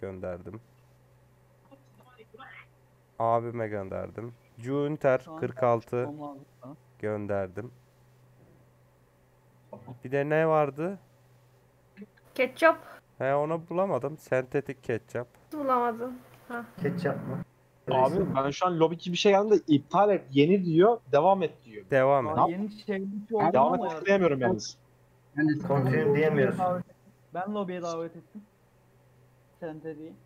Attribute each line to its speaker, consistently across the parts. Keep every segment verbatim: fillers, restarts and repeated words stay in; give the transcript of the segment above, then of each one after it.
Speaker 1: gönderdim. Abime gönderdim. Junter kırk altı gönderdim. Bir de ne vardı?
Speaker 2: Ketçap.
Speaker 1: He, onu bulamadım. Sentetik ketçap.
Speaker 2: Bulamadım. Ha.
Speaker 3: Ketçap mı?
Speaker 4: Abi ben şu an lobi gibi bir şey geldi de iptal et, yeni diyor, devam et diyor.
Speaker 1: Devam et.
Speaker 5: Aa, yeni şey bir oldu
Speaker 4: Devam
Speaker 5: ama
Speaker 4: et
Speaker 5: ya.
Speaker 4: tıklayamıyorum yalnız.
Speaker 6: Ben de
Speaker 3: Continue diyemiyoruz.
Speaker 5: Ben lobiye davet ettim. Sen de değil.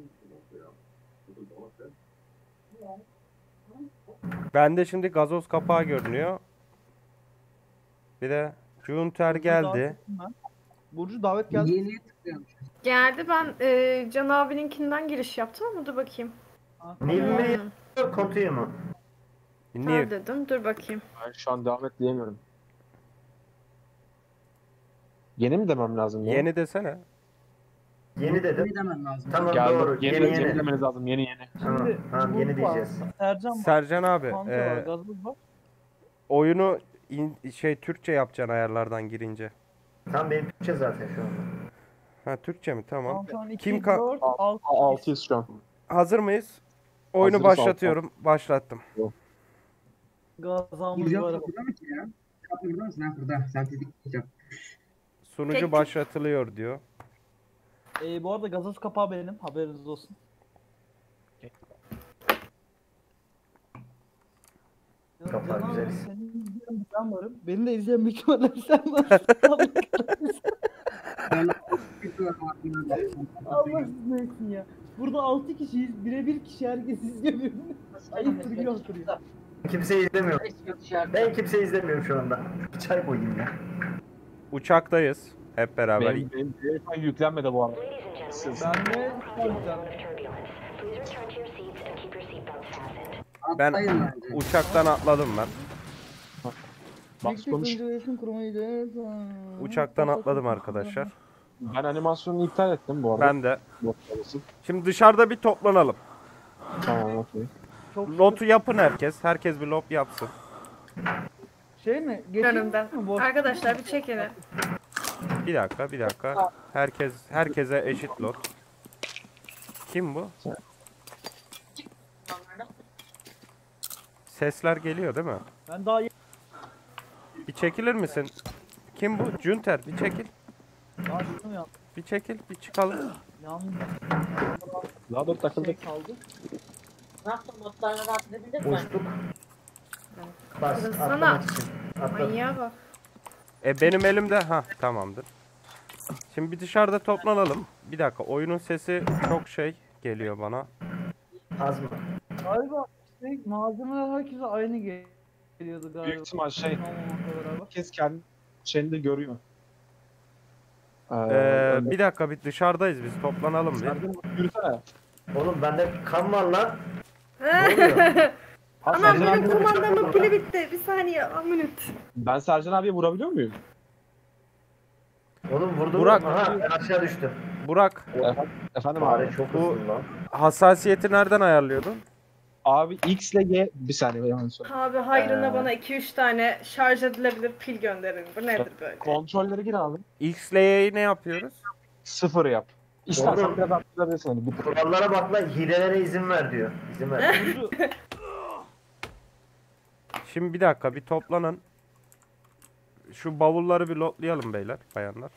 Speaker 1: Bende şimdi gazoz kapağı görünüyor. Bir de Junter geldi.
Speaker 5: Burcu davet geldi.
Speaker 6: Yeniye tıklıyormuş.
Speaker 2: Geldi, ben e, Can abininkinden giriş yaptım ama dur bakayım.
Speaker 3: New mi?
Speaker 2: Hmm.
Speaker 3: Continue mu?
Speaker 1: Niye?
Speaker 2: Ha dedim, dur bakayım.
Speaker 4: Ben şu an devam et diyemiyorum. Yeni mi demem lazım ya?
Speaker 1: Yeni desene.
Speaker 3: Yeni dedim.
Speaker 6: Ne demem lazım?
Speaker 3: Tamam
Speaker 4: Geldi.
Speaker 3: doğru.
Speaker 4: Yeni,
Speaker 3: Yeni
Speaker 4: yeni,
Speaker 3: yeni.
Speaker 4: demeniz lazım, yeni yeni.
Speaker 3: Tamam,
Speaker 5: Şimdi
Speaker 3: tamam yeni
Speaker 5: Burcu var,
Speaker 3: diyeceğiz.
Speaker 5: Sercan var.
Speaker 1: Sercan abi,
Speaker 5: Hamza
Speaker 1: e,
Speaker 5: var, Gazoz var.
Speaker 1: oyunu in- şey Türkçe yapacaksın ayarlardan girince.
Speaker 3: Tamam benim Türkçe zaten şu anda.
Speaker 1: Ha, Türkçe mi? Tamam.
Speaker 5: Tamam, şu an iki,
Speaker 1: Kim ka-
Speaker 5: dört, altı,
Speaker 4: altıyız şu an.
Speaker 1: Hazır mıyız? Oyunu
Speaker 4: Hazırız,
Speaker 1: başlatıyorum. Başlattım.
Speaker 5: Gazamız
Speaker 6: Burcu
Speaker 5: var.
Speaker 6: burada mı ki ya? Kapı burada mısın? Ha burada. Sentetik ketçap.
Speaker 1: Sunucu
Speaker 2: Peki.
Speaker 1: başlatılıyor diyor.
Speaker 5: Ee, bu arada gazoz kapağı benim, haberiniz olsun. Ya,
Speaker 3: Kapağı
Speaker 5: Can abi,
Speaker 3: güzel.
Speaker 5: Seni izleyen ben varım. Beni de izleyen büyük ihtimalle sen varsın. Allah kahretsin.
Speaker 6: Ben bir var aklına da.
Speaker 5: Allah sizin etsin ya. Burada altı kişiyiz. Birebir kişi herkes izliyor birbirini. Ayıp duruyor oturuyor.
Speaker 3: Kimseyi izlemiyorum. Ben kimseyi izlemiyorum şu anda. Bir çay koyayım ya.
Speaker 1: Uçaktayız. Hep beraber.
Speaker 4: Benim, benim telefon yüklenmedi bu arada. Siz.
Speaker 5: Ben de soracağım.
Speaker 1: Ben
Speaker 6: Atlayın bence.
Speaker 1: uçaktan atladım ben.
Speaker 4: Bak konuş.
Speaker 1: Uçaktan atladım arkadaşlar.
Speaker 4: Ben animasyonu iptal ettim bu arada.
Speaker 1: Ben de.
Speaker 4: Bot olsun.
Speaker 1: Şimdi dışarıda bir toplanalım.
Speaker 4: Tamam, okey.
Speaker 5: Çok
Speaker 1: Lotu yapın herkes. Herkes bir lot yapsın.
Speaker 5: şey mi? Geçeyim
Speaker 2: Önümden.
Speaker 5: mi? Boş-
Speaker 2: Arkadaşlar bir çekelim.
Speaker 1: Bir dakika, bir dakika. Herkes herkese eşit lot. Kim bu? Sesler geliyor değil mi?
Speaker 5: Ben daha
Speaker 1: Bir çekilir misin? Kim bu? Junter, bir çekil.
Speaker 5: daha şunu yap.
Speaker 1: Bir çekil, bir çıkalım.
Speaker 5: Yalnız
Speaker 4: Daha dört
Speaker 5: şey
Speaker 4: takıldık.
Speaker 5: kaldı.
Speaker 7: Ne yaptın? Botlarla rahat edebildin mi?
Speaker 3: Uçtuk. Bas
Speaker 2: Sana.
Speaker 3: atlamak için. Atladım.
Speaker 2: Manyağa bak.
Speaker 1: E benim elimde, ha tamamdır. Şimdi bir dışarıda toplanalım. Bir dakika, oyunun sesi çok şey geliyor bana.
Speaker 3: Az mı?
Speaker 5: Galiba şey, malzemeler herkese aynı gel- geliyordu galiba.
Speaker 4: Büyük ihtimal şey,
Speaker 5: Tamam, beraber.
Speaker 4: herkes kendi şeyini de görüyor. Ee,
Speaker 1: Ee, bir dakika, bir dışarıdayız biz, toplanalım bir.
Speaker 4: Sercan yürüsene.
Speaker 3: Oğlum bende kan var lan. Ne oluyor?
Speaker 2: Anam
Speaker 4: Sercan
Speaker 2: benim
Speaker 4: abi-
Speaker 2: kumandamın pili bitti. Bir saniye, bir minut.
Speaker 4: Ben Sercan abiye vurabiliyor muyum?
Speaker 3: Oğlum vurdum.
Speaker 1: Burak.
Speaker 3: Aha ben aşağı düştüm.
Speaker 1: Burak,
Speaker 4: Efendim, efendim
Speaker 3: Bari
Speaker 4: abi.
Speaker 3: çok
Speaker 1: Bu-
Speaker 3: hızlı lan.
Speaker 1: hassasiyeti nereden ayarlıyordun?
Speaker 4: Abi X ile Y, bir saniye yanlış söyleyeyim.
Speaker 2: Abi hayrına
Speaker 4: Ee.
Speaker 2: bana iki üç tane şarj edilebilir pil gönderin. Bu nedir böyle?
Speaker 4: Kontrollere gir abi.
Speaker 1: X ile Y'yi ne yapıyoruz?
Speaker 4: Sıfır yap. İstersen
Speaker 3: Oğlum.
Speaker 4: biraz arttırabilirsin hani. Bir
Speaker 3: Kurallara bak lan, hilelere izin ver diyor. İzin ver.
Speaker 5: Burcu,
Speaker 1: Şimdi bir dakika, bir toplanın. Şu bavulları bir lotlayalım beyler, bayanlar.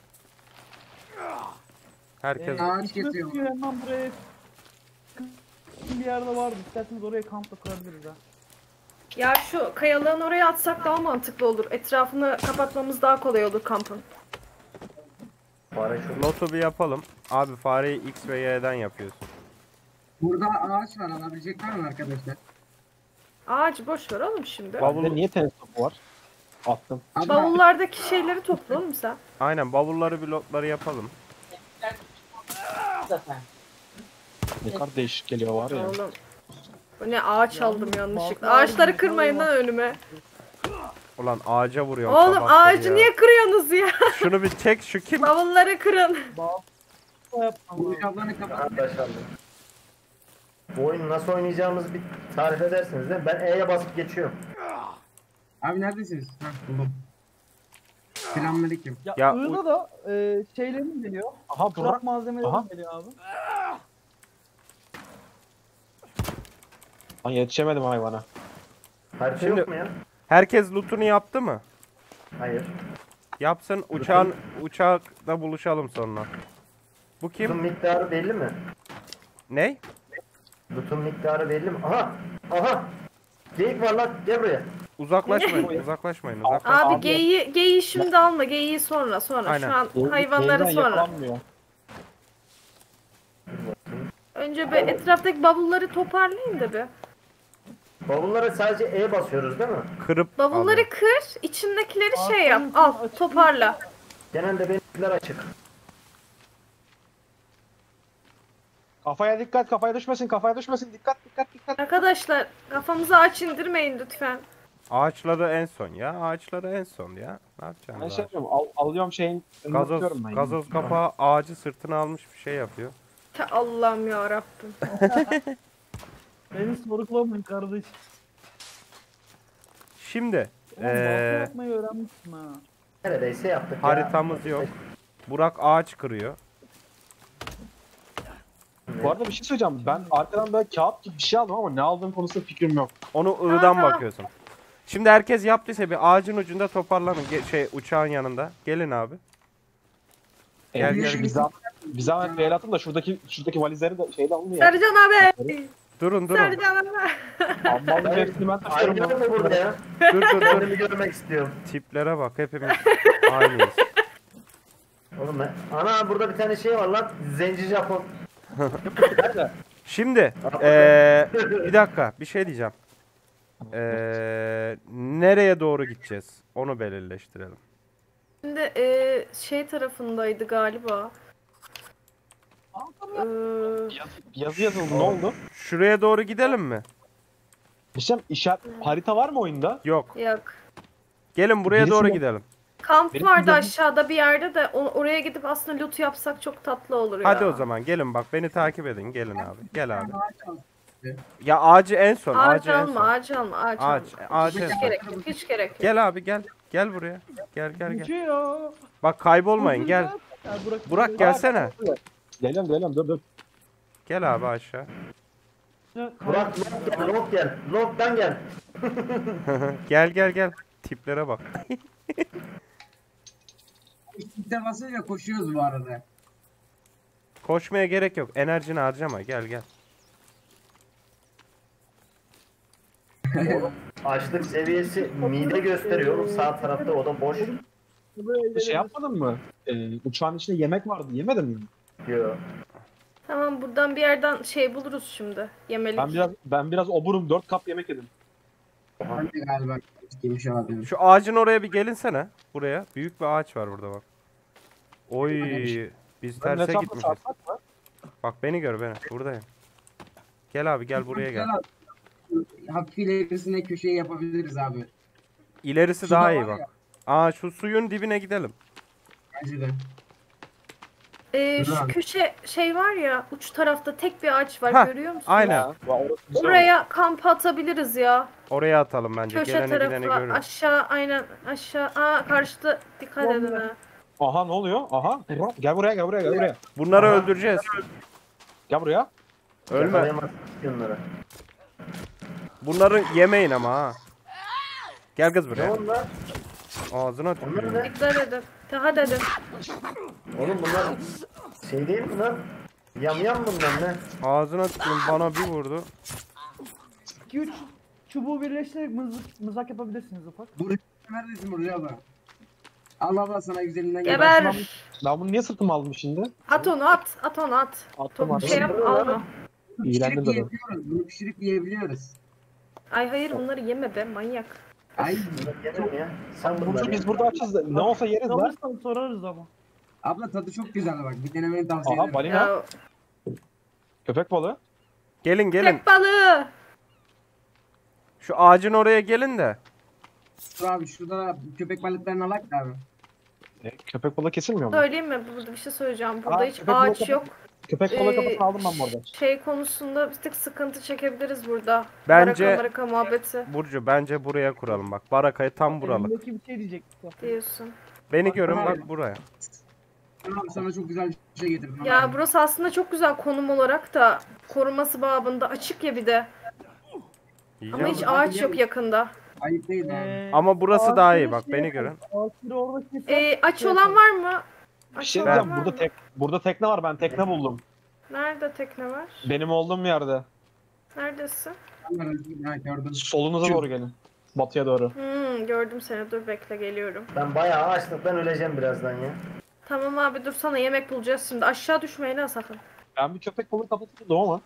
Speaker 1: Herkes
Speaker 5: e,
Speaker 6: Ağaç
Speaker 5: içime
Speaker 6: kesiyor.
Speaker 5: sıkıyor, hemen buraya bir yerde vardı. İsterseniz oraya kamp da kurabiliriz ha.
Speaker 2: Ya şu kayalığın oraya atsak daha mantıklı olur. Etrafını kapatmamız daha kolay olur kampın.
Speaker 3: Fare çok.
Speaker 1: lotu bir yapalım. Abi fareyi X ve Y'den yapıyorsun.
Speaker 6: Burada ağaç var, alabilecek var mı arkadaşlar?
Speaker 2: Ağacı boş ver oğlum şimdi.
Speaker 1: Bavul-
Speaker 4: Bende niye tenis topu var? Attım.
Speaker 6: Ama
Speaker 2: Bavullardaki şeyleri topla oğlum sen.
Speaker 1: Aynen, bavulları bir lotları yapalım.
Speaker 7: Zaten.
Speaker 4: Ne kadar değişik geliyor var ya.
Speaker 2: Oğlum. Bu ne, ağaç aldım yanlışlıkla.
Speaker 5: balkon
Speaker 2: Ağaçları
Speaker 5: aldım,
Speaker 2: kırmayın
Speaker 5: balkon
Speaker 2: lan önüme.
Speaker 1: Ulan ağaca vuruyorum.
Speaker 2: Oğlum
Speaker 1: sabahları
Speaker 2: ağacı
Speaker 1: ya.
Speaker 2: niye kırıyorsunuz ya?
Speaker 1: Şunu bir çek, şu kim?
Speaker 2: Bavulları kırın.
Speaker 5: Bağlı yapmam
Speaker 6: bu
Speaker 5: lazım.
Speaker 6: ablanı kapat.
Speaker 3: Arkadaşlar. Bu oyunu nasıl oynayacağımızı bir tarif edersiniz değil mi? Ben E'ye basıp geçiyorum.
Speaker 6: Abi neredesiniz? Ha buldum. Selamünaleyküm.
Speaker 5: Ya,
Speaker 1: Ya,
Speaker 5: Iğda da e, şeylerin geliyor.
Speaker 4: Aha
Speaker 5: Kurak
Speaker 4: Burak.
Speaker 5: malzemelerin
Speaker 4: Aha.
Speaker 5: geliyor abi.
Speaker 4: Lan yetişemedim hayvana.
Speaker 3: Harita
Speaker 1: Şimdi-
Speaker 3: yok mu ya?
Speaker 1: Herkes lootunu yaptı mı?
Speaker 3: Hayır.
Speaker 1: Yapsın. Uçağın uçakta buluşalım sonra. Bu
Speaker 3: Loot'un
Speaker 1: kim?
Speaker 3: miktarı belli mi?
Speaker 1: Ne?
Speaker 3: Loot'un miktarı belli mi? Aha! Aha! Geyik var lan, gel buraya.
Speaker 1: Uzaklaşmayın. uzaklaşmayın. Uzaklaşmayın.
Speaker 2: Abi,
Speaker 4: Abi.
Speaker 2: geyiği, geyiği şimdi alma. Geyiği sonra sonra.
Speaker 1: Aynen.
Speaker 2: Şu an
Speaker 4: Ye-
Speaker 2: hayvanları
Speaker 4: yeniden
Speaker 2: sonra.
Speaker 4: yakalanmıyor.
Speaker 2: Önce bir etraftaki bavulları toparlayın da bir.
Speaker 3: Bavullara sadece E basıyoruz değil mi?
Speaker 1: Kırıp
Speaker 2: Bavulları
Speaker 1: alıyor.
Speaker 2: kır, içindekileri şey yap. Al, toparla.
Speaker 3: Genelde benimkiler açık.
Speaker 4: Kafaya dikkat, kafaya düşmesin, kafaya düşmesin. Dikkat, dikkat, dikkat.
Speaker 2: Arkadaşlar kafamıza ağaç indirmeyin lütfen.
Speaker 1: Ağaçları en son ya. Ağaçları en son ya. Ne
Speaker 4: Ben
Speaker 1: yapacaksın?
Speaker 4: şey yapıyorum, al, alıyorum şeyin önüne
Speaker 1: Gazoz,
Speaker 4: atıyorum ben.
Speaker 1: gazoz kapağı ağacı sırtına almış bir şey yapıyor.
Speaker 2: Ta Allah'ım ya Rabbim.
Speaker 5: Beni sorgulamayın kardeş.
Speaker 1: Şimdi
Speaker 5: Oğlum balta
Speaker 1: eee
Speaker 5: yapmayı öğrenmişsin ha.
Speaker 3: Neredeyse yaptık ya.
Speaker 1: haritamız yok. Burak ağaç kırıyor.
Speaker 4: Bu arada bir şey söyleyeceğim. Ben arkadan böyle kağıt gibi bir şey aldım ama ne aldığım konusunda fikrim yok.
Speaker 1: Onu
Speaker 2: Tamam,
Speaker 1: ığdan
Speaker 2: tamam.
Speaker 1: bakıyorsun. Şimdi herkes yaptıysa bir ağacın ucunda toparlanın. Ge- şey uçağın yanında. Gelin abi. Gel,
Speaker 4: Ee,
Speaker 1: gel,
Speaker 4: şu
Speaker 1: gel.
Speaker 4: Bir zahmet, bir zahmet bir el atın da şuradaki şuradaki valizleri de şeyde alın ya.
Speaker 2: Sercan abi.
Speaker 1: Durun durun.
Speaker 2: Sercan abi.
Speaker 4: Ambalın hepsini ben taşıyorum.
Speaker 3: Aynı mı burada ya?
Speaker 1: Dur dur dur.
Speaker 3: Kendimi görmek istiyorum.
Speaker 1: Tiplere bak hepimiz aynıyız.
Speaker 3: Oğlum ben... Ana burada bir tane şey var lan. Zenci Japon.
Speaker 1: Şimdi eee bir dakika bir şey diyeceğim. Eee nereye doğru gideceğiz? Onu belirleştirelim.
Speaker 2: Şimdi e, şey tarafındaydı galiba. Ee,
Speaker 4: Yazı yazıldı ne oldu?
Speaker 1: Şuraya doğru gidelim mi?
Speaker 4: Bir şey işaret harita var mı oyunda?
Speaker 1: Yok.
Speaker 2: yok.
Speaker 1: Gelin buraya
Speaker 4: Birisi
Speaker 1: doğru
Speaker 4: yok.
Speaker 1: gidelim.
Speaker 2: Kamp
Speaker 4: Benim
Speaker 2: vardı
Speaker 4: güzelim-
Speaker 2: aşağıda bir yerde de o- oraya gidip aslında loot yapsak çok tatlı olur ya.
Speaker 1: Hadi o zaman gelin bak beni takip edin. Gelin abi. Gel abi.
Speaker 6: Ağaç al.
Speaker 1: Ya ağacı en son.
Speaker 2: Ağaç
Speaker 1: Ağacı en
Speaker 2: alma,
Speaker 1: son.
Speaker 2: ağaç alma, ağaç,
Speaker 1: Ağaç,
Speaker 2: alma.
Speaker 1: ağaç en
Speaker 2: Hiç
Speaker 1: son.
Speaker 2: gerek yok, hiç gerek yok.
Speaker 1: Gel abi gel. Gel buraya. Gel gel gel.
Speaker 5: Uçuyor.
Speaker 1: Bak kaybolmayın gel.
Speaker 5: Ya Burak,
Speaker 1: Burak gelsene.
Speaker 4: Geliyorum geliyorum dur dur.
Speaker 1: Gel abi aşağı.
Speaker 3: Burak long gel, long gel. Long'dan gel.
Speaker 1: Gel gel gel. Tiplere bak.
Speaker 6: İşte basınca koşuyoruz bu arada.
Speaker 1: Koşmaya gerek yok. Enerjini harcama. Gel gel.
Speaker 3: Açlık seviyesi mide gösteriyor oğlum sağ tarafta, o da boş
Speaker 4: Şey yapmadın mı? Ee, uçağın içinde yemek vardı. Yemedin mi?
Speaker 3: diyor.
Speaker 2: Tamam buradan bir yerden şey buluruz şimdi. Yemelik.
Speaker 4: Ben biraz ben biraz oburum. dört kap yemek yedim.
Speaker 6: Ben de galiba yemiş olabilirim.
Speaker 1: Şu ağacın oraya bir gelinsene. Buraya. Büyük bir ağaç var burada bak. Oy. Biz
Speaker 4: Ben
Speaker 1: terse
Speaker 4: etrafta
Speaker 1: gitmişiz.
Speaker 4: sarsak mı?
Speaker 1: Bak beni gör beni. Buradayım. Gel abi gel buraya gel.
Speaker 6: Hafif ilerisine köşeyi yapabiliriz abi.
Speaker 1: İlerisi
Speaker 6: Şurada
Speaker 1: daha iyi
Speaker 6: var
Speaker 1: bak.
Speaker 6: ya.
Speaker 1: Aa şu suyun dibine gidelim.
Speaker 6: Bence de.
Speaker 2: Ee, şu
Speaker 6: Güzel.
Speaker 2: köşe şey var ya uç tarafta tek bir ağaç var
Speaker 1: Ha,
Speaker 2: görüyor musun?
Speaker 1: Aynen.
Speaker 4: Ya, orası güzel oldu.
Speaker 2: Oraya kamp atabiliriz ya.
Speaker 1: Oraya atalım bence.
Speaker 2: Köşe
Speaker 1: Geleni gideni
Speaker 2: tarafa
Speaker 1: görün.
Speaker 2: aşağı aynen aşağı. Aa karşıda dikkat edin ha.
Speaker 4: Aha ne oluyor? Aha. Gel buraya gel buraya gel buraya.
Speaker 1: Bunları
Speaker 3: Aha.
Speaker 1: öldüreceğiz.
Speaker 4: Gel buraya.
Speaker 1: Ölme.
Speaker 3: Yakalayamazsın onları.
Speaker 1: Bunları yemeyin ama ha. Gel kız
Speaker 3: Ne
Speaker 1: buraya.
Speaker 3: onlar?
Speaker 1: Ağzına
Speaker 3: Onlar
Speaker 1: tüküreyim.
Speaker 3: ne?
Speaker 2: Dikkat edin. Daha dedim.
Speaker 3: Oğlum bunlar şey değil mi lan? Yamyam bunlar ne?
Speaker 1: Ağzına tüküreyim. Bana bir vurdu.
Speaker 5: iki üç çubuğu birleştirerek mızık, mızrak yapabilirsiniz ufak.
Speaker 6: Buraya neredesin Burcu abla? Allah Allah sana güzelinden gel.
Speaker 2: Geber.
Speaker 4: Ben bunu niye sırtıma aldım şimdi?
Speaker 2: At onu at. At onu at.
Speaker 4: Attım
Speaker 2: Top
Speaker 4: attım.
Speaker 2: şey yap alma.
Speaker 6: Bunu
Speaker 4: İğrendim
Speaker 6: pişirip
Speaker 4: dedim.
Speaker 6: yiyebiliyoruz. Bunu pişirip yiyebiliyoruz.
Speaker 2: Ay hayır bunları yeme be manyak.
Speaker 6: Ay
Speaker 3: Bunlar yener mi ya? Sen bunları
Speaker 4: Burcu
Speaker 3: ye.
Speaker 4: biz burada açız da ne olsa yeriz lan.
Speaker 5: Kalırsan sorarız ama.
Speaker 6: abla tadı çok güzel bak. Bir denemeni tavsiye
Speaker 4: Aha
Speaker 6: ederim.
Speaker 4: balina.
Speaker 2: Ya
Speaker 4: Köpek balığı.
Speaker 1: Gelin gelin.
Speaker 2: tek balığı.
Speaker 1: Şu ağacın oraya gelin de.
Speaker 6: Dur abi şurada köpek balıklarını alak da abi.
Speaker 4: E, köpek balığı kesilmiyor mu?
Speaker 2: Söyleyeyim mi? Burada bir şey söyleyeceğim. Burada
Speaker 4: Aa,
Speaker 2: hiç
Speaker 4: köpek balığı
Speaker 2: ağaç
Speaker 4: kafa-
Speaker 2: yok.
Speaker 4: Köpek balığı
Speaker 2: Ee,
Speaker 4: kafasını aldım ben bu arada.
Speaker 2: Şey konusunda bir tık sıkıntı çekebiliriz burada.
Speaker 1: Bence-
Speaker 2: Baraka maraka muhabbeti
Speaker 1: Burcu bence buraya kuralım bak. Barakayı tam buralık.
Speaker 5: Elimdeki bir şey diyecek.
Speaker 2: diyorsun.
Speaker 1: Beni görün bak buraya.
Speaker 6: Abi sana çok güzel bir şey getirdim.
Speaker 2: Ya burası aslında çok güzel konum olarak da koruması babında açık ya bir de.
Speaker 1: Yiyeceğim
Speaker 2: Ama hiç
Speaker 1: mi?
Speaker 2: ağaç yok yakında.
Speaker 6: Ayıp değil abi.
Speaker 5: Ee,
Speaker 1: Ama burası daha iyi
Speaker 5: ağaçları
Speaker 1: bak
Speaker 5: şey
Speaker 1: beni
Speaker 5: yapalım,
Speaker 1: görün.
Speaker 5: Ağaçları orada keser.
Speaker 2: Ee, aç
Speaker 5: şey
Speaker 2: olan
Speaker 5: yapalım.
Speaker 2: var mı?
Speaker 4: Bir
Speaker 2: Aç
Speaker 4: şey
Speaker 2: olan
Speaker 4: diyeceğim.
Speaker 2: var
Speaker 4: Burada
Speaker 2: mı?
Speaker 4: tek burada tekne var. Ben tekne buldum.
Speaker 2: Nerede tekne var?
Speaker 4: Benim olduğum yerde.
Speaker 2: Neredesin?
Speaker 6: Ha, gördüm.
Speaker 4: Solunuza doğru gelin. Batıya doğru.
Speaker 2: Hmm, gördüm seni. Dur bekle geliyorum.
Speaker 3: Ben bayağı açlıktan öleceğim birazdan ya.
Speaker 2: Tamam abi dur sana yemek bulacağız şimdi. Aşağı düşmeyin ha sakın.
Speaker 4: Ben bir köpek balığı kafası buldum ama.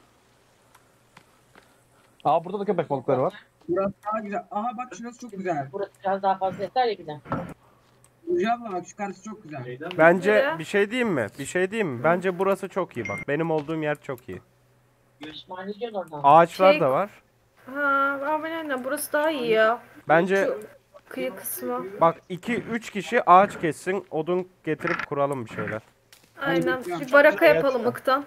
Speaker 4: Aa burada da köpek balıkları var.
Speaker 6: Burası daha güzel. Aha bak şurası çok güzel.
Speaker 7: Burası biraz daha fazla yeter ya bir de.
Speaker 6: Burcu abla bak şu karısı çok güzel.
Speaker 1: Bence
Speaker 2: Nereye?
Speaker 1: bir şey diyeyim mi? Bir şey diyeyim mi? Bence burası çok iyi bak. Benim olduğum yer çok iyi.
Speaker 7: İsmail diyorsun oradan.
Speaker 1: Ağaçlar
Speaker 2: Şey-
Speaker 1: da var.
Speaker 2: Ha, abi aynen burası daha iyi ya.
Speaker 1: Bence
Speaker 2: Şu kıyı kısmı.
Speaker 1: bak iki üç kişi ağaç kessin, odun getirip kuralım bir şeyler.
Speaker 2: Aynen.
Speaker 6: bekliyorum.
Speaker 2: Bir baraka
Speaker 4: Evet.
Speaker 2: yapalım ıktan.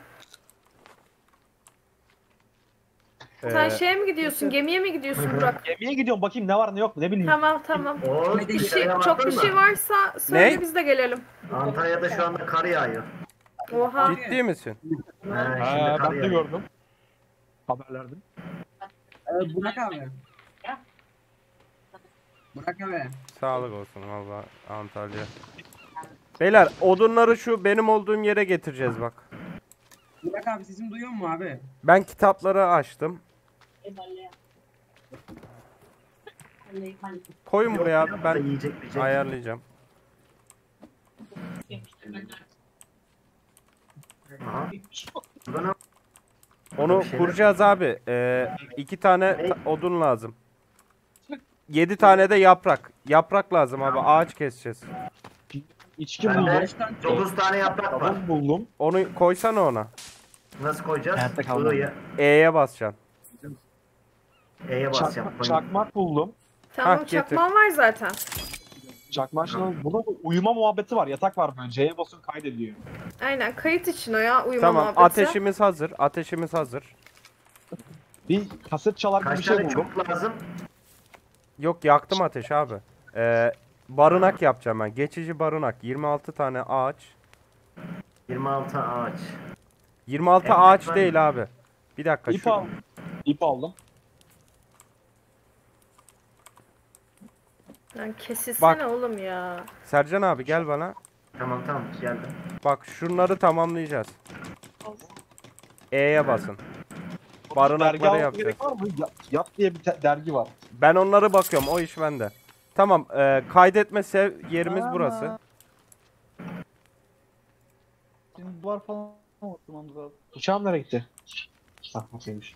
Speaker 2: Sen
Speaker 1: Ee,
Speaker 2: şeye mi gidiyorsun? Gemiye mi gidiyorsun Burak?
Speaker 4: Gemiye gidiyorum bakayım ne var ne yok mu ne bileyim.
Speaker 2: Tamam tamam.
Speaker 3: Oo,
Speaker 2: Bir şey,
Speaker 3: şeye
Speaker 2: çok
Speaker 3: baktın
Speaker 2: bir
Speaker 3: mı?
Speaker 2: şey varsa söyle
Speaker 1: Ne?
Speaker 2: biz de gelelim.
Speaker 3: Antalya'da şu anda kar yağıyor.
Speaker 2: Oha.
Speaker 1: ciddi misin?
Speaker 3: Ha, şimdi
Speaker 4: Ha,
Speaker 3: kar
Speaker 4: ben de
Speaker 3: yağıyor.
Speaker 4: gördüm. Haberlerde.
Speaker 6: Ee, Burak abi. Burak abi.
Speaker 1: Sağlık olsun valla Antalya. Beyler odunları şu benim olduğum yere getireceğiz bak.
Speaker 6: Burak abi sesimi duyuyor mu abi?
Speaker 1: Ben kitapları açtım. Koyun buraya abi ben
Speaker 3: Yiyecek bir şey.
Speaker 1: ayarlayacağım.
Speaker 3: Aha. Burada ne?
Speaker 1: Onu
Speaker 3: Bir şeyler-
Speaker 1: kuracağız abi. Ee, iki tane ta- odun lazım. Yedi tane de yaprak. Yaprak lazım abi. Ağaç keseceğiz.
Speaker 4: İçki
Speaker 3: Ben
Speaker 4: buldum.
Speaker 3: de dokuz tane yaprak var.
Speaker 4: Kavun buldum.
Speaker 1: Onu koysana ona.
Speaker 3: Nasıl koyacağız?
Speaker 4: Hayatta kalmadı.
Speaker 3: I'ya,
Speaker 1: E'ye basacaksın.
Speaker 3: E'ye basacağım.
Speaker 4: Çakmak, çakmak buldum.
Speaker 2: Tamam
Speaker 1: Hah, getir.
Speaker 2: çakmağın var zaten.
Speaker 4: Çakmak şimdi burada bir uyuma muhabbeti var. Yatak var böyle. C'ye basın kaydediyor.
Speaker 2: Aynen kayıt için o ya uyuma
Speaker 1: Tamam
Speaker 2: muhabbeti.
Speaker 1: ateşimiz hazır. Ateşimiz hazır.
Speaker 4: Bir kaset çalar gibi
Speaker 3: Kaç
Speaker 4: bir şey
Speaker 3: tane
Speaker 4: buldum.
Speaker 3: çok lazım?
Speaker 1: Yok yaktım ateş abi. Ee, barınak yapacağım ben. Geçici barınak. yirmi altı tane ağaç.
Speaker 3: yirmi altı ağaç.
Speaker 1: yirmi altı
Speaker 3: Evet,
Speaker 1: ağaç
Speaker 3: ben-
Speaker 1: değil abi. Bir dakika
Speaker 4: İp
Speaker 1: şu.
Speaker 4: aldım. İp aldım.
Speaker 2: Lan kesilsene
Speaker 1: Bak.
Speaker 2: oğlum ya.
Speaker 1: Sercan abi gel bana.
Speaker 3: Tamam tamam geldim.
Speaker 1: Bak şunları tamamlayacağız. E'ye basın. Barınakları
Speaker 4: Dergi almaya
Speaker 1: yapacağız.
Speaker 4: gerek var mı? Ya- Yat diye bir te- dergi var.
Speaker 1: Ben onları bakıyorum. O iş bende. Tamam. E, kaydetme sev yerimiz
Speaker 5: Ama-
Speaker 1: burası.
Speaker 5: Şimdi duvar falan oturmamız lazım.
Speaker 4: Uçağım nereye gitti? Ah nasılmış?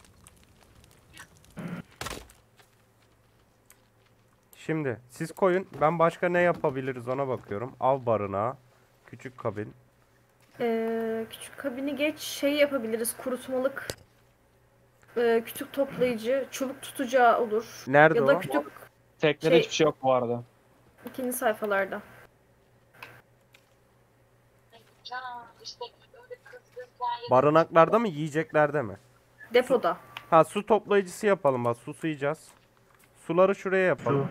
Speaker 1: Şimdi siz koyun. Ben başka ne yapabiliriz ona bakıyorum. Av barınağı. Küçük kabin.
Speaker 2: Ee, küçük kabini geç şey yapabiliriz kurutmalık. Ee, kütük toplayıcı, çubuk tutacağı olur.
Speaker 1: Nerede
Speaker 2: Ya da
Speaker 1: o?
Speaker 2: kütük
Speaker 4: Teknede
Speaker 2: Şey-
Speaker 4: hiçbir şey yok bu arada.
Speaker 2: ikinci sayfalarda.
Speaker 1: Barınaklarda mı yiyeceklerde mi?
Speaker 2: Depoda.
Speaker 1: Ha su toplayıcısı yapalım bak. Susayacağız. Suları şuraya yapalım.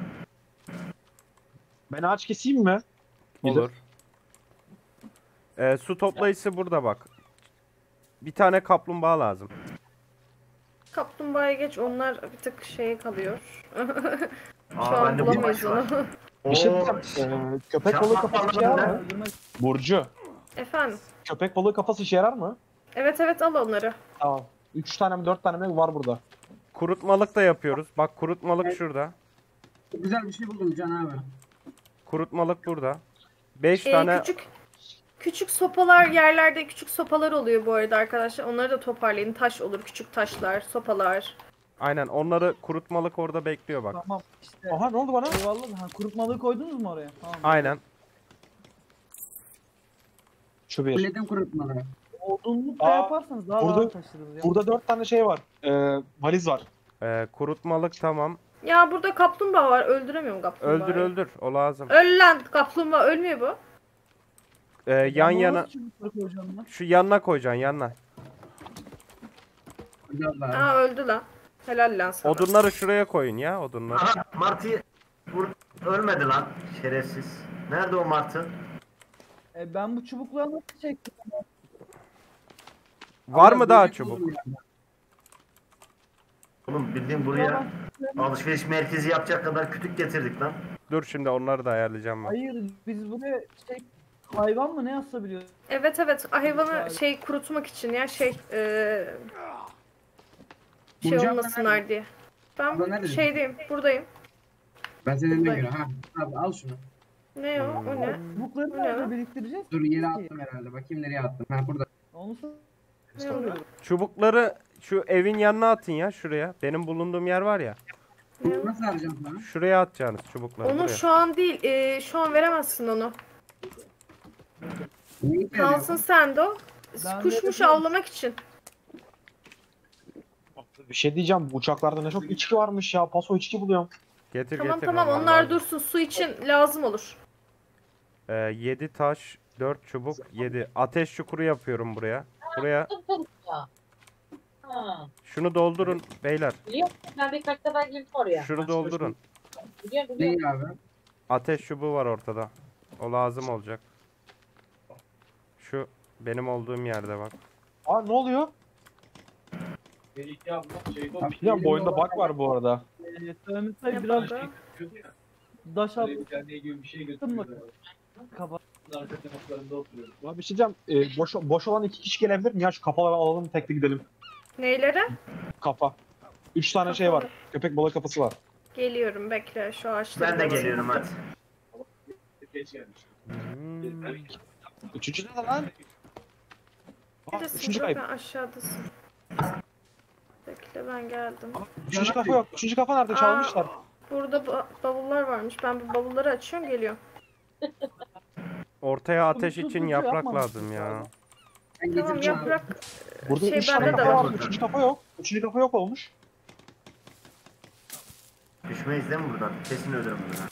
Speaker 4: Ben ağaç keseyim mi?
Speaker 1: Olur. Ee, su toplayıcısı burada bak. Bir tane kaplumbağa lazım.
Speaker 2: Kaplumbağaya geç onlar bir tık şeye kalıyor. Şu
Speaker 3: Aa
Speaker 2: an
Speaker 3: bende bir
Speaker 2: bulamayız
Speaker 3: maç var.
Speaker 2: onu.
Speaker 4: Bir şey
Speaker 3: Oo,
Speaker 4: diyeceğim. Ee, köpek balığı
Speaker 3: Çakmak
Speaker 4: kafası işe
Speaker 3: falan
Speaker 4: yarar
Speaker 3: ne?
Speaker 4: mı?
Speaker 5: Öldürmek
Speaker 4: Burcu.
Speaker 2: Efendim.
Speaker 4: Köpek balığı kafası işe yarar mı?
Speaker 2: Evet evet al onları.
Speaker 4: Tamam. Üç tane mi dört tane mi var burada?
Speaker 1: Kurutmalık da yapıyoruz. Bak kurutmalık şurada.
Speaker 6: Çok güzel bir şey buldum Can abi.
Speaker 1: Kurutmalık burada. beş
Speaker 2: Ee,
Speaker 1: tane
Speaker 2: küçük küçük sopalar yerlerde küçük sopalar oluyor bu arada arkadaşlar. Onları da toparlayın. Taş olur, küçük taşlar, sopalar.
Speaker 1: aynen onları kurutmalık orada bekliyor bak.
Speaker 5: Tamam işte.
Speaker 4: Aha ne oldu bana?
Speaker 5: Eyvallah. Ha, kurutmalığı koydunuz mu oraya? Tamam.
Speaker 1: Aynen.
Speaker 4: Şu bir.
Speaker 6: Kuledim kurutmalı.
Speaker 5: Odunluk da
Speaker 4: Aa,
Speaker 5: yaparsanız daha
Speaker 4: burada-
Speaker 5: rahat taşırız ya.
Speaker 4: Burada dört tane şey var. Ee, valiz var.
Speaker 1: Ee, kurutmalık tamam.
Speaker 2: Ya burada kaplumbağa var. Öldüremiyorum kaplumbağayı.
Speaker 1: Öldür öldür. O lazım.
Speaker 2: Öl lan kaplumbağa ölmüyor bu.
Speaker 1: Ee, yan
Speaker 5: Ama
Speaker 1: yana
Speaker 5: nasıl çubukları koyacağım lan?
Speaker 1: şu yanına koyacaksın yanına.
Speaker 6: Güzel lan.
Speaker 2: Aa öldü lan. Helal lan sana.
Speaker 1: Odunları şuraya koyun ya odunları.
Speaker 3: Aha Martı vur, ölmedi lan şerefsiz. Nerede o Martı?
Speaker 5: E, ben bu çubukları nasıl çektim?
Speaker 1: Var
Speaker 6: Abi,
Speaker 1: mı daha
Speaker 6: böcek
Speaker 1: çubuk?
Speaker 6: buldum ya.
Speaker 3: Oğlum bildiğin buraya alışveriş merkezi yapacak kadar kütük getirdik lan.
Speaker 1: Dur şimdi onları da ayarlayacağım ben.
Speaker 5: Hayır biz buraya şey hayvan mı ne asabiliyoruz?
Speaker 2: Evet evet hayvanı şey kurutmak için ya şey eee şey
Speaker 6: Bulacağım ben
Speaker 2: olmasınlar diye. Ben
Speaker 6: Abla neredesin?
Speaker 2: şeydeyim buradayım.
Speaker 6: Ben senin önüne
Speaker 2: Buradayım.
Speaker 6: göre ha. Abi al şunu.
Speaker 2: Ne o? O ne?
Speaker 5: Bukları
Speaker 2: Bu ne
Speaker 5: nerede
Speaker 2: lan?
Speaker 5: biriktireceğiz?
Speaker 6: Dur yere attım herhalde. Bakayım nereye attım. Ha burada.
Speaker 5: Onu
Speaker 2: Ne o?
Speaker 1: Çubukları şu evin yanına atın ya şuraya. Benim bulunduğum yer var ya.
Speaker 2: Ne o?
Speaker 6: Nasıl arayacağım sana?
Speaker 1: Şuraya atacaksınız çubukları
Speaker 2: Onu
Speaker 1: buraya.
Speaker 2: şu an değil. eee, şu an veremezsin onu.
Speaker 6: Neyi veriyor?
Speaker 2: Kalsın sende o.
Speaker 5: Ben
Speaker 2: Kuşmuş
Speaker 5: de-
Speaker 2: avlamak için.
Speaker 4: Bir şey diyeceğim. Bu uçaklarda ne çok içki varmış ya. Paso içki buluyorum.
Speaker 1: Getir
Speaker 2: Tamam
Speaker 1: getir.
Speaker 2: tamam
Speaker 1: vallahi
Speaker 2: onlar
Speaker 1: lazım.
Speaker 2: dursun. Su için lazım olur.
Speaker 1: Ee, yedi taş, dört çubuk, yedi. Ateş çukuru yapıyorum buraya. Buraya
Speaker 7: Ha.
Speaker 1: şunu doldurun beyler.
Speaker 7: Biliyor musun? Ben birkaç sefer girdim oraya.
Speaker 1: Şunu doldurun.
Speaker 7: Biliyorum biliyorum.
Speaker 6: Neyi abi?
Speaker 1: Ateş çubuğu var ortada. O lazım olacak. Şu benim olduğum yerde bak.
Speaker 4: Aa ne oluyor?
Speaker 6: Abi,
Speaker 4: Ya bu oyunda bug var bu arada.
Speaker 5: Ee, Söylemesel
Speaker 2: Ne
Speaker 5: biraz
Speaker 2: bakalım?
Speaker 5: daş attım mı? Kafa.
Speaker 4: Ya bir şey diyeceğim. Ee, boş, boş olan iki kişi gelebilir mi? Ya şu kafaları alalım tekli gidelim.
Speaker 2: Neylere?
Speaker 4: Kafa. Üç tane şey var. Köpek balığı kafası var.
Speaker 2: Geliyorum bekle şu ağaçları.
Speaker 3: Ben de
Speaker 2: da-
Speaker 3: geliyorum hadi.
Speaker 1: Hmm.
Speaker 4: Üçüncü ne lan? Aa,
Speaker 2: Neredesin?
Speaker 4: üçüncü
Speaker 2: Dur,
Speaker 4: kayıp.
Speaker 2: ben aşağıdasın. Bekle ben geldim.
Speaker 4: Üçüncü kafa yok. Üçüncü kafa nerede? Çalmışlar.
Speaker 2: Burada ba- bavullar varmış. Ben bu bavulları açıyorum geliyorum.
Speaker 1: Ortaya ateş
Speaker 5: Dur, dur,
Speaker 1: için
Speaker 5: dur,
Speaker 1: yaprak
Speaker 5: yapmamış
Speaker 1: lazım ya.
Speaker 6: Ben
Speaker 2: Tamam
Speaker 6: getireceğim abi.
Speaker 2: yaprak.
Speaker 4: Burada
Speaker 2: Şey,
Speaker 4: üç tane
Speaker 2: bende de
Speaker 4: kafa
Speaker 2: var.
Speaker 4: var. Üçüncü kafa yok. Üçüncü kafa yok olmuş.
Speaker 3: Düşmeyiz değil mi buradan? Kesin ölürüm buradan.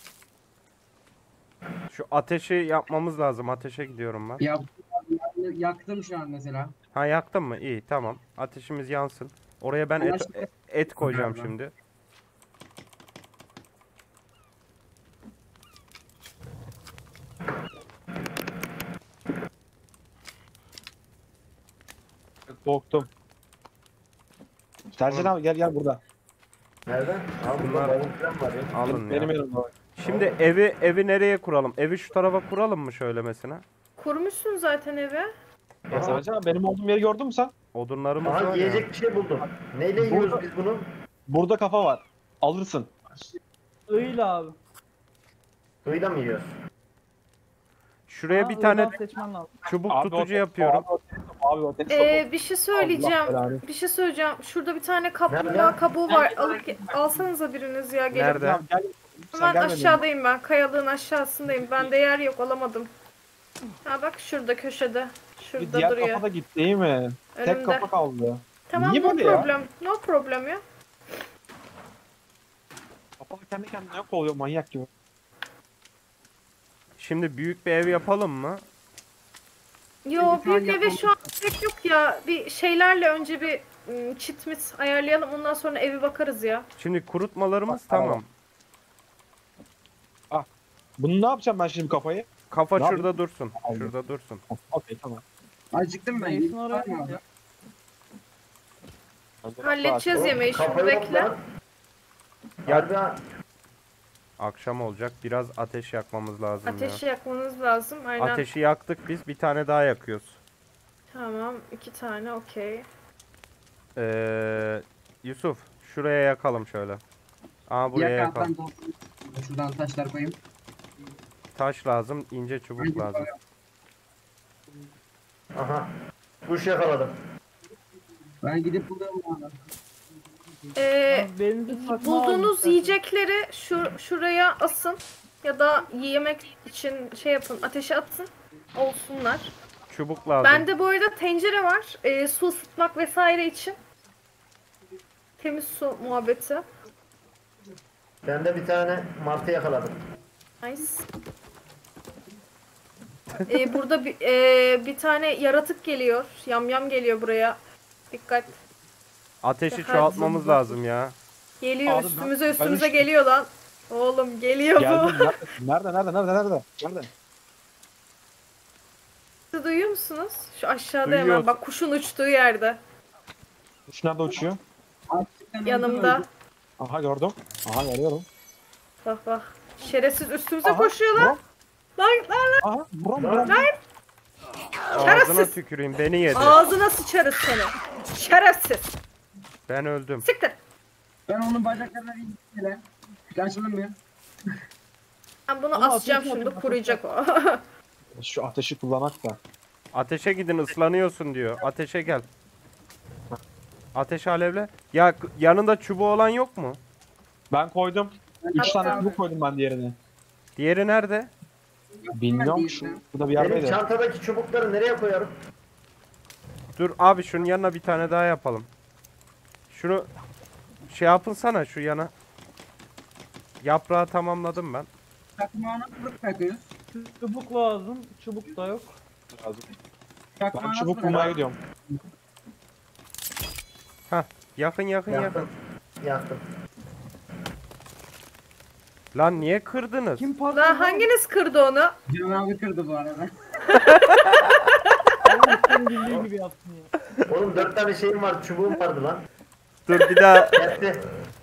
Speaker 1: Şu ateşi yapmamız lazım. Ateşe gidiyorum ben.
Speaker 6: Ya yaktım şu an mesela.
Speaker 1: Ha yaktın mı? İyi tamam. Ateşimiz yansın. Oraya ben et,
Speaker 6: Anlaştık.
Speaker 1: et koyacağım
Speaker 6: Galiba.
Speaker 1: şimdi.
Speaker 4: Korktum. Sercan abi gel gel burada.
Speaker 3: Nereden? Al burada
Speaker 1: Bunlar-
Speaker 3: bavul falan var ya.
Speaker 1: Alın
Speaker 4: Benim,
Speaker 1: ya.
Speaker 4: benim elimde var.
Speaker 1: Şimdi evi evi nereye kuralım? Evi şu tarafa kuralım mı şöylemesine?
Speaker 2: Kurmuşsun zaten evi.
Speaker 4: Ya Sercan abi benim olduğum yeri gördün mü sen?
Speaker 1: Odunlarımız
Speaker 3: Aha
Speaker 1: var ya.
Speaker 3: yiyecek bir şey buldum. Neyle yiyoruz biz bunu?
Speaker 4: Burada kafa var. Alırsın.
Speaker 5: Öyle abi.
Speaker 3: Kıyıda mı yiyoruz?
Speaker 1: Şuraya
Speaker 5: Ama
Speaker 1: bir tane
Speaker 5: öyle seçmen lazım.
Speaker 1: çubuk
Speaker 4: Abi
Speaker 1: tutucu
Speaker 4: o-
Speaker 1: yapıyorum.
Speaker 4: Abi o test- Abi o test-
Speaker 2: Ee, bir şey söyleyeceğim.
Speaker 4: Allah belanı.
Speaker 2: Bir şey söyleyeceğim. Şurada bir tane kaplumbağa
Speaker 3: Nerede?
Speaker 2: kabuğu var. Alıp ge- alsanıza biriniz ya gelin.
Speaker 1: Nerede?
Speaker 4: Tamam, gel. Sen
Speaker 2: Hemen
Speaker 4: gelmedin mi?
Speaker 2: aşağıdayım ben. Kayalığın aşağısındayım. Bende yer yok alamadım. Ha bak şurada köşede.
Speaker 4: Bir
Speaker 2: Şurada
Speaker 4: diğer
Speaker 2: duruyor.
Speaker 4: kafa da gitti değil mi? Tek
Speaker 2: Önümde.
Speaker 4: kafa kaldı.
Speaker 2: Tamam
Speaker 4: Niye
Speaker 2: no
Speaker 4: böyle ya?
Speaker 2: problem. No problem ya.
Speaker 4: Kafalar kendi kendine yok oluyor manyak gibi.
Speaker 1: Şimdi büyük bir ev yapalım mı?
Speaker 2: Yo
Speaker 6: Peki,
Speaker 2: büyük
Speaker 6: tamam,
Speaker 2: eve şu an gerek yok ya. Bir şeylerle önce bir ım, çit mit ayarlayalım. Ondan sonra evi bakarız ya.
Speaker 1: Şimdi kurutmalarımız
Speaker 4: Bak,
Speaker 1: tamam.
Speaker 4: Bunu ne yapacağım ben şimdi kafayı?
Speaker 1: Kafa
Speaker 4: Ne
Speaker 1: şurada dursun.
Speaker 4: Aldım.
Speaker 1: Şurada dursun.
Speaker 4: Okey tamam.
Speaker 6: Acıktım ben.
Speaker 5: Neyse oraya
Speaker 6: Var mı abi?
Speaker 5: ya.
Speaker 2: Halledeceğiz
Speaker 3: Oğlum,
Speaker 2: yemeği.
Speaker 3: kafa
Speaker 2: Şunu
Speaker 3: yok
Speaker 2: bekle.
Speaker 3: lan.
Speaker 1: Ya-
Speaker 3: Harbi ha.
Speaker 1: Akşam olacak. Biraz ateş yakmamız lazım
Speaker 2: Ateşi
Speaker 1: ya.
Speaker 2: yakmanız lazım. Aynen.
Speaker 1: Ateşi yaktık biz. Bir tane daha yakıyoruz.
Speaker 2: Tamam. iki tane okey.
Speaker 1: Ee, Yusuf şuraya yakalım şöyle. Aa buraya
Speaker 6: Yak abi
Speaker 1: yakalım.
Speaker 6: ben doldurayım. Şuradan taşlar koyayım.
Speaker 1: Taş lazım, ince çubuk lazım.
Speaker 3: Aha. Kuş yakaladım.
Speaker 6: Ben gidip buluyorum abi.
Speaker 2: Ee,
Speaker 5: Abi, benzin takma
Speaker 2: bulduğunuz
Speaker 5: aldım.
Speaker 2: yiyecekleri şu şuraya asın. Ya da yemek için şey yapın. Ateşe atın. Olsunlar.
Speaker 1: Çubuk lazım.
Speaker 2: Bende bu arada tencere var. Ee, su ısıtmak vesaire için. Temiz su muhabbeti.
Speaker 3: Ben de bir tane martı yakaladım.
Speaker 2: Nice. Ee, burada bir, ee, bir tane yaratık geliyor. Yamyam geliyor buraya. Dikkat.
Speaker 1: Ateşi
Speaker 2: Yakar
Speaker 1: çoğaltmamız
Speaker 2: zımbır.
Speaker 1: lazım ya.
Speaker 2: Geliyor
Speaker 4: Abi ben-
Speaker 2: üstümüze
Speaker 4: ben
Speaker 2: üstümüze
Speaker 4: hiç-
Speaker 2: geliyor lan. Oğlum geliyor
Speaker 4: Geldim.
Speaker 2: bu.
Speaker 4: Nerede? Nerede? Nerede? Nerede? Nerede?
Speaker 2: Siz duyuyor musunuz? Şu aşağıda
Speaker 1: Duyuyoruz.
Speaker 2: hemen bak kuşun uçtuğu yerde.
Speaker 4: Kuş nerede uçuyor?
Speaker 6: Aç,
Speaker 2: yanımda.
Speaker 4: Aha gördüm. Aha görüyorum.
Speaker 2: Bak bak. Şerefsiz üstümüze
Speaker 4: Aha,
Speaker 2: koşuyorlar.
Speaker 4: vuram.
Speaker 2: Lan lan
Speaker 4: Aha vuram vuram.
Speaker 1: Ağzına
Speaker 2: Şerefsiz.
Speaker 1: tüküreyim beni yedi.
Speaker 2: ağzına sıçarız seni. Şerefsiz.
Speaker 1: Ben öldüm.
Speaker 2: Siktir.
Speaker 6: Ben onun bacaklarına bir hele. Karşılamıyor.
Speaker 2: Ben bunu
Speaker 5: Ama
Speaker 2: asacağım
Speaker 5: ateş
Speaker 2: şimdi
Speaker 5: yapın,
Speaker 2: kuruyacak o.
Speaker 4: Şu ateşi kullanak da.
Speaker 1: Ateşe gidin ıslanıyorsun diyor. Ateşe gel. Ateş alevle. Ya k- yanında çubuğu olan yok mu?
Speaker 4: Ben koydum. Üç
Speaker 2: Hatta-
Speaker 4: tane çubuk koydum ben diğerine.
Speaker 1: Diğeri nerede?
Speaker 4: Bilmiyorum.
Speaker 6: değil
Speaker 4: Şu,
Speaker 6: ya.
Speaker 4: burada bir
Speaker 3: Benim
Speaker 4: yerdeydi.
Speaker 3: çantadaki çubukları nereye koyarım?
Speaker 1: Dur abi şunun yanına bir tane daha yapalım. Şunu şey yapılsana şu yana. Yaprağı tamamladım ben.
Speaker 6: Çakmağına kılık takıyoruz.
Speaker 5: Çubuk lazım. Çubuk da yok.
Speaker 4: Lazım.
Speaker 6: Çakmağına
Speaker 4: Ben çubuk
Speaker 6: kılık
Speaker 4: bulmaya gidiyorum.
Speaker 1: Yakın yakın yakın.
Speaker 3: Yaktım. Yaktım.
Speaker 1: Lan niye kırdınız?
Speaker 5: Kim pardon?
Speaker 2: Lan hanginiz kırdı onu?
Speaker 6: Can abi kırdı bu arada.
Speaker 5: Sen bildiği gibi yaptın ya.
Speaker 3: Oğlum dört tane şeyim var, çubuğum vardı lan.
Speaker 1: Dur bir daha
Speaker 3: Yetti.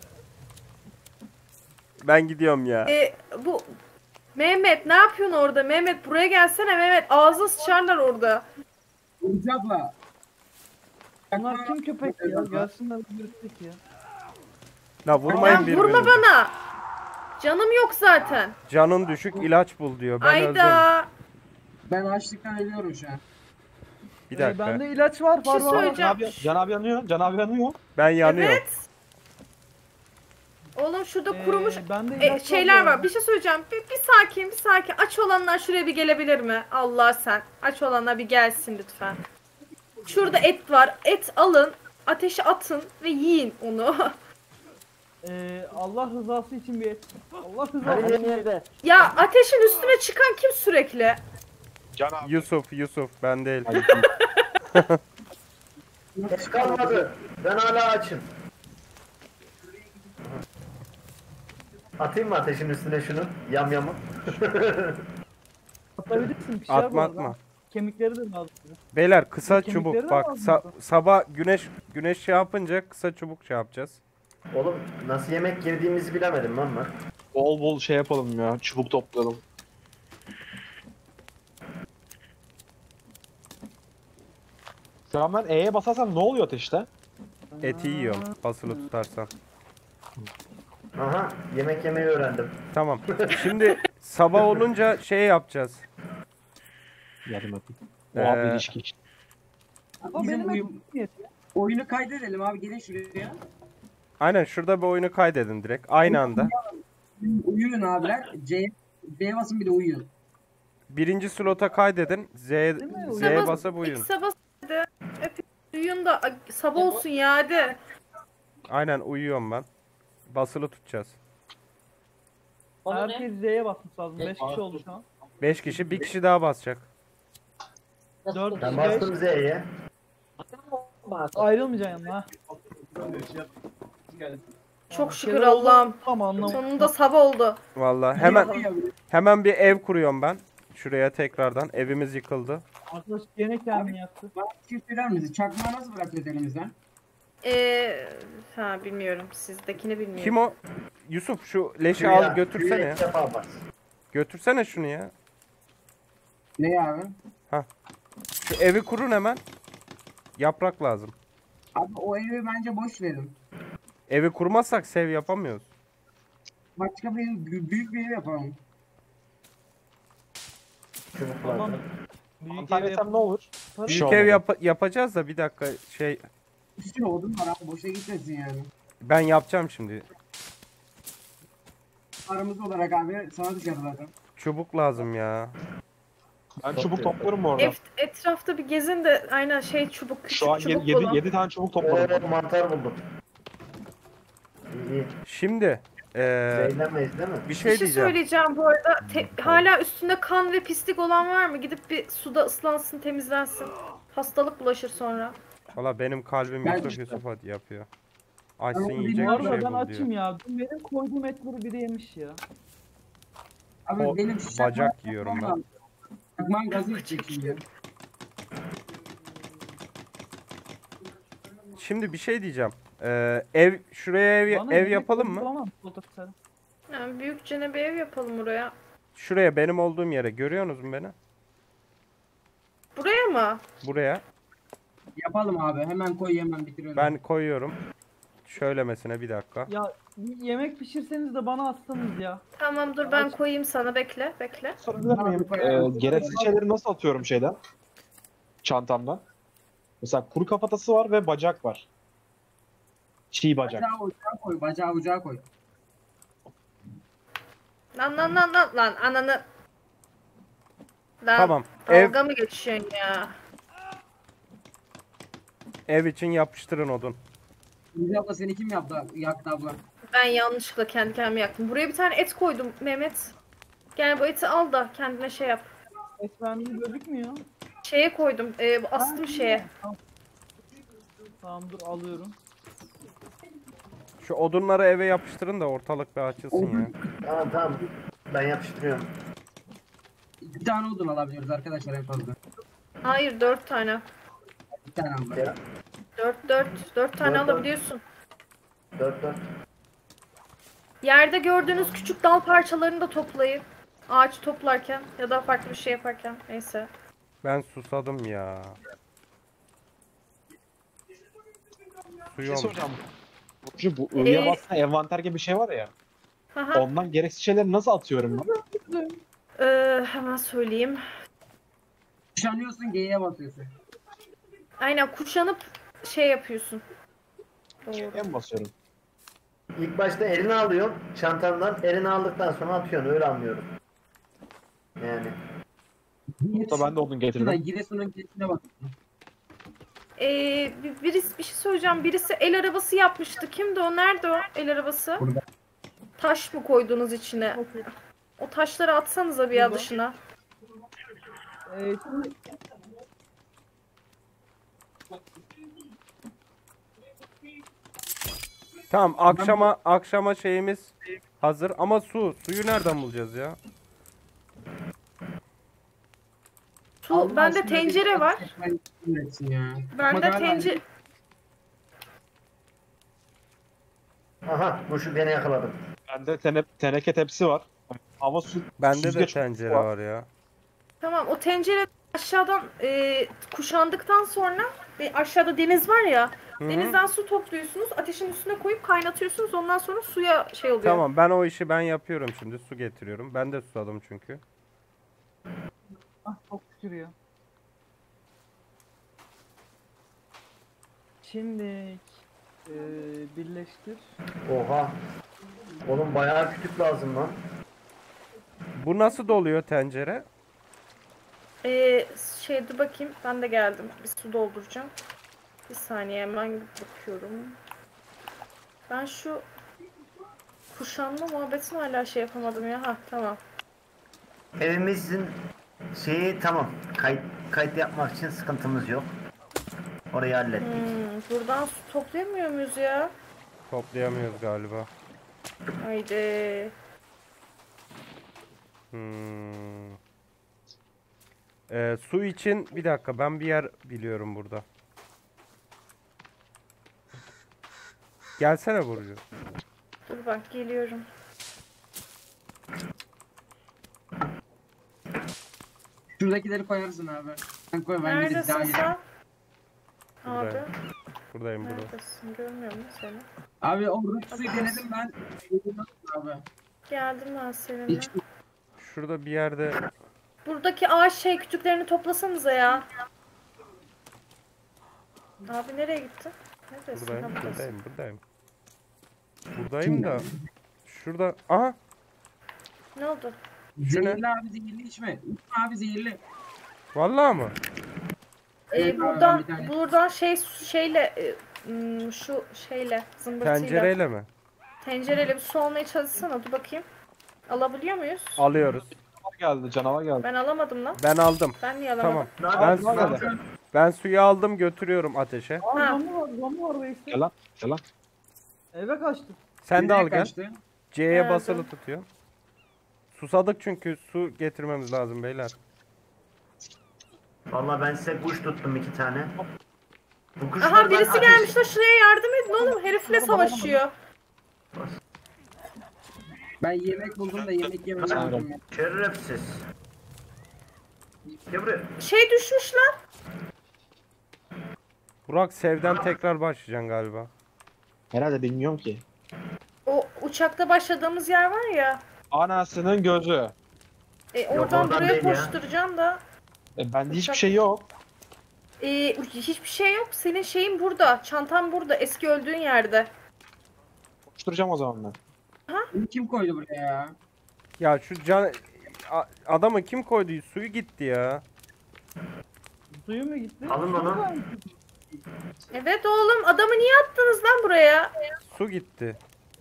Speaker 1: ben gidiyorum ya.
Speaker 2: E, bu Mehmet ne yapıyorsun orada? Mehmet buraya gelsene Mehmet. Ağzına sıçarlar orada.
Speaker 6: Burcu abla.
Speaker 5: Bunlar kim köpek ya? Gelsinler bir yürüttük ya.
Speaker 1: La vurmayın
Speaker 2: Ya
Speaker 1: birbirinize.
Speaker 2: vurma bana. Canım yok zaten.
Speaker 1: Canın düşük ilaç bul diyor. Ben öldüm.
Speaker 2: Ayda.
Speaker 6: Ben açlıktan ölüyorum şu an.
Speaker 1: Bir
Speaker 5: Ee,
Speaker 1: dakika.
Speaker 5: bende ilaç var.
Speaker 2: Bir şey
Speaker 5: var var.
Speaker 4: Can
Speaker 2: söyleyeceğim.
Speaker 4: abi, Can abi yanıyor. Can abi yanıyor.
Speaker 1: Ben yanıyorum.
Speaker 2: Evet. Oğlum şurada
Speaker 5: Ee,
Speaker 2: kurumuş
Speaker 5: bende
Speaker 2: e,
Speaker 5: ilaç
Speaker 2: şeyler
Speaker 5: bu
Speaker 2: var.
Speaker 5: arada.
Speaker 2: Bir şey söyleyeceğim. Bir, bir sakin, bir sakin. Aç olanlar şuraya bir gelebilir mi? Allah sen. Aç olanlar bir gelsin lütfen. Şurada et var. Et alın. Ateşe atın ve yiyin onu.
Speaker 5: Ee, Allah rızası için bir et. Allah rızası
Speaker 3: Hani
Speaker 5: için bir et.
Speaker 3: nerede?
Speaker 2: Ya ateşin üstüne çıkan kim sürekli?
Speaker 4: Can abi.
Speaker 1: Yusuf Yusuf ben değil.
Speaker 3: Hiç kalmadı. Ben hala açım. Atayım mı ateşin üstüne şunu? Yam yamı.
Speaker 5: Atabilirsin bir şey bu
Speaker 1: Atma
Speaker 5: arada.
Speaker 1: atma.
Speaker 5: Kemikleri de lazım.
Speaker 1: Beyler kısa
Speaker 5: Kemikleri
Speaker 1: çubuk
Speaker 5: de
Speaker 1: bak
Speaker 5: lazım.
Speaker 1: sa- sabah güneş güneş şey yapınca kısa çubuk şey yapacağız.
Speaker 3: Oğlum nasıl yemek yediğimizi bilemedim lan ben.
Speaker 4: Bol bol şey yapalım ya. Çubuk toplayalım. Şu an ben E'ye basarsam ne oluyor ateşte?
Speaker 1: Eti yiyorum basılı tutarsan.
Speaker 3: Aha yemek yemeyi öğrendim.
Speaker 1: Tamam. Şimdi sabah olunca şey yapacağız.
Speaker 4: Yardım atayım. Oha bir
Speaker 1: Ee,
Speaker 4: ilişki.
Speaker 5: Ama
Speaker 6: Bizim
Speaker 5: benim
Speaker 6: uyum-
Speaker 5: etim yetiyor.
Speaker 6: Oyunu kaydedelim abi, gelin şuraya.
Speaker 1: Aynen şurada bir oyunu kaydedin direkt aynı anda.
Speaker 6: Uyuyun abiler. C, C basın bir de uyuyun.
Speaker 1: Birinci slota kaydedin. Z
Speaker 5: mi?
Speaker 1: Z'ye
Speaker 2: Sabah-
Speaker 1: basıp uyuyun.
Speaker 2: İlk sabah hadi. Hep uyuyun da a- sabah olsun ya hadi.
Speaker 1: Aynen uyuyorum ben. Basılı tutacağız.
Speaker 7: Bana ne?
Speaker 5: Herkes Z'ye basmış lazım. beş kişi oldu şu an.
Speaker 1: beş kişi bir kişi daha basacak.
Speaker 7: Nasıl
Speaker 5: Dört-
Speaker 7: konuşuyor?
Speaker 3: Ben bastım Z'ye.
Speaker 7: Bak.
Speaker 5: Ayrılmayacaksın yanına. ha.
Speaker 2: Çok şükür
Speaker 5: Şeyler oldu
Speaker 2: Allah'ım.
Speaker 5: ama anlamadım.
Speaker 2: Sonunda sabah oldu.
Speaker 1: Vallahi hemen hemen bir ev kuruyorum ben. Şuraya tekrardan. Evimiz yıkıldı.
Speaker 5: Arkadaş gene kendini yaktı.
Speaker 6: Bana bir şey söyler misin? Çakmağı nasıl bırakıyoruz elimizden?
Speaker 2: Ee, ha bilmiyorum. Sizdekini bilmiyorum.
Speaker 1: Kim o? Yusuf şu leşi
Speaker 3: Şuraya,
Speaker 1: al götürsene
Speaker 3: şuraya
Speaker 1: ya.
Speaker 3: ilk defa bas.
Speaker 1: Götürsene şunu ya.
Speaker 6: Ne abi?
Speaker 1: Şu evi kurun hemen. Yaprak lazım.
Speaker 6: Abi o evi bence boş verin.
Speaker 1: Evi kurmazsak sev yapamıyoruz.
Speaker 6: Başka bir ev- büyük bir ev yapalım.
Speaker 3: Çubuklar.
Speaker 5: Tamam. Büyük ev
Speaker 4: Antalya'sam ne olur?
Speaker 5: yaparız.
Speaker 4: şey
Speaker 1: Büyük ev
Speaker 4: olmadı.
Speaker 1: yap- yapacağız da bir dakika şey
Speaker 6: Bir sürü odun var abi, boşa gitmesin yani.
Speaker 1: ben yapacağım şimdi.
Speaker 6: Aramız olarak abi sana düşer zaten.
Speaker 1: Çubuk lazım ya.
Speaker 4: Ben çubuk topluyorum bu arada.
Speaker 2: Et, etrafta bir gezin de aynen şey çubuk küçük
Speaker 4: Şu an
Speaker 2: çubuk
Speaker 4: yedi
Speaker 2: bulun.
Speaker 4: tane çubuk topladım.
Speaker 3: Oo mantar buldum. İyi iyi.
Speaker 1: Şimdi eee
Speaker 3: Zehirlenmeyiz değil mi?
Speaker 1: bir
Speaker 2: Bir
Speaker 1: şey
Speaker 2: şey
Speaker 1: diyeceğim.
Speaker 2: söyleyeceğim bu arada. Te- hala üstünde kan ve pislik olan var mı? Gidip bir suda ıslansın, temizlensin. Hastalık bulaşır sonra.
Speaker 1: Valla benim kalbim
Speaker 6: Ben
Speaker 1: Yusuf
Speaker 6: işte.
Speaker 1: Yusuf hadi yapıyor. Açsın
Speaker 6: Ama
Speaker 1: yiyecek
Speaker 5: Bu
Speaker 1: bir
Speaker 5: arada
Speaker 1: şey
Speaker 5: ben
Speaker 1: bul
Speaker 5: açım
Speaker 1: diyor.
Speaker 5: ya. Dün benim koyduğum etleri biri yemiş ya.
Speaker 6: Abi
Speaker 1: O
Speaker 6: benim şu
Speaker 1: bacak
Speaker 6: çakmağı-
Speaker 1: yiyorum ben.
Speaker 6: Çakmağın gazı içecek şimdi.
Speaker 1: Şimdi bir şey diyeceğim. Ee, ev şuraya ev
Speaker 5: Bana
Speaker 1: ev
Speaker 5: yemek
Speaker 1: yapalım
Speaker 5: koydu
Speaker 1: mı?
Speaker 5: Tamam. Otur sen.
Speaker 2: Yani büyükçene bir ev yapalım oraya.
Speaker 1: Şuraya benim olduğum yere görüyorsunuz mu beni?
Speaker 2: Buraya mı?
Speaker 1: Buraya
Speaker 6: Yapalım abi. Hemen koy hemen bitirelim.
Speaker 1: ben koyuyorum. Şöylemesine bir dakika.
Speaker 5: Ya bir yemek pişirseniz de bana atsanız ya.
Speaker 2: Tamam dur ben koyayım sana bekle bekle.
Speaker 4: Sorabilir miyim?
Speaker 6: Abi, koyalım.
Speaker 4: Ee, gereksiz şeyleri nasıl atıyorum şeyden? Çantamdan. Mesela kuru kafatası var ve bacak var. Çiğ bacak.
Speaker 6: Bacağı ocağa koy. Bacağı ocağa koy.
Speaker 2: Lan lan lan lan lan ananı. Lan,
Speaker 1: Tamam. Ev
Speaker 2: dalga mı geçiyorsun ya?
Speaker 1: ev için yapıştırın odun.
Speaker 6: Yüce abla seni kim yaptı? Yaktı abla.
Speaker 2: Ben yanlışlıkla kendi kendime yaktım. Buraya bir tane et koydum Mehmet. Gel bu eti al da kendine şey yap.
Speaker 5: Esmerliği gözükmüyor.
Speaker 2: Şeye koydum. E, bu astım şeye.
Speaker 5: Tamam dur alıyorum.
Speaker 1: Şu odunları eve yapıştırın da ortalık bir açılsın ya.
Speaker 3: Tamam tamam. Ben yapıştırıyorum.
Speaker 6: Bir tane odun alabiliyoruz arkadaşlar en fazla.
Speaker 2: Hayır dört tane.
Speaker 6: Bir tane abla.
Speaker 3: Ya,
Speaker 2: Dört dört. Dört tane
Speaker 3: Dört, dört.
Speaker 2: alabiliyorsun.
Speaker 3: dört dört.
Speaker 2: Yerde gördüğünüz küçük dal parçalarını da toplayın. Ağaç toplarken ya da farklı bir şey yaparken. Neyse.
Speaker 1: Ben susadım ya.
Speaker 4: Bir
Speaker 1: Suyu
Speaker 4: şey
Speaker 1: olmuş.
Speaker 4: soracağım. Burcu bu ı'ya
Speaker 2: Ee,
Speaker 4: basma envanter gibi bir şey var ya.
Speaker 2: Haha.
Speaker 4: Ondan gereksiz şeyleri nasıl atıyorum ben?
Speaker 2: Ee, hemen söyleyeyim.
Speaker 6: Kuşanıyorsun G'ye basıyorsun.
Speaker 2: Aynen kuşanıp şey yapıyorsun. Doğru.
Speaker 4: En basıyorum.
Speaker 3: İlk başta elini alıyorsun çantandan. Elini aldıktan sonra atıyorsun. Öyle anlıyorum. Yani.
Speaker 4: Burada ben de odun
Speaker 6: Şurada
Speaker 4: getirdim.
Speaker 6: Giresun'un geçine bak.
Speaker 2: Ee, bir- birisi bir şey söyleyeceğim. Birisi el arabası yapmıştı. Kimdi o? Nerede o el arabası?
Speaker 6: Burada.
Speaker 2: Taş mı koydunuz içine? O taşları atsanıza bir ya
Speaker 5: Burada.
Speaker 2: dışına.
Speaker 5: Ee, şimdi
Speaker 1: Tamam akşama akşama şeyimiz hazır ama su suyu nereden bulacağız ya?
Speaker 2: Su,
Speaker 6: Allah
Speaker 2: bende
Speaker 6: aşkına
Speaker 2: tencere
Speaker 6: bir-
Speaker 2: var.
Speaker 6: Ben üretsin ya.
Speaker 2: Bende
Speaker 6: Bak hala-
Speaker 2: tencere...
Speaker 3: Aha kuşu gene yakaladım.
Speaker 4: Bende tene, teneke tepsi var. Hava su
Speaker 1: Bende de
Speaker 4: süzgeç
Speaker 1: tencere var ya.
Speaker 2: Tamam o tencere aşağıdan e, kuşandıktan sonra e, aşağıda deniz var ya.
Speaker 1: Hı hı.
Speaker 2: Denizden su topluyorsunuz. Ateşin üstüne koyup kaynatıyorsunuz. Ondan sonra suya şey oluyor.
Speaker 1: Tamam ben o işi ben yapıyorum şimdi su getiriyorum. Ben de susadım çünkü.
Speaker 5: ah çok şükür ya. Şimdi ee, birleştir.
Speaker 3: Oha. Oğlum bayağı kütük lazım lan.
Speaker 1: Bu nasıl doluyor tencere?
Speaker 2: Ee, şey dur bakayım. Ben de geldim. Bir su dolduracağım. Bir saniye hemen bakıyorum. Ben şu kuşanma muhabbetini hala şey yapamadım ya. Ha tamam.
Speaker 3: Evimizin şeyi tamam. Kayıt, kayıt yapmak için sıkıntımız yok. Orayı hallettik.
Speaker 2: Hmm, buradan su toplayamıyor muyuz ya?
Speaker 1: Toplayamıyoruz galiba.
Speaker 2: Haydi.
Speaker 1: Hmm. Ee, su için bir dakika ben bir yer biliyorum burada. Gelsene Burcu.
Speaker 2: Dur bak geliyorum.
Speaker 6: Şuradakileri koyarsın abi. Sen koy ben gidip daha
Speaker 2: Neredesin
Speaker 6: iyi.
Speaker 2: sen? Abi.
Speaker 1: Buradayım. Buradayım burada.
Speaker 2: Neredesin? Görmüyor musun seni?
Speaker 6: Abi o rütüsü denedim ben. Abi.
Speaker 2: Geldim ben seninle.
Speaker 6: Hiç
Speaker 1: Şurada bir yerde
Speaker 2: Buradaki ağaç şey kütüklerini toplasanıza ya. Abi nereye gittin? Neredesin?
Speaker 1: buradayım,
Speaker 2: Ha, buradasın.
Speaker 1: buradayım, buradayım. Buradayım da şurada aha
Speaker 2: Ne oldu?
Speaker 1: Şu ne?
Speaker 6: zehirli abi zehirli içme. İçme abi zehirli.
Speaker 1: vallahi mı?
Speaker 2: Ee,
Speaker 6: Evet abi,
Speaker 2: buradan
Speaker 6: bir tane.
Speaker 2: buradan şey şeyle e, hmm, şu şeyle zımbırtıyla
Speaker 1: Tencereyle mi?
Speaker 2: tencereyle bir su almaya çalışsana. Dur bakayım. Alabiliyor muyuz?
Speaker 1: Alıyoruz.
Speaker 4: Canavar geldi, canavar geldi.
Speaker 2: Ben alamadım lan.
Speaker 1: Ben aldım.
Speaker 2: Ben niye alamadım?
Speaker 1: Tamam.
Speaker 3: Ne
Speaker 1: Ben,
Speaker 3: yapıyorsun?
Speaker 1: su,
Speaker 3: Ne yapıyorsun?
Speaker 1: ben suyu aldım götürüyorum ateşe.
Speaker 5: Aa
Speaker 2: Ha.
Speaker 5: zombi var zombi var Veysel.
Speaker 4: Gel lan, gel lan.
Speaker 5: Eve kaçtı.
Speaker 1: Sen de
Speaker 6: Nereye
Speaker 1: al gel.
Speaker 6: kaçtı?
Speaker 1: C'ye
Speaker 2: Geldim.
Speaker 1: basılı tutuyor. Susadık çünkü su getirmemiz lazım beyler.
Speaker 3: Vallahi ben size kuş tuttum iki tane. Bu kuşlar
Speaker 2: Aha
Speaker 3: ben
Speaker 2: birisi
Speaker 3: ateş-
Speaker 2: gelmiş de şuraya yardım edin oğlum. Herifle savaşıyor.
Speaker 6: Ben yemek buldum da yemek yemedim.
Speaker 4: Sanırım.
Speaker 3: Şerefsiz. Gel buraya.
Speaker 2: Şey düşmüşler.
Speaker 1: Burak Sev'den tekrar başlayacaksın galiba.
Speaker 4: Herhalde bilmiyorum ki.
Speaker 2: O uçakta başladığımız yer var ya.
Speaker 4: Anasının gözü.
Speaker 2: E, oradan
Speaker 3: oradan
Speaker 2: buraya
Speaker 3: değil ya.
Speaker 2: koşturacaksın da.
Speaker 4: E, bende hiçbir
Speaker 2: Uçak-
Speaker 4: şey yok.
Speaker 2: E, hiçbir şey yok. Senin şeyin burada. Çantan burada. Eski öldüğün yerde.
Speaker 4: Koşturacağım o zaman ben.
Speaker 6: Bunu kim koydu buraya ya?
Speaker 1: Ya şu can... A- adamı kim koydu? Suyu gitti ya.
Speaker 5: Suyu mu gitti?
Speaker 3: Alın onu.
Speaker 5: Suyu var mı?
Speaker 2: Evet oğlum. Adamı niye attınız lan buraya?
Speaker 1: Su gitti.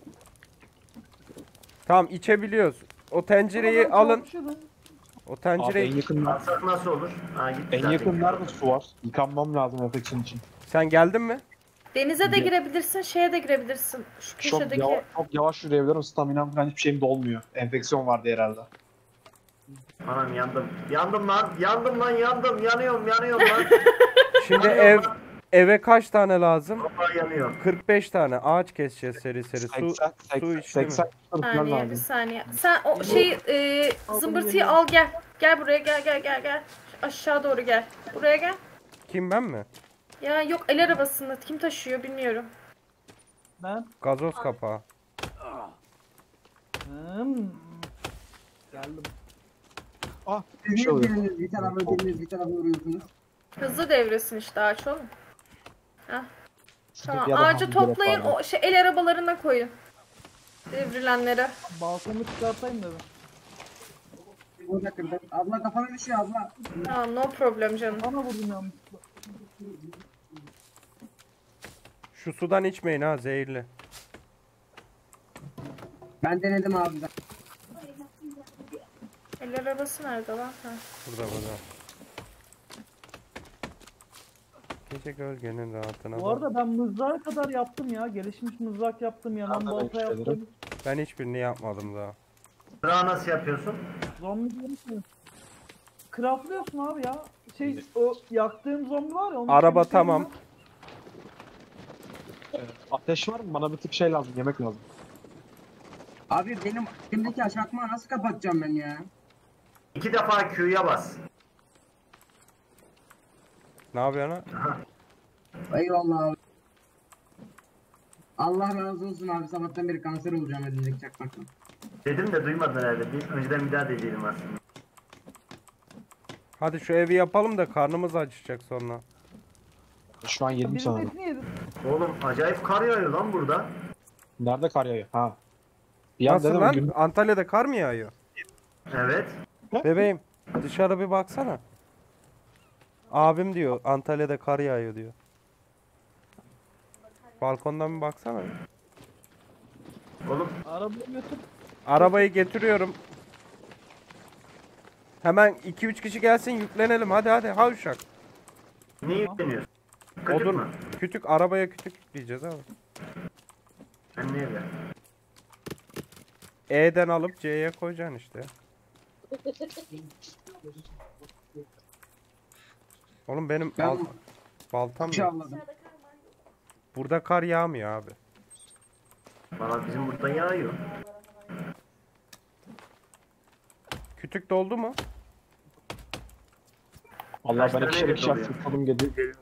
Speaker 1: Tamam içebiliyoruz. O tencereyi
Speaker 5: Ama ben
Speaker 1: alın.
Speaker 5: çarpışıyordum.
Speaker 1: O
Speaker 4: Abi en
Speaker 1: tencereyi
Speaker 4: yakın,
Speaker 3: Alsak nasıl olur? Ha gitti
Speaker 4: en
Speaker 3: zaten.
Speaker 4: yakın nerede su var? Yıkanmam lazım enfeksiyon için.
Speaker 1: sen geldin mi?
Speaker 2: Denize de
Speaker 4: Ge-
Speaker 2: girebilirsin. Şeye de girebilirsin. Şu
Speaker 4: Çok,
Speaker 2: köşedeki.
Speaker 4: yavaş, çok yavaş yürüyebilirim. Staminam falan hiçbir şeyim dolmuyor. Enfeksiyon vardı herhalde.
Speaker 3: Anam yandım. Yandım lan. Yandım lan yandım. Yanıyorum yanıyorum lan.
Speaker 1: Şimdi
Speaker 3: Yanıyorum
Speaker 1: ev
Speaker 3: lan.
Speaker 1: eve kaç tane lazım?
Speaker 3: Vallahi yanıyorum.
Speaker 1: kırk beş tane ağaç keseceğiz seri seri. Su
Speaker 4: seksen,
Speaker 1: su
Speaker 4: seksen,
Speaker 1: içti mi?
Speaker 4: seksen falan
Speaker 2: Saniye, bir
Speaker 4: lazım.
Speaker 2: saniye. Sen o şeyi e, zımbırtıyı al gel. Gel buraya gel gel gel gel. Aşağı doğru gel. Buraya gel.
Speaker 1: Kim ben mi?
Speaker 2: Ya yok el arabasında kim taşıyor bilmiyorum.
Speaker 5: Ben.
Speaker 1: Gazoz kapağı.
Speaker 5: Hmm. Geldim.
Speaker 4: Ah, bir
Speaker 6: Siz
Speaker 4: şey
Speaker 6: niye
Speaker 4: oluyor.
Speaker 6: biriniz bir tarafa biriniz bir tarafa vuruyorsunuz?
Speaker 2: Hızlı devresin işte ağaç oğlum. Tamam
Speaker 4: Ya da
Speaker 2: ağacı
Speaker 4: hamle
Speaker 2: toplayın
Speaker 4: yapar.
Speaker 2: o şey el arabalarına koyun. Devrilenlere.
Speaker 5: Balkonu çıkartayım dedim.
Speaker 6: Burada kırdım. Abla kafana düşüyor abla.
Speaker 2: Tamam no problem canım.
Speaker 5: Bana vurdun yanlışlıkla.
Speaker 1: Şu sudan içmeyin ha zehirli.
Speaker 6: Ben denedim abi. ben.
Speaker 2: El arabası nerede lan? Ha.
Speaker 1: Burada burada. Gece gölgenin rahatına
Speaker 5: Bu
Speaker 1: bak.
Speaker 5: arada ben mızrağa kadar yaptım ya. Gelişmiş mızrak yaptım, yanan
Speaker 4: Ben de
Speaker 5: balta
Speaker 4: öyle
Speaker 5: yaptım.
Speaker 1: Ben hiçbirini yapmadım daha.
Speaker 3: Sıra nasıl yapıyorsun?
Speaker 5: Zombi mi? Craftlıyorsun abi ya. Şey o yaktığım zombi var ya. onun
Speaker 1: Araba
Speaker 5: kemiklerini-
Speaker 1: tamam.
Speaker 4: Evet. Ateş var mı? Bana bir tık şey lazım. Yemek lazım.
Speaker 6: Abi benim elimdeki aşağıtmağı nasıl kapatacağım ben ya?
Speaker 3: İki defa Q'ya bas.
Speaker 1: Ne yapıyorsun ha?
Speaker 6: Eyvallah abi. Allah razı olsun abi, sabahtan beri kanser olacağım elimdeki çakmakla.
Speaker 3: Dedim de duymadın herhalde. Bir, önceden bir daha dediydim aslında.
Speaker 1: Hadi şu evi yapalım da karnımız acıkacak sonra.
Speaker 4: Şu an yedim
Speaker 5: Birinin
Speaker 4: sanırım.
Speaker 5: etini yedim.
Speaker 3: Oğlum acayip kar yağıyor lan burada.
Speaker 4: Nerede kar yağıyor? Ha. Bir an
Speaker 1: Nasıl
Speaker 4: dedim
Speaker 1: lan?
Speaker 4: gün...
Speaker 1: Antalya'da kar mı yağıyor?
Speaker 3: Evet.
Speaker 1: Bebeğim dışarı bir baksana. Abim diyor Antalya'da kar yağıyor diyor. Balkondan bir baksana.
Speaker 3: Oğlum
Speaker 5: Arabayı götür.
Speaker 1: Arabayı getiriyorum. Hemen iki üç kişi gelsin yüklenelim hadi hadi ha uşak.
Speaker 3: niye yükleniyorsun? Kütük
Speaker 1: Odun
Speaker 3: mü?
Speaker 1: kütük arabaya kütük yükleyeceğiz abi.
Speaker 3: Ben niye be?
Speaker 1: E'den alıp C'ye koyacaksın işte. Oğlum benim
Speaker 6: Ben-
Speaker 1: bal- baltam
Speaker 6: Şey
Speaker 1: yok.
Speaker 6: avladım.
Speaker 1: Burada kar yağmıyor abi.
Speaker 3: Valla bizim burada yağıyor.
Speaker 1: Kütük doldu mu?
Speaker 4: Allah
Speaker 3: Kaç
Speaker 4: ben
Speaker 3: tane
Speaker 4: ikişer
Speaker 3: yemek
Speaker 4: ikişer
Speaker 3: oluyor?
Speaker 4: fırladım geliyor.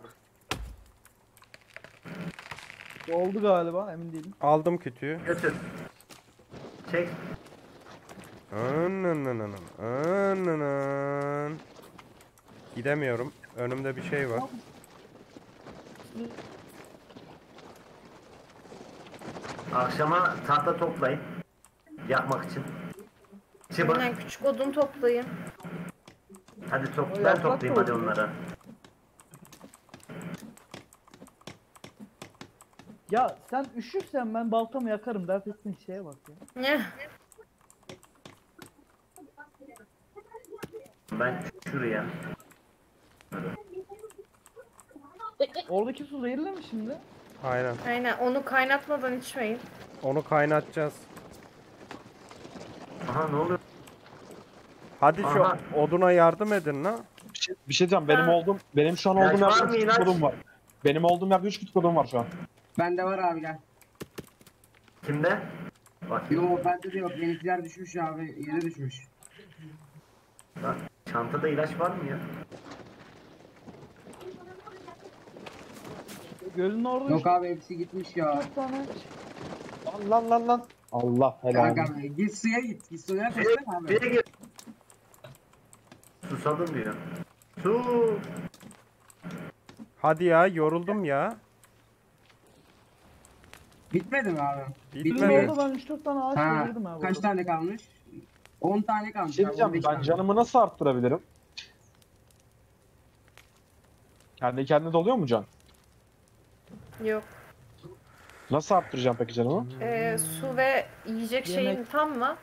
Speaker 5: Oldu galiba, emin değilim.
Speaker 1: Aldım kütüğü.
Speaker 3: Götür. Çek.
Speaker 1: Anananana, ananan. Gidemiyorum. Önümde bir şey var.
Speaker 3: Akşama tahta toplayın. Yakmak için. Çıbık.
Speaker 2: Aynen küçük odun toplayın.
Speaker 3: Hadi top.
Speaker 5: O
Speaker 3: Ben
Speaker 5: yaprak
Speaker 3: toplayayım
Speaker 5: da
Speaker 3: hadi
Speaker 5: oluyor.
Speaker 3: onlara.
Speaker 5: Ya sen üşürsen ben baltamı yakarım, dert ettiğin şeye bak ya.
Speaker 2: Ne?
Speaker 3: Ben şuraya.
Speaker 5: Oradaki su zehirli mi şimdi?
Speaker 1: Aynen.
Speaker 2: Aynen onu kaynatmadan içmeyin.
Speaker 1: Onu kaynatacağız.
Speaker 3: Aha ne oluyor?
Speaker 1: Hadi şu
Speaker 3: Aha.
Speaker 1: oduna yardım edin la.
Speaker 4: Bir şey, bir şey diyeceğim. Benim
Speaker 2: Ha.
Speaker 4: olduğum, benim şu an
Speaker 3: İlaç
Speaker 4: olduğum
Speaker 3: var
Speaker 4: yerde
Speaker 3: mı,
Speaker 4: küçük
Speaker 3: ilaç?
Speaker 4: odun var. Benim olduğum yerde üç kütük odam var şu an.
Speaker 6: Bende var abi gel.
Speaker 3: Kimde? Bak
Speaker 6: Yo bende de yok. Benimkiler düşmüş abi. Yere düşmüş.
Speaker 3: bak, çantada ilaç var mı ya?
Speaker 5: Gölün orada
Speaker 6: Yok
Speaker 5: üç
Speaker 6: abi hepsi gitmiş ya.
Speaker 5: tane.
Speaker 4: Lan lan lan lan. Allah helal.
Speaker 6: Kanka be, git suya git. Git suya
Speaker 3: Suya,
Speaker 6: koşsana abi.
Speaker 3: suya gir. Susadım diyor. Su.
Speaker 1: Hadi ya yoruldum ya.
Speaker 6: Bitmedi mi abi?
Speaker 5: Gölün
Speaker 1: Bitmedi.
Speaker 5: orada ben üç dört tane ağaç
Speaker 6: Ha,
Speaker 5: devirdim abi.
Speaker 6: kaç tane kalmış? on tane kalmış.
Speaker 4: Bir şey
Speaker 6: abi,
Speaker 4: diyeceğim,
Speaker 6: on beş
Speaker 4: ben
Speaker 6: tane.
Speaker 4: canımı nasıl arttırabilirim? Kendi kendine doluyor mu can?
Speaker 2: Yok.
Speaker 4: Nasıl arttıracağım peki canımı?
Speaker 2: Ee, su ve yiyecek şeyin
Speaker 5: Yemek.
Speaker 2: tam mı?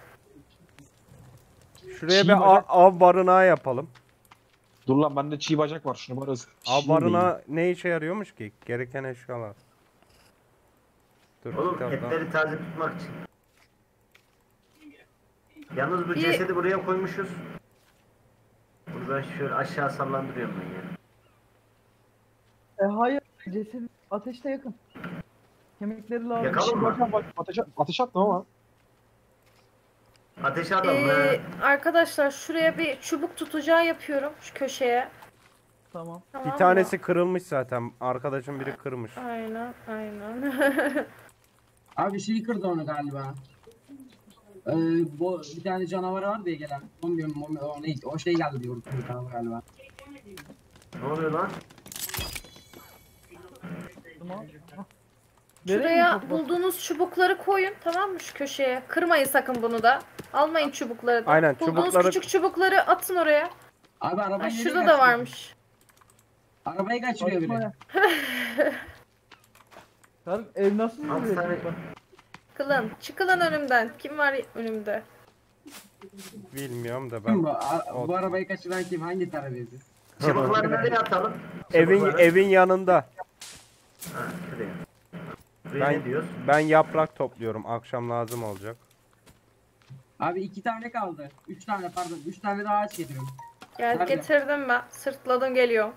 Speaker 1: Şuraya
Speaker 4: Çiğ
Speaker 1: bir av,
Speaker 4: bacak.
Speaker 1: av barınağı yapalım.
Speaker 4: Dur lan bende çiğ bacak var, şunu bana
Speaker 1: Av
Speaker 4: pişireyim de
Speaker 1: barınağı ne işe yarıyormuş ki? Gereken eşyalar. Dur
Speaker 3: Oğlum
Speaker 1: kitaptan.
Speaker 3: etleri taze tutmak için. Yalnız bu
Speaker 2: Bir-
Speaker 3: cesedi buraya koymuşuz. Bunu ben şöyle aşağı sallandırıyorum ben ya.
Speaker 5: E, hayır. Cesedi ateşte yakın. Kemikleri lazım.
Speaker 3: Yakalım mı?
Speaker 4: yiyeyim. Bak, Ateş, ateş attım ama.
Speaker 3: Ateşe atalım.
Speaker 2: Ee,
Speaker 3: Ee,
Speaker 2: arkadaşlar şuraya bir çubuk tutacağı yapıyorum şu köşeye.
Speaker 5: Tamam.
Speaker 2: Tamam
Speaker 1: Bir
Speaker 2: mı?
Speaker 1: tanesi kırılmış zaten. Arkadaşım biri kırmış.
Speaker 2: Aynen aynen.
Speaker 6: Abi şey kırdı onu galiba. Ee, bu bir tane canavar var diye gelen. Bilmiyorum o, o, neydi? O şey geldi diyor bir canavar galiba.
Speaker 3: ne oluyor lan?
Speaker 5: Tamam. Hah. Vereyim mi
Speaker 2: Şuraya
Speaker 5: çok bak-
Speaker 2: bulduğunuz çubukları koyun tamam mı şu köşeye. Kırmayın sakın bunu da. Almayın çubukları da.
Speaker 1: Aynen,
Speaker 2: Bulduğunuz
Speaker 1: çubukları-
Speaker 2: küçük çubukları atın oraya.
Speaker 6: Abi
Speaker 2: Ha,
Speaker 6: arabayı nereye
Speaker 2: şurada da
Speaker 6: kaçırıyor?
Speaker 2: varmış.
Speaker 6: Arabayı kaçırıyor biri.
Speaker 5: Açma ya. Sen ev nasıl
Speaker 3: Altı
Speaker 5: yürüyor?
Speaker 3: tane-
Speaker 2: Kılın. Çıkılın önümden. Kim var önümde?
Speaker 1: Bilmiyorum da
Speaker 6: Kim
Speaker 1: ben.
Speaker 6: bu? A- bu
Speaker 1: Olsun.
Speaker 6: arabayı kaçıran kim? Hangi terbiyesiz?
Speaker 3: Çubukları nereye atalım?
Speaker 1: Evin
Speaker 3: Çubukları-
Speaker 1: evin yanında.
Speaker 3: Ha, şuraya. Buraya
Speaker 1: Ben
Speaker 3: ne diyoruz?
Speaker 1: ben yaprak topluyorum. Akşam lazım olacak.
Speaker 6: Abi iki tane kaldı. Üç tane pardon. Üç tane daha ağaç getiriyorum.
Speaker 2: Gel
Speaker 6: Nerede?
Speaker 2: getirdim ben. Sırtladım geliyor.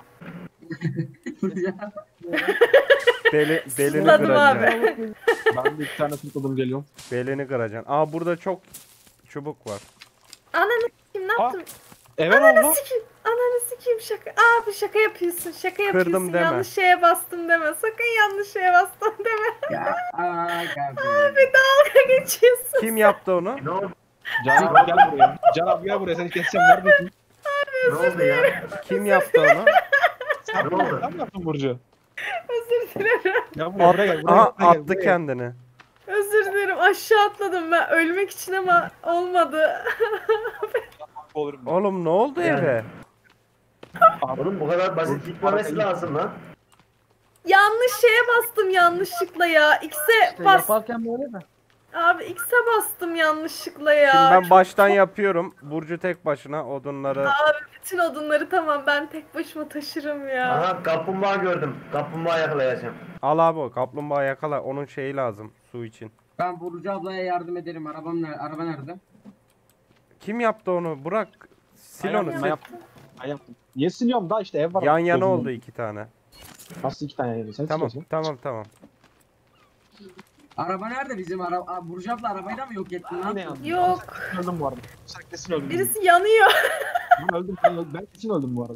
Speaker 1: Beli, belini
Speaker 2: Sırtladım
Speaker 1: kıracaksın.
Speaker 2: abi.
Speaker 4: Ben de iki tane tutladım geliyorum.
Speaker 1: Belini kıracaksın. Aa burada çok çubuk var.
Speaker 2: Ananı sikeyim ne
Speaker 4: Aa,
Speaker 2: yaptın?
Speaker 4: Evet
Speaker 2: Ananı
Speaker 4: oldu.
Speaker 2: sikeyim. Ananı sikeyim şaka. Abi şaka yapıyorsun. Şaka yapıyorsun.
Speaker 1: deme.
Speaker 2: Yanlış şeye bastım deme. Sakın yanlış şeye bastım deme.
Speaker 6: ya aa abi.
Speaker 2: Abi dalga geçiyorsun.
Speaker 1: Kim yaptı onu?
Speaker 3: Ne oldu?
Speaker 4: Can abi gel buraya. Can abi gel buraya, seni keseceğim, neredesin?
Speaker 3: Ne oldu ya?
Speaker 1: Kim yaptı onu?
Speaker 3: Ne oldu?
Speaker 4: Sen mi yaptın Burcu?
Speaker 2: Özür dilerim.
Speaker 4: Gel buraya, buraya gel. Buraya,
Speaker 1: Aha
Speaker 4: buraya gel,
Speaker 1: attı
Speaker 4: buraya.
Speaker 1: kendini.
Speaker 2: Özür dilerim. Aşağı atladım ben ölmek için ama olmadı.
Speaker 4: Olurum ben.
Speaker 1: Oğlum ne oldu
Speaker 3: Yani.
Speaker 1: eve?
Speaker 3: Oğlum bu kadar basit gitmemesi lazım lan.
Speaker 2: Yanlış şeye bastım yanlışlıkla ya. X'e
Speaker 5: İşte
Speaker 2: bas.
Speaker 5: yaparken böyle mi?
Speaker 2: Abi X'e bastım yanlışlıkla ya.
Speaker 1: Şimdi ben baştan yapıyorum. Burcu tek başına odunları.
Speaker 2: Bütün odunları tamam ben tek başıma taşırım ya.
Speaker 3: Aha kaplumbağa gördüm. Kaplumbağa yakalayacağım.
Speaker 1: Al abi o kaplumbağa yakala. Onun şeyi lazım su için.
Speaker 6: Ben Burcu ablaya yardım ederim. Arabam nerede? Araba nerede?
Speaker 1: Kim yaptı onu? Burak sil
Speaker 4: Ben
Speaker 1: onu
Speaker 4: yaptım,
Speaker 1: sil.
Speaker 4: ben yaptım. Ben yaptım. Niye siliyorum da işte ev var.
Speaker 1: Yan yana
Speaker 4: Gözümün
Speaker 1: oldu
Speaker 4: önünde.
Speaker 1: iki tane.
Speaker 4: Nasıl iki tane yani? Sen
Speaker 1: Tamam
Speaker 4: siliyorsun.
Speaker 1: tamam tamam.
Speaker 6: Araba nerede bizim? Araba Burcu abla arabayı da mı yok ettin lan?
Speaker 4: Yine yandım.
Speaker 2: Yok.
Speaker 4: Ben öldüm bu arada. Sen kesin öldüm.
Speaker 2: Birisi yanıyor.
Speaker 4: Ben öldüm, ben öldüm. Ben kesin öldüm bu arada.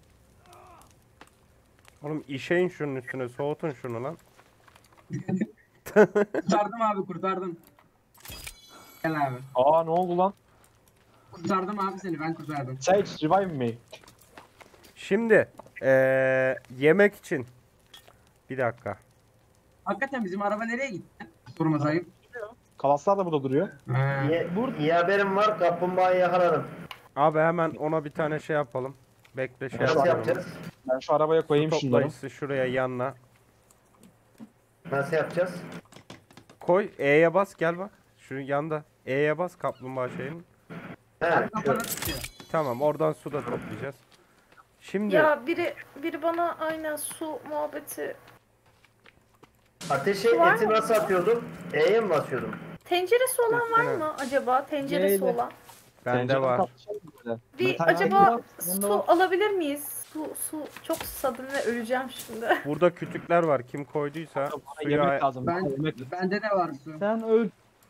Speaker 1: Oğlum işeyin şunun üstüne soğutun şunu lan.
Speaker 6: Kurtardım abi kurtardım. Gel abi.
Speaker 4: Aa ne oldu lan?
Speaker 6: Kurtardım abi seni ben kurtardım.
Speaker 4: Sage revive me.
Speaker 1: Şimdi eee, yemek için. Bir dakika.
Speaker 6: Hakikaten bizim araba nereye gitti? Sorma sahip.
Speaker 4: Kalaslar da burada duruyor.
Speaker 3: İyi, iyi haberim var. Kaplumbağayı yakaladım.
Speaker 1: Abi hemen ona bir tane şey yapalım. Bekle şey
Speaker 3: Nasıl
Speaker 1: yapalım.
Speaker 3: yapacağız?
Speaker 4: Ben şu arabaya koyayım şunları.
Speaker 1: Toplayıcısı şuraya yanına.
Speaker 3: Nasıl yapacağız?
Speaker 1: Koy E'ye bas gel bak. Şu yanda E'ye bas kaplumbağa şeyin.
Speaker 3: He,
Speaker 6: Abi
Speaker 3: şu.
Speaker 6: kafana tutuyor.
Speaker 1: Tamam oradan su da toplayacağız. Şimdi
Speaker 2: Ya biri biri bana aynen su muhabbeti.
Speaker 3: Ateşe
Speaker 2: Var
Speaker 3: eti
Speaker 2: mı?
Speaker 3: nasıl atıyordum? E'ye mi basıyordum?
Speaker 2: Tenceresi olan var
Speaker 1: Üstüne.
Speaker 2: mı acaba? Tenceresi
Speaker 5: Neyle?
Speaker 2: olan.
Speaker 1: bende
Speaker 4: Bence
Speaker 1: var.
Speaker 4: kaplı şey mi böyle?
Speaker 2: Bir
Speaker 4: Metal
Speaker 2: acaba
Speaker 5: var. Bunda
Speaker 2: su
Speaker 5: var.
Speaker 2: alabilir miyiz? Su, su. Çok susadım ve öleceğim şimdi.
Speaker 1: Burada kütükler var. Kim koyduysa
Speaker 4: Bana
Speaker 1: suya...
Speaker 4: yemek lazım.
Speaker 6: Ben,
Speaker 4: Yemek.
Speaker 6: bende de var su.
Speaker 5: Sen öl.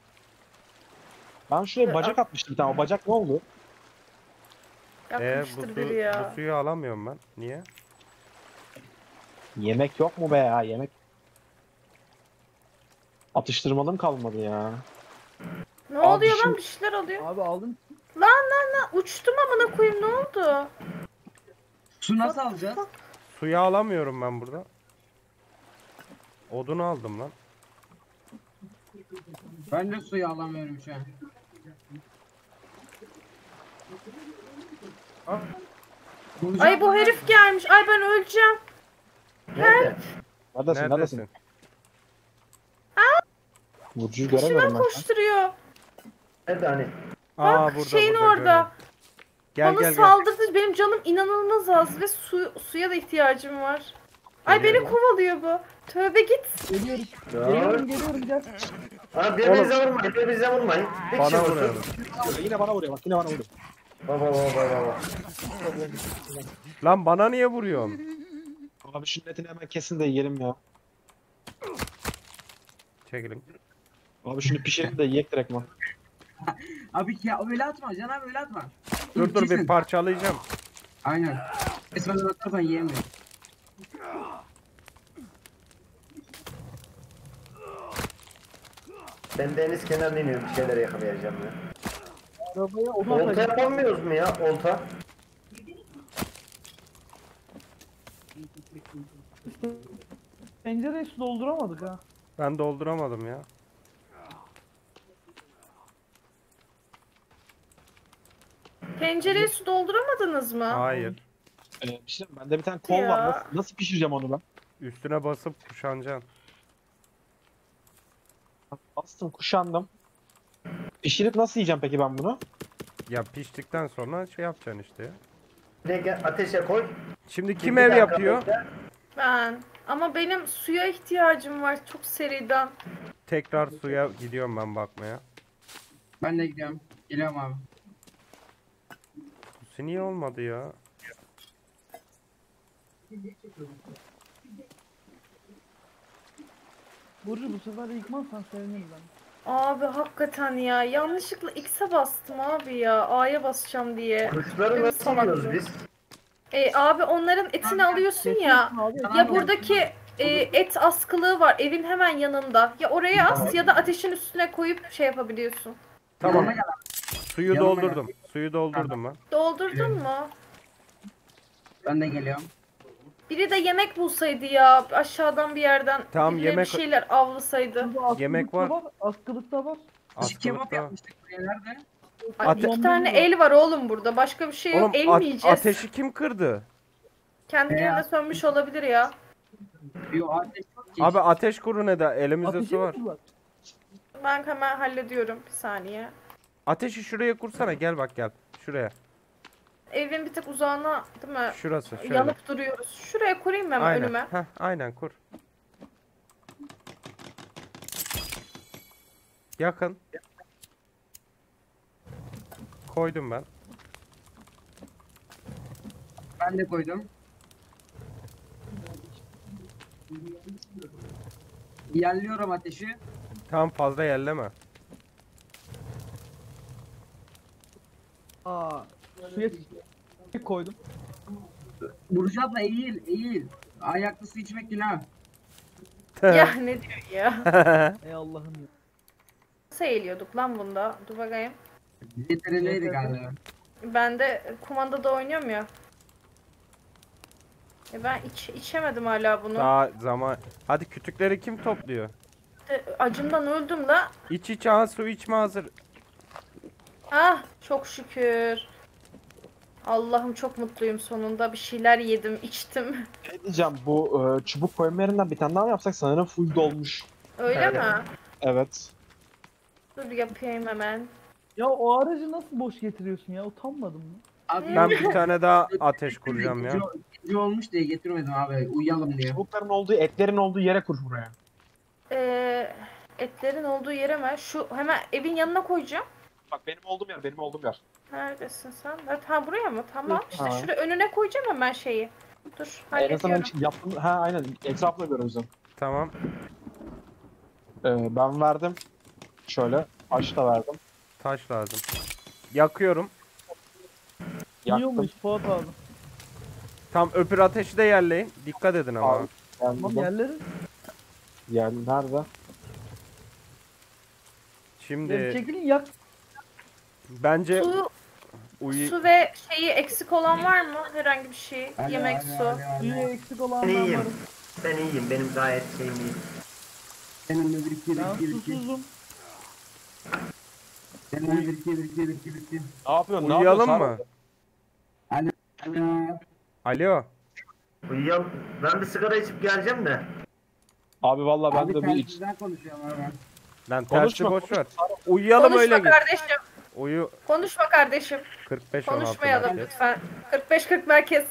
Speaker 4: Ben şuraya bacak atmıştım bir tane. O bacak ne oldu?
Speaker 1: Ee, bu,
Speaker 2: Yapmıştır
Speaker 1: su,
Speaker 2: biri ya.
Speaker 1: bu suyu alamıyorum ben. Niye?
Speaker 4: Yemek yok mu be ya? Yemek. Atıştırmalım kalmadı ya.
Speaker 2: Ne
Speaker 4: Abi
Speaker 2: oluyor
Speaker 4: şu-
Speaker 2: lan? Bir şeyler oluyor.
Speaker 5: Abi aldım.
Speaker 2: Ha, uçtum amına koyayım, ne oldu?
Speaker 6: Su nasıl alacağız?
Speaker 1: Suyu alamıyorum ben burada. Odunu aldım lan.
Speaker 6: Ben de suyu alamıyorum şu an. Bulacağım
Speaker 2: Ay bu
Speaker 6: mı?
Speaker 2: herif gelmiş. Ay ben öleceğim.
Speaker 3: Nerede?
Speaker 4: Neredesin? Neredesin?
Speaker 1: Neredesin?
Speaker 4: Burcu'yu göremiyorum
Speaker 2: Peşimden
Speaker 4: ben. şu an.
Speaker 2: koşturuyor.
Speaker 3: Nerede hani?
Speaker 1: Aa
Speaker 2: Bak
Speaker 1: burada
Speaker 2: şeyin
Speaker 1: burada.
Speaker 2: orada.
Speaker 1: gördüm. Gel
Speaker 2: Bana
Speaker 1: gel gel.
Speaker 2: saldırdı. Benim canım inanılmaz az ve su, suya da ihtiyacım var. Ay beni
Speaker 1: Geliyorum.
Speaker 2: kovalıyor bu. Tövbe git.
Speaker 5: Geliyorum.
Speaker 3: Ya.
Speaker 5: Geliyorum geliyorum gel.
Speaker 3: Abi birbirinize vurmayın, birbirinize vurmayın. Bir kişi
Speaker 1: Bana
Speaker 3: vursun.
Speaker 1: vuruyor.
Speaker 4: Yine bana vuruyor bak. Yine bana vuruyor.
Speaker 3: Baba baba baba.
Speaker 1: Lan bana niye vuruyorsun?
Speaker 4: Abi şu netini hemen kesin de yiyelim ya.
Speaker 1: Çekilin.
Speaker 4: Abi şunu pişirelim de yiyek direkt man.
Speaker 6: Abi ya öyle atma Can abi öyle atma.
Speaker 1: Dur dur bir
Speaker 6: kesin.
Speaker 1: parçalayacağım.
Speaker 6: Aynen. Esmeden atarsan yiyemiyor.
Speaker 3: Ben deniz kenarına iniyorum, bir şeyler yakalayacağım ya.
Speaker 5: Arabaya onu
Speaker 3: Olta
Speaker 5: atacağım.
Speaker 3: yapamıyoruz mu ya, olta?
Speaker 5: Pencereyi su dolduramadık ha.
Speaker 1: Ben dolduramadım ya.
Speaker 2: Pencereye su dolduramadınız mı?
Speaker 1: Hayır.
Speaker 4: Ee, bir şey diyeyim mi? Bende bir tane kol
Speaker 2: Ya.
Speaker 4: var. Nasıl, nasıl pişireceğim onu ben?
Speaker 1: Üstüne basıp kuşanacaksın.
Speaker 4: Bastım kuşandım. Pişirip nasıl yiyeceğim peki ben bunu?
Speaker 1: Ya piştikten sonra şey yapacaksın işte ya.
Speaker 3: Ne gel ateşe koy.
Speaker 1: Şimdi kim
Speaker 3: Bir
Speaker 1: ev
Speaker 3: dakika
Speaker 1: yapıyor?
Speaker 3: bekle.
Speaker 2: Ben. Ama benim suya ihtiyacım var çok seriden.
Speaker 1: Tekrar suya gidiyorum ben bakmaya.
Speaker 6: Ben de gidiyorum. Geliyorum abi.
Speaker 1: Bu niye olmadı ya?
Speaker 5: Burcu bu sefer yıkmazsan sevinirim ben.
Speaker 2: Abi hakikaten ya. Yanlışlıkla X'e bastım abi ya. A'ya basacağım diye.
Speaker 3: Kuşları
Speaker 2: Benim
Speaker 3: nasıl
Speaker 2: salaklığım.
Speaker 3: yiyoruz biz?
Speaker 2: E, abi onların etini alıyorsun ya.
Speaker 5: Abi,
Speaker 2: Ya buradaki e, et askılığı var evin hemen yanında. Ya oraya as ya da ateşin üstüne koyup şey yapabiliyorsun.
Speaker 1: Tamam.
Speaker 6: Yanıma gel.
Speaker 1: Suyu
Speaker 6: Yanıma gel.
Speaker 1: doldurdum. Suyu doldurdum ben.
Speaker 2: Doldurdun mu?
Speaker 6: Ben de geliyorum.
Speaker 2: Biri de yemek bulsaydı ya aşağıdan bir yerden.
Speaker 1: Tamam,
Speaker 2: birileri
Speaker 1: yemek-
Speaker 2: bir şeyler avlasaydı.
Speaker 5: burada askılıkta
Speaker 1: Yemek var.
Speaker 5: Askılıkta var.
Speaker 6: Biz kebap
Speaker 1: Askılıkta.
Speaker 6: yapmıştık buraya nerede?
Speaker 2: Ay,
Speaker 1: Ate-
Speaker 2: iki tane el var oğlum burada. Başka bir şey yok.
Speaker 1: Oğlum
Speaker 2: El
Speaker 1: a-
Speaker 2: mi yiyeceğiz?
Speaker 1: ateşi kim kırdı?
Speaker 2: Kendi
Speaker 6: Ya.
Speaker 2: kendine sönmüş olabilir ya.
Speaker 6: Yo ateş yok ki.
Speaker 1: Abi ateş kuru ne de elimizde
Speaker 5: Ateşi
Speaker 1: su
Speaker 5: mi
Speaker 1: var.
Speaker 5: kullan?
Speaker 2: Ben hemen hallediyorum bir saniye.
Speaker 1: Ateşi şuraya kursana gel bak gel. Şuraya.
Speaker 2: Evin bir tık uzağına değil mi?
Speaker 1: Şurası şöyle.
Speaker 2: Yanıp duruyoruz. Şuraya kurayım mı hemen
Speaker 1: Aynen.
Speaker 2: önüme?
Speaker 1: Heh, aynen kur. Yakın. Koydum ben.
Speaker 6: Ben de koydum. Yerliyorum ateşi.
Speaker 1: Tam fazla yerleme.
Speaker 5: Aa, suya koydum.
Speaker 6: Burcu abla eğil eğil. Ayaklı su içmek değil ha.
Speaker 2: Ya ne diyor ya?
Speaker 5: Ey Allah'ım ya.
Speaker 2: Nasıl eğiliyorduk lan bunda? Dur bakayım.
Speaker 6: Yeterliydi galiba.
Speaker 2: Ben de kumandada oynuyorum ya. E ben iç, içemedim hala bunu.
Speaker 1: Daha zaman. Hadi kütükleri kim topluyor?
Speaker 2: E, Acımdan öldüm la.
Speaker 1: İç iç aha su içme hazır.
Speaker 2: Ah çok şükür. Allah'ım çok mutluyum sonunda. Bir şeyler yedim, içtim.
Speaker 4: Şey diyeceğim bu e, çubuk koyma yerinden bir tane daha mı yapsak sanırım full dolmuş.
Speaker 2: Öyle
Speaker 3: Evet.
Speaker 2: mi?
Speaker 4: Evet.
Speaker 2: Dur yapayım hemen.
Speaker 5: Ya o aracı nasıl boş getiriyorsun ya? Utanmadın mı?
Speaker 6: Abi
Speaker 1: Ben bir tane daha ateş kuracağım ya.
Speaker 6: İkinci- ikinci olmuş diye getirmedim abi. Uyuyalım diye.
Speaker 4: Çubukların olduğu, etlerin olduğu yere kur buraya.
Speaker 2: Ee, etlerin olduğu yere mi? Şu hemen evin yanına koyacağım.
Speaker 4: Bak benim olduğum yer, benim olduğum yer.
Speaker 2: Neredesin sen? Evet, ha buraya mı? Tamam. İşte
Speaker 4: Ha.
Speaker 2: şuraya önüne koyacağım hemen şeyi. Dur
Speaker 4: En azından
Speaker 2: hallediyorum.
Speaker 4: yaptım. Ha aynen. Etrafla görüyoruz.
Speaker 1: Tamam.
Speaker 4: Ee, ben verdim. Şöyle. Aş da verdim.
Speaker 1: Taş lazım. Yakıyorum.
Speaker 5: Yiyor
Speaker 4: Yaktım.
Speaker 5: muyuz Fuat abi?
Speaker 1: Tam öpür ateşi de yerleyin. Dikkat edin ama.
Speaker 4: Abi.
Speaker 5: Tamam
Speaker 4: Geldim.
Speaker 5: yerleri.
Speaker 4: Yer nerede?
Speaker 5: Geri
Speaker 1: Şimdi
Speaker 5: çekilin yak.
Speaker 1: bence
Speaker 2: Su,
Speaker 1: uyu
Speaker 2: su ve şeyi eksik olan var mı? Herhangi bir şey.
Speaker 6: Hadi,
Speaker 2: Yemek,
Speaker 6: hadi,
Speaker 2: su.
Speaker 6: hadi, hadi.
Speaker 5: Suyu eksik olan
Speaker 3: Ben
Speaker 5: ben
Speaker 3: iyiyim.
Speaker 5: varım.
Speaker 3: Ben iyiyim. Benim gayet şeyim iyi.
Speaker 6: Benim de bir iki bir
Speaker 5: Ben
Speaker 6: iki bir iki.
Speaker 5: susuzum.
Speaker 6: Benim de bir iki bir iki bir iki bir iki.
Speaker 4: Ne yapıyorsun? Ne
Speaker 1: uyuyalım
Speaker 4: yapıyorsun?
Speaker 1: mı?
Speaker 6: Alo.
Speaker 1: Alo.
Speaker 3: Uyuyalım. Ben bir sigara içip geleceğim de.
Speaker 4: Abi valla ben
Speaker 6: Abi
Speaker 4: de bir iç.
Speaker 6: telsizden konuşuyorum abi.
Speaker 1: Lan tersi
Speaker 4: Konuşma,
Speaker 1: boş ver. Uyuyalım öyle
Speaker 2: Konuşma
Speaker 1: git.
Speaker 2: kardeşim.
Speaker 1: Uyu
Speaker 2: Konuşma kardeşim.
Speaker 1: kırk beş on altı
Speaker 2: Konuşmayalım
Speaker 1: merkez.
Speaker 2: lütfen. kırk beş kırk merkez.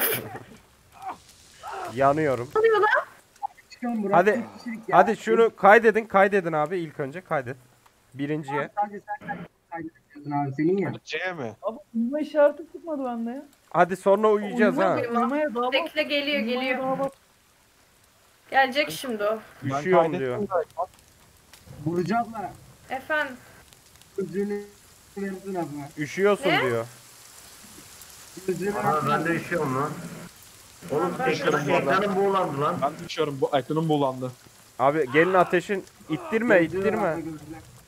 Speaker 1: Yanıyorum.
Speaker 6: Çıkalım Burak.
Speaker 1: Hadi,
Speaker 6: tek kişilik ya.
Speaker 1: Hadi şunu kaydedin. Kaydedin abi ilk önce kaydet. Birinciye.
Speaker 6: Sadece sen kaydediyorsun abi senin ya.
Speaker 4: C mi?
Speaker 5: Abi uyuma işareti çıkmadı bende ya.
Speaker 1: Hadi sonra uyuyacağız ha.
Speaker 2: Uyuma.
Speaker 5: Uyumaya daha bak.
Speaker 2: Bekle geliyor
Speaker 5: Uyumaya
Speaker 2: geliyor.
Speaker 5: daha bak.
Speaker 2: Gelecek şimdi o.
Speaker 4: Ben
Speaker 1: Üşüyorum
Speaker 4: kaydettim
Speaker 1: diyor.
Speaker 4: galiba.
Speaker 6: Vuracaklar.
Speaker 2: Efendim.
Speaker 6: Gözünü verirsin abla.
Speaker 1: Üşüyorsun
Speaker 2: Ne?
Speaker 1: diyor.
Speaker 6: Gözünü
Speaker 3: Aa
Speaker 6: verirsin
Speaker 3: ben de
Speaker 6: abla.
Speaker 3: üşüyorum lan. Oğlum
Speaker 2: Ben de
Speaker 3: ekranım,
Speaker 4: üşüyorum.
Speaker 3: ekranım buğulandı lan.
Speaker 4: Ben düşüyorum. Bu ekranım bulandı.
Speaker 1: Abi gelin ateşin ittirme
Speaker 6: Gözünü
Speaker 1: ittirme.
Speaker 6: abla, gözünü.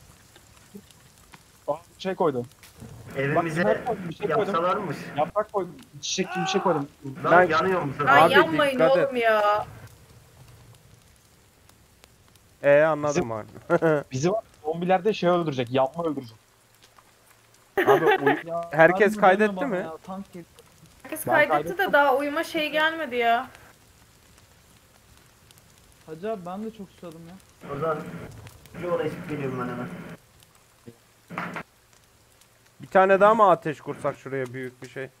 Speaker 4: Aa, bir şey koydum.
Speaker 3: Evimize
Speaker 4: Bak, bir şey koydum.
Speaker 3: yapsalarmış.
Speaker 4: Yaprak koydum. Çiçek gibi bir şey koydum.
Speaker 3: Lan
Speaker 1: Ben-
Speaker 3: yanıyor musun?
Speaker 2: Ay
Speaker 1: Abi
Speaker 2: yanmayın
Speaker 1: dikkat et.
Speaker 2: oğlum ya.
Speaker 1: E anladım abi.
Speaker 4: Bizi var. Zombilerde şey öldürecek. Yanma öldürecek.
Speaker 1: Abi uy-
Speaker 5: Ya,
Speaker 1: Herkes
Speaker 5: harbi
Speaker 1: kaydetti
Speaker 5: dönüyorum
Speaker 1: mi?
Speaker 5: ama ya, tank geliyor.
Speaker 2: Herkes
Speaker 4: Ben
Speaker 2: kaydetti
Speaker 4: kaydettim.
Speaker 2: de daha uyuma şeyi gelmedi ya.
Speaker 5: Hacı abi ben de çok susadım ya.
Speaker 3: O zaman bir oraya içip geliyorum ben hemen.
Speaker 1: Bir tane daha mı ateş kursak şuraya büyük bir şey?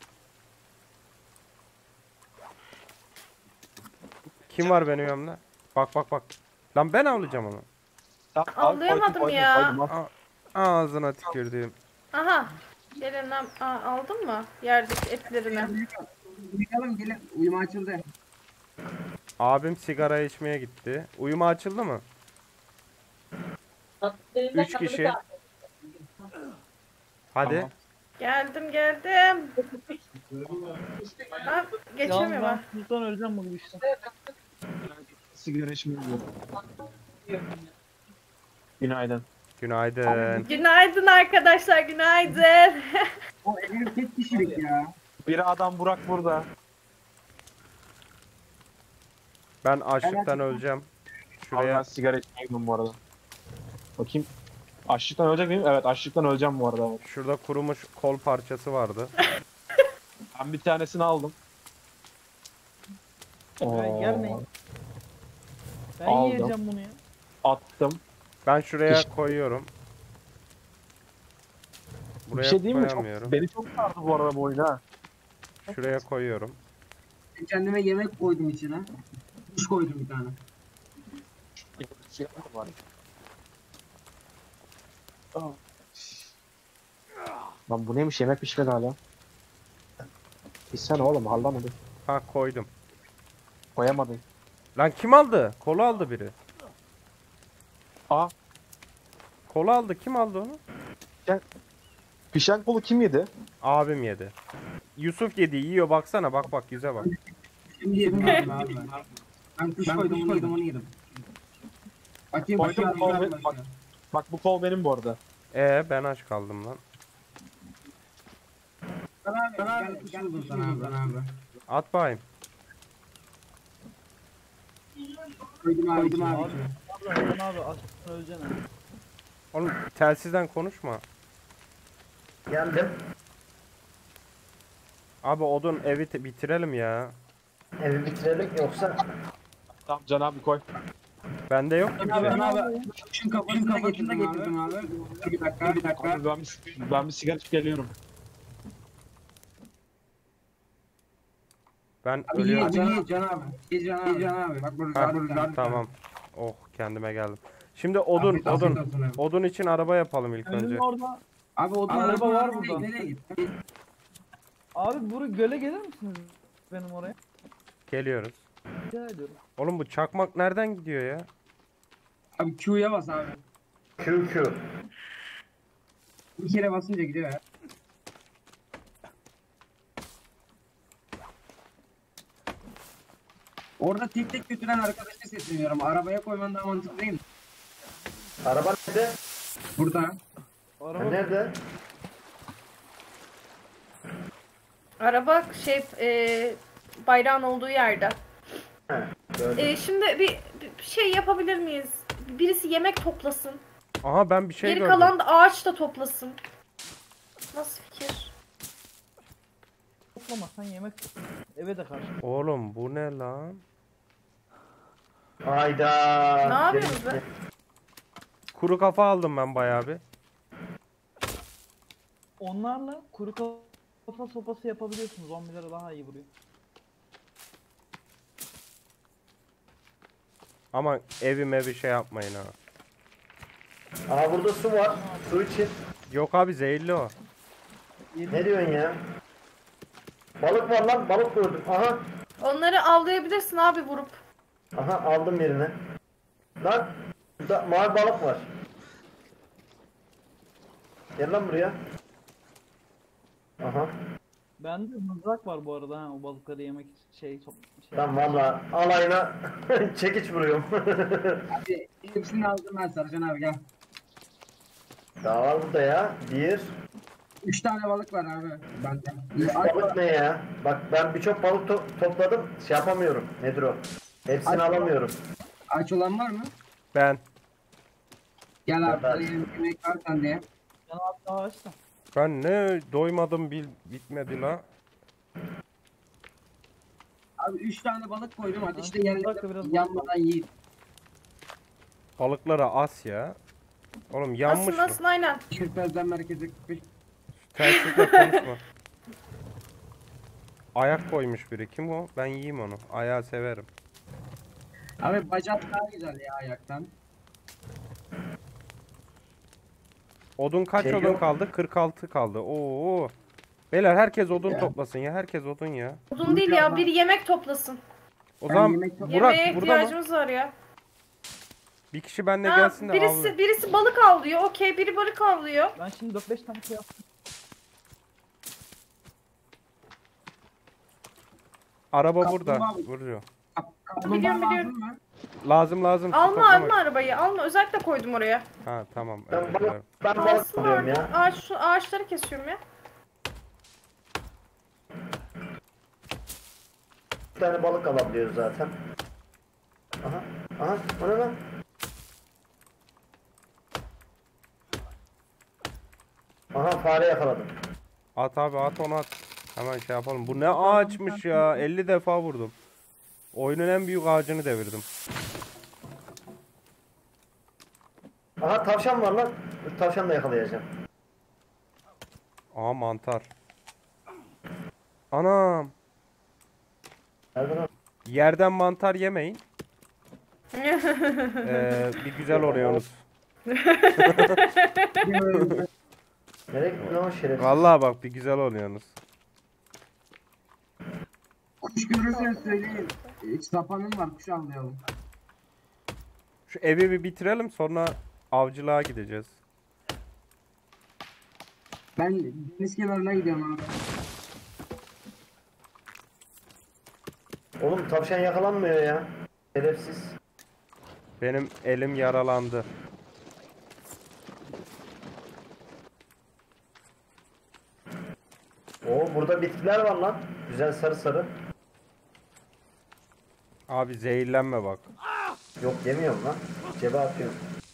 Speaker 1: Kim var benim yanımda? Bak bak bak. Lan ben avlayacağım onu.
Speaker 4: Tamam, abi,
Speaker 2: Anlayamadım
Speaker 4: koydum, koydum,
Speaker 2: ya.
Speaker 4: koydum. Al.
Speaker 1: A- Ağzına tükürdüğüm.
Speaker 2: Aha. Gelin lan. Aa, aldın mı? Yerdeki etlerini.
Speaker 6: Uyuyalım gelin. Uyuma açıldı.
Speaker 1: Abim sigara içmeye gitti. Uyuma açıldı mı? Üç kişi. Hadi.
Speaker 4: Tamam.
Speaker 2: Geldim geldim. Ha, geçemiyorum
Speaker 5: Yalnız
Speaker 2: ha.
Speaker 5: ben susuzdan öleceğim bu işte.
Speaker 4: Sigara içmeyi diyor. Günaydın.
Speaker 1: Günaydın.
Speaker 2: Günaydın arkadaşlar günaydın.
Speaker 6: O ev tek kişilik ya.
Speaker 4: Bir adam Burak burada.
Speaker 1: Ben açlıktan öleceğim.
Speaker 4: Abi
Speaker 1: Şuraya
Speaker 4: ben sigara içmeye gidiyorum bu arada. Bakayım. Açlıktan ölecek miyim? Evet açlıktan öleceğim bu arada.
Speaker 1: şurada kurumuş kol parçası vardı.
Speaker 4: Ben bir tanesini aldım.
Speaker 5: Ben
Speaker 4: Oo,
Speaker 5: gelmeyin. Ben
Speaker 4: Aldım.
Speaker 5: yiyeceğim bunu ya.
Speaker 4: attım.
Speaker 1: Ben şuraya
Speaker 4: İşte-
Speaker 1: koyuyorum. Buraya
Speaker 4: bir şey diyeyim mi? Çok,
Speaker 1: koyamıyorum.
Speaker 4: beni çok sardı bu arada bu oyun ha.
Speaker 1: Şuraya koyuyorum.
Speaker 6: Ben kendime yemek koydum içine. Kuş koydum bir tane.
Speaker 4: Lan bu neymiş yemek pişmedi hala. Pişsene oğlum hallamadı.
Speaker 1: Ha koydum.
Speaker 4: Koyamadın.
Speaker 1: Lan kim aldı? Kolu aldı biri.
Speaker 4: Aa
Speaker 1: Kolu aldı. Kim aldı onu?
Speaker 4: pişen kolu kim yedi?
Speaker 1: Abim yedi. Yusuf yedi. Yiyor baksana. Bak bak yüze bak.
Speaker 6: Şimdi yedim abi. abi. Ben kuş koydum onu yedim onu yedim. Bakayım
Speaker 4: Koydum,
Speaker 6: bakayım.
Speaker 4: koydum,
Speaker 6: bakayım,
Speaker 4: bak.
Speaker 6: bakayım.
Speaker 4: Bak bu kol benim bu arada.
Speaker 1: Ee ben aç kaldım lan.
Speaker 6: Sana abi, sana abi, gel buldum sana abi, sana abi.
Speaker 1: At bakayım.
Speaker 6: Koydum abi, koydum abi.
Speaker 5: Abi,
Speaker 6: içine.
Speaker 5: abi, Hasan abi açlıktan öleceksin ha.
Speaker 1: Oğlum telsizden konuşma.
Speaker 3: Geldim.
Speaker 1: Abi odun evi te- bitirelim ya.
Speaker 3: Evi bitirelim yoksa
Speaker 4: Tamam Can abi koy.
Speaker 1: Bende yok ki bir
Speaker 6: Abi,
Speaker 1: şey.
Speaker 6: sana abi, kuşun kafasını da getirdim, getirdim abi. Bir dakika, bir dakika.
Speaker 4: Abi ben bir, ben bir sigara içip geliyorum.
Speaker 1: Ben
Speaker 6: Abi
Speaker 1: ölüyorum.
Speaker 6: ye, can, ye, can abi. Ye can abi. Ye can abi. Bak burada
Speaker 1: Ha,
Speaker 6: burada.
Speaker 1: tamam. Oh kendime geldim. Şimdi odun
Speaker 6: Afiyet- afiyet
Speaker 1: odun.
Speaker 6: olsun abi.
Speaker 1: Odun için araba yapalım ilk önce.
Speaker 5: Önümün orada
Speaker 6: Abi o da
Speaker 5: Araba var
Speaker 6: nereye-
Speaker 5: burada.
Speaker 6: Nereye gitti?
Speaker 5: Abi buraya göle gelir misiniz benim oraya?
Speaker 1: Geliyoruz.
Speaker 5: Rica ediyorum.
Speaker 1: Oğlum bu çakmak nereden gidiyor ya?
Speaker 6: Abi Q'ya bas abi.
Speaker 3: Q Q.
Speaker 6: Bir kere basınca gidiyor ya. Orada tek tek götüren arkadaşa sesleniyorum. Arabaya koyman daha mantıklı değil mi?
Speaker 3: Araba nerede?
Speaker 6: Burada.
Speaker 3: Ha,
Speaker 5: Araba
Speaker 3: nerede?
Speaker 2: Araba şey e, bayrağın olduğu yerde.
Speaker 3: He, gördüm.
Speaker 2: E, şimdi bir, bir şey yapabilir miyiz? Birisi yemek toplasın.
Speaker 1: Aha ben bir şey
Speaker 2: Geri
Speaker 1: gördüm.
Speaker 2: kalan da ağaç da toplasın. Nasıl fikir?
Speaker 5: toplamazsan yemek eve de karşı.
Speaker 1: Oğlum bu ne lan?
Speaker 3: Hayda.
Speaker 2: Ne yapıyorsunuz be?
Speaker 1: Kuru kafa aldım ben bayağı bir.
Speaker 5: Onlarla kuru kafa sopası yapabiliyorsunuz. Zombilere daha iyi vuruyor.
Speaker 1: Ama evime bir şey yapmayın ha.
Speaker 3: Aa burada su var. Su için.
Speaker 1: Yok abi zehirli o.
Speaker 3: Ne diyorsun ya? Balık var lan. Balık gördüm. Aha.
Speaker 2: Onları avlayabilirsin abi vurup.
Speaker 3: Aha aldım yerine. Lan. Burada mavi balık var. Gel lan buraya. Aha.
Speaker 5: Bende mızrak var bu arada ha o balıkları yemek için şey top şey.
Speaker 3: Tamam valla alayına çekiç vuruyorum.
Speaker 6: Abi hepsini aldım ben Sarıcan abi gel.
Speaker 3: Daha var burada ya. Bir.
Speaker 6: Üç tane balık var abi bende.
Speaker 3: Üç balık ne ya? Bak ben birçok balık to- topladım. Şey yapamıyorum. Nedir o? Hepsini
Speaker 6: Aç-
Speaker 3: alamıyorum.
Speaker 6: Aç olan var mı?
Speaker 1: Ben.
Speaker 6: Gel abi.
Speaker 3: Ben-
Speaker 6: Yemek var sende.
Speaker 5: Ben abi daha açtım.
Speaker 1: Ben ne doymadım bil bitmedi la.
Speaker 6: Abi üç tane balık koydum ateşte
Speaker 5: Abi,
Speaker 6: yerine
Speaker 5: bir dakika, biraz
Speaker 6: yanmadan yiyin.
Speaker 1: Balıklara as ya. Oğlum yanmış
Speaker 2: Nasıl
Speaker 1: mı?
Speaker 2: nasıl aynen.
Speaker 6: Kürtmezden merkeze kırk beş.
Speaker 1: Terslikle konuşma. Ayak koymuş biri. Kim o? Ben yiyeyim onu. Ayağı severim.
Speaker 6: Abi bacak daha güzel ya ayaktan.
Speaker 1: Odun kaç
Speaker 3: Şey
Speaker 1: odun
Speaker 3: yok.
Speaker 1: kaldı? kırk altı kaldı. Oo. Beyler herkes odun
Speaker 6: Ya.
Speaker 1: toplasın ya. Herkes odun ya.
Speaker 2: Odun değil ya biri yemek toplasın.
Speaker 1: O
Speaker 6: Ben
Speaker 1: zaman
Speaker 6: yemek top-
Speaker 1: Burak
Speaker 2: Yemeğe
Speaker 1: burada mı?
Speaker 2: ihtiyacımız var ya.
Speaker 1: Bir kişi benimle
Speaker 2: Ha,
Speaker 1: gelsin de
Speaker 2: birisi
Speaker 1: avlayalım.
Speaker 2: birisi balık avlıyor. Okey biri balık avlıyor.
Speaker 5: Ben şimdi dört beş tane şey yaptım.
Speaker 1: Araba
Speaker 6: Kaplumbağa
Speaker 1: burada.
Speaker 6: mı?
Speaker 1: Vuruyor.
Speaker 6: Kap- Kaplumbağa
Speaker 2: Biliyorum,
Speaker 6: lazım
Speaker 2: biliyorum.
Speaker 6: mı?
Speaker 1: Lazım lazım.
Speaker 2: Alma
Speaker 1: toplamak.
Speaker 2: alma arabayı alma. Özellikle koydum oraya.
Speaker 1: Ha tamam.
Speaker 3: Ben
Speaker 1: özür dilerim.
Speaker 3: balık, ben balık
Speaker 2: Kalsın
Speaker 3: alıyorum
Speaker 2: orada.
Speaker 3: ya.
Speaker 2: Ağaç, şu ağaçları kesiyorum ya.
Speaker 3: Bir tane balık alabiliyoruz zaten. Aha. Aha. O ne lan? Aha fare yakaladım.
Speaker 1: At abi at onu at. Hemen şey yapalım. Bu ne ağaçmış ya. elli defa vurdum. Oyunun en büyük ağacını devirdim.
Speaker 3: Aha tavşan var lan. Dur tavşan da yakalayacağım.
Speaker 1: Aa mantar. Anam.
Speaker 3: Nerede lan?
Speaker 1: Yerden mantar yemeyin. Ee, bir güzel oluyorsunuz.
Speaker 3: Nereye gitti lan o şerefsiz?
Speaker 1: Vallahi bak bir güzel oluyorsunuz.
Speaker 6: Kuş görürseniz söyleyin. E, Sapanım var kuş avlayalım.
Speaker 1: Şu evi bir bitirelim sonra avcılığa gideceğiz.
Speaker 6: Ben deniz kenarına gidiyorum abi.
Speaker 3: Oğlum tavşan yakalanmıyor ya. Şerefsiz.
Speaker 1: Benim elim yaralandı.
Speaker 3: Oo burada bitkiler var lan. Güzel sarı sarı.
Speaker 1: Abi zehirlenme bak.
Speaker 3: Yok yemiyorum lan. Cebe atıyorum.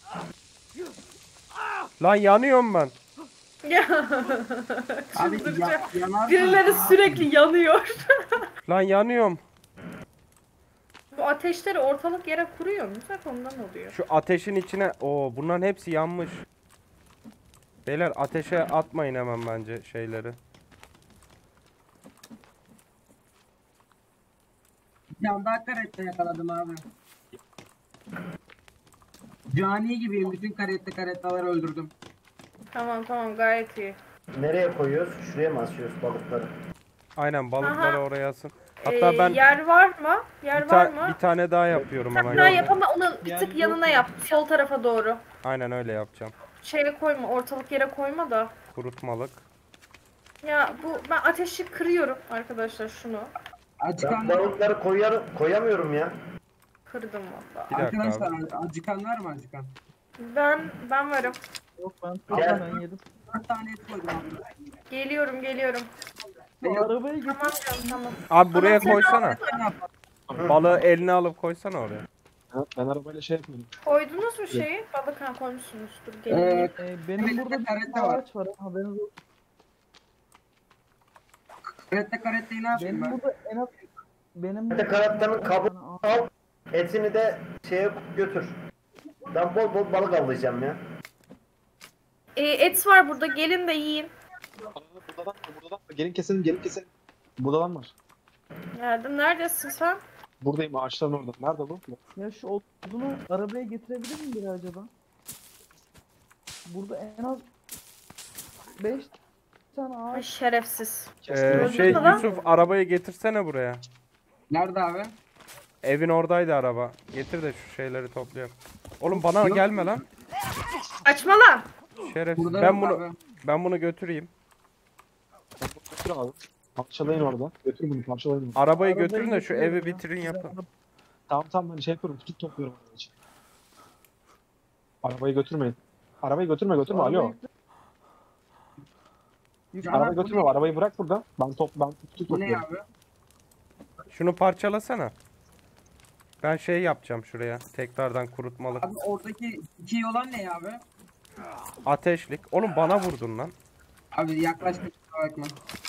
Speaker 1: Lan yanıyorum ben.
Speaker 2: Ya.
Speaker 6: Abi
Speaker 2: Çıldıracağım.
Speaker 6: ya, yanar
Speaker 2: Birileri sürekli yanıyor.
Speaker 1: Lan yanıyorum.
Speaker 2: Bu ateşleri ortalık yere kuruyor mu? Hep ondan oluyor.
Speaker 1: Şu ateşin içine. Oo bunların hepsi yanmış. Beyler ateşe atmayın hemen bence şeyleri.
Speaker 6: Bir tane daha karette yakaladım abi. Cani gibiyim. Bütün karette karettaları öldürdüm.
Speaker 2: Tamam tamam gayet iyi.
Speaker 3: Nereye koyuyoruz? Şuraya mı asıyoruz balıkları?
Speaker 1: Aynen balıkları
Speaker 2: Aha.
Speaker 1: oraya asın. Hatta
Speaker 2: Ee,
Speaker 1: ben
Speaker 2: yer var mı? Yer
Speaker 1: bir,
Speaker 2: var
Speaker 1: ta-
Speaker 2: mı?
Speaker 1: bir tane daha yapıyorum ona.
Speaker 2: Daha
Speaker 1: göre.
Speaker 2: yap ama onu bir
Speaker 5: Yer
Speaker 2: tık
Speaker 5: yok
Speaker 2: yanına
Speaker 5: mu?
Speaker 2: yap. Sol tarafa doğru.
Speaker 1: Aynen öyle yapacağım.
Speaker 2: Şeye koyma, ortalık yere koyma da.
Speaker 1: Kurutmalık.
Speaker 2: Ya bu ben ateşi kırıyorum arkadaşlar şunu.
Speaker 3: Ben
Speaker 6: Acıkan
Speaker 3: balıkları koyar, koyamıyorum ya.
Speaker 2: Kırdım valla.
Speaker 1: Bir dakika
Speaker 6: Arkadaşlar
Speaker 1: abi.
Speaker 6: acıkan var mı acıkan?
Speaker 2: Ben ben varım.
Speaker 5: Yok ben
Speaker 3: Gel.
Speaker 5: ben yedim.
Speaker 6: dört tane et koydum abi.
Speaker 2: Geliyorum geliyorum.
Speaker 5: Bu arabaya git.
Speaker 2: Tamam canım tamam.
Speaker 1: Abi buraya
Speaker 2: sen
Speaker 1: koysana.
Speaker 6: Ne yap?
Speaker 1: Balığı eline alıp koysana oraya.
Speaker 4: Ha, ben arabayla şey yapıyorum.
Speaker 2: Koydunuz mu şeyi? Balık ha koymuşsunuz. Dur gelin.
Speaker 6: Ee,
Speaker 5: Ee, benim
Speaker 6: Evet,
Speaker 5: burada bir
Speaker 6: karette
Speaker 5: tane
Speaker 6: var.
Speaker 5: ağaç var. Haberiniz olsun.
Speaker 6: karette karetteyi ne yapayım
Speaker 5: Benim
Speaker 6: ben?
Speaker 5: burada en az benim
Speaker 3: Bir de karattanın kabuğunu al, etini de şeye götür. Ben bol bol balık avlayacağım ya.
Speaker 2: Ee, et var burada. Gelin de yiyin.
Speaker 4: Buradan var, buradan var. Gelin keselim, gelin keselim. Buradan var.
Speaker 2: Geldim. Neredesin sen?
Speaker 4: Buradayım, ağaçların orada. Nerede bu?
Speaker 5: Ya şu odunu arabaya getirebilir mi biri acaba? Burada en az beş tane
Speaker 2: Ay
Speaker 5: ağaç.
Speaker 2: şerefsiz.
Speaker 1: Ee,
Speaker 2: Öldü
Speaker 1: şey
Speaker 2: mü lan?
Speaker 1: Yusuf arabayı getirsene buraya.
Speaker 6: Nerede abi?
Speaker 1: Evin oradaydı araba. Getir de şu şeyleri toplayalım. Oğlum bana
Speaker 6: Yok.
Speaker 1: gelme lan.
Speaker 2: Açma lan.
Speaker 1: Şerefsiz.
Speaker 6: Burada
Speaker 1: Ben
Speaker 6: yok
Speaker 1: bunu
Speaker 6: abi.
Speaker 1: ben bunu götüreyim.
Speaker 4: Sen bunu götür abi. Parçalayın orada. Götür bunu, parçalayın. Orada.
Speaker 1: Arabayı
Speaker 5: Arabayı
Speaker 1: götürün de şu
Speaker 5: götürüyorum
Speaker 1: evi
Speaker 5: ya.
Speaker 1: bitirin yapın.
Speaker 4: Tamam tamam ben şey yapıyorum, tutup topluyorum onun için. Arabayı götürmeyin. Arabayı götürme götürme, alo.
Speaker 5: Arabayı yükle- Yükle-
Speaker 6: Ara-
Speaker 4: Arabayı götürme, arabayı bırak burada. Ben top ben tutup
Speaker 6: Bu ne
Speaker 4: topluyorum.
Speaker 6: abi?
Speaker 1: Şunu parçalasana. Ben şey yapacağım şuraya. Tekrardan kurutmalık.
Speaker 6: Abi oradaki iki olan ne abi?
Speaker 1: Ateşlik. Oğlum bana vurdun lan.
Speaker 6: Abi yaklaşmış bakma.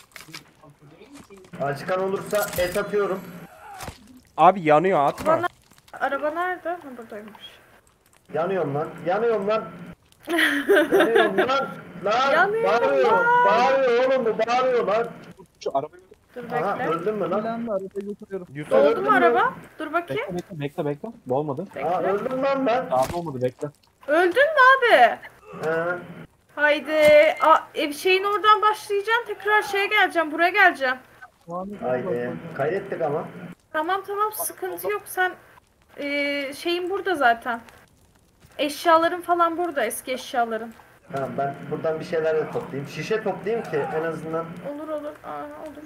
Speaker 3: Acıkan olursa et atıyorum.
Speaker 1: Abi yanıyor atma.
Speaker 2: Bana- Araba nerede? Ha buradaymış.
Speaker 3: Yanıyorum lan. Yanıyorum lan. Yanıyorum lan. Lan
Speaker 2: Yanıyorum
Speaker 3: bağırıyor.
Speaker 2: lan.
Speaker 3: Bağırıyor oğlum bu bağırıyor lan.
Speaker 4: Şu arabayı götür.
Speaker 2: Dur
Speaker 3: Aha
Speaker 2: bekle.
Speaker 3: öldün mü lan?
Speaker 5: Ben de arabayı götürüyorum.
Speaker 1: Yusuf
Speaker 2: Oldu
Speaker 3: öldün
Speaker 2: mu
Speaker 3: mü?
Speaker 2: araba? Dur bakayım.
Speaker 4: Bekle bekle bekle bekle. Bu olmadı.
Speaker 3: Aa
Speaker 2: Bekle.
Speaker 3: öldüm lan ben.
Speaker 4: Daha da olmadı, bekle.
Speaker 2: Öldün mü abi?
Speaker 3: He.
Speaker 2: Haydi. Aa, ev şeyin oradan başlayacağım. Tekrar şeye geleceğim. Buraya geleceğim.
Speaker 5: Muhammed
Speaker 3: Haydi.
Speaker 5: bak-
Speaker 3: Kaydettik ama.
Speaker 2: Tamam tamam sıkıntı yok. Sen eee şeyin burada zaten. Eşyaların falan burada. Eski eşyaların.
Speaker 3: Tamam ben buradan bir şeyler de toplayayım. Şişe toplayayım ki en azından.
Speaker 2: Olur olur. Aa, olur.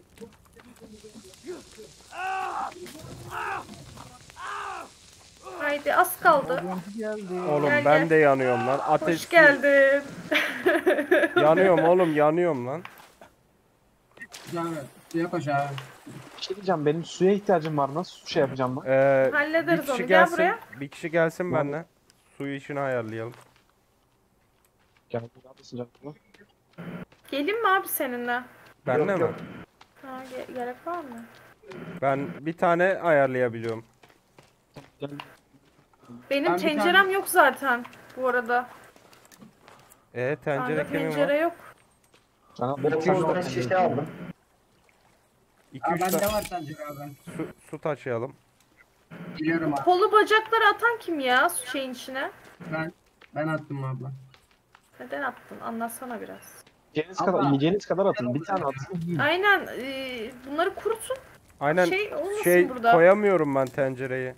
Speaker 2: Haydi az kaldı.
Speaker 5: Görüntü geldi.
Speaker 1: oğlum
Speaker 2: Gel,
Speaker 1: ben
Speaker 2: gel.
Speaker 1: de yanıyorum lan. Ateş.
Speaker 2: Hoş geldin.
Speaker 1: Yanıyorum oğlum yanıyorum lan.
Speaker 6: Abi suya koş abi.
Speaker 4: Bir şey diyeceğim, benim suya ihtiyacım var. Nasıl su şey yapacağım ben?
Speaker 1: Ee,
Speaker 2: Hallederiz
Speaker 1: bir kişi
Speaker 2: onu. Gel
Speaker 1: gelsin.
Speaker 2: buraya.
Speaker 1: Bir kişi gelsin
Speaker 4: Tamam.
Speaker 1: benimle. Suyu işini ayarlayalım.
Speaker 4: Gel burada sıcak mı?
Speaker 2: Gelin mi abi seninle?
Speaker 1: Benle
Speaker 3: Yok,
Speaker 1: mi?
Speaker 3: yok.
Speaker 2: Ha, ge- gerek var mı?
Speaker 1: Ben bir tane ayarlayabiliyorum.
Speaker 4: Gel.
Speaker 2: Benim
Speaker 6: Ben bir
Speaker 2: tencerem
Speaker 6: tane-
Speaker 2: yok zaten bu arada.
Speaker 1: E tencere
Speaker 2: Bende
Speaker 1: kimin
Speaker 2: tencere
Speaker 1: var?
Speaker 2: yok.
Speaker 4: Sana
Speaker 3: dokuz tane şişe aldım.
Speaker 1: iki
Speaker 6: Abi
Speaker 1: üç
Speaker 6: bende
Speaker 1: tane
Speaker 6: var tencere abi.
Speaker 1: su, su taşıyalım.
Speaker 6: Biliyorum abi.
Speaker 2: Kolu bacakları atan kim ya su şeyin içine?
Speaker 6: Ben ben attım abla.
Speaker 2: Neden attın? Anlatsana biraz.
Speaker 4: Yiyeceğiniz
Speaker 6: Abla.
Speaker 4: kadar, yiyeceğiniz kadar atın. Bir tane atın.
Speaker 2: Aynen. e, bunları kurutun.
Speaker 1: Aynen
Speaker 2: Şey olmasın
Speaker 1: şey
Speaker 2: burada.
Speaker 1: koyamıyorum ben tencereyi.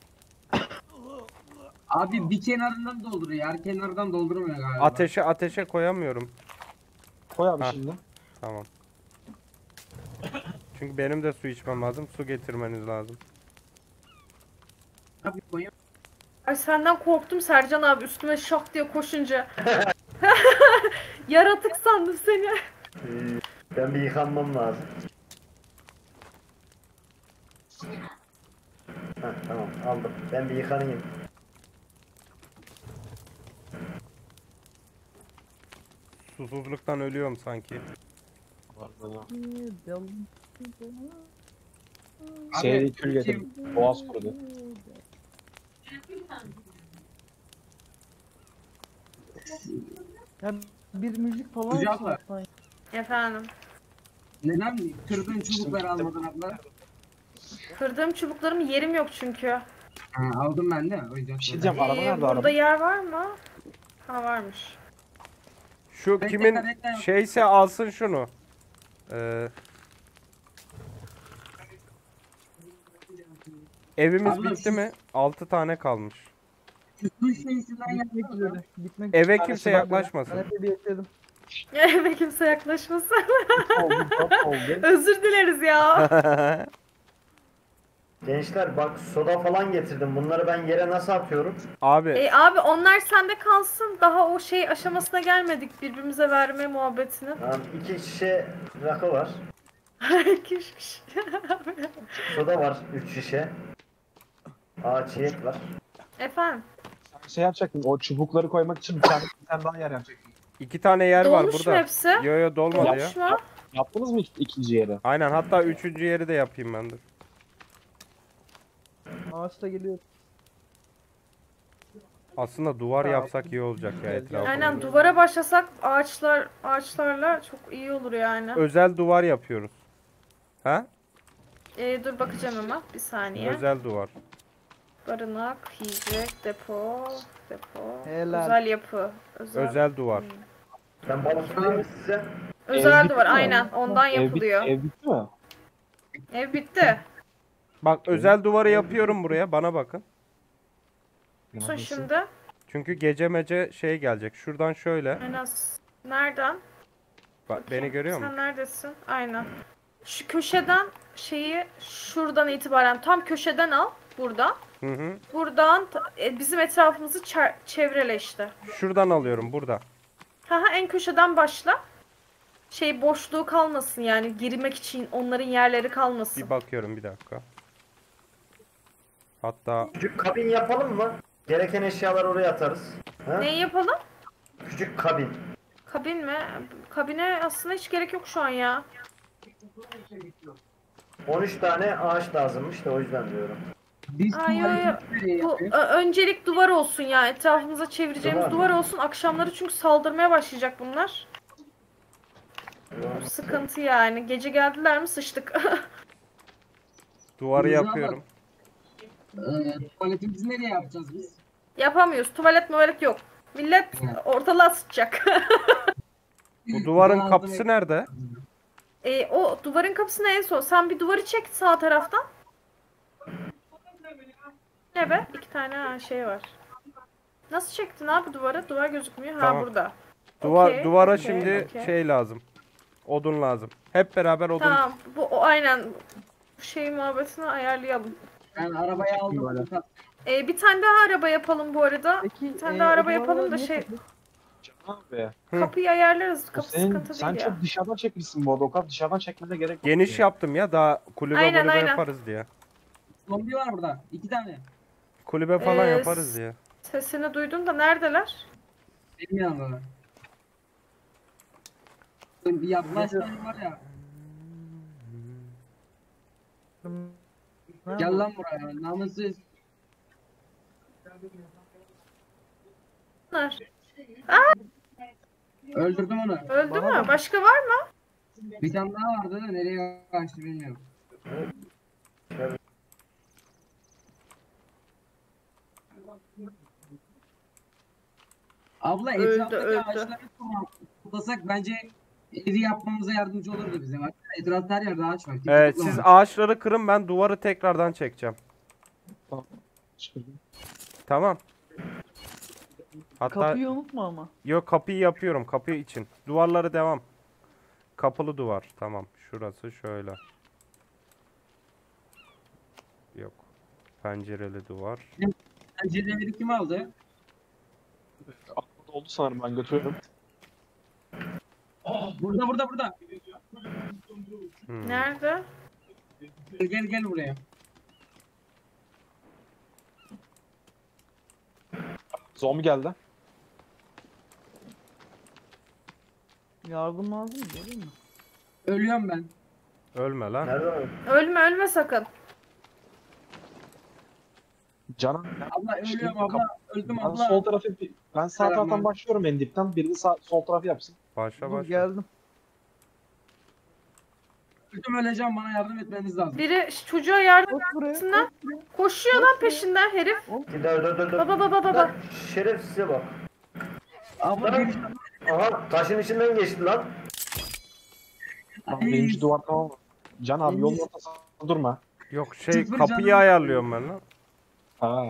Speaker 6: Abi bir kenarından dolduruyor. Her kenardan doldurmuyor galiba.
Speaker 1: Ateşe ateşe koyamıyorum.
Speaker 4: Koy abi
Speaker 1: Ha.
Speaker 4: şimdi.
Speaker 1: Tamam. Çünkü benim de su içmem lazım. Su getirmeniz lazım.
Speaker 6: Abi koyayım.
Speaker 2: Ay senden korktum Sercan abi üstüme şak diye koşunca. Yaratık sandım seni.
Speaker 3: Ee, ben bir yıkanmam lazım. Heh, tamam aldım. Ben bir yıkanayım.
Speaker 1: Susuzluktan ölüyorum sanki.
Speaker 4: Şeye
Speaker 6: Abi,
Speaker 4: kül getirdim. Boğaz kurudu.
Speaker 5: Ya bir müzik falan
Speaker 6: Güzel
Speaker 5: çalsan.
Speaker 2: Efendim.
Speaker 6: Neden kırdığın çubukları almadın abla?
Speaker 2: Kırdığım çubuklarım yerim yok çünkü.
Speaker 6: Ha, aldım ben de o yüzden.
Speaker 4: Bir şey diyeceğim,
Speaker 2: Ee,
Speaker 4: araba nerede
Speaker 2: burada
Speaker 4: araba?
Speaker 2: yer var mı? Ha varmış.
Speaker 1: Şu
Speaker 6: Bekle,
Speaker 1: kimin
Speaker 6: bekle.
Speaker 1: şeyse alsın şunu. Ee, evimiz
Speaker 6: Abla,
Speaker 1: bitti
Speaker 6: şu-
Speaker 1: mi? altı tane kalmış.
Speaker 6: Şu su şeysinden
Speaker 5: Gitmek
Speaker 6: yapsana.
Speaker 5: üzere. Gitmek
Speaker 1: Eve
Speaker 4: tanesi
Speaker 1: kimse
Speaker 4: ben de-
Speaker 1: yaklaşmasın.
Speaker 5: Ben epey bekledim.
Speaker 2: Eve kimse yaklaşmasın.
Speaker 4: oldu, dört oldu.
Speaker 2: Özür dileriz ya.
Speaker 3: Gençler bak soda falan getirdim. Bunları ben yere nasıl atıyorum?
Speaker 1: Abi
Speaker 2: E abi onlar sende kalsın. Daha o şey aşamasına gelmedik birbirimize verme muhabbetine.
Speaker 3: Tamam, iki şişe rakı var.
Speaker 2: Kiş kiş.
Speaker 3: Soda var üç şişe. Aa çilek var.
Speaker 2: Efendim.
Speaker 4: Sen şey yapacaktın, o çubukları koymak için bir tane, bir tane daha yer yapacaktın.
Speaker 1: iki tane yer var
Speaker 2: Dolmuş mu
Speaker 1: burada.
Speaker 2: hepsi?
Speaker 1: Yo yo dolmadı ya.
Speaker 2: Dolmuş mu?
Speaker 4: Yaptınız mı ik- ikinci yeri?
Speaker 1: Aynen, hatta üçüncü yeri de yapayım ben dur.
Speaker 5: Ağaç da geliyor.
Speaker 1: Aslında duvar yapsak iyi olacak ya etrafı.
Speaker 2: Aynen duvara başlasak ağaçlar ağaçlarla çok iyi olur yani.
Speaker 1: Özel duvar yapıyoruz. Ha?
Speaker 2: E, dur bakacağım hemen bir saniye.
Speaker 1: Özel duvar.
Speaker 2: Barınak, yiyecek, depo, depo.
Speaker 5: Helal.
Speaker 2: Özel yapı. Özel,
Speaker 1: Özel duvar.
Speaker 3: Ben balık tutayım size.
Speaker 2: Özel
Speaker 4: Ev
Speaker 2: duvar
Speaker 4: bitti mi?
Speaker 2: aynen ondan
Speaker 4: Ev, bit-
Speaker 2: yapılıyor.
Speaker 4: ev bitti mi?
Speaker 2: Ev bitti.
Speaker 1: Bak özel duvarı yapıyorum buraya, bana bakın.
Speaker 2: Tutun şimdi.
Speaker 1: Çünkü gece mece şey gelecek. Şuradan şöyle.
Speaker 2: En az. Nereden?
Speaker 1: Bak beni görüyor
Speaker 2: Sen
Speaker 1: musun?
Speaker 2: neredesin? Aynen. Şu köşeden şeyi şuradan itibaren tam köşeden al. Burada.
Speaker 1: Hı hı.
Speaker 2: Buradan ta- e, bizim etrafımızı çer- çevrele işte.
Speaker 1: Şuradan alıyorum, burada.
Speaker 2: Haha en köşeden başla. Şey boşluğu kalmasın yani girmek için onların yerleri kalmasın.
Speaker 1: Bir bakıyorum, bir dakika. Hatta
Speaker 3: Küçük kabin yapalım mı? Gereken eşyaları oraya atarız. Ha?
Speaker 2: Neyi yapalım?
Speaker 3: Küçük kabin.
Speaker 2: Kabin mi? Kabine aslında hiç gerek yok şu an ya.
Speaker 3: on üç tane ağaç lazımmış da o yüzden diyorum.
Speaker 6: Biz
Speaker 2: Ay, yo, yo.
Speaker 6: tuvaleti nereye
Speaker 2: Bu
Speaker 6: yapıyoruz?
Speaker 2: ö- öncelik duvar olsun ya. Etrafımıza çevireceğimiz
Speaker 3: Duvar mı?
Speaker 2: duvar olsun. Akşamları çünkü saldırmaya başlayacak bunlar. Sıkıntı yani. Gece geldiler mi sıçtık.
Speaker 1: duvarı
Speaker 6: Güzel
Speaker 1: yapıyorum.
Speaker 6: Ee, tuvaletimizi nereye yapacağız biz?
Speaker 2: Yapamıyoruz. Tuvalet muvalet yok. Millet ortalığa sıçacak.
Speaker 1: Bu duvarın
Speaker 6: Ben
Speaker 1: kapısı
Speaker 6: aldım.
Speaker 1: nerede?
Speaker 2: e, o duvarın kapısına en son. Sen bir duvarı çek sağ taraftan. Ne be? İki tane ha, şey var. Nasıl çektin abi duvarı? Duvar gözükmüyor. Ha
Speaker 1: Tamam.
Speaker 2: burada.
Speaker 1: Duvar
Speaker 2: Okey,
Speaker 1: duvara
Speaker 2: okey,
Speaker 1: şimdi
Speaker 2: okey.
Speaker 1: şey lazım. Odun lazım. Hep beraber odun.
Speaker 2: Tamam. Bu o, aynen. Bu şey muhabbetini ayarlayalım.
Speaker 6: Ben arabayı aldım.
Speaker 2: E, bir tane daha araba yapalım bu arada.
Speaker 5: Peki
Speaker 2: Bir tane
Speaker 5: e,
Speaker 2: daha
Speaker 5: o
Speaker 2: araba
Speaker 5: duvarlar
Speaker 2: yapalım da
Speaker 5: niye
Speaker 2: şey
Speaker 5: kapı?
Speaker 4: Can abi.
Speaker 1: Hı.
Speaker 2: kapıyı ayarlarız.
Speaker 4: o
Speaker 2: Kapı
Speaker 4: senin,
Speaker 2: sıkıntı
Speaker 4: sen
Speaker 2: değil ya.
Speaker 4: çok dışarıdan çekmişsin bu arada. O kadar dışarıdan çekmene gerek yok.
Speaker 1: Geniş
Speaker 4: ki.
Speaker 1: yaptım ya, daha kulübe
Speaker 2: Aynen,
Speaker 1: kulübe
Speaker 2: aynen.
Speaker 1: yaparız diye.
Speaker 6: Zombi var burada. İki tane.
Speaker 1: Kulübe falan
Speaker 2: Ee,
Speaker 1: yaparız diye.
Speaker 2: Sesini duydum da neredeler?
Speaker 6: Benim yanımda. Bir yaklaştığım var ya.
Speaker 5: Ha,
Speaker 6: Gel lan buraya. Namussuz.
Speaker 2: Bunlar.
Speaker 6: Öldürdüm onu.
Speaker 2: Öldü
Speaker 5: Bana
Speaker 2: mü?
Speaker 5: bak.
Speaker 2: Başka var mı?
Speaker 6: Bir tane daha vardı da nereye kaçtı bilmiyorum. Abla
Speaker 2: Öldü,
Speaker 6: etraftaki
Speaker 2: öldü.
Speaker 6: ağaçları toplasak bence evi yapmamıza yardımcı olurdu bize. Bak etrafta her yerde ağaç var. Kimse
Speaker 1: Evet,
Speaker 6: toplamadı.
Speaker 1: siz ağaçları kırın, ben duvarı tekrardan çekeceğim.
Speaker 4: Çıkırdım.
Speaker 1: Tamam. Hatta
Speaker 5: Kapıyı unutma ama.
Speaker 1: yok, kapıyı yapıyorum, kapı için. Duvarları devam. Kapılı duvar. Tamam. Şurası şöyle. Yok. Pencereli duvar.
Speaker 6: Pencereleri kim aldı?
Speaker 4: Aklımda oldu sanırım, ben götürüyorum.
Speaker 6: Burada burada burada.
Speaker 1: Hmm.
Speaker 2: Nerede?
Speaker 6: Gel gel, gel buraya.
Speaker 4: Zombi geldi.
Speaker 5: Yardım lazım mı? Değil mi?
Speaker 6: Ölüyorum ben.
Speaker 1: Ölme lan.
Speaker 3: Nerede o?
Speaker 2: Ölme ölme sakın.
Speaker 4: Canan.
Speaker 6: Abla
Speaker 4: Şimdi
Speaker 6: ölüyorum abla. Öldüm
Speaker 4: Ben
Speaker 6: abla.
Speaker 4: sol tarafı, ben sağ
Speaker 6: Selam
Speaker 4: taraftan
Speaker 6: abi.
Speaker 4: başlıyorum en dipten. Biri sağ, sol tarafı yapsın.
Speaker 1: Başla
Speaker 5: Dur
Speaker 1: başla.
Speaker 5: geldim.
Speaker 6: Öldüm öleceğim, bana yardım etmeniz lazım.
Speaker 2: Biri ş- çocuğa yardım
Speaker 5: Koş buraya.
Speaker 2: etsinler.
Speaker 5: koş buraya.
Speaker 2: Koşuyor lan peşinden herif.
Speaker 3: Dur dur dur dur.
Speaker 2: Baba baba baba.
Speaker 3: Lan şerefsize bak.
Speaker 6: Abla bir
Speaker 3: Aha taşın içinden geçti lan.
Speaker 4: Lan birinci duvar tamam mı? Can abi yolun ortasında durma.
Speaker 1: Yok şey
Speaker 6: Sıfır
Speaker 1: kapıyı
Speaker 6: canım.
Speaker 1: ayarlıyorum ben lan.
Speaker 4: Ha.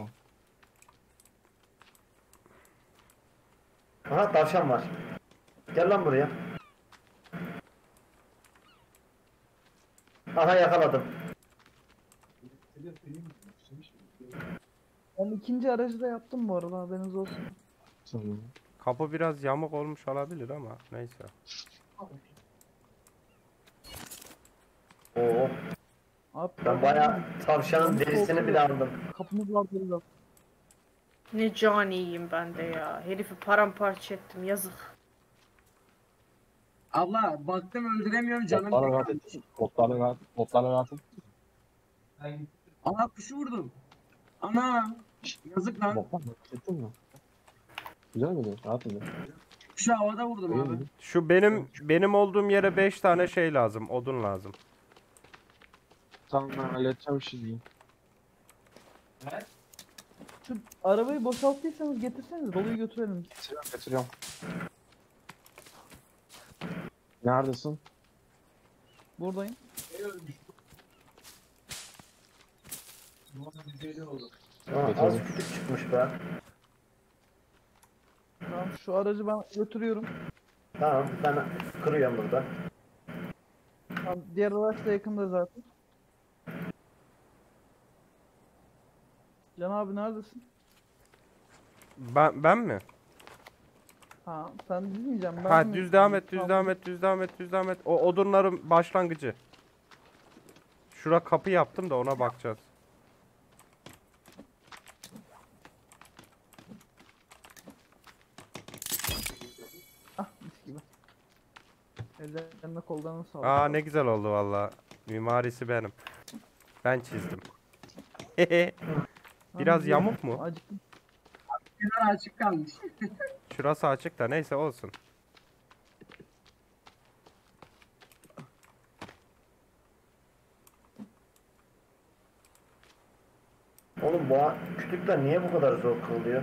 Speaker 3: Aha tavşan var. Gel lan buraya. Aha yakaladım.
Speaker 5: Ben ikinci aracı da yaptım bu arada, haberiniz olsun.
Speaker 1: Kapı biraz yamuk olmuş olabilir ama neyse.
Speaker 3: Oo,
Speaker 5: Abi,
Speaker 3: ben bayağı tavşanın derisini bile aldım.
Speaker 5: kapımız var burada.
Speaker 2: Ne caniyim ben de ya. Herifi paramparça ettim yazık.
Speaker 6: Abla baktım öldüremiyorum canım.
Speaker 4: Botlarla rahat et. Botlarla rahat et. Botlarla rahat et.
Speaker 6: Ana kuşu vurdum. Ana. Yazık lan.
Speaker 4: Botlarla rahat ettin mi? Güzel miydi? Rahat mıydı?
Speaker 6: Kuşu havada vurdum
Speaker 4: İyi
Speaker 6: abi.
Speaker 4: miydi?
Speaker 1: Şu benim benim olduğum yere beş tane şey lazım. Odun lazım.
Speaker 4: Tamam ben halledeceğim şimdi.
Speaker 5: Şu arabayı boşalttıysanız getirseniz doluyu götürelim.
Speaker 4: Getiriyorum getiriyorum. Neredesin?
Speaker 5: Buradayım.
Speaker 3: Aa, az küçük çıkmış be.
Speaker 5: Tamam, şu aracı ben götürüyorum.
Speaker 3: Tamam ben kırıyorum burada.
Speaker 5: Tamam, diğer araç da yakında zaten. Can abi neredesin?
Speaker 1: Ben ben mi?
Speaker 5: Ha, sen bilmeyeceğim. Ben
Speaker 1: Ha
Speaker 5: mi-
Speaker 1: düz devam et, düz
Speaker 5: Tamam.
Speaker 1: devam et, düz devam et, düz devam et. O odunların başlangıcı. Şura kapı yaptım da ona bakacağız.
Speaker 5: Ah, mis gibi. Ellerine kollarına sağlık.
Speaker 1: Aa ne güzel oldu valla. Mimarisi benim. Ben çizdim. Biraz
Speaker 5: Tamam,
Speaker 1: yamuk mu?
Speaker 5: Acıktım.
Speaker 6: Kenar açık kalmış.
Speaker 1: Şurası açık da neyse olsun.
Speaker 3: Oğlum bu kütükler niye bu kadar zor kırılıyor?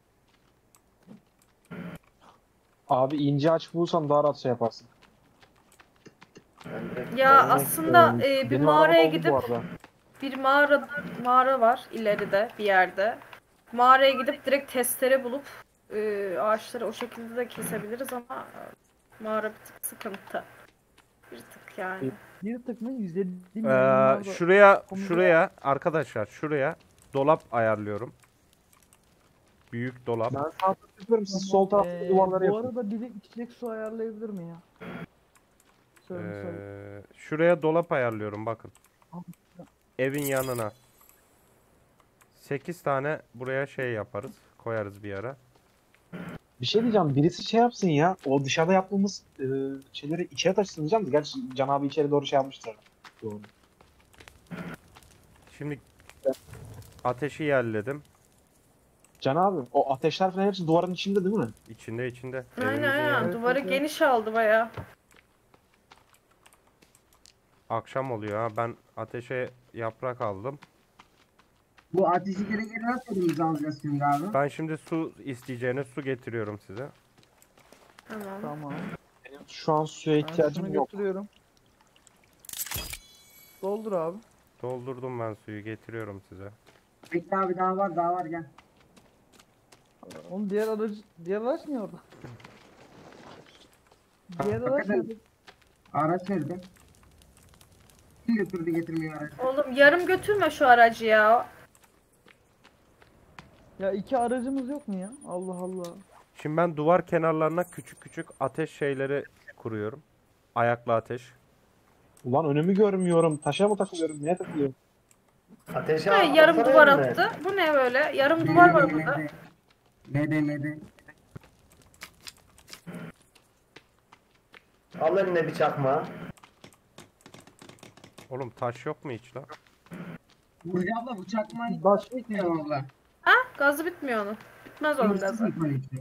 Speaker 4: Abi ince aç bulursan daha rahat şey yaparsın.
Speaker 3: Ben direkt
Speaker 2: Ya
Speaker 3: kırılmak
Speaker 2: aslında
Speaker 4: Ee,
Speaker 2: e, bir
Speaker 4: benim
Speaker 2: mağaraya
Speaker 4: araba oldu
Speaker 2: gidip
Speaker 4: bu arada.
Speaker 2: bir mağara mağara var ileride bir yerde. Mağaraya gidip direkt testere bulup e, ağaçları o şekilde de kesebiliriz ama e, mağara bir tık sıkıntı. Bir tık yani.
Speaker 5: Bir tık mı? yüz elli
Speaker 1: Ee,
Speaker 5: milyonlarda-
Speaker 1: şuraya
Speaker 5: konuda-
Speaker 1: şuraya arkadaşlar şuraya dolap ayarlıyorum. Büyük dolap.
Speaker 4: Ben sağ tarafı yapıyorum siz sol taraftaki
Speaker 5: Ee,
Speaker 4: duvarları
Speaker 5: Bu
Speaker 4: yapın.
Speaker 5: arada biri içecek su ayarlayabilir mi ya? Söyle söyle.
Speaker 1: Ee, şuraya dolap ayarlıyorum bakın. Evin yanına. sekiz tane buraya şey yaparız. Koyarız bir ara.
Speaker 4: Bir şey diyeceğim birisi şey yapsın ya. O dışarıda yaptığımız e, şeyleri içeri taşısın diyeceğim de. Gerçi Can abi içeri doğru şey yapmıştır. Doğru.
Speaker 1: Şimdi ateşi yerledim.
Speaker 4: Can abi o ateşler falan hepsi duvarın içinde değil mi?
Speaker 1: İçinde içinde.
Speaker 2: Aynen
Speaker 1: Evimizin
Speaker 2: aynen.
Speaker 1: yanı-
Speaker 5: Evet,
Speaker 2: Duvarı
Speaker 5: evet.
Speaker 2: geniş aldı baya.
Speaker 1: Akşam oluyor ha. Ben ateşe yaprak aldım.
Speaker 6: Bu ateşi geri geri nasıl elimize alacağız şimdi abi?
Speaker 1: Ben şimdi su isteyeceğiniz su getiriyorum size.
Speaker 2: Tamam.
Speaker 5: Tamam.
Speaker 4: Benim şu an suya
Speaker 5: Ben
Speaker 4: ihtiyacım
Speaker 5: şunu
Speaker 4: yok.
Speaker 5: götürüyorum. Doldur abi.
Speaker 1: Doldurdum ben suyu getiriyorum size.
Speaker 6: Bekle abi daha var daha var gel.
Speaker 5: Onun diğer aracı, diğer araç niye orada? Diğer araç
Speaker 6: hakikaten.
Speaker 5: nerede?
Speaker 6: Araç nerede? Kim götürdü getirmiyor aracı?
Speaker 2: Oğlum yarım götürme şu aracı ya.
Speaker 5: Ya iki aracımız yok mu ya? Allah Allah.
Speaker 1: Şimdi ben duvar kenarlarına küçük küçük ateş şeyleri kuruyorum. Ayaklı ateş.
Speaker 4: Ulan önümü görmüyorum. Taşa mı takılıyorum? Neye takılıyorum?
Speaker 3: Ateşe
Speaker 2: Ha,
Speaker 3: at-
Speaker 2: yarım
Speaker 3: atsana
Speaker 2: duvar
Speaker 3: eline.
Speaker 2: attı. Bu ne böyle? Yarım duvar var burada.
Speaker 6: Mede mede.
Speaker 3: Al eline bir çakma.
Speaker 1: Oğlum taş yok mu hiç lan?
Speaker 6: Burcu abla bu çakmağın
Speaker 5: Baş
Speaker 6: bitmiyor abla.
Speaker 2: Ha? Gazı bitmiyor onun. Bitmez onun
Speaker 6: Sınırsız
Speaker 2: gazı.
Speaker 6: mı içi?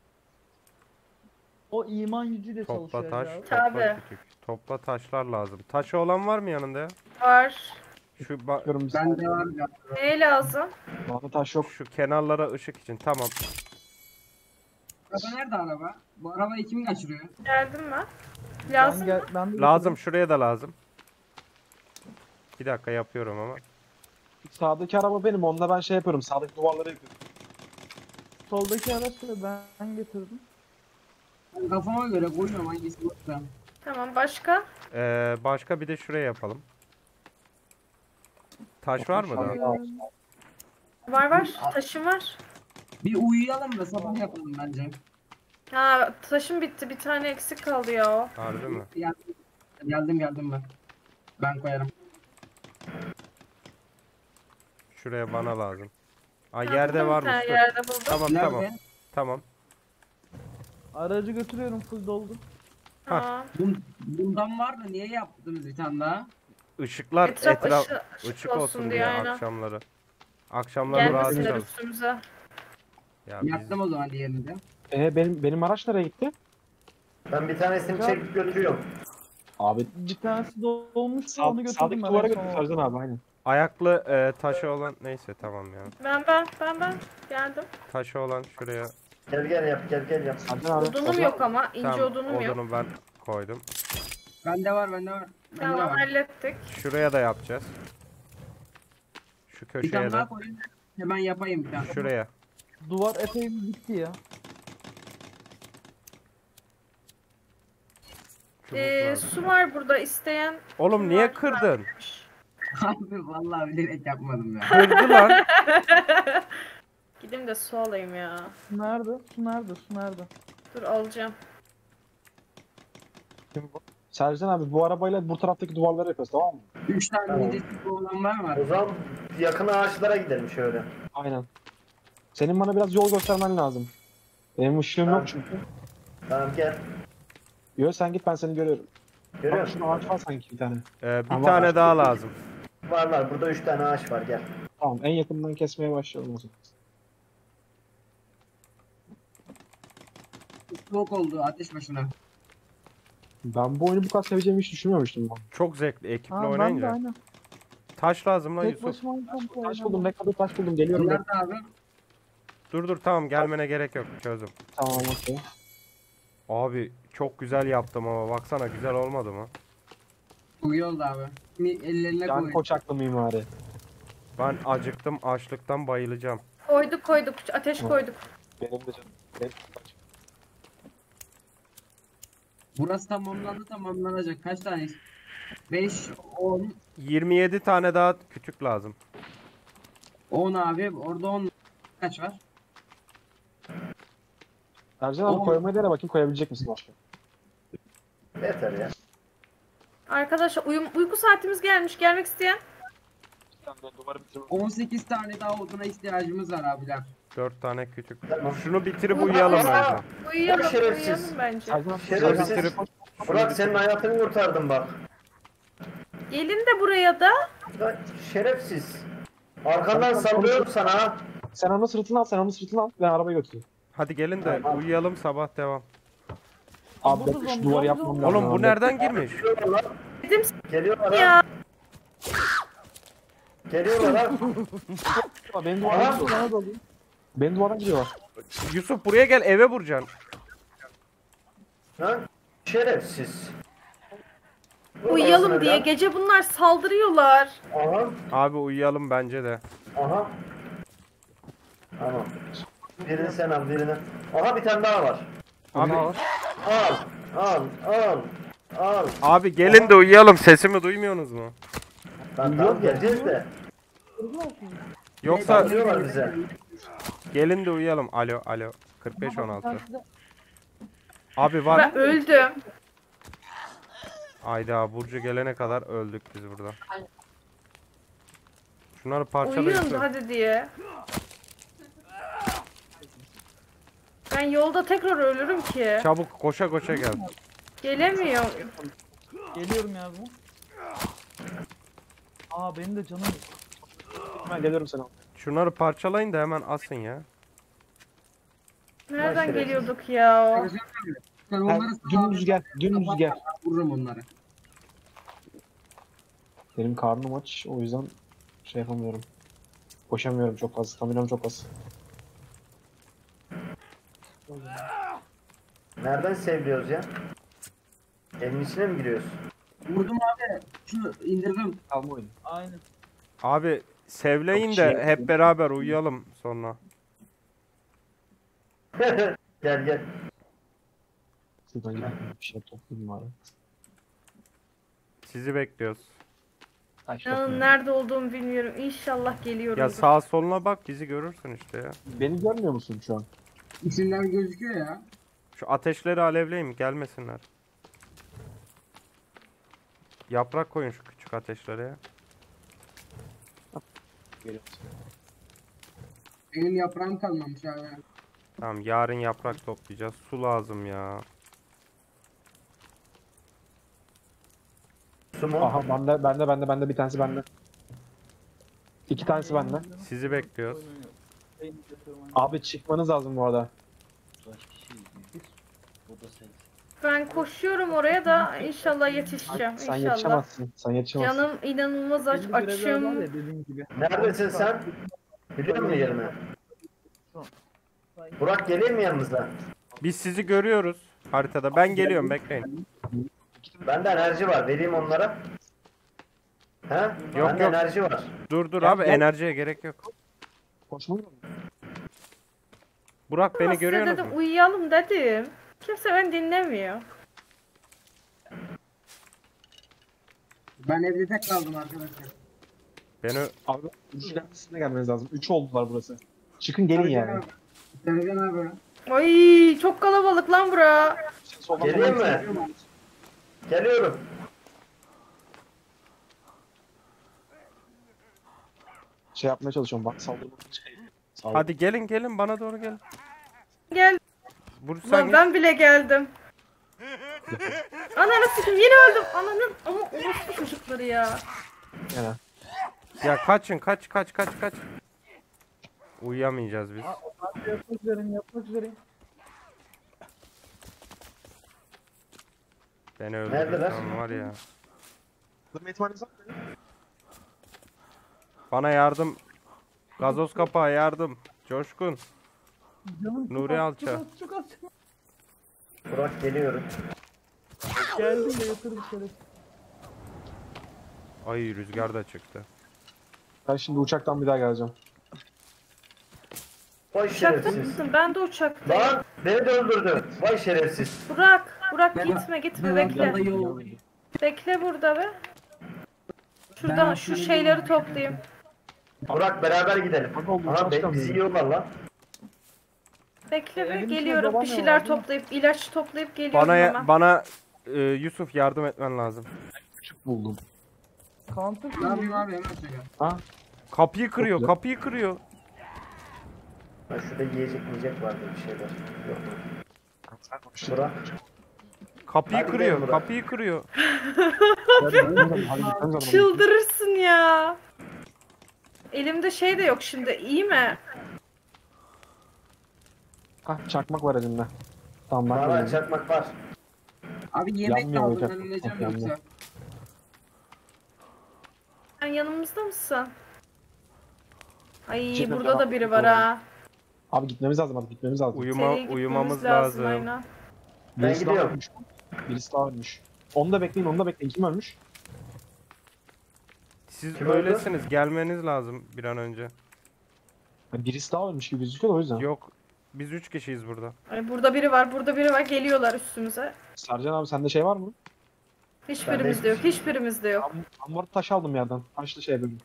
Speaker 5: o iman gücüyle
Speaker 1: Topla
Speaker 5: çalışıyor
Speaker 1: taş,
Speaker 5: ya.
Speaker 1: topla
Speaker 2: Tabii.
Speaker 1: kütük. Topla taşlar lazım. Taşı olan var mı yanında ya?
Speaker 2: Var.
Speaker 1: Şu ba-
Speaker 4: Bakıyorum bir
Speaker 6: Bende var ya.
Speaker 2: Neye lazım?
Speaker 4: Bana taş yok.
Speaker 1: şu kenarlara ışık için. Tamam.
Speaker 6: Araba nerede araba? Bu arabayı kim kaçırıyor?
Speaker 2: Geldim ben.
Speaker 5: Ben,
Speaker 2: Lazım
Speaker 5: gel,
Speaker 2: mı?
Speaker 5: ben de
Speaker 1: Lazım, şuraya da lazım. Bir dakika yapıyorum ama.
Speaker 4: Sağdaki araba benim. Onda ben şey yapıyorum. Sağdaki duvarları yapıyorum.
Speaker 5: soldaki araçları ben getirdim.
Speaker 6: Ben kafama göre koyuyorum hangisi yoksa.
Speaker 2: Tamam başka?
Speaker 1: Ee, başka bir de şuraya yapalım. Taş var mı daha?
Speaker 2: Var var. Taşım var.
Speaker 6: Bir uyuyalım da sabah yapalım bence.
Speaker 2: Ha taşım bitti. Bir tane eksik kaldı ya.
Speaker 1: Harbi mi?
Speaker 6: Geldim geldim, geldim ben. Ben koyarım.
Speaker 1: Şuraya bana lazım. Ay
Speaker 2: Ha,
Speaker 1: yerde
Speaker 2: buldum bir
Speaker 1: varmış.
Speaker 2: tane
Speaker 1: Dur.
Speaker 2: Yerde buldum.
Speaker 1: Tamam
Speaker 6: Nerede?
Speaker 1: tamam. Tamam.
Speaker 5: Aracı götürüyorum full doldu.
Speaker 2: Tamam.
Speaker 6: Bun, bundan var da niye yaptınız bir tane daha?
Speaker 1: Işıklar
Speaker 2: Etraf,
Speaker 1: etraf
Speaker 2: ışı- ışık,
Speaker 1: ışık olsun diye
Speaker 2: aynen.
Speaker 1: akşamları. Akşamları rahat
Speaker 2: Gelmesinler
Speaker 1: çalış.
Speaker 2: üstümüze.
Speaker 1: Ya biz
Speaker 6: Yaktım o zaman diğerini de.
Speaker 4: Ee, benim benim araç nereye gitti?
Speaker 3: Ben bir tanesini çekip götürüyorum.
Speaker 4: Abi
Speaker 5: Bir tanesi dolmuş
Speaker 4: sağ,
Speaker 5: onu götürdüm
Speaker 4: sağdaki
Speaker 5: ben.
Speaker 4: duvara
Speaker 5: en
Speaker 4: götür
Speaker 5: son.
Speaker 4: Sercan abi aynen.
Speaker 1: ayaklı e, taşı olan neyse tamam ya.
Speaker 2: Ben ben ben ben geldim.
Speaker 1: Taşı olan şuraya.
Speaker 3: Gel gel yap gel gel yap.
Speaker 4: Sercan abi.
Speaker 2: Odunum
Speaker 4: Sercan-
Speaker 2: yok ama ince
Speaker 1: Tamam,
Speaker 2: odunum yok.
Speaker 1: odunu ben koydum.
Speaker 6: Bende var, bende var. Bende
Speaker 2: Tamam
Speaker 6: var.
Speaker 2: hallettik.
Speaker 1: Şuraya da yapacağız. Şu
Speaker 6: Bir tane
Speaker 1: köşeye
Speaker 6: daha
Speaker 1: de.
Speaker 6: koyun. Hemen yapayım bir tane.
Speaker 1: Şuraya.
Speaker 5: Duvar epey bir bitti ya.
Speaker 1: Çubuk
Speaker 2: Ee,
Speaker 1: lazım.
Speaker 2: su var burada isteyen.
Speaker 1: Oğlum niye kırdın?
Speaker 6: Abi vallahi bilerek yapmadım ya.
Speaker 1: Kırdı lan.
Speaker 2: Gideyim de su alayım ya.
Speaker 5: Su nerede? Su nerede? Su nerede?
Speaker 2: Dur alacağım.
Speaker 4: Sercan abi bu arabayla bu taraftaki duvarları yapıyoruz tamam mı?
Speaker 6: Üç tane
Speaker 3: Tamam.
Speaker 6: midesi olan var mı?
Speaker 3: O zaman yakın ağaçlara gidelim şöyle.
Speaker 4: Aynen. Senin bana biraz yol göstermen lazım. Benim ışığım
Speaker 3: Tamam.
Speaker 4: yok çünkü.
Speaker 3: Tamam gel.
Speaker 4: Yo sen git ben seni görüyorum.
Speaker 3: Görüyor
Speaker 4: Bak
Speaker 3: musun?
Speaker 4: şurada ağaç var sanki bir tane.
Speaker 1: Ee, bir
Speaker 4: Tamam,
Speaker 1: tane
Speaker 4: başka
Speaker 1: daha
Speaker 4: bir-
Speaker 1: lazım.
Speaker 3: Var var burada üç tane ağaç var gel.
Speaker 4: Tamam en yakından kesmeye başlayalım o zaman.
Speaker 6: Soğuk oldu ateş başına.
Speaker 4: Ben bu oyunu bu kadar seveceğimi hiç düşünmemiştim ben.
Speaker 1: Çok zevkli ekiple
Speaker 5: Ha ben de
Speaker 1: oynayınca.
Speaker 5: aynen.
Speaker 1: Taş lazım lan
Speaker 5: Tek
Speaker 1: Yusuf.
Speaker 5: başıma oynayacağım bu
Speaker 4: Taş
Speaker 5: oyunu.
Speaker 4: buldum, ne kadar taş buldum geliyorum.
Speaker 6: Nerede abi?
Speaker 1: Dur dur tamam gelmene gerek yok çözdüm.
Speaker 4: Tamam okey.
Speaker 1: Abi çok güzel yaptım ama baksana güzel olmadı mı?
Speaker 6: Bu iyi oldu abi. Mi, ellerine
Speaker 4: Can
Speaker 6: koy.
Speaker 4: Koçaklı mimari.
Speaker 1: Ben acıktım açlıktan bayılacağım.
Speaker 2: Koyduk koyduk. Ateş koyduk.
Speaker 4: Benim de canım. Benim de taş.
Speaker 6: Burası tamamlandı, tamamlanacak. Kaç tane? beş, on,
Speaker 1: yirmi yedi tane daha kütük lazım.
Speaker 6: on abi. Orada on. Kaç var?
Speaker 4: Sercan abi
Speaker 6: Oo.
Speaker 4: koymaya dene bakayım koyabilecek misin başka?
Speaker 3: Yeter ya.
Speaker 2: Arkadaşlar uyum, uyku saatimiz gelmiş. Gelmek isteyen.
Speaker 4: Duvarı bitirme.
Speaker 6: on sekiz tane daha oduna ihtiyacımız var abiler.
Speaker 1: dört tane kütük.
Speaker 3: Tamam.
Speaker 1: Şunu bitirip
Speaker 2: Uyuma-
Speaker 1: uyuyalım
Speaker 2: Aa,
Speaker 1: bence.
Speaker 2: Uyuyalım,
Speaker 3: Şerefsiz.
Speaker 2: uyuyalım bence.
Speaker 4: Sercan abi
Speaker 3: Şerefsiz.
Speaker 4: Sercan-
Speaker 1: bitirip-
Speaker 3: Burak senin hayatını kurtardım bak.
Speaker 2: Gelin de buraya da.
Speaker 3: Lan şerefsiz. Arkandan sallıyorum sana ha.
Speaker 4: Sen onu sırtına al, sen onu sırtına al. Ben arabayı götüreyim.
Speaker 1: Hadi gelin de uyuyalım sabah devam.
Speaker 4: Abi
Speaker 5: Burada
Speaker 4: ben şu
Speaker 5: zombi,
Speaker 4: duvarı
Speaker 5: zombi,
Speaker 4: yapmam
Speaker 5: zombi.
Speaker 4: lazım.
Speaker 1: Oğlum bu
Speaker 4: abi.
Speaker 1: nereden girmiş?
Speaker 3: Geliyorlar lan.
Speaker 2: Dedim
Speaker 3: Geliyorlar ha.
Speaker 2: ya.
Speaker 3: Geliyorlar ha.
Speaker 4: Benim duvardan
Speaker 3: Aha.
Speaker 4: gidiyorlar. Benim duvardan gidiyorlar.
Speaker 1: Yusuf buraya gel eve vuracaksın.
Speaker 3: Lan şerefsiz. Vur
Speaker 2: Uyuyalım
Speaker 3: arasına
Speaker 2: diye.
Speaker 3: da.
Speaker 2: Gece bunlar saldırıyorlar.
Speaker 3: Aha.
Speaker 1: Abi uyuyalım bence de.
Speaker 3: Aha. Tamam. Birini sen al birini. Aha bir tane daha var.
Speaker 1: Abi
Speaker 3: Al. Al. Al. Al.
Speaker 1: abi gelin de uyuyalım sesimi duymuyorsunuz mu?
Speaker 3: Lan tamam geleceğiz de.
Speaker 1: Yoksa
Speaker 3: Sallıyorlar bize.
Speaker 1: gelin de uyuyalım. Alo alo. kırk beş on
Speaker 5: Bir
Speaker 1: altı.
Speaker 5: tanesi de-
Speaker 1: Abi var.
Speaker 2: Ben öldüm.
Speaker 1: Ayda Burcu gelene kadar öldük biz burada. Şunları parçala
Speaker 2: Uyuyun
Speaker 1: Yusuf.
Speaker 2: hadi diye. Ben yolda tekrar ölürüm ki.
Speaker 1: Çabuk koşa koşa gel.
Speaker 2: Gelemiyorum.
Speaker 5: Geliyorum yardıma. Aa benim de canım yok.
Speaker 4: Ben geliyorum sana.
Speaker 1: Şunları parçalayın da hemen asın ya.
Speaker 2: Nereden
Speaker 3: Şerefsiz.
Speaker 2: geliyorduk ya?
Speaker 6: Sen
Speaker 4: Ha,
Speaker 6: onları
Speaker 4: dümdüz gel, dümdüz gel.
Speaker 6: vururum onları.
Speaker 4: Benim karnım aç, o yüzden şey yapamıyorum. Koşamıyorum çok fazla, staminam çok az.
Speaker 3: Nereden seviliyoruz ya? Evin içine mi giriyoruz?
Speaker 6: Vurdum abi. Şunu indirdim.
Speaker 4: Alma oyunu.
Speaker 5: Aynen.
Speaker 1: Abi sevleyin
Speaker 4: Çok
Speaker 1: de
Speaker 4: şey-
Speaker 1: hep beraber uyuyalım sonra.
Speaker 3: Gel gel.
Speaker 4: Şuradan gidip bir şey toplayayım bari.
Speaker 1: Sizi bekliyoruz.
Speaker 4: Taş
Speaker 2: İnanın
Speaker 4: toplayayım.
Speaker 2: nerede olduğumu bilmiyorum. İnşallah geliyorum.
Speaker 1: Ya sağa soluna bak bizi görürsün işte ya.
Speaker 4: Beni görmüyor musun şu an?
Speaker 6: İsimler gözüküyor ya.
Speaker 1: Şu ateşleri alevleyin gelmesinler. Yaprak koyun şu küçük ateşlere ya.
Speaker 4: Görüyorum.
Speaker 6: Benim yaprağım kalmamış abi.
Speaker 1: Tamam yarın yaprak toplayacağız. Su lazım ya.
Speaker 3: Su mu?
Speaker 4: Aha bende bende bende bende bir tanesi bende. İki tanesi bende.
Speaker 1: Sizi bekliyoruz.
Speaker 5: Ben yapıyorum aynen.
Speaker 4: Abi çıkmanız lazım bu arada.
Speaker 2: Ben koşuyorum oraya da inşallah yetişeceğim.
Speaker 4: Sen
Speaker 2: İnşallah.
Speaker 4: yetişemezsin. Sen yetişemezsin.
Speaker 2: Canım inanılmaz aç,
Speaker 5: Belli görevler var
Speaker 2: açım.
Speaker 5: ya dediğin gibi.
Speaker 3: Neredesin sen? Biliyor musun yerimi? Burak geleyim mi yanınıza?
Speaker 1: Biz sizi görüyoruz haritada. Ben geliyorum bekleyin.
Speaker 3: Bende enerji var. Vereyim onlara. He?
Speaker 1: Yok,
Speaker 3: Bende
Speaker 1: yok.
Speaker 3: enerji var.
Speaker 1: Dur dur
Speaker 4: Gel,
Speaker 1: abi
Speaker 4: gel.
Speaker 1: enerjiye gerek yok.
Speaker 4: Koşma mı?
Speaker 1: Burak
Speaker 2: Ama
Speaker 1: beni
Speaker 2: size
Speaker 1: görüyor
Speaker 2: dedim
Speaker 1: musun?
Speaker 2: uyuyalım dedim. Kimse beni dinlemiyor.
Speaker 6: Ben evde tek kaldım arkadaşlar.
Speaker 1: Beni
Speaker 4: Abi üç tanesine gelmeniz lazım. Üç oldular burası. Çıkın gelin yani.
Speaker 6: Sergen abi.
Speaker 2: Ay çok kalabalık lan bura.
Speaker 4: Soldan
Speaker 3: Geleyim
Speaker 4: soldan-
Speaker 3: mi? Geliyorum.
Speaker 4: Şey yapmaya çalışıyorum bak saldırmak için. Saldır.
Speaker 1: hadi gelin gelin bana doğru gelin.
Speaker 2: Gel.
Speaker 1: Bur sen
Speaker 2: Lan
Speaker 1: git.
Speaker 2: ben bile geldim. Ananı sikeyim yine öldüm. Ananın ama orospu çocukları ya.
Speaker 4: Yani.
Speaker 1: Ya kaçın kaç kaç kaç kaç. Uyuyamayacağız biz.
Speaker 5: Abi yapmak üzereyim yapmak üzereyim.
Speaker 1: Beni
Speaker 3: Neredeler?
Speaker 1: öldürdükten var ya.
Speaker 4: Yardım etmeniz var mı?
Speaker 1: Bana yardım. Gazoz kapağı yardım. Coşkun.
Speaker 5: Canım çok
Speaker 1: Nuri
Speaker 5: az,
Speaker 1: Alça.
Speaker 5: Çok az çok az.
Speaker 3: Burak geliyorum.
Speaker 5: Geldim de yatırım şeref.
Speaker 1: Ay rüzgar da çıktı.
Speaker 4: Ben şimdi uçaktan bir daha geleceğim.
Speaker 3: Vay
Speaker 2: Uçakta
Speaker 3: şerefsiz.
Speaker 2: mısın? Ben de uçaktayım.
Speaker 3: Lan beni de öldürdü. Vay şerefsiz.
Speaker 2: Burak, Burak
Speaker 6: Ben-
Speaker 2: gitme gitme
Speaker 6: Ben
Speaker 2: bekle.
Speaker 6: yanında yol.
Speaker 2: Bekle burada be.
Speaker 6: Ben
Speaker 2: Şuradan şu
Speaker 6: aslında
Speaker 2: şeyleri
Speaker 6: bilmiyorum.
Speaker 2: toplayayım.
Speaker 3: Burak beraber gidelim.
Speaker 4: Hadi oğlum,
Speaker 3: Aha be,
Speaker 4: uçaktan
Speaker 3: bizi
Speaker 4: gidelim.
Speaker 3: yiyorlar lan.
Speaker 2: Bekle be
Speaker 5: Evin içinde
Speaker 2: geliyorum.
Speaker 5: babam
Speaker 2: Bir
Speaker 5: ne
Speaker 2: şeyler
Speaker 5: var, değil mi?
Speaker 2: toplayıp ilaç toplayıp geliyorum
Speaker 1: Bana
Speaker 2: hemen.
Speaker 1: bana e, Yusuf yardım etmen lazım.
Speaker 4: Küçük buldum.
Speaker 5: Counter
Speaker 6: Ne yapayım abi hemen söyle.
Speaker 4: Ha?
Speaker 1: Kapıyı kırıyor,
Speaker 4: güzel.
Speaker 1: kapıyı kırıyor.
Speaker 3: Ha, şurada yiyecek yiyecek vardı bir şeyler. Yok mu?
Speaker 4: Sen koş.
Speaker 3: Burak.
Speaker 1: Kapıyı
Speaker 3: Hadi
Speaker 1: kırıyor,
Speaker 3: gidelim Burak.
Speaker 1: kapıyı kırıyor.
Speaker 4: Hadi gitmemiz lazım.
Speaker 2: Çıldırırsın ya. Elimde şey de yok şimdi. İyi mi?
Speaker 4: Ha çakmak var elimde. Tamam ben
Speaker 3: Bana
Speaker 4: koyayım.
Speaker 3: çakmak var.
Speaker 6: Abi yemek
Speaker 4: Yanmıyor
Speaker 6: kaldı
Speaker 4: olacak.
Speaker 6: ben öleceğim
Speaker 4: Yanmıyor.
Speaker 6: yoksa.
Speaker 2: Sen yanımızda mısın? Ay
Speaker 4: Cidden
Speaker 2: burada da
Speaker 4: cevap
Speaker 2: biri var
Speaker 4: yok.
Speaker 2: ha.
Speaker 4: Abi gitmemiz lazım hadi gitmemiz lazım.
Speaker 1: Uyuma,
Speaker 2: Seri gitmemiz
Speaker 1: uyumamız lazım.
Speaker 2: aynen.
Speaker 3: Ben
Speaker 4: Birisi daha
Speaker 3: gidiyorum.
Speaker 4: ölmüş. Birisi daha ölmüş. Onu da bekleyin onu da bekleyin. Kim ölmüş?
Speaker 1: Siz
Speaker 3: Kim öldü?
Speaker 1: öylesiniz, gelmeniz lazım bir an önce.
Speaker 4: Ha, birisi daha ölmüş gibi gözüküyor da o yüzden.
Speaker 1: Yok, biz üç kişiyiz burada.
Speaker 2: Ay burada biri var, burada biri var. Geliyorlar üstümüze.
Speaker 4: Sercan abi sende şey var mı?
Speaker 2: Hiçbirimizde yok, hiçbirimizde yok.
Speaker 4: Ben bu arada taş aldım yerden. Taşlı şey bölüm.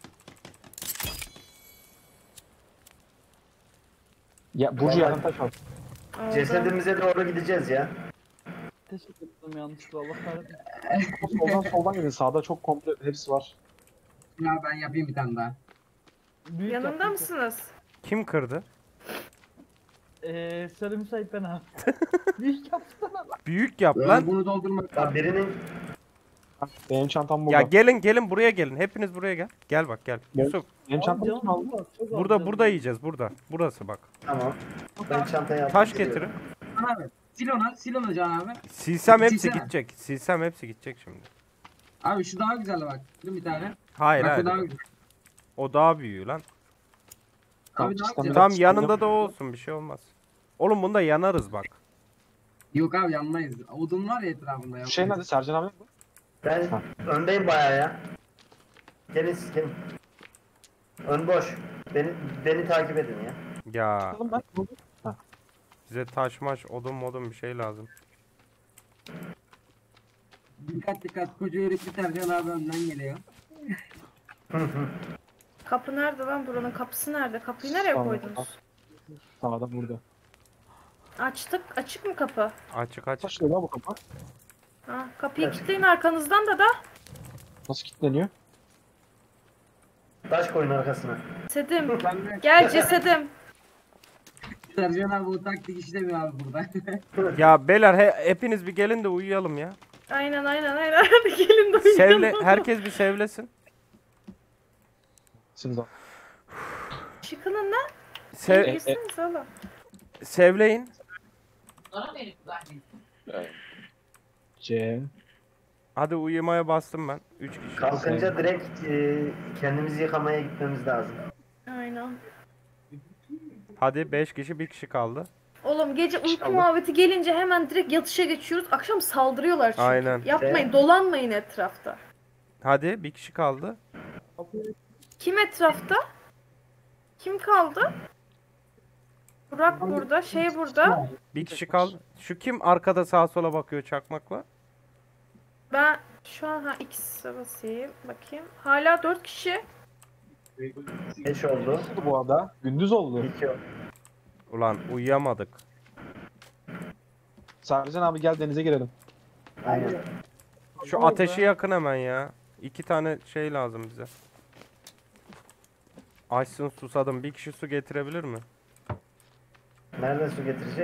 Speaker 4: Ya Burcu
Speaker 3: Vallahi-
Speaker 4: yerden taş al.
Speaker 2: Aldım.
Speaker 3: Cesedimize doğru gideceğiz ya.
Speaker 5: Teşekkür ederim yanlışlıkla Allah kahretsin.
Speaker 4: Soldan soldan gidin. Sağda çok komple hepsi var.
Speaker 6: Ya ben yapayım bir tane daha.
Speaker 5: Büyük
Speaker 2: Yanımda
Speaker 5: yaptım.
Speaker 2: mısınız?
Speaker 1: Kim kırdı?
Speaker 5: Eee söyle müsait ben abi. Büyük yapsana.
Speaker 1: Büyük yap
Speaker 6: Lan.
Speaker 1: lan.
Speaker 6: Bunu doldurmak
Speaker 3: Lan
Speaker 6: lazım.
Speaker 3: birinin
Speaker 4: Benim çantam burada.
Speaker 1: Ya gelin gelin buraya gelin. Hepiniz buraya gel. Gel bak gel.
Speaker 4: Gel.
Speaker 1: Yusuf
Speaker 4: Benim
Speaker 5: Abi
Speaker 4: çantamı
Speaker 5: canım
Speaker 4: kim aldı?
Speaker 5: çok az, çok az
Speaker 1: burada
Speaker 5: canım.
Speaker 1: burada yiyeceğiz burada. Burası bak.
Speaker 3: tamam. Ben çantayı aldım.
Speaker 1: Taş getirin.
Speaker 6: Can abi. Sil onu, sil onu Can abi.
Speaker 1: Silsem hepsi
Speaker 6: Silsene.
Speaker 1: gidecek. Silsem hepsi gidecek şimdi.
Speaker 6: Abi şu daha güzel bak. Dur bir tane.
Speaker 1: Hayır
Speaker 6: Bak
Speaker 1: hayır.
Speaker 6: bu daha güzel.
Speaker 1: O daha büyüğü lan.
Speaker 6: Abi daha
Speaker 4: Tamam,
Speaker 6: güzel.
Speaker 1: Tam
Speaker 4: Biraz
Speaker 1: yanında da o olsun bir şey olmaz. Oğlum bunda yanarız bak.
Speaker 6: Yok abi yanmayız. Odun var ya etrafında ya.
Speaker 4: Şu şey nerede? Sercan abi nerede?
Speaker 3: Ben
Speaker 4: Ha.
Speaker 3: öndeyim bayağı ya. Gelin siz gelin. Ön boş. Beni beni takip edin ya.
Speaker 1: Ya
Speaker 4: Oğlum ben buldum.
Speaker 1: bize taş maş odun modun bir şey lazım.
Speaker 6: Dikkat dikkat koca yürekli Sercan abi önden geliyor.
Speaker 2: Kapı nerede lan? Buranın kapısı nerede? Kapıyı nereye
Speaker 4: Tamam.
Speaker 2: koydunuz?
Speaker 4: Sağda burada.
Speaker 2: Açtık. Açık mı kapı?
Speaker 1: Açık açık.
Speaker 4: Kaç lira bu kapı?
Speaker 2: Ha, kapıyı
Speaker 3: Açık.
Speaker 2: kilitleyin arkanızdan da da.
Speaker 4: Nasıl kilitleniyor?
Speaker 3: Taş koyun arkasına.
Speaker 2: Cesedim.
Speaker 6: Ben de
Speaker 2: Gel cesedim.
Speaker 6: Sercan abi o taktik işlemiyor abi burada.
Speaker 1: Ya beyler he- hepiniz bir gelin de uyuyalım ya.
Speaker 2: Aynen aynen aynen. Hadi gelin de
Speaker 1: Sevle
Speaker 2: uyuyalım.
Speaker 1: herkes bir sevlesin.
Speaker 4: Şimdi
Speaker 2: Çıkının lan.
Speaker 1: Sev
Speaker 2: Girsiniz oğlum.
Speaker 1: sevleyin.
Speaker 4: C.
Speaker 1: Hadi uyumaya bastım ben. üç kişi.
Speaker 3: Kalkınca direkt e, kendimizi yıkamaya gitmemiz lazım.
Speaker 2: Aynen.
Speaker 1: Hadi beş kişi bir kişi kaldı.
Speaker 2: Oğlum gece uyku
Speaker 4: İnşallah.
Speaker 2: muhabbeti gelince hemen direkt yatışa geçiyoruz. Akşam saldırıyorlar çünkü.
Speaker 1: Aynen.
Speaker 2: Yapmayın,
Speaker 3: Ve-
Speaker 2: dolanmayın etrafta.
Speaker 1: Hadi bir kişi kaldı.
Speaker 2: Kim etrafta? Kim kaldı? Burak burada, şey burada.
Speaker 1: Bir kişi kaldı. Şu kim arkada sağa sola bakıyor çakmakla?
Speaker 2: Ben şu an ha ikisi basayım. Bakayım. Hala dört kişi.
Speaker 3: Beş oldu.
Speaker 4: oldu bu arada? Gündüz oldu.
Speaker 3: İki oldu.
Speaker 1: Ulan uyuyamadık.
Speaker 4: Sercan abi gel denize girelim.
Speaker 3: Aynen.
Speaker 1: Şu ateşi yakın hemen ya. İki tane şey lazım bize. Açsın susadım. Bir kişi su getirebilir mi?
Speaker 3: Nereden su getirecek?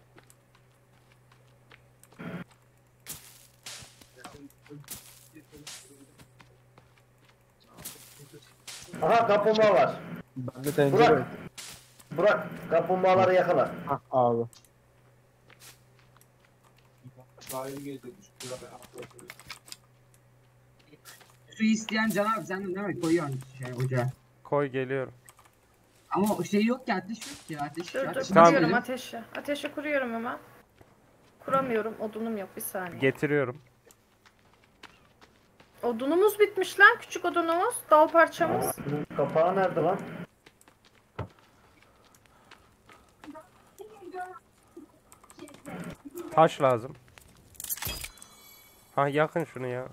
Speaker 3: Aha kaplumbağa var.
Speaker 4: Ben de tencere.
Speaker 3: Burak. Burak kaplumbağaları yakala.
Speaker 4: Hah abi.
Speaker 6: Su isteyen Can abi sen de değil mi? Koyuyorsun şey ocağa.
Speaker 1: Koy geliyorum.
Speaker 6: Ama o şey yok ki ateş yok ki ateş.
Speaker 2: Dur dur
Speaker 6: ateş
Speaker 1: Tamam.
Speaker 2: kuruyorum
Speaker 6: yok.
Speaker 2: ateşi. Ateşi kuruyorum hemen. Kuramıyorum. Odunum yok bir saniye.
Speaker 1: Getiriyorum.
Speaker 2: Odunumuz bitmiş lan. Küçük odunumuz. Dal parçamız.
Speaker 3: Kapağı nerede lan?
Speaker 1: Taş lazım. Ha yakın şunu ya.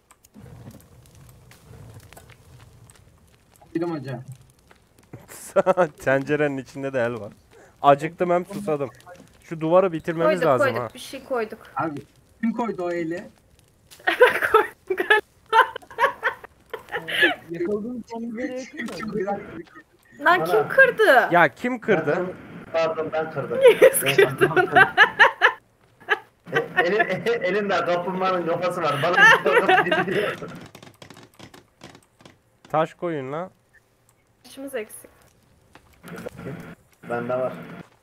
Speaker 6: Koydum ocağa.
Speaker 1: Tencerenin içinde de el var. Acıktım hem susadım. Şu duvarı bitirmemiz
Speaker 2: Koyduk
Speaker 1: lazım
Speaker 2: koyduk.
Speaker 1: ha.
Speaker 2: Bir şey koyduk.
Speaker 6: Abi kim koydu o eli?
Speaker 5: Yakaladığın son bir yere yakın
Speaker 6: Çok
Speaker 5: da.
Speaker 6: güzel.
Speaker 2: Lan
Speaker 3: Ana.
Speaker 2: kim kırdı?
Speaker 1: Ya kim
Speaker 3: Ben
Speaker 1: kırdı?
Speaker 3: kırdım. Pardon ben kırdım.
Speaker 2: Yes,
Speaker 3: E, elin, elinde kaplumbağanın kafası var. Bana bir kafası diyor.
Speaker 1: Taş koyun la.
Speaker 2: İşimiz eksik.
Speaker 3: Bende var.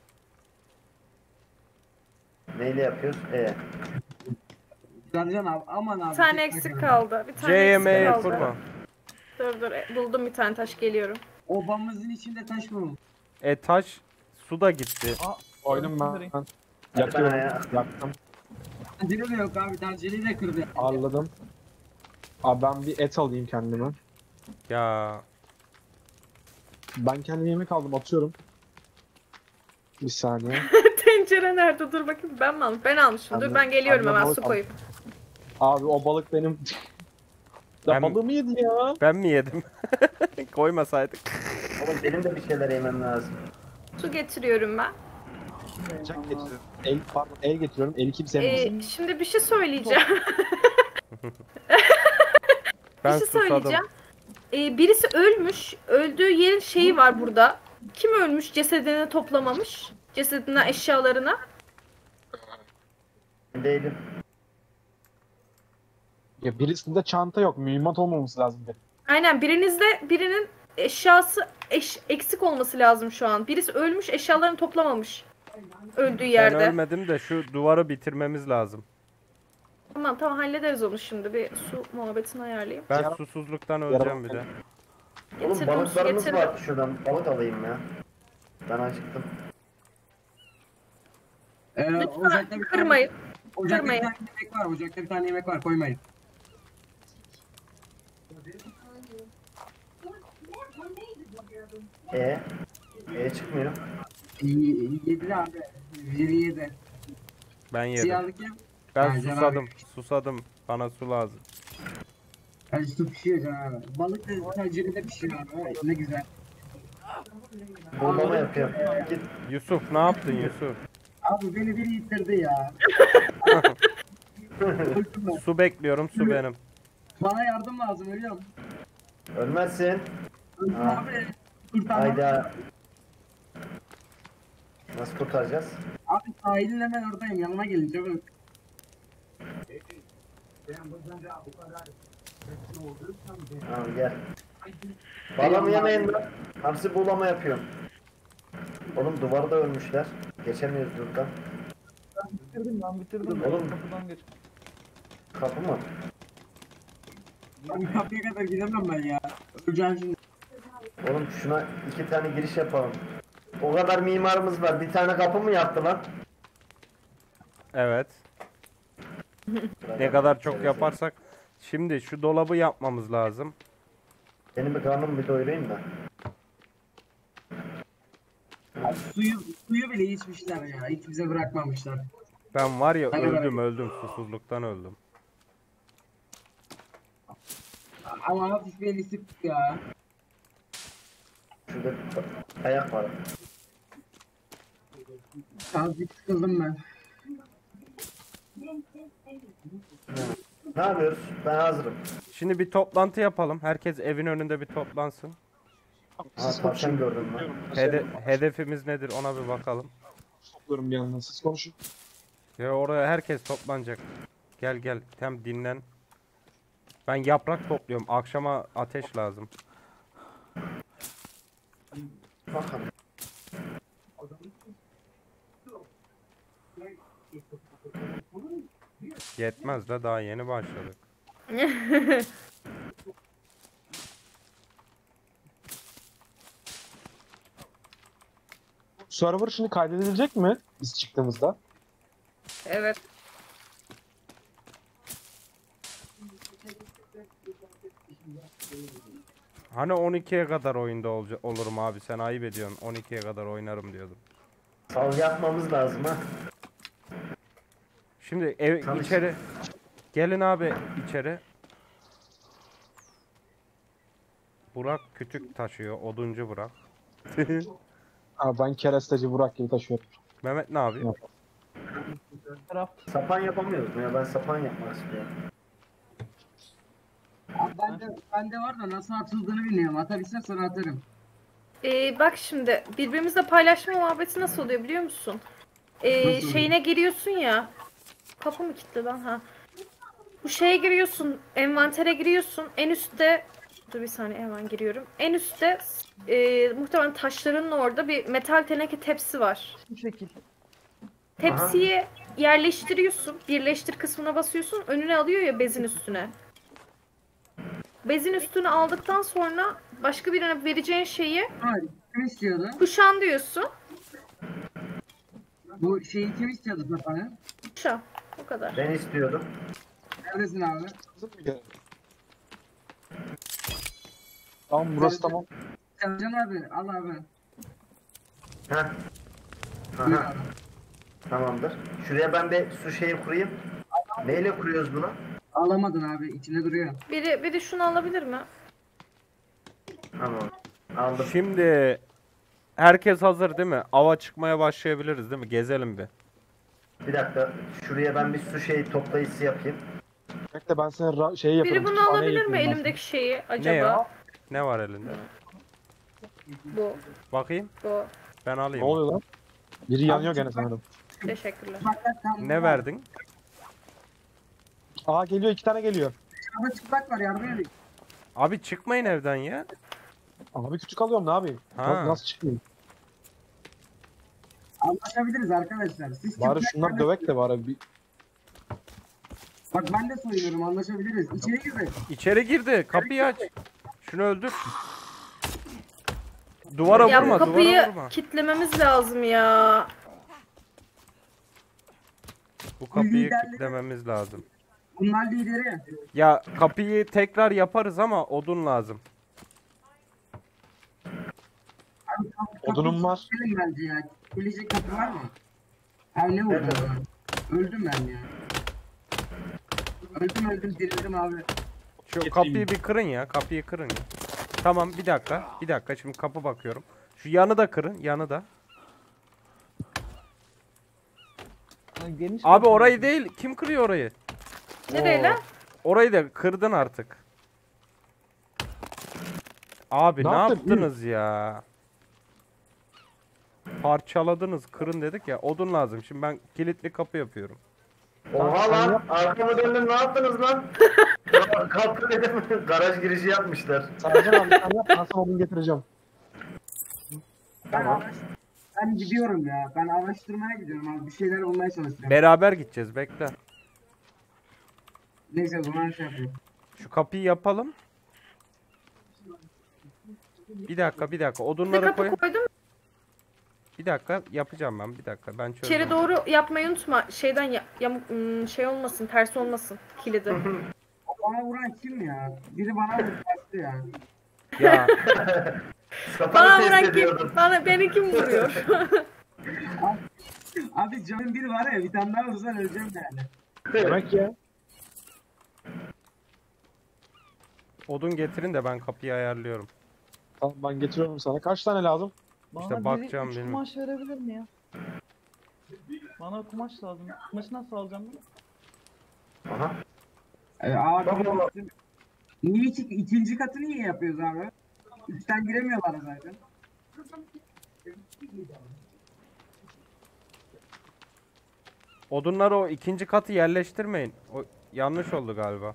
Speaker 3: Neyle yapıyoruz? E.
Speaker 6: Sercan abi aman abi.
Speaker 2: Bir tane
Speaker 6: tek
Speaker 2: eksik
Speaker 6: başına.
Speaker 2: kaldı. Bir tane
Speaker 1: C'ye
Speaker 2: eksik
Speaker 1: M'ye
Speaker 2: kaldı.
Speaker 1: kurma.
Speaker 2: Dur dur. e, Buldum bir tane taş geliyorum.
Speaker 6: Obamızın içinde taş mı?
Speaker 1: E taş su da gitti.
Speaker 4: Koydum ben. ben.
Speaker 3: Hadi
Speaker 4: Yakıyorum.
Speaker 3: bana ya.
Speaker 4: Yaktım.
Speaker 6: Tencere de yok abi tencereyi de kırdı.
Speaker 4: Ağırladım. Abi ben bir et alayım kendime.
Speaker 1: Ya
Speaker 4: Ben kendime yemek aldım atıyorum. Bir saniye.
Speaker 2: Tencere nerede? Dur bakayım. Ben mi almışım? Ben almışım. Dur
Speaker 4: Anne-
Speaker 2: ben geliyorum
Speaker 4: anne
Speaker 2: hemen
Speaker 4: balık
Speaker 2: su
Speaker 4: al.
Speaker 2: koyup.
Speaker 4: Abi o balık benim.
Speaker 1: Ben-
Speaker 4: Ya balığımı yedi ya.
Speaker 1: ben mi yedim? Koymasaydık.
Speaker 3: Oğlum benim de bir şeyler yemem lazım.
Speaker 2: Su getiriyorum ben.
Speaker 4: Bıçak getiriyorum. El, pardon, el getiriyorum. El kimse yemez.
Speaker 2: Ee, şimdi bir şey söyleyeceğim.
Speaker 1: Ben
Speaker 2: bir şey
Speaker 1: susadım.
Speaker 2: söyleyeceğim. Ee, birisi ölmüş. Öldüğü yerin şeyi var burada. Kim ölmüş? Cesedini toplamamış. Cesedine, eşyalarına.
Speaker 3: Değilim.
Speaker 4: Ya birisinde çanta yok. Mühimmat olmaması lazım benim.
Speaker 2: Aynen birinizde birinin eşyası eş, eksik olması lazım şu an. Birisi ölmüş, eşyalarını toplamamış. Öldüğü
Speaker 1: Ben
Speaker 2: yerde.
Speaker 1: ölmedim de şu duvarı bitirmemiz lazım.
Speaker 2: Tamam tamam hallederiz onu şimdi. Bir su muhabbetini ayarlayayım.
Speaker 1: Ben
Speaker 4: Yara-
Speaker 1: susuzluktan öleceğim bir de.
Speaker 3: Oğlum
Speaker 2: Getirdim,
Speaker 3: balıklarımız
Speaker 2: getirdim.
Speaker 3: var. Şuradan balık alayım ya. Ben acıktım.
Speaker 6: Ee, ocakta
Speaker 2: Lütfen
Speaker 6: bir tane,
Speaker 2: kırmayın.
Speaker 6: ocakta bir
Speaker 2: kırmayın.
Speaker 6: tane yemek var. Ocakta bir tane yemek var. Koymayın.
Speaker 3: E, E çıkmıyor.
Speaker 6: Y- Yedi abi. Biri yedi.
Speaker 1: Ben yedim.
Speaker 6: Siyahlık ya.
Speaker 1: Ben
Speaker 6: Ha, Can
Speaker 1: susadım.
Speaker 6: abi.
Speaker 1: Susadım. Bana su lazım.
Speaker 6: Yani su pişiyor Can abi. Balık da tencerede pişiyor abi. Ne güzel.
Speaker 3: Buğulama yapıyorum. Git.
Speaker 1: Yusuf ne yaptın Yusuf?
Speaker 6: Abi beni biri yitirdi ya. Öldüm ben.
Speaker 1: Su bekliyorum, su benim.
Speaker 6: Bana yardım lazım ölüyorum.
Speaker 3: Ölmezsin.
Speaker 6: Öldüm
Speaker 3: Ha.
Speaker 6: abi. Kurtarmam.
Speaker 3: Hayda. Nasıl kurtaracağız?
Speaker 6: Abi sahilin hemen oradayım. Yanıma gelin çabuk.
Speaker 3: Tamam gel. Balama yemeyin lan. Hamsi buğulama yapıyorum. Oğlum duvarda ölmüşler. Geçemiyoruz buradan.
Speaker 5: Bitirdim ben bitirdim.
Speaker 3: Oğlum.
Speaker 5: Kapıdan geç.
Speaker 3: Kapı mı?
Speaker 6: Abi kapıya kadar gidemem ben ya. Öleceğim şimdi.
Speaker 3: Oğlum şuna iki tane giriş yapalım. O kadar mimarımız var. Bir tane kapı mı yaptı lan?
Speaker 1: Evet. Ne kadar çok yaparsak. Şimdi şu dolabı yapmamız lazım.
Speaker 3: Benim bir karnımı bir doyurayım da.
Speaker 6: Abi suyu, suyu bile içmişler ya. Hiç bize bırakmamışlar.
Speaker 1: Ben var ya
Speaker 6: Hadi
Speaker 1: öldüm öldüm susuzluktan öldüm.
Speaker 6: Ama hafif bir eli sıktık ya.
Speaker 3: Şurada ayak var.
Speaker 6: Azıcık sıkıldım ben.
Speaker 3: Ne yapıyoruz? Ben hazırım.
Speaker 1: Şimdi bir toplantı yapalım. Herkes evin önünde bir toplansın.
Speaker 3: Ha
Speaker 4: Siz
Speaker 3: tavşan
Speaker 4: konuşun.
Speaker 3: gördüm ben.
Speaker 1: Hede- hedefimiz nedir ona bir bakalım.
Speaker 4: Topluyorum bir yandan. Siz konuşun.
Speaker 1: Ya oraya herkes toplanacak. Gel gel hem dinlen. Ben yaprak topluyorum. Akşama ateş lazım.
Speaker 3: Bakalım.
Speaker 1: Yetmez de daha yeni başladık.
Speaker 4: Server şimdi kaydedilecek mi biz çıktığımızda?
Speaker 2: Evet.
Speaker 1: Hani on ikiye kadar oyunda olca- olurum abi sen ayıp ediyorsun. on ikiye kadar oynarım diyordum.
Speaker 3: Sal yapmamız lazım ha.
Speaker 1: Şimdi ev
Speaker 3: Tabii.
Speaker 1: içeri gelin abi içeri. Burak kütük taşıyor. Oduncu Burak.
Speaker 4: Ha, ben keresteci Burak gibi taşıyorum.
Speaker 1: Mehmet ne yapıyor?
Speaker 4: Yok.
Speaker 5: Taraf.
Speaker 3: Sapan yapamıyoruz mu ya? Ben sapan yapmak istiyorum.
Speaker 6: Abi bende, bende var da nasıl atıldığını bilmiyorum. Atabilsem sana atarım.
Speaker 2: Ee, bak şimdi birbirimizle paylaşma muhabbeti nasıl oluyor biliyor musun? Ee,
Speaker 6: Nasıl?
Speaker 2: şeyine giriyorsun ya. Kapı mı kilitli lan ha? Bu şeye giriyorsun, envantere giriyorsun. En üstte, dur bir saniye hemen giriyorum. En üstte e, muhtemelen taşların orada bir metal teneke tepsi var.
Speaker 5: Bu şekil.
Speaker 2: Tepsiyi yerleştiriyorsun. Birleştir kısmına basıyorsun. Önüne alıyor ya bezin üstüne. Bezin üstüne aldıktan sonra başka birine vereceğin şeyi
Speaker 6: Hayır. Kim istiyordu?
Speaker 2: kuşan diyorsun.
Speaker 6: Bu şeyi kim istiyordu sapanı?
Speaker 2: Kuşan. O kadar.
Speaker 3: Ben istiyordum.
Speaker 6: Neredesin abi?
Speaker 4: Tamam burası tamam.
Speaker 6: Can abi al abi.
Speaker 3: Heh.
Speaker 6: Buyur
Speaker 3: Aha,
Speaker 6: abi.
Speaker 3: tamamdır. Şuraya ben bir su şeyi kurayım. Neyle kuruyoruz bunu?
Speaker 6: Alamadın abi içinde duruyor.
Speaker 2: Biri, biri şunu alabilir mi?
Speaker 3: Tamam. Aldım.
Speaker 1: Şimdi herkes hazır değil mi? Ava çıkmaya başlayabiliriz değil mi? Gezelim bir.
Speaker 3: Bir dakika. Şuraya ben bir su şeyi toplayıcısı yapayım.
Speaker 4: Bekle ben sana ra- şey yaparım.
Speaker 2: Biri bunu
Speaker 4: kütüphaneyi
Speaker 2: alabilir mi
Speaker 4: yapayım ben sana.
Speaker 2: elimdeki şeyi
Speaker 1: Ne
Speaker 2: acaba?
Speaker 1: ya? Ne var elinde?
Speaker 2: Bu,
Speaker 1: Bakayım.
Speaker 2: bu.
Speaker 1: Ben
Speaker 4: Ne
Speaker 1: alayım.
Speaker 4: oluyor lan? Biri yanıyor gene sanırım.
Speaker 2: Teşekkürler.
Speaker 6: Bak bak tam.
Speaker 1: Ne verdin?
Speaker 4: Aa geliyor iki tane geliyor.
Speaker 6: Ama çıplak var yardım edin.
Speaker 1: Abi çıkmayın evden ya.
Speaker 4: Abi küçük alıyorum ne yapayım?
Speaker 1: Ha.
Speaker 4: Nasıl, nasıl çıkayım?
Speaker 6: Anlaşabiliriz arkadaşlar. Siz
Speaker 4: Bari
Speaker 6: çıplak
Speaker 4: şunlar
Speaker 6: ben-
Speaker 4: dövek de bari bir.
Speaker 6: Bak ben de soyunuyorum anlaşabiliriz. İçeri girdi.
Speaker 1: İçeri girdi. Kapıyı aç. Şunu öldür. Duvara
Speaker 2: Ya
Speaker 1: vurma,
Speaker 2: bu kapıyı
Speaker 1: duvara vurma.
Speaker 2: kitlememiz lazım ya.
Speaker 1: Bu kapıyı
Speaker 6: liderleri-
Speaker 1: kilitlememiz lazım.
Speaker 6: Bunlar lideri.
Speaker 1: Ya kapıyı tekrar yaparız ama odun lazım.
Speaker 6: Abi, kapı-
Speaker 4: Odunum
Speaker 6: kapıyı
Speaker 4: var.
Speaker 6: kilitleyelim bence ya. Gelecek kapı var mı? Abi ne vurdu bana? Öldüm ben ya. Öldüm öldüm dirildim abi.
Speaker 1: Şu
Speaker 4: Getireyim.
Speaker 1: kapıyı bir kırın ya. Kapıyı kırın ya. Tamam bir dakika. Bir dakika şimdi kapı bakıyorum. Şu yanı da kırın. Yanı da.
Speaker 5: Ha, geniş
Speaker 1: Abi
Speaker 5: kapı.
Speaker 1: orayı değil. Kim kırıyor orayı?
Speaker 2: Nereyle?
Speaker 1: Oo, orayı da kırdın artık. Abi
Speaker 4: Ne
Speaker 1: ne,
Speaker 4: yaptın?
Speaker 1: yaptınız ya? Parçaladınız. Kırın dedik ya. Odun lazım. Şimdi ben kilitli kapı yapıyorum.
Speaker 3: Oha
Speaker 4: sen
Speaker 3: lan
Speaker 4: yap.
Speaker 3: arkamı döndüm ne yaptınız lan? Kapı dedim garaj girişi yapmışlar.
Speaker 4: Sercan abi sen yap. Ben sana odun getireceğim.
Speaker 6: Ben, araş- ben gidiyorum ya. Ben araştırmaya gidiyorum abi. Bir şeyler olmaya çalışıyorum.
Speaker 1: Beraber gideceğiz. Bekle.
Speaker 6: Neyse o zaman şey yapıyorum.
Speaker 1: Şu kapıyı yapalım. Bir dakika bir dakika.
Speaker 2: Bir
Speaker 1: Odunları
Speaker 2: kapı
Speaker 1: koyun.
Speaker 2: koydum.
Speaker 1: Bir dakika yapacağım ben. Bir dakika ben çözeceğim.
Speaker 2: İçeri doğru yapmayı unutma. Şeyden ya, yamuk ım, şey olmasın, ters olmasın kilidi.
Speaker 6: Bana vuran kim ya? Biri bana vurdu bastı ya.
Speaker 1: Ya
Speaker 3: Kafanı
Speaker 2: Bana
Speaker 3: test
Speaker 2: vuran
Speaker 3: ediyordum.
Speaker 2: kim? Bana beni kim vuruyor?
Speaker 6: Abi canım bir var ya bir tane daha vursan öleceğim yani.
Speaker 4: Demek ya.
Speaker 1: odun getirin de ben kapıyı ayarlıyorum.
Speaker 4: Tamam ben getiriyorum sana. Kaç tane lazım?
Speaker 5: Bana
Speaker 1: İşte
Speaker 5: biri
Speaker 1: bakacağım
Speaker 5: üç
Speaker 1: benim.
Speaker 5: kumaş verebilir mi ya? Bana kumaş lazım. Kumaşı nasıl alacağım ben?
Speaker 3: Aha.
Speaker 6: Ee, abi
Speaker 3: Baba.
Speaker 6: niye iki, ikinci katı niye yapıyoruz abi? Üstten giremiyorlar zaten.
Speaker 1: Odunları o ikinci katı yerleştirmeyin. O yanlış oldu galiba.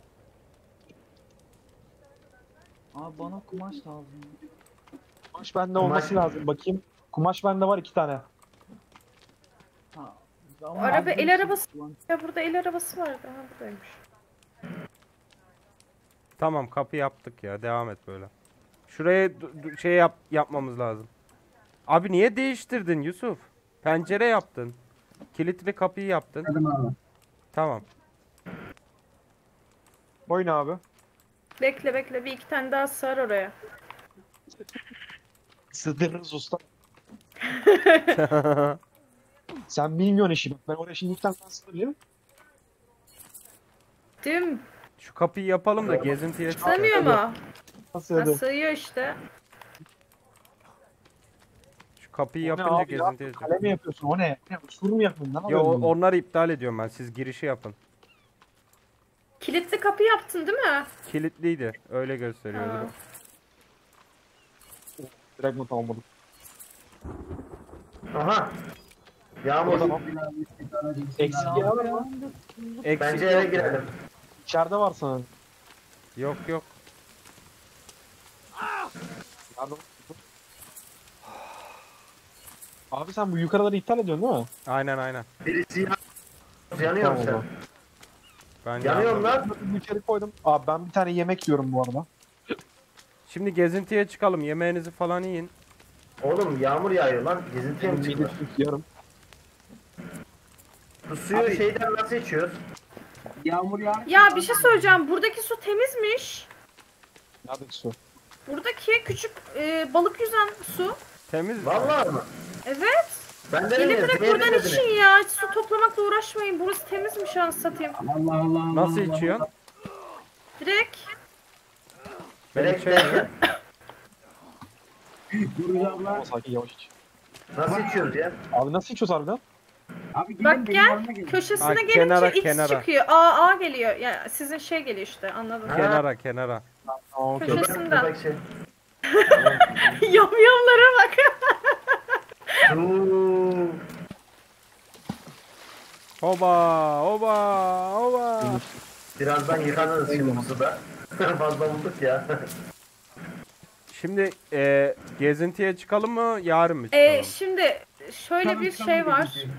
Speaker 5: Abi bana kumaş lazım.
Speaker 4: Kumaş bende olması lazım. Bakayım. Kumaş bende var iki tane.
Speaker 5: Ha. Ama
Speaker 2: Araba,
Speaker 5: az
Speaker 2: el
Speaker 5: bir
Speaker 2: arabası-
Speaker 5: şey- Ulan,
Speaker 2: Ya burada el arabası vardı. Ha buradaymış.
Speaker 1: Tamam kapı yaptık ya. Devam et böyle. Şuraya du- du- şey yap yapmamız lazım. Abi niye değiştirdin Yusuf? Pencere yaptın. Kilitli kapıyı yaptın.
Speaker 6: Hadi abi.
Speaker 1: Tamam.
Speaker 4: Oyun abi.
Speaker 2: Bekle bekle bir iki tane daha sar oraya.
Speaker 4: Sığdırırız usta. Sen bilmiyorsun işi. Bak ben oraya şimdi ilk tane sığdırayım.
Speaker 2: Dim.
Speaker 1: Şu kapıyı yapalım da gezintiye çıkalım.
Speaker 2: Sığmıyor mu? Ha,
Speaker 4: Sığdır.
Speaker 2: sığıyor işte.
Speaker 1: Şu kapıyı
Speaker 4: O ne
Speaker 1: yapınca
Speaker 4: abi ya?
Speaker 1: gezintiye
Speaker 4: Kale
Speaker 1: çıkalım.
Speaker 4: mi yapıyorsun? O ne? Ne? Sur mu yapıyorsun? Ne
Speaker 1: Yo o-
Speaker 4: yapıyorsun?
Speaker 1: onları iptal ediyorum ben. Siz girişi yapın.
Speaker 2: Kilitli kapı yaptın değil mi?
Speaker 1: Kilitliydi. Öyle gösteriyordu.
Speaker 2: Ha.
Speaker 4: Direkt not almadım.
Speaker 3: Aha. Yağmur.
Speaker 4: Tamam. Eksik
Speaker 5: ya,
Speaker 4: yer var
Speaker 5: ya,
Speaker 4: mı?
Speaker 1: Eksik
Speaker 3: Bence
Speaker 1: yok
Speaker 3: eve
Speaker 1: ya.
Speaker 3: girelim.
Speaker 4: İçeride var sanırım.
Speaker 1: Yok yok.
Speaker 4: Nerede var? Abi sen bu yukarıları iptal ediyorsun değil mi?
Speaker 1: Aynen aynen.
Speaker 3: Birisi yan- yanıyor mu
Speaker 4: Tamam,
Speaker 3: sen?
Speaker 1: Ben
Speaker 3: Yanıyorum
Speaker 1: yandım.
Speaker 3: lan.
Speaker 4: Bu içeri koydum. Abi ben bir tane yemek yiyorum bu arada.
Speaker 1: Şimdi gezintiye çıkalım. Yemeğinizi falan yiyin.
Speaker 3: Oğlum yağmur yağıyor lan. Gezintiye mi çıkmış?
Speaker 4: Yarım.
Speaker 3: Bu suyu şeyden nasıl içiyoruz?
Speaker 6: Yağmur yağ.
Speaker 2: Ya bir şey söyleyeceğim. Buradaki su temizmiş.
Speaker 4: Neredeki su?
Speaker 2: Buradaki küçük e, balık yüzen su.
Speaker 1: Temiz mi?
Speaker 3: Vallahi mı?
Speaker 2: Evet.
Speaker 3: Ben de
Speaker 2: Gelin
Speaker 3: dedim
Speaker 2: direkt buradan için ya. Hiç su toplamakla uğraşmayın. Burası temizmiş an satayım.
Speaker 6: Allah Allah Allah.
Speaker 1: Nasıl
Speaker 6: Allah.
Speaker 1: içiyorsun?
Speaker 2: Direkt.
Speaker 1: Ben
Speaker 3: Direkt
Speaker 1: içeyim.
Speaker 3: de-
Speaker 6: Duracağım lan.
Speaker 4: Ama sakin yavaş iç.
Speaker 3: Nasıl içiyoruz ya?
Speaker 4: Abi nasıl içiyoruz harbiden?
Speaker 6: Abi gelin
Speaker 2: Bak
Speaker 6: benim
Speaker 2: gel.
Speaker 6: yanıma gelin.
Speaker 2: Köşesine
Speaker 1: Ha,
Speaker 2: gelince
Speaker 1: kenara,
Speaker 2: X
Speaker 1: kenara.
Speaker 2: çıkıyor. A A geliyor. Ya sizin şey geliyor işte. Anladın.
Speaker 3: Ha.
Speaker 1: Kenara kenara.
Speaker 4: Tamam okey.
Speaker 2: Köşe-
Speaker 3: Köpek,
Speaker 2: Köşesinden.
Speaker 3: köpek şey.
Speaker 2: Yamyamlara bak.
Speaker 3: Uuu.
Speaker 1: Hoba hoba hoba.
Speaker 3: Birazdan yıkanırız şimdi bu suda. Fazla bulduk ya.
Speaker 1: Şimdi e, gezintiye çıkalım mı? Yarın mı çıkalım?
Speaker 2: Ee, şimdi şöyle
Speaker 6: Tamam,
Speaker 2: bir
Speaker 6: tamam,
Speaker 2: şey var.
Speaker 6: dedim.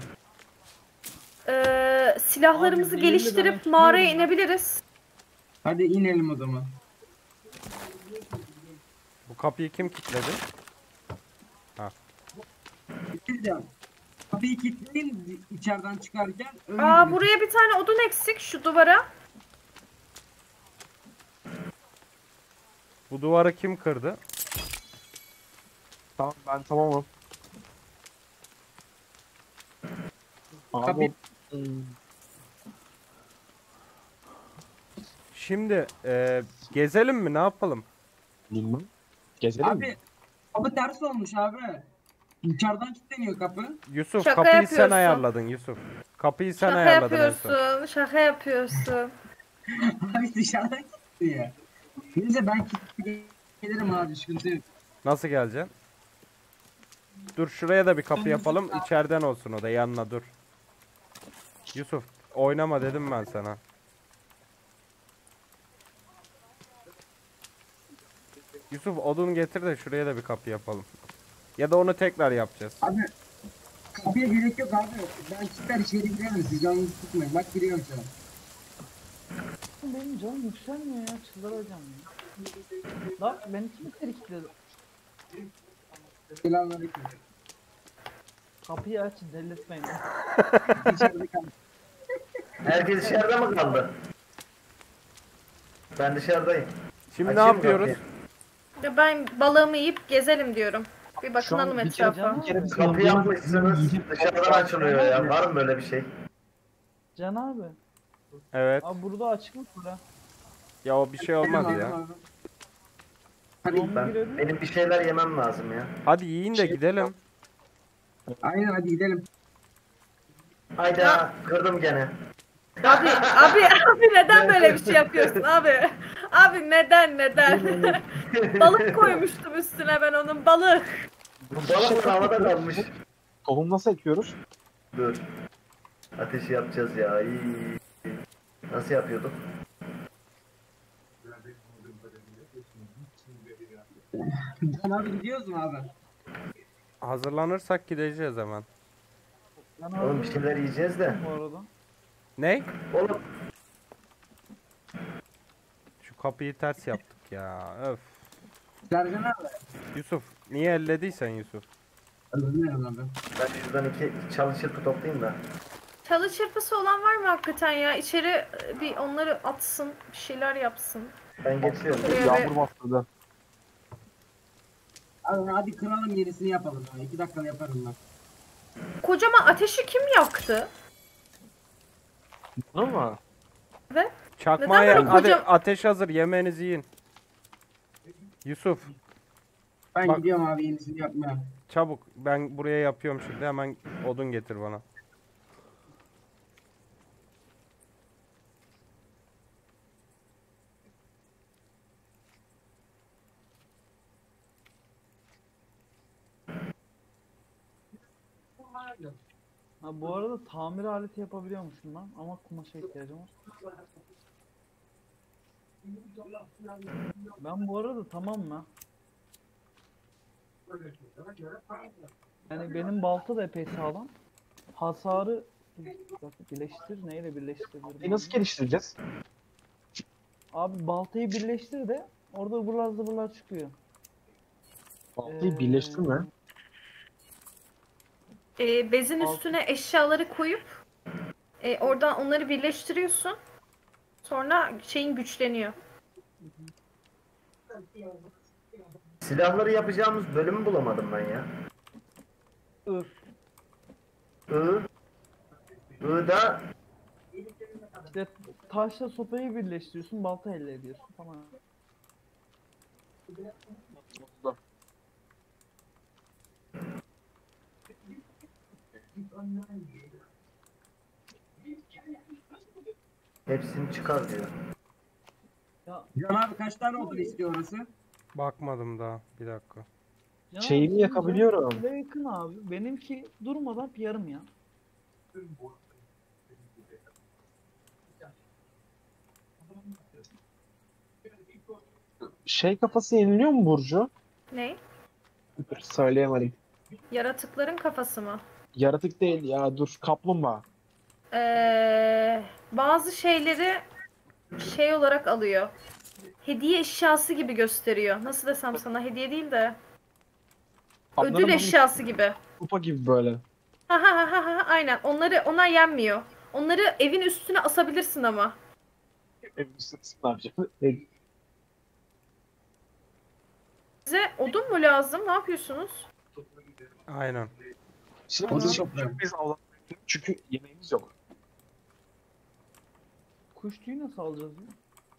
Speaker 2: Ee, silahlarımızı
Speaker 5: Abi, zehirli
Speaker 2: geliştirip
Speaker 5: ben
Speaker 2: mağaraya
Speaker 5: açıyorum.
Speaker 2: inebiliriz.
Speaker 6: Hadi inelim o zaman.
Speaker 1: Bu kapıyı kim kilitledi?
Speaker 6: Bitireceğim. Kapıyı kilitleyin içeriden çıkarken. öyle
Speaker 2: Aa
Speaker 6: girin.
Speaker 2: buraya bir tane odun eksik şu duvara.
Speaker 1: Bu duvarı kim kırdı?
Speaker 4: Tamam ben tamamım. Abi
Speaker 6: Kapıyı-
Speaker 4: o- Hmm,
Speaker 1: Şimdi e, gezelim mi ne yapalım?
Speaker 4: bilmem. Gezelim mi?
Speaker 6: Abi kapı ters olmuş abi. İçeriden kilitleniyor kapı.
Speaker 1: Yusuf
Speaker 2: Şaka
Speaker 1: kapıyı sen
Speaker 2: yapıyorsun.
Speaker 1: ayarladın Yusuf. Kapıyı sen
Speaker 2: Şaka
Speaker 1: ayarladın en son.
Speaker 2: yapıyorsun. Şaka yapıyorsun.
Speaker 6: Abi dışarıdan kilitleniyor. Neyse ben kilitlerim abi sıkıntı yok.
Speaker 1: Nasıl geleceksin? Dur şuraya da bir kapı yapalım. İçeriden olsun o da yanına dur. Yusuf oynama dedim ben sana. Yusuf odun getir de şuraya da bir kapı yapalım. Ya da onu tekrar yapacağız.
Speaker 6: Abi kapıya gerek yok abi. Ben kilitler içeri girerim. Siz canınızı tutmayın. Bak giriyorum şu an.
Speaker 5: Benim canım yükselmiyor ya. Çıldıracağım ya. Lan beni kim içeri kilitledi?
Speaker 6: Selamünaleyküm.
Speaker 5: Kapıyı aç delirtmeyin.
Speaker 6: İçeride kal.
Speaker 3: Herkes dışarıda mı kaldı? Ben dışarıdayım.
Speaker 1: Şimdi ne
Speaker 3: Açayım
Speaker 1: yapıyoruz?
Speaker 3: kapıyı.
Speaker 2: Ya ben balığımı yiyip gezelim diyorum. Bir
Speaker 4: Şu
Speaker 2: bakınalım
Speaker 4: an bir kere,
Speaker 2: etrafa.
Speaker 4: bir kere biz
Speaker 3: Kapı
Speaker 4: yolda-
Speaker 3: yapmışsınız. Dışarıdan açılıyor ya. Var mı böyle bir şey?
Speaker 5: Can abi.
Speaker 1: Evet.
Speaker 5: Abi burada açıklık var ha.
Speaker 1: Ya o bir şey olmaz ya.
Speaker 6: Hadi
Speaker 5: Zombi
Speaker 3: Ben,
Speaker 5: girebilir.
Speaker 3: benim bir şeyler yemem lazım ya.
Speaker 1: Hadi yiyin de gidelim.
Speaker 6: aynen hadi gidelim.
Speaker 3: Hayda kırdım gene.
Speaker 2: Abi abi abi neden böyle bir şey yapıyorsun abi? Abi neden neden? Balık koymuştum üstüne ben onun balık.
Speaker 3: Bu balık havada kalmış.
Speaker 4: Tohum nasıl ekiyoruz?
Speaker 3: Dur. Ateşi yapacağız ya. İyi. Nasıl yapıyorduk?
Speaker 6: Can abi gidiyoruz mu abi?
Speaker 1: Hazırlanırsak gideceğiz hemen.
Speaker 5: Can
Speaker 3: Oğlum
Speaker 5: abi
Speaker 3: bir şeyler yiyeceğiz de.
Speaker 5: bu arada.
Speaker 1: Ne?
Speaker 3: Oğlum
Speaker 1: Şu kapıyı ters yaptık ya. Öf.
Speaker 6: Sercan abi.
Speaker 1: Yusuf niye ellediysen Yusuf?
Speaker 6: Özür dilerim abi.
Speaker 3: ben şuradan iki çalı çırpı toplayayım da.
Speaker 2: Çalı çırpısı olan var mı hakikaten ya? İçeri e, bir onları atsın, bir şeyler yapsın.
Speaker 3: Ben geçiyorum.
Speaker 2: Şuraya bir-
Speaker 4: Yağmur bastırdı.
Speaker 6: Abi hadi kıralım yenisini yapalım. Ha. İki dakikada yaparım ben.
Speaker 2: Kocaman ateşi kim yaktı?
Speaker 4: Ama
Speaker 1: Çakmağı
Speaker 2: Neden
Speaker 1: yak-
Speaker 2: böyle
Speaker 1: hadi
Speaker 2: koca-
Speaker 1: ateş hazır yemeğinizi yiyin. Yusuf
Speaker 6: Ben
Speaker 1: Bak-
Speaker 6: gidiyorum abi yenisini yapmaya.
Speaker 1: çabuk ben buraya yapıyorum şimdi hemen odun getir bana.
Speaker 5: Ha bu arada tamir aleti yapabiliyormuşum ben ama kumaşa ihtiyacım var. Ben bu arada tamam mı? Yani benim balta da epey sağlam. Hasarı Bak, birleştir neyle birleştirebilirim?
Speaker 4: e, nasıl geliştireceğiz?
Speaker 5: Abi baltayı birleştir de orada ıvırlar zıvırlar çıkıyor.
Speaker 4: Baltayı
Speaker 5: Ee,
Speaker 4: birleştirme.
Speaker 2: Ee, bezin
Speaker 5: Alt-
Speaker 2: üstüne eşyaları koyup e, oradan onları birleştiriyorsun. Sonra şeyin güçleniyor.
Speaker 3: Silahları yapacağımız bölümü bulamadım ben ya.
Speaker 5: Öf.
Speaker 3: I. I'da
Speaker 5: İşte taşla sopayı birleştiriyorsun, balta elde ediyorsun falan.
Speaker 3: hepsini çıkar diyor.
Speaker 5: Ya,
Speaker 6: Can abi kaç tane odun istiyor orası?
Speaker 1: Bakmadım daha bir dakika.
Speaker 5: ya
Speaker 4: Şeyimi
Speaker 5: şimdi
Speaker 4: yakabiliyorum.
Speaker 5: şöyle yakın abi. Benimki durmadan yarım ya.
Speaker 4: Şey kafası yeniliyor mu Burcu?
Speaker 2: Ne?
Speaker 4: Dur söyleyemedim.
Speaker 2: Yaratıkların kafası mı?
Speaker 4: Yaratık değil ya dur kaplumbağa.
Speaker 2: Ee, bazı şeyleri şey olarak alıyor. Hediye eşyası gibi gösteriyor. Nasıl desem sana hediye değil de ödül
Speaker 4: Anladın mı?
Speaker 2: eşyası gibi.
Speaker 4: Kupa gibi böyle.
Speaker 2: Ha ha ha ha ha, aynen. Onları onlar yenmiyor. Onları evin üstüne asabilirsin ama.
Speaker 4: Evin üstüne ne yapacağım? E,
Speaker 2: Size odun mu lazım? Ne yapıyorsunuz?
Speaker 1: Aynen.
Speaker 4: Şimdi
Speaker 6: Odun
Speaker 4: biz,
Speaker 6: topluyorum.
Speaker 4: biz avlanıyoruz çünkü yemeğimiz yok.
Speaker 5: Kuş tüyü nasıl alacağız ya?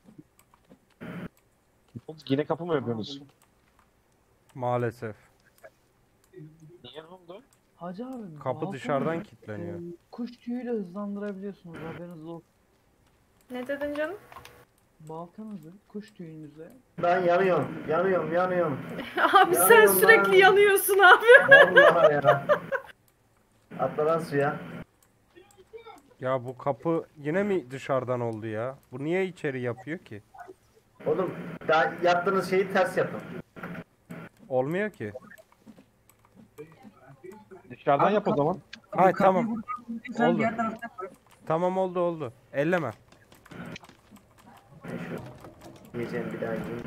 Speaker 4: Yine kapı mı yapıyorsunuz?
Speaker 1: Maalesef.
Speaker 4: Niye, ne oldu?
Speaker 5: Hacı abi.
Speaker 1: Kapı
Speaker 5: balkonda,
Speaker 1: dışarıdan kilitleniyor.
Speaker 5: e, Kuş tüyüyle hızlandırabiliyorsunuz, haberiniz olsun.
Speaker 2: Ne dedin canım?
Speaker 5: Baltanızı kuş tüyünüze
Speaker 3: Ben yanıyorum, yanıyorum, yanıyorum.
Speaker 2: Abi sen
Speaker 3: Yanıyorum
Speaker 2: sürekli
Speaker 3: lan.
Speaker 2: yanıyorsun abi.
Speaker 3: Vallahi ya. Atla lan suya.
Speaker 1: Ya bu kapı yine mi dışarıdan oldu ya? Bu niye içeri yapıyor ki?
Speaker 3: Oğlum daha yaptığınız şeyi ters yapın.
Speaker 1: Olmuyor ki.
Speaker 4: Dışarıdan
Speaker 6: Abi
Speaker 4: yap o
Speaker 6: kapı-
Speaker 4: zaman.
Speaker 1: Ay
Speaker 6: Kapıyı
Speaker 1: tamam.
Speaker 6: buradan sen
Speaker 1: Oldu.
Speaker 6: diğer taraftan koy.
Speaker 1: Tamam oldu oldu. Elleme.
Speaker 3: Yiyeceğim bir daha yiyeyim.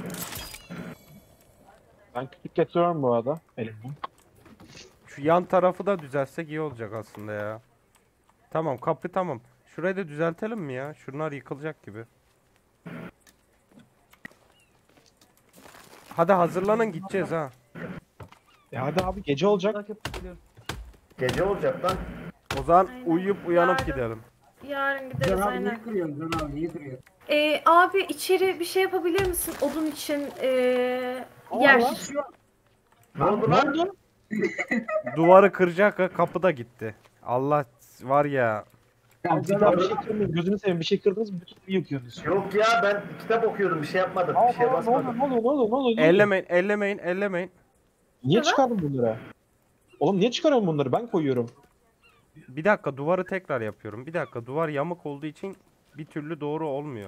Speaker 4: Ben küçük getiriyorum bu arada elimden.
Speaker 1: Şu yan tarafı da düzelsek iyi olacak aslında ya. Tamam kapı tamam. Şurayı da düzeltelim mi ya? Şunlar yıkılacak gibi. Hadi hazırlanın gideceğiz ha.
Speaker 4: E hadi abi gece olacak.
Speaker 5: Bak yapabiliyorum.
Speaker 3: Gece olacak lan.
Speaker 1: O zaman
Speaker 2: Aynen.
Speaker 1: uyuyup uyanıp
Speaker 2: Yarın.
Speaker 1: gidelim.
Speaker 2: Yarın gideriz
Speaker 6: Can abi
Speaker 2: aynen.
Speaker 6: niye kırıyorsun? Can abi niye kırıyor?
Speaker 2: Ee, abi içeri bir şey yapabilir misin odun için ee, yer?
Speaker 3: Ne oldu lan?
Speaker 1: Duvarı kıracak ha, kapı da gitti. Allah var ya.
Speaker 6: Ya
Speaker 4: Abi
Speaker 6: Can
Speaker 4: bir daha
Speaker 6: abi
Speaker 4: bir şey kırmayın. Gözünü seveyim, bir şey kırdınız mı bütün bir yıkıyorsunuz.
Speaker 3: Yok ya ben kitap okuyordum bir şey yapmadım.
Speaker 4: Aa,
Speaker 3: Bir şeye
Speaker 4: ne oluyor,
Speaker 3: basmadım.
Speaker 4: ne oluyor, ne oluyor, ne oluyor?
Speaker 1: Ellemeyin, ellemeyin, ellemeyin.
Speaker 4: Niye
Speaker 2: Evet.
Speaker 4: çıkardın bunları? Oğlum niye çıkarıyorsun bunları? Ben koyuyorum.
Speaker 1: Bir dakika duvarı tekrar yapıyorum. Bir dakika duvar yamuk olduğu için bir türlü doğru olmuyor.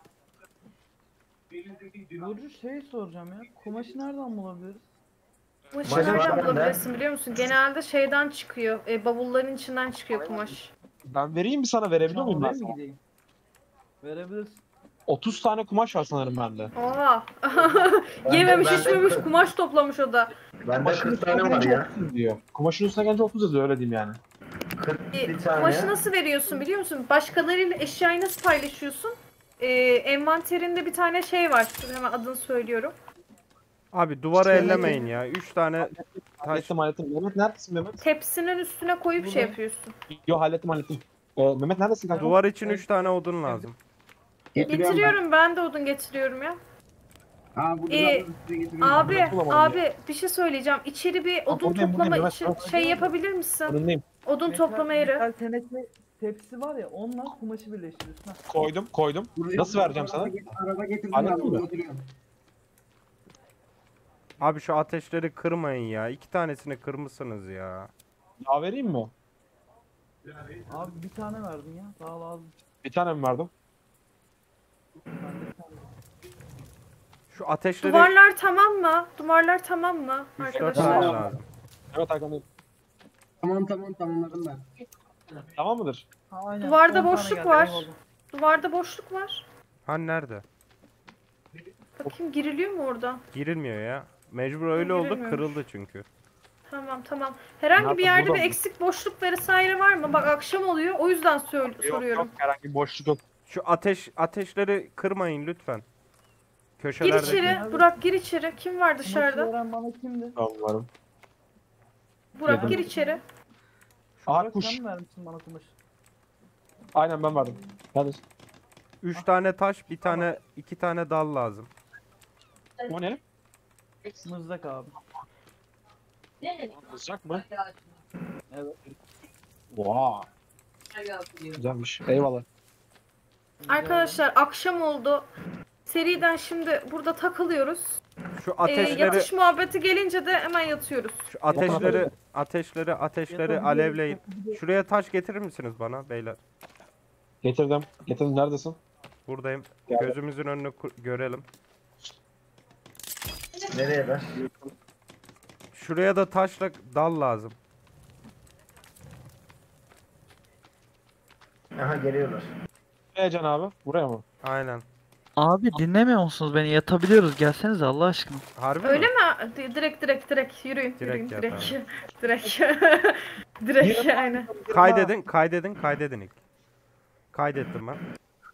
Speaker 5: Burcu şey soracağım ya. Kumaşı nereden bulabiliriz?
Speaker 2: Kumaşı
Speaker 3: Kumaş var
Speaker 2: nereden
Speaker 3: bende.
Speaker 2: bulabilirsin biliyor musun? Genelde şeyden çıkıyor. E, bavulların içinden çıkıyor kumaş.
Speaker 4: Ben vereyim mi sana? Verebiliyor muyum ben
Speaker 5: Oraya mı
Speaker 4: sana?
Speaker 5: gideyim? Verebilirsin.
Speaker 4: otuz tane kumaş var sanırım bende.
Speaker 2: Oha.
Speaker 3: Ben
Speaker 2: Yememiş
Speaker 3: de- ben de-
Speaker 2: içmemiş kumaş toplamış o da.
Speaker 3: Bende
Speaker 4: Kumaşın
Speaker 3: kırk
Speaker 4: üstüne
Speaker 3: tane var
Speaker 4: gelince
Speaker 3: ya.
Speaker 4: otuz diyor. Kumaşın üstüne gelince otuz yazıyor, öyle diyeyim yani.
Speaker 3: kırk
Speaker 2: E,
Speaker 3: bir tane.
Speaker 2: kumaşı nasıl veriyorsun biliyor musun? Başkalarıyla eşyayı nasıl paylaşıyorsun? E, envanterinde bir tane şey var. Dur hemen adını söylüyorum.
Speaker 1: Abi duvarı
Speaker 4: İşte
Speaker 1: ellemeyin ya. Üç tane taş.
Speaker 4: Hallettim hallettim. Mehmet neredesin Mehmet?
Speaker 2: Tepsinin üstüne koyup şey
Speaker 5: Burada.
Speaker 2: yapıyorsun.
Speaker 4: Yo hallettim hallettim. Ee, Mehmet neredesin kanka?
Speaker 1: Duvar için üç tane odun lazım.
Speaker 6: Getiriyorum
Speaker 2: Getiriyorum ben de odun getiriyorum ya.
Speaker 6: ben. Aa burada
Speaker 2: Ee,
Speaker 6: da size getiriyorum.
Speaker 2: Abi,
Speaker 4: ben bulamadım
Speaker 2: abi bir şey söyleyeceğim. İçeri bir odun
Speaker 4: buradayım,
Speaker 2: toplama
Speaker 4: buradayım,
Speaker 2: için
Speaker 4: evet,
Speaker 2: şey yapabilir misin?
Speaker 4: Önündeyim.
Speaker 2: Odun
Speaker 5: Metal-
Speaker 2: toplama yeri.
Speaker 5: Metal teneke tepsi var ya, onunla kumaşı birleştiriyorsun. Ha.
Speaker 4: Koydum koydum.
Speaker 6: Buraya-
Speaker 4: Nasıl vereceğim sana?
Speaker 6: Araba get- Araba getirdim
Speaker 4: Hallettin
Speaker 6: ben burada
Speaker 4: mi?
Speaker 6: getiriyorum.
Speaker 1: Abi şu ateşleri kırmayın ya. İki tanesini kırmışsınız ya.
Speaker 4: Daha vereyim mi?
Speaker 5: Abi bir tane verdin ya, daha lazım.
Speaker 4: Bir tane mi verdim?
Speaker 5: Ben de bir tane.
Speaker 1: Şu ateşleri
Speaker 2: Duvarlar tamam mı? Duvarlar tamam mı
Speaker 1: üç dört tane
Speaker 2: arkadaşlar?
Speaker 1: lazım.
Speaker 4: Evet arkandayım.
Speaker 6: Tamam tamam tamamladım ben.
Speaker 4: Tamam mıdır?
Speaker 5: Ha, aynen.
Speaker 2: Duvarda
Speaker 5: on tane
Speaker 2: boşluk
Speaker 5: geldi,
Speaker 2: var.
Speaker 5: eyvallah.
Speaker 2: Duvarda boşluk var.
Speaker 1: Hani nerede?
Speaker 2: Bakayım giriliyor mu orada?
Speaker 1: Girilmiyor ya. Mecbur öyle oldu,
Speaker 2: Girilmiyormuş.
Speaker 1: kırıldı çünkü.
Speaker 2: Tamam tamam. Herhangi
Speaker 4: Nerede?
Speaker 2: bir yerde
Speaker 4: Burada
Speaker 2: bir
Speaker 4: mı?
Speaker 2: eksik boşluk vesaire var mı? Bak akşam oluyor o yüzden sor-
Speaker 4: Yok
Speaker 2: soruyorum.
Speaker 4: yok, herhangi bir boşluk yok.
Speaker 1: Şu ateş ateşleri kırmayın lütfen.
Speaker 2: Gir
Speaker 1: Köşelerdeki.
Speaker 2: içeri. Burak gir içeri. Kim var
Speaker 5: Kumaşı
Speaker 2: dışarıda?
Speaker 5: veren bana kimdi?
Speaker 4: Tamam varım.
Speaker 2: Burak
Speaker 4: Yedim.
Speaker 2: gir içeri.
Speaker 4: Aha
Speaker 5: Burak,
Speaker 4: kuş.
Speaker 5: sen mi vermişsin bana kumaşı?
Speaker 4: Aynen ben verdim. Neredesin?
Speaker 1: Üç tane taş, bir tane, iki tane dal lazım.
Speaker 4: O ne?
Speaker 5: Mızrak abi.
Speaker 4: Mızrak mı?
Speaker 5: Evet.
Speaker 4: Vaa. Güzelmiş. Eyvallah.
Speaker 2: Arkadaşlar akşam oldu. Seriden şimdi burada takılıyoruz.
Speaker 1: Şu
Speaker 2: Ee,
Speaker 1: ateşleri,
Speaker 2: yatış muhabbeti gelince de hemen yatıyoruz.
Speaker 1: şu ateşleri, ateşleri, ateşleri alevleyin. Şuraya taş getirir misiniz bana beyler?
Speaker 4: Getirdim. Getirdim. Neredesin?
Speaker 1: Buradayım.
Speaker 4: Geldim.
Speaker 1: Gözümüzün önünü kur- görelim.
Speaker 3: Nereye be?
Speaker 1: Şuraya da taşla dal lazım.
Speaker 3: Aha geliyorlar.
Speaker 4: Nereye Can abi? Buraya mı?
Speaker 1: Aynen.
Speaker 8: Abi dinlemiyor musunuz beni? Yatabiliyoruz. Gelsenize Allah aşkına.
Speaker 1: Harbi
Speaker 2: Öyle
Speaker 1: mi?
Speaker 2: mi? Di- Direkt direkt direkt yürüyün.
Speaker 1: Direkt
Speaker 2: Direkt
Speaker 1: yat
Speaker 2: direkt.
Speaker 1: abi.
Speaker 2: Direkt. Direkt yani.
Speaker 1: Kaydedin, kaydedin, kaydedin ilk. Kaydettim ben.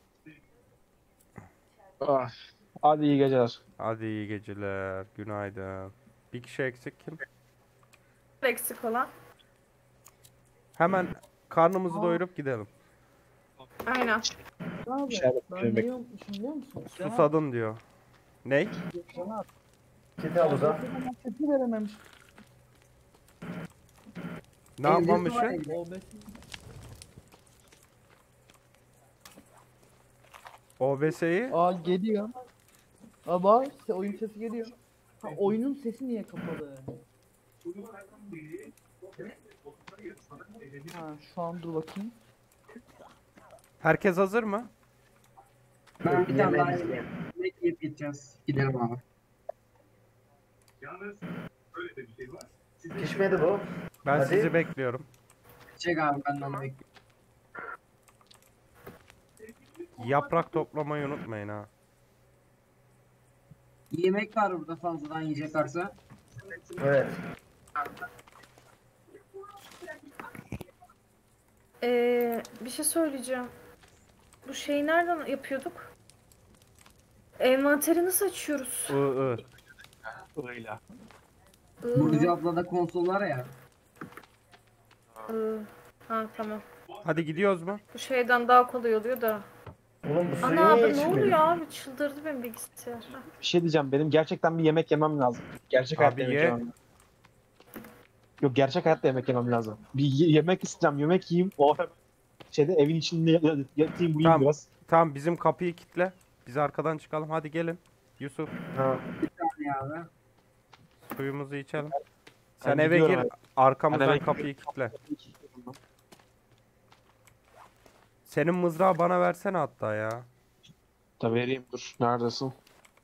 Speaker 4: Ah. Hadi iyi geceler.
Speaker 1: Hadi iyi geceler, günaydın. Bir kişi eksik kim?
Speaker 2: Eksik olan.
Speaker 1: Hemen karnımızı
Speaker 5: Aa.
Speaker 1: doyurup gidelim.
Speaker 2: Aynen.
Speaker 5: Abi
Speaker 4: Şerbet
Speaker 5: ben
Speaker 4: yemek.
Speaker 5: neyi unutmuşum biliyor musun?
Speaker 1: Susadın diyor. Ney?
Speaker 5: Cenab.
Speaker 3: Git havuza.
Speaker 5: Tepki verememiş.
Speaker 1: Ne
Speaker 6: Evde su var
Speaker 1: yapmamışsın?
Speaker 6: evde.
Speaker 5: O besin.
Speaker 1: O B S'yi
Speaker 5: Aa geliyor. Aa bak işte oyun sesi geliyor. Ha oyunun sesi niye kapalı? Ha şu an dur bakayım.
Speaker 1: herkes hazır mı?
Speaker 6: Ben bir tane daha
Speaker 3: Yemeğinizi
Speaker 6: yemek
Speaker 3: yiyin.
Speaker 6: yemek yiyip gideceğiz. Gidelim abi.
Speaker 3: Pişmedi bu.
Speaker 1: Ben
Speaker 3: Hadi.
Speaker 1: sizi bekliyorum.
Speaker 6: Çek abi ben de onu bekliyorum.
Speaker 1: Yaprak toplamayı unutmayın ha.
Speaker 6: Yemek var burada fazladan yiyecek varsa.
Speaker 3: Evet.
Speaker 2: Ee, bir şey söyleyeceğim. Bu şeyi nereden yapıyorduk? Envanteri nasıl açıyoruz?
Speaker 1: I, I.
Speaker 4: Öyle.
Speaker 2: Iı,
Speaker 6: Burcu ablada konsol var ya.
Speaker 2: ıı. Ha tamam.
Speaker 1: Hadi gidiyoruz mu?
Speaker 2: Bu şeyden daha kolay oluyor da.
Speaker 3: Oğlum bu suyu
Speaker 2: Ana
Speaker 3: niye
Speaker 2: abi ne
Speaker 3: içmiyor?
Speaker 2: oluyor abi? Çıldırdı benim bilgisayar. Ha.
Speaker 4: Bir şey diyeceğim. Benim gerçekten bir yemek yemem lazım. Gerçek
Speaker 1: Abi
Speaker 4: hayatta yemek
Speaker 1: ye.
Speaker 4: yemem lazım. Yok gerçek hayatta yemek yemem lazım. Bir ye- yemek isteyeceğim. Yemek yiyeyim. O ara şeyde evin içinde ya- ya- yatayım uyuyayım
Speaker 1: Tamam.
Speaker 4: biraz.
Speaker 1: Tamam bizim kapıyı kitle. Biz arkadan çıkalım. Hadi gelin. Yusuf
Speaker 3: Ha.
Speaker 6: Yani abi.
Speaker 1: suyumuzu içelim. Sen
Speaker 4: Ben
Speaker 1: eve
Speaker 4: gidiyorum
Speaker 1: gir.
Speaker 4: abi.
Speaker 1: Arkamızdan
Speaker 4: Ben eve
Speaker 1: kapıyı kitle. Senin mızrağı bana versene hatta ya.
Speaker 4: Tabii vereyim dur. Neredesin?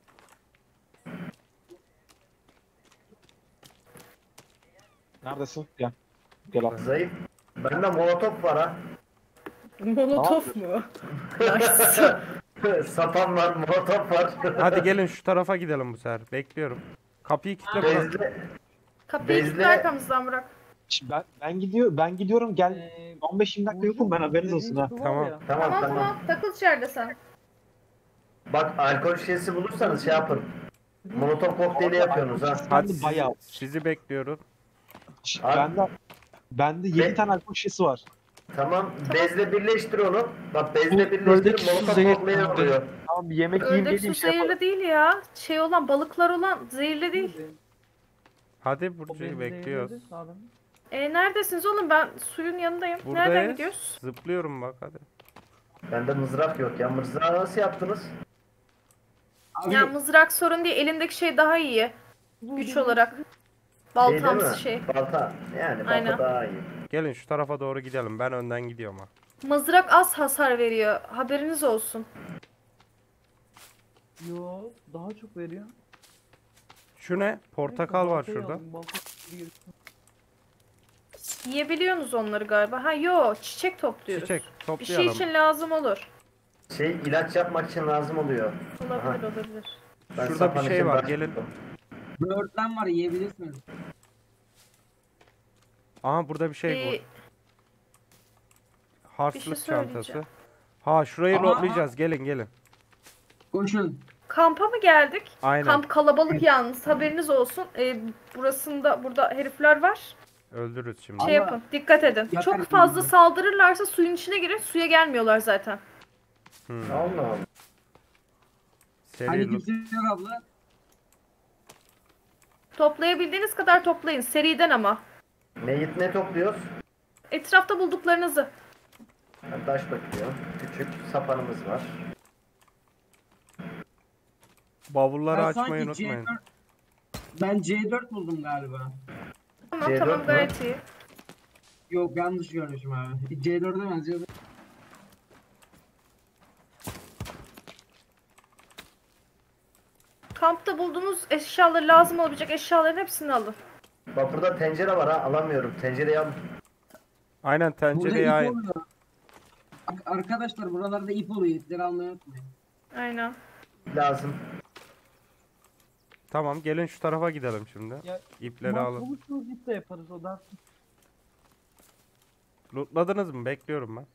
Speaker 4: Neredesin? Gel. Gel abi.
Speaker 3: Zayıf. Bende molotof var ha.
Speaker 2: Molotof mu? Nice.
Speaker 3: Sapan var, molotof var.
Speaker 1: Hadi gelin şu tarafa gidelim bu sefer. Bekliyorum. Kapıyı kitle bırak.
Speaker 3: Bezle.
Speaker 2: Kapıyı
Speaker 3: Bezle-
Speaker 2: kilitli arkamızdan bırak.
Speaker 4: Şimdi Ben, ben gidiyor ben gidiyorum gel.
Speaker 5: Ee,
Speaker 4: on beş yirmi dakika yokum ben haberiniz olsun ha.
Speaker 5: su var
Speaker 1: Tamam.
Speaker 5: ya.
Speaker 3: Tamam
Speaker 2: Tamam
Speaker 3: tamam.
Speaker 2: tamam takıl içeride sen.
Speaker 3: Bak alkol şişesi bulursanız şey yapın. Molotov kokteyli yapıyorsunuz ha.
Speaker 1: Hadi
Speaker 4: de
Speaker 1: sizi,
Speaker 4: bayağı.
Speaker 1: sizi bekliyorum.
Speaker 3: Abi-
Speaker 4: Bende bende yedi
Speaker 3: Be-
Speaker 4: tane alkol şişesi var.
Speaker 3: Tamam. Bezle birleştir onu. Bak bezle
Speaker 4: Bu
Speaker 3: birleştir.
Speaker 4: böldeki su
Speaker 3: Molotov
Speaker 4: zehir-
Speaker 3: kokteyli oluyor.
Speaker 4: Tamam bir yemek yiyeyim
Speaker 2: Ördek
Speaker 4: geleyim
Speaker 2: su
Speaker 4: şey yaparım.
Speaker 2: zehirli değil ya. Şey olan balıklar olan zehirli değil.
Speaker 1: Hadi
Speaker 5: O
Speaker 1: Burcu'yu
Speaker 5: beni
Speaker 1: bekliyoruz.
Speaker 5: zehirledi, sağdan.
Speaker 2: E neredesiniz oğlum? Ben suyun yanındayım. Nereden
Speaker 1: Buradayız.
Speaker 2: gidiyoruz?
Speaker 1: Zıplıyorum bak hadi.
Speaker 3: Bende mızrak yok ya. Mızrağı nasıl yaptınız?
Speaker 6: Abi
Speaker 2: Ya mızrak sorun değil. Elindeki şey daha iyi. Güç olarak.
Speaker 3: Şey
Speaker 2: Baltamsı
Speaker 3: değil mi?
Speaker 2: şey.
Speaker 3: Balta. Yani balta
Speaker 2: Aynen.
Speaker 3: daha iyi.
Speaker 1: Gelin şu tarafa doğru gidelim. Ben önden gidiyorum ha.
Speaker 2: Mızrak az hasar veriyor. Haberiniz olsun.
Speaker 5: Yo daha çok veriyor.
Speaker 1: Şu ne? Portakal var
Speaker 5: Baltayı
Speaker 1: şurada.
Speaker 5: aldım, balta girsin.
Speaker 2: Yiyebiliyorsunuz onları galiba. Ha yo çiçek topluyoruz.
Speaker 1: Çiçek
Speaker 2: Bir şey
Speaker 1: toplayalım.
Speaker 2: için lazım olur.
Speaker 3: Şey ilaç yapmak için lazım oluyor.
Speaker 2: Olabilir olabilir.
Speaker 3: Ben
Speaker 1: Şurada
Speaker 3: sapan
Speaker 1: bir şey
Speaker 3: için
Speaker 1: var,
Speaker 3: baş-
Speaker 1: gelin.
Speaker 6: böğürtlen var yiyebilirsiniz.
Speaker 1: Aha burada bir şey
Speaker 2: Ee,
Speaker 1: var. Harçlık
Speaker 2: şey
Speaker 1: çantası.
Speaker 2: söyleyeceğim.
Speaker 1: Ha şurayı
Speaker 6: Aa.
Speaker 1: lootlayacağız. Gelin gelin.
Speaker 6: Koşun.
Speaker 2: kampa mı geldik?
Speaker 1: Aynen.
Speaker 2: Kamp kalabalık yalnız. Haberiniz olsun. Ee, burasında burada herifler var.
Speaker 1: Öldürürüz şimdi.
Speaker 2: Şey
Speaker 6: Ama-
Speaker 2: yapın. Dikkat edin.
Speaker 6: Yakar
Speaker 2: Çok
Speaker 6: bizi.
Speaker 2: fazla saldırırlarsa suyun içine girin. Suya gelmiyorlar zaten.
Speaker 1: Hmm.
Speaker 3: Allah Allah.
Speaker 1: Seri
Speaker 6: Hani
Speaker 1: loot.
Speaker 6: kimse yok abla.
Speaker 2: Toplayabildiğiniz kadar toplayın. Seriden ama.
Speaker 3: Ne ne topluyoruz?
Speaker 2: Etrafta bulduklarınızı.
Speaker 3: Ben taş bakıyor. Küçük sapanımız var.
Speaker 1: Bavulları
Speaker 6: Ben
Speaker 1: açmayı
Speaker 6: sanki
Speaker 1: unutmayın.
Speaker 6: C dört Ben C dört buldum galiba.
Speaker 2: Tamam
Speaker 3: C dört
Speaker 2: tamam
Speaker 3: mü?
Speaker 2: gayet iyi.
Speaker 6: Yok yanlış görmüşüm abi. C dörde benziyor.
Speaker 2: Kampta bulduğunuz eşyaları lazım olabilecek eşyaların hepsini alın.
Speaker 3: Bak burada tencere var ha alamıyorum. Tencereyi al.
Speaker 1: Aynen
Speaker 6: Burada
Speaker 1: tencereye
Speaker 6: ip
Speaker 1: ait.
Speaker 6: oluyor. Ar- Arkadaşlar buralarda ip oluyor. İpleri almayı unutmayın.
Speaker 2: Aynen.
Speaker 3: Lazım.
Speaker 1: Tamam gelin şu tarafa gidelim şimdi.
Speaker 5: Ya,
Speaker 1: İpleri alın.
Speaker 5: Buluşuruz ip de yaparız o da.
Speaker 1: Lootladınız mı? Bekliyorum ben.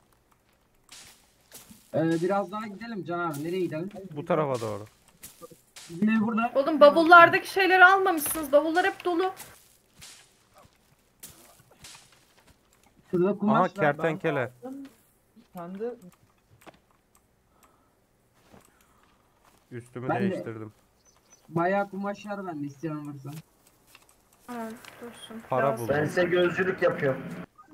Speaker 6: Ee, biraz daha gidelim Can abi. Nereye gidelim?
Speaker 1: Bu tarafa doğru.
Speaker 6: Bizim ev burada.
Speaker 2: Oğlum bavullardaki şeyleri almamışsınız. Bavullar hep dolu.
Speaker 6: Şurada kumaş
Speaker 1: Aha
Speaker 6: var.
Speaker 1: kertenkele.
Speaker 5: Sen de
Speaker 1: Üstümü
Speaker 6: Ben de-
Speaker 1: değiştirdim.
Speaker 6: Bayağı kumaş var bende isteyen varsa.
Speaker 2: Tamam dursun.
Speaker 1: Para
Speaker 2: Lazım.
Speaker 1: buldum.
Speaker 3: Ben size gözcülük yapıyorum.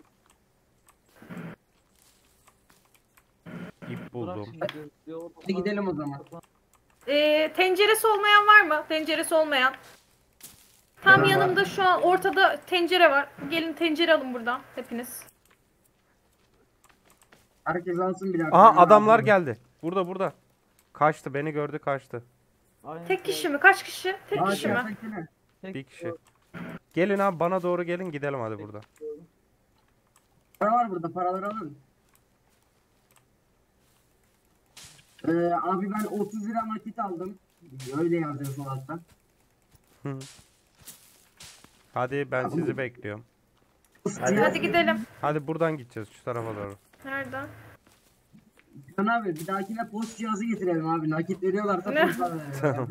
Speaker 1: İp
Speaker 5: bırak
Speaker 1: buldum.
Speaker 5: şimdi. Yo,
Speaker 6: Hadi gidelim o zaman.
Speaker 2: Ee, tenceresi olmayan var mı? Tenceresi olmayan. Tam
Speaker 3: Benim var.
Speaker 2: yanımda şu an ortada tencere var. Gelin tencere alın buradan hepiniz.
Speaker 6: Herkes alsın birer.
Speaker 1: Aha
Speaker 6: tane
Speaker 1: adamlar
Speaker 6: abi.
Speaker 1: geldi. Burada burada. Kaçtı beni gördü kaçtı.
Speaker 5: Aynen
Speaker 2: Tek
Speaker 5: öyle.
Speaker 2: kişi mi? Kaç kişi? Tek
Speaker 6: Aa,
Speaker 2: kişi mi?
Speaker 6: kertenkele.
Speaker 5: Tek-
Speaker 1: Bir kişi. Gelin abi bana doğru gelin gidelim hadi burada.
Speaker 6: Para var burada, paraları alın. Ee, abi ben otuz lira nakit aldım. Öyle yazıyor sol altta.
Speaker 1: Hı. Hadi ben sizi bekliyorum.
Speaker 3: Hadi.
Speaker 2: Hadi gidelim.
Speaker 1: Hadi buradan gideceğiz şu tarafa doğru.
Speaker 2: Nereden?
Speaker 6: Can abi bir dahakine post cihazı getirelim abi. Nakit veriyorlarsa
Speaker 2: Ne?
Speaker 6: post verelim.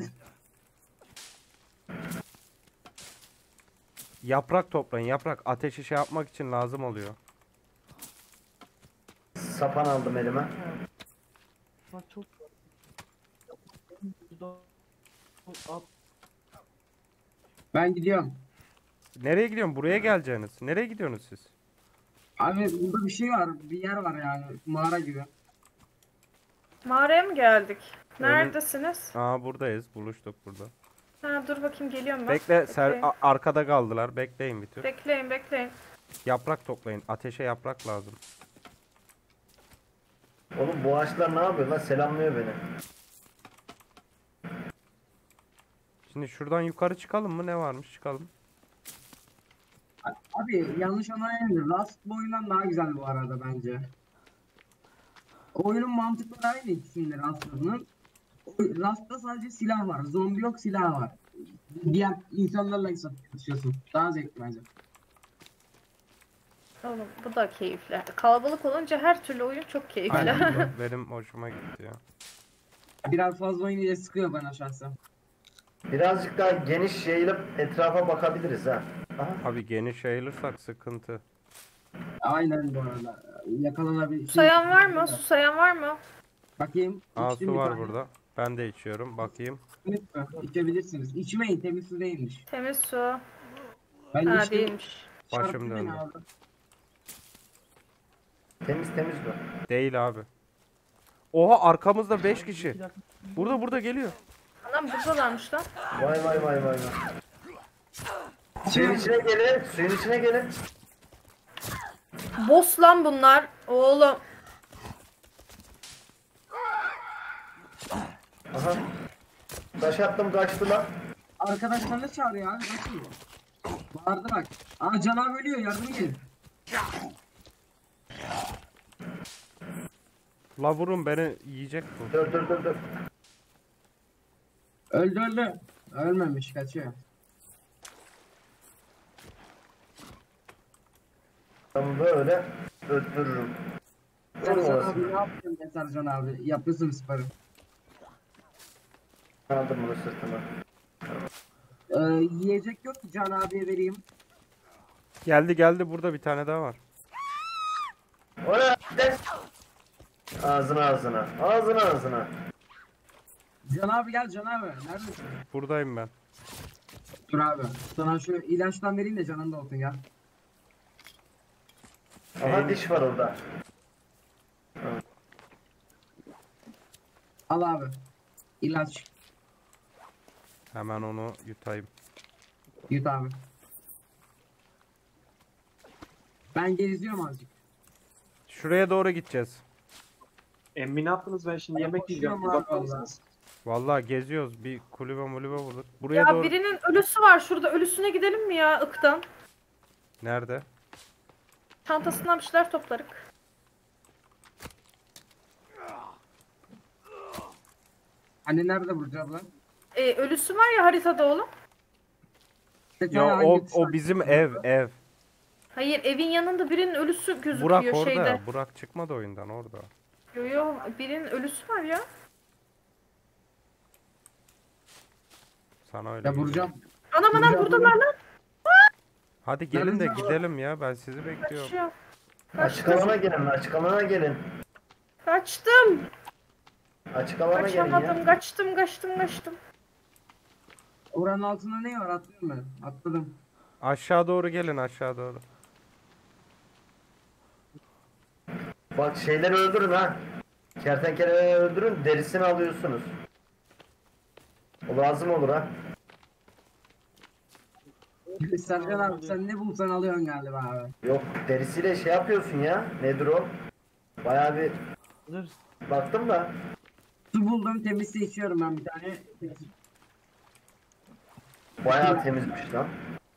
Speaker 1: Yaprak toplayın yaprak. Ateşi şey yapmak için lazım oluyor.
Speaker 3: Sapan aldım elime.
Speaker 5: Bak çok At.
Speaker 6: Ben gidiyorum.
Speaker 1: Nereye gidiyorsun? Buraya geleceksiniz. Nereye gidiyorsunuz siz?
Speaker 6: Abi burada bir şey var. Bir yer var yani. Mağara gibi.
Speaker 2: Mağaraya mı geldik?
Speaker 1: Öyle-
Speaker 2: Neredesiniz?
Speaker 1: Aa buradayız. Buluştuk burada.
Speaker 2: Ha, dur bakayım geliyorum ben.
Speaker 1: Bekle. Ser
Speaker 2: Bekleyin.
Speaker 1: a- arkada kaldılar. Bekleyin bir tür.
Speaker 2: Bekleyin bekleyin.
Speaker 1: Yaprak toplayın. Ateşe yaprak lazım.
Speaker 3: Oğlum bu ağaçlar ne yapıyor lan? Selamlıyor beni.
Speaker 1: Şimdi şuradan yukarı çıkalım mı? Ne varmış? Çıkalım.
Speaker 6: Abi yanlış anlayabilir. Rust bu oyundan daha güzel bu arada bence. Oyunun mantıkları aynı ikisinin Rust'ının. Rust'ta sadece silah var. Zombi yok, silah var. Diğer insanlarla çalışıyorsun. Daha zevkli bence.
Speaker 2: Oğlum bu da keyifli. Kalabalık olunca her türlü oyun çok keyifli.
Speaker 1: Aynen. bu Benim hoşuma gitti ya.
Speaker 6: Biraz fazla oynayınca sıkıyor bana şahsen.
Speaker 3: Birazcık daha geniş yayılıp etrafa bakabiliriz ha. Aha.
Speaker 1: Abi geniş yayılırsak sıkıntı.
Speaker 6: Aynen bu arada. Yakalanabilir.
Speaker 2: Susayan var mı? Susayan var mı?
Speaker 6: Bakayım.
Speaker 1: Aa
Speaker 6: içtim
Speaker 1: su
Speaker 6: bir
Speaker 1: var
Speaker 6: tane.
Speaker 1: burada. Ben de içiyorum. Bakayım.
Speaker 6: Lütfen İçebilirsiniz. İçmeyin, temiz su değilmiş.
Speaker 2: Temiz su.
Speaker 6: Ben
Speaker 2: Ha
Speaker 6: içtim.
Speaker 2: değilmiş.
Speaker 1: Başım
Speaker 6: Çarptı beni
Speaker 1: döndü.
Speaker 6: abi.
Speaker 3: Temiz temiz bu.
Speaker 1: Değil abi. Oha arkamızda beş kişi. Burada burada geliyor.
Speaker 2: Anam buradalarmış lan.
Speaker 3: Vay vay vay vay vay. Suyun içine gelin. Suyun içine gelin.
Speaker 2: Boss lan bunlar. Oğlum.
Speaker 3: Aha. Taş attım kaçtı lan.
Speaker 6: Arkadaşlarını çağırıyor abi. Nasıl? Bağırdı bak. Aa Can abi ölüyor. Yardım edin.
Speaker 1: La vurun beni yiyecek bu.
Speaker 3: Dur dur dur dur.
Speaker 6: Öldü öldü. Ölmemiş. Kaçıyor.
Speaker 3: Ben böyle öldürürüm.
Speaker 6: Can
Speaker 3: Olmasın.
Speaker 6: abi ne yaptın Mesar Can abi? Yapıyorsun sporu.
Speaker 3: Aldım bunu sırtıma.
Speaker 6: Ee, yiyecek yok ki Can abiye vereyim.
Speaker 1: Geldi geldi burada bir tane daha var.
Speaker 3: Oraya des. Ağzına ağzına. Ağzına ağzına.
Speaker 6: Can abi gel Can abi. Neredesin?
Speaker 1: Buradayım ben.
Speaker 6: Dur abi. Sana şu ilaçtan vereyim de canın da olsun ya.
Speaker 3: Aha diş var orada.
Speaker 6: Al abi. İlaç.
Speaker 1: Hemen onu yutayım.
Speaker 6: Yut abi. Ben geziyorum azıcık.
Speaker 1: Şuraya doğru gideceğiz.
Speaker 4: Emmi ne yaptınız? Ben şimdi yemek yiyeceğim.
Speaker 6: koşuyorum
Speaker 4: Uzakta
Speaker 6: abi
Speaker 4: mısınız?
Speaker 1: Vallahi geziyoruz. Bir kulübe mulübe bulduk. Buraya
Speaker 2: Ya
Speaker 1: doğru.
Speaker 2: birinin ölüsü var şurada. Ölüsüne gidelim mi ya ıktan?
Speaker 1: Nerede?
Speaker 2: Çantasından bir şeyler toplarık.
Speaker 6: Anne nerede Burcu abla?
Speaker 2: Ee, ölüsü var ya haritada oğlum.
Speaker 1: Ya o o bizim ev ev.
Speaker 2: Hayır, evin yanında birinin ölüsü gözüküyor
Speaker 1: Burak orada.
Speaker 2: şeyde.
Speaker 1: Burak çıkmadı oyundan orada.
Speaker 2: Yo yo, birinin ölüsü var ya.
Speaker 1: Sana öyle
Speaker 6: Ya
Speaker 1: geliyor.
Speaker 6: vuracağım.
Speaker 2: Anam anam
Speaker 6: Vuracağım,
Speaker 2: buradalar lan.
Speaker 1: Hadi gelin de
Speaker 6: Nerede?
Speaker 1: gidelim ya. Ben sizi bekliyorum.
Speaker 2: Kaçıyor.
Speaker 3: Açık alana gelin, açık alana gelin.
Speaker 2: Kaçtım.
Speaker 3: Açık alana gelin
Speaker 2: Kaçamadım,
Speaker 3: ya.
Speaker 2: kaçtım, kaçtım, kaçtım.
Speaker 6: Oranın altında ne var? Atlıyorum ben. Atladım.
Speaker 1: Aşağı doğru gelin aşağı doğru.
Speaker 3: Bak şeyleri öldürün ha. Kertenkeleleri öldürün, derisini alıyorsunuz. O lazım olur ha.
Speaker 6: Serkan abi sen ne bulsan alıyorsun galiba abi.
Speaker 3: Yok, derisiyle şey yapıyorsun ya. Nedir o? Bayağı bir
Speaker 5: Dur.
Speaker 3: baktım da.
Speaker 6: Su buldum temiz su içiyorum ben bir tane.
Speaker 3: Bayağı temizmiş lan.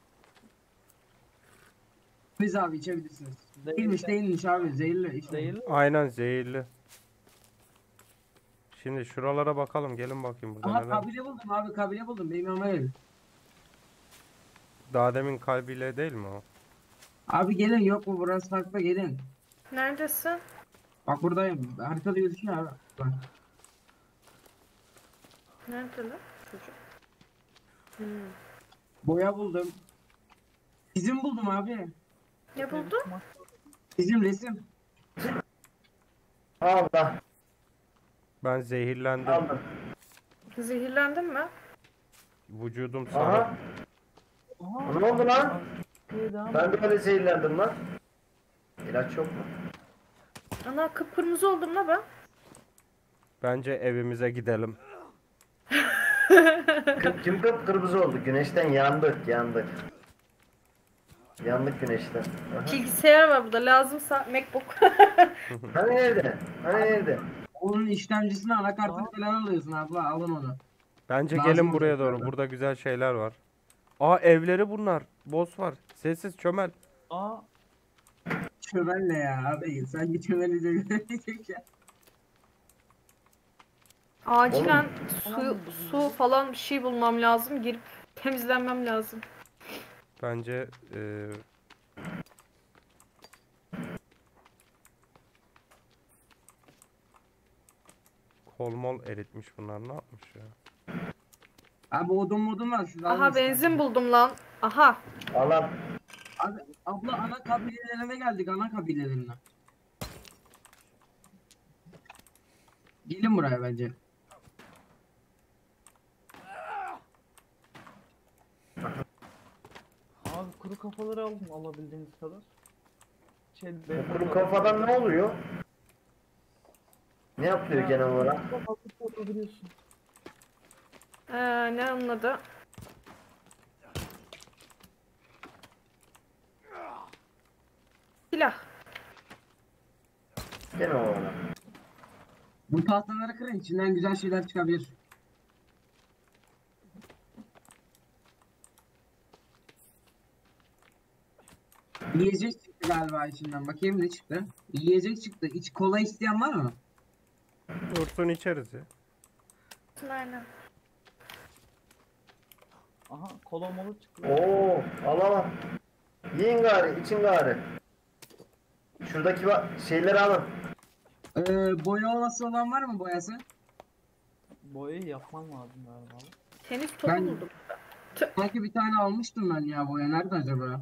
Speaker 6: Temiz abi içebilirsiniz.
Speaker 5: Değil
Speaker 6: Değilmiş
Speaker 5: de-
Speaker 6: değilmiş abi zehirli. İçme.
Speaker 5: Değil mi?
Speaker 1: Aynen zehirli. Şimdi şuralara bakalım. Gelin bakayım burada
Speaker 6: Aha
Speaker 1: neler.
Speaker 6: kabile buldum abi kabile buldum benim yanıma gelin.
Speaker 1: Daha demin kalbiyle değil mi o?
Speaker 6: Abi gelin yok mu burası farklı gelin.
Speaker 2: Neredesin?
Speaker 6: Bak buradayım haritada gözüküyor abi. Bak.
Speaker 2: Nerede lan çocuk? Hmm.
Speaker 6: Boya buldum. Çizim buldum abi.
Speaker 2: Ne buldun?
Speaker 6: Çizim resim.
Speaker 3: Allah,
Speaker 1: Ben zehirlendim.
Speaker 3: aldım.
Speaker 2: Zehirlendin mi?
Speaker 1: Vücudum
Speaker 3: Aha,
Speaker 1: sarı.
Speaker 5: Aha.
Speaker 3: ne oldu lan?
Speaker 5: İyi, devam
Speaker 3: Ben
Speaker 5: et.
Speaker 3: de öyle zehirlendim lan. İlaç yok mu?
Speaker 2: Ana kıpkırmızı oldum la ben.
Speaker 1: Bence evimize gidelim.
Speaker 3: Kim, kim kıpkırmızı oldu? Güneşten yandık, yandık. Yandık güneşten. Aha.
Speaker 2: Bilgisayar var burada, lazımsa Macbook.
Speaker 3: Hani nerede? Hani nerede?
Speaker 6: Onun işlemcisini anakartını falan alıyorsun abla alın onu.
Speaker 1: Bence
Speaker 6: Lazım
Speaker 1: gelin buraya
Speaker 6: olacak
Speaker 1: doğru.
Speaker 6: galiba.
Speaker 1: Burada güzel şeyler var. Aa evleri bunlar. Boss var. Sessiz çömel.
Speaker 5: Aa.
Speaker 6: Çömelle ya abi sanki çömelecek ya.
Speaker 2: Acilen
Speaker 5: Oğlum.
Speaker 2: su, su falan bir şey bulmam lazım. Girip temizlenmem lazım.
Speaker 1: Bence eee kolmol eritmiş bunlar. Ne yapmış ya?
Speaker 6: Abi odun modun var şurada.
Speaker 2: Aha
Speaker 6: alın
Speaker 2: benzin
Speaker 6: istersen.
Speaker 2: buldum lan. Aha.
Speaker 3: Allah.
Speaker 6: Abi abla ana kabilelerine geldik ana kabilelerine. Gelin buraya bence.
Speaker 5: Abi kuru kafaları aldım alabildiğiniz kadar. Şey,
Speaker 3: Bu kuru kafadan ne oluyor? Ne yapıyor genel olarak?
Speaker 5: Yapabiliyorsun.
Speaker 2: Ee, ne anladı? Silah.
Speaker 3: Genel olarak.
Speaker 6: Bu tahtaları kırın içinden güzel şeyler çıkabilir. Yiyecek çıktı galiba içinden. Bakayım ne çıktı. Yiyecek çıktı. İç kola isteyen var mı?
Speaker 1: Dursun içeriz ya.
Speaker 2: Aynen.
Speaker 5: Aha kola molu çıktı.
Speaker 3: Oo, al al. Yiyin gari, için gari. Şuradaki ba- şeyleri alın.
Speaker 6: Ee, boya ovası olan var mı boyası?
Speaker 5: Boyayı yapman lazım galiba. abi.
Speaker 2: Tenis topu
Speaker 6: Ben-
Speaker 2: buldum.
Speaker 6: Sanki bir tane almıştım ben ya boya. Nerede acaba?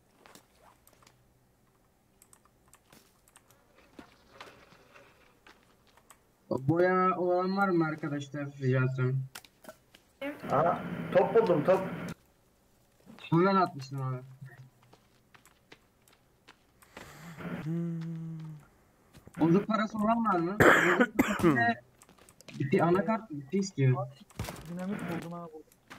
Speaker 6: Boya olan var mı arkadaşlar rica etsem?
Speaker 3: Aha, top buldum, top.
Speaker 6: Hemen atmıştım abi. Bozuk parası olan var mı? Bozuk parası ve bir anakart bir şey istiyor.
Speaker 5: Dinamit buldum abi.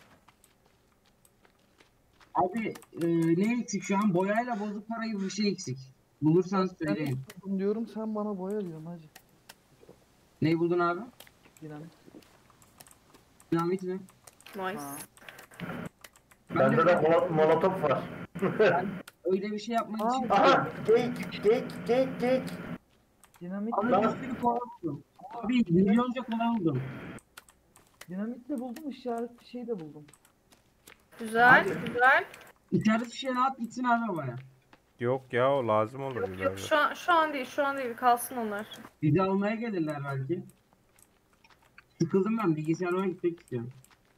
Speaker 6: Abi e, ne eksik şu an? Boyayla bozuk para gibi bir şey eksik. Bulursanız söyleyin.
Speaker 5: Dinamit buldum diyorum sen bana boya diyorsun hacı.
Speaker 6: Neyi buldun abi?
Speaker 5: Dinamit.
Speaker 6: Dinamit mi?
Speaker 2: Nice.
Speaker 5: Ha.
Speaker 6: Ben
Speaker 3: Bende
Speaker 6: de
Speaker 3: de molo- molotof var.
Speaker 6: öyle bir şey yapmak için.
Speaker 3: Aha, geyik, geyik, geyik, geyik.
Speaker 5: Dinamit,
Speaker 6: Abi bir sürü kola buldum. Abi milyonca kola buldum.
Speaker 5: dinamit de buldum işaret bir şey de buldum.
Speaker 2: Güzel,
Speaker 6: Abi-
Speaker 2: güzel.
Speaker 6: İçerisi şişene at gitsin abi bana.
Speaker 1: Yok ya o lazım olur
Speaker 2: Yok
Speaker 1: ileride.
Speaker 2: yok şu an, şu an değil şu an değil kalsın onlar.
Speaker 6: Bizi almaya gelirler belki. Sıkıldım ben, bilgisayarıma gitmek istiyorum.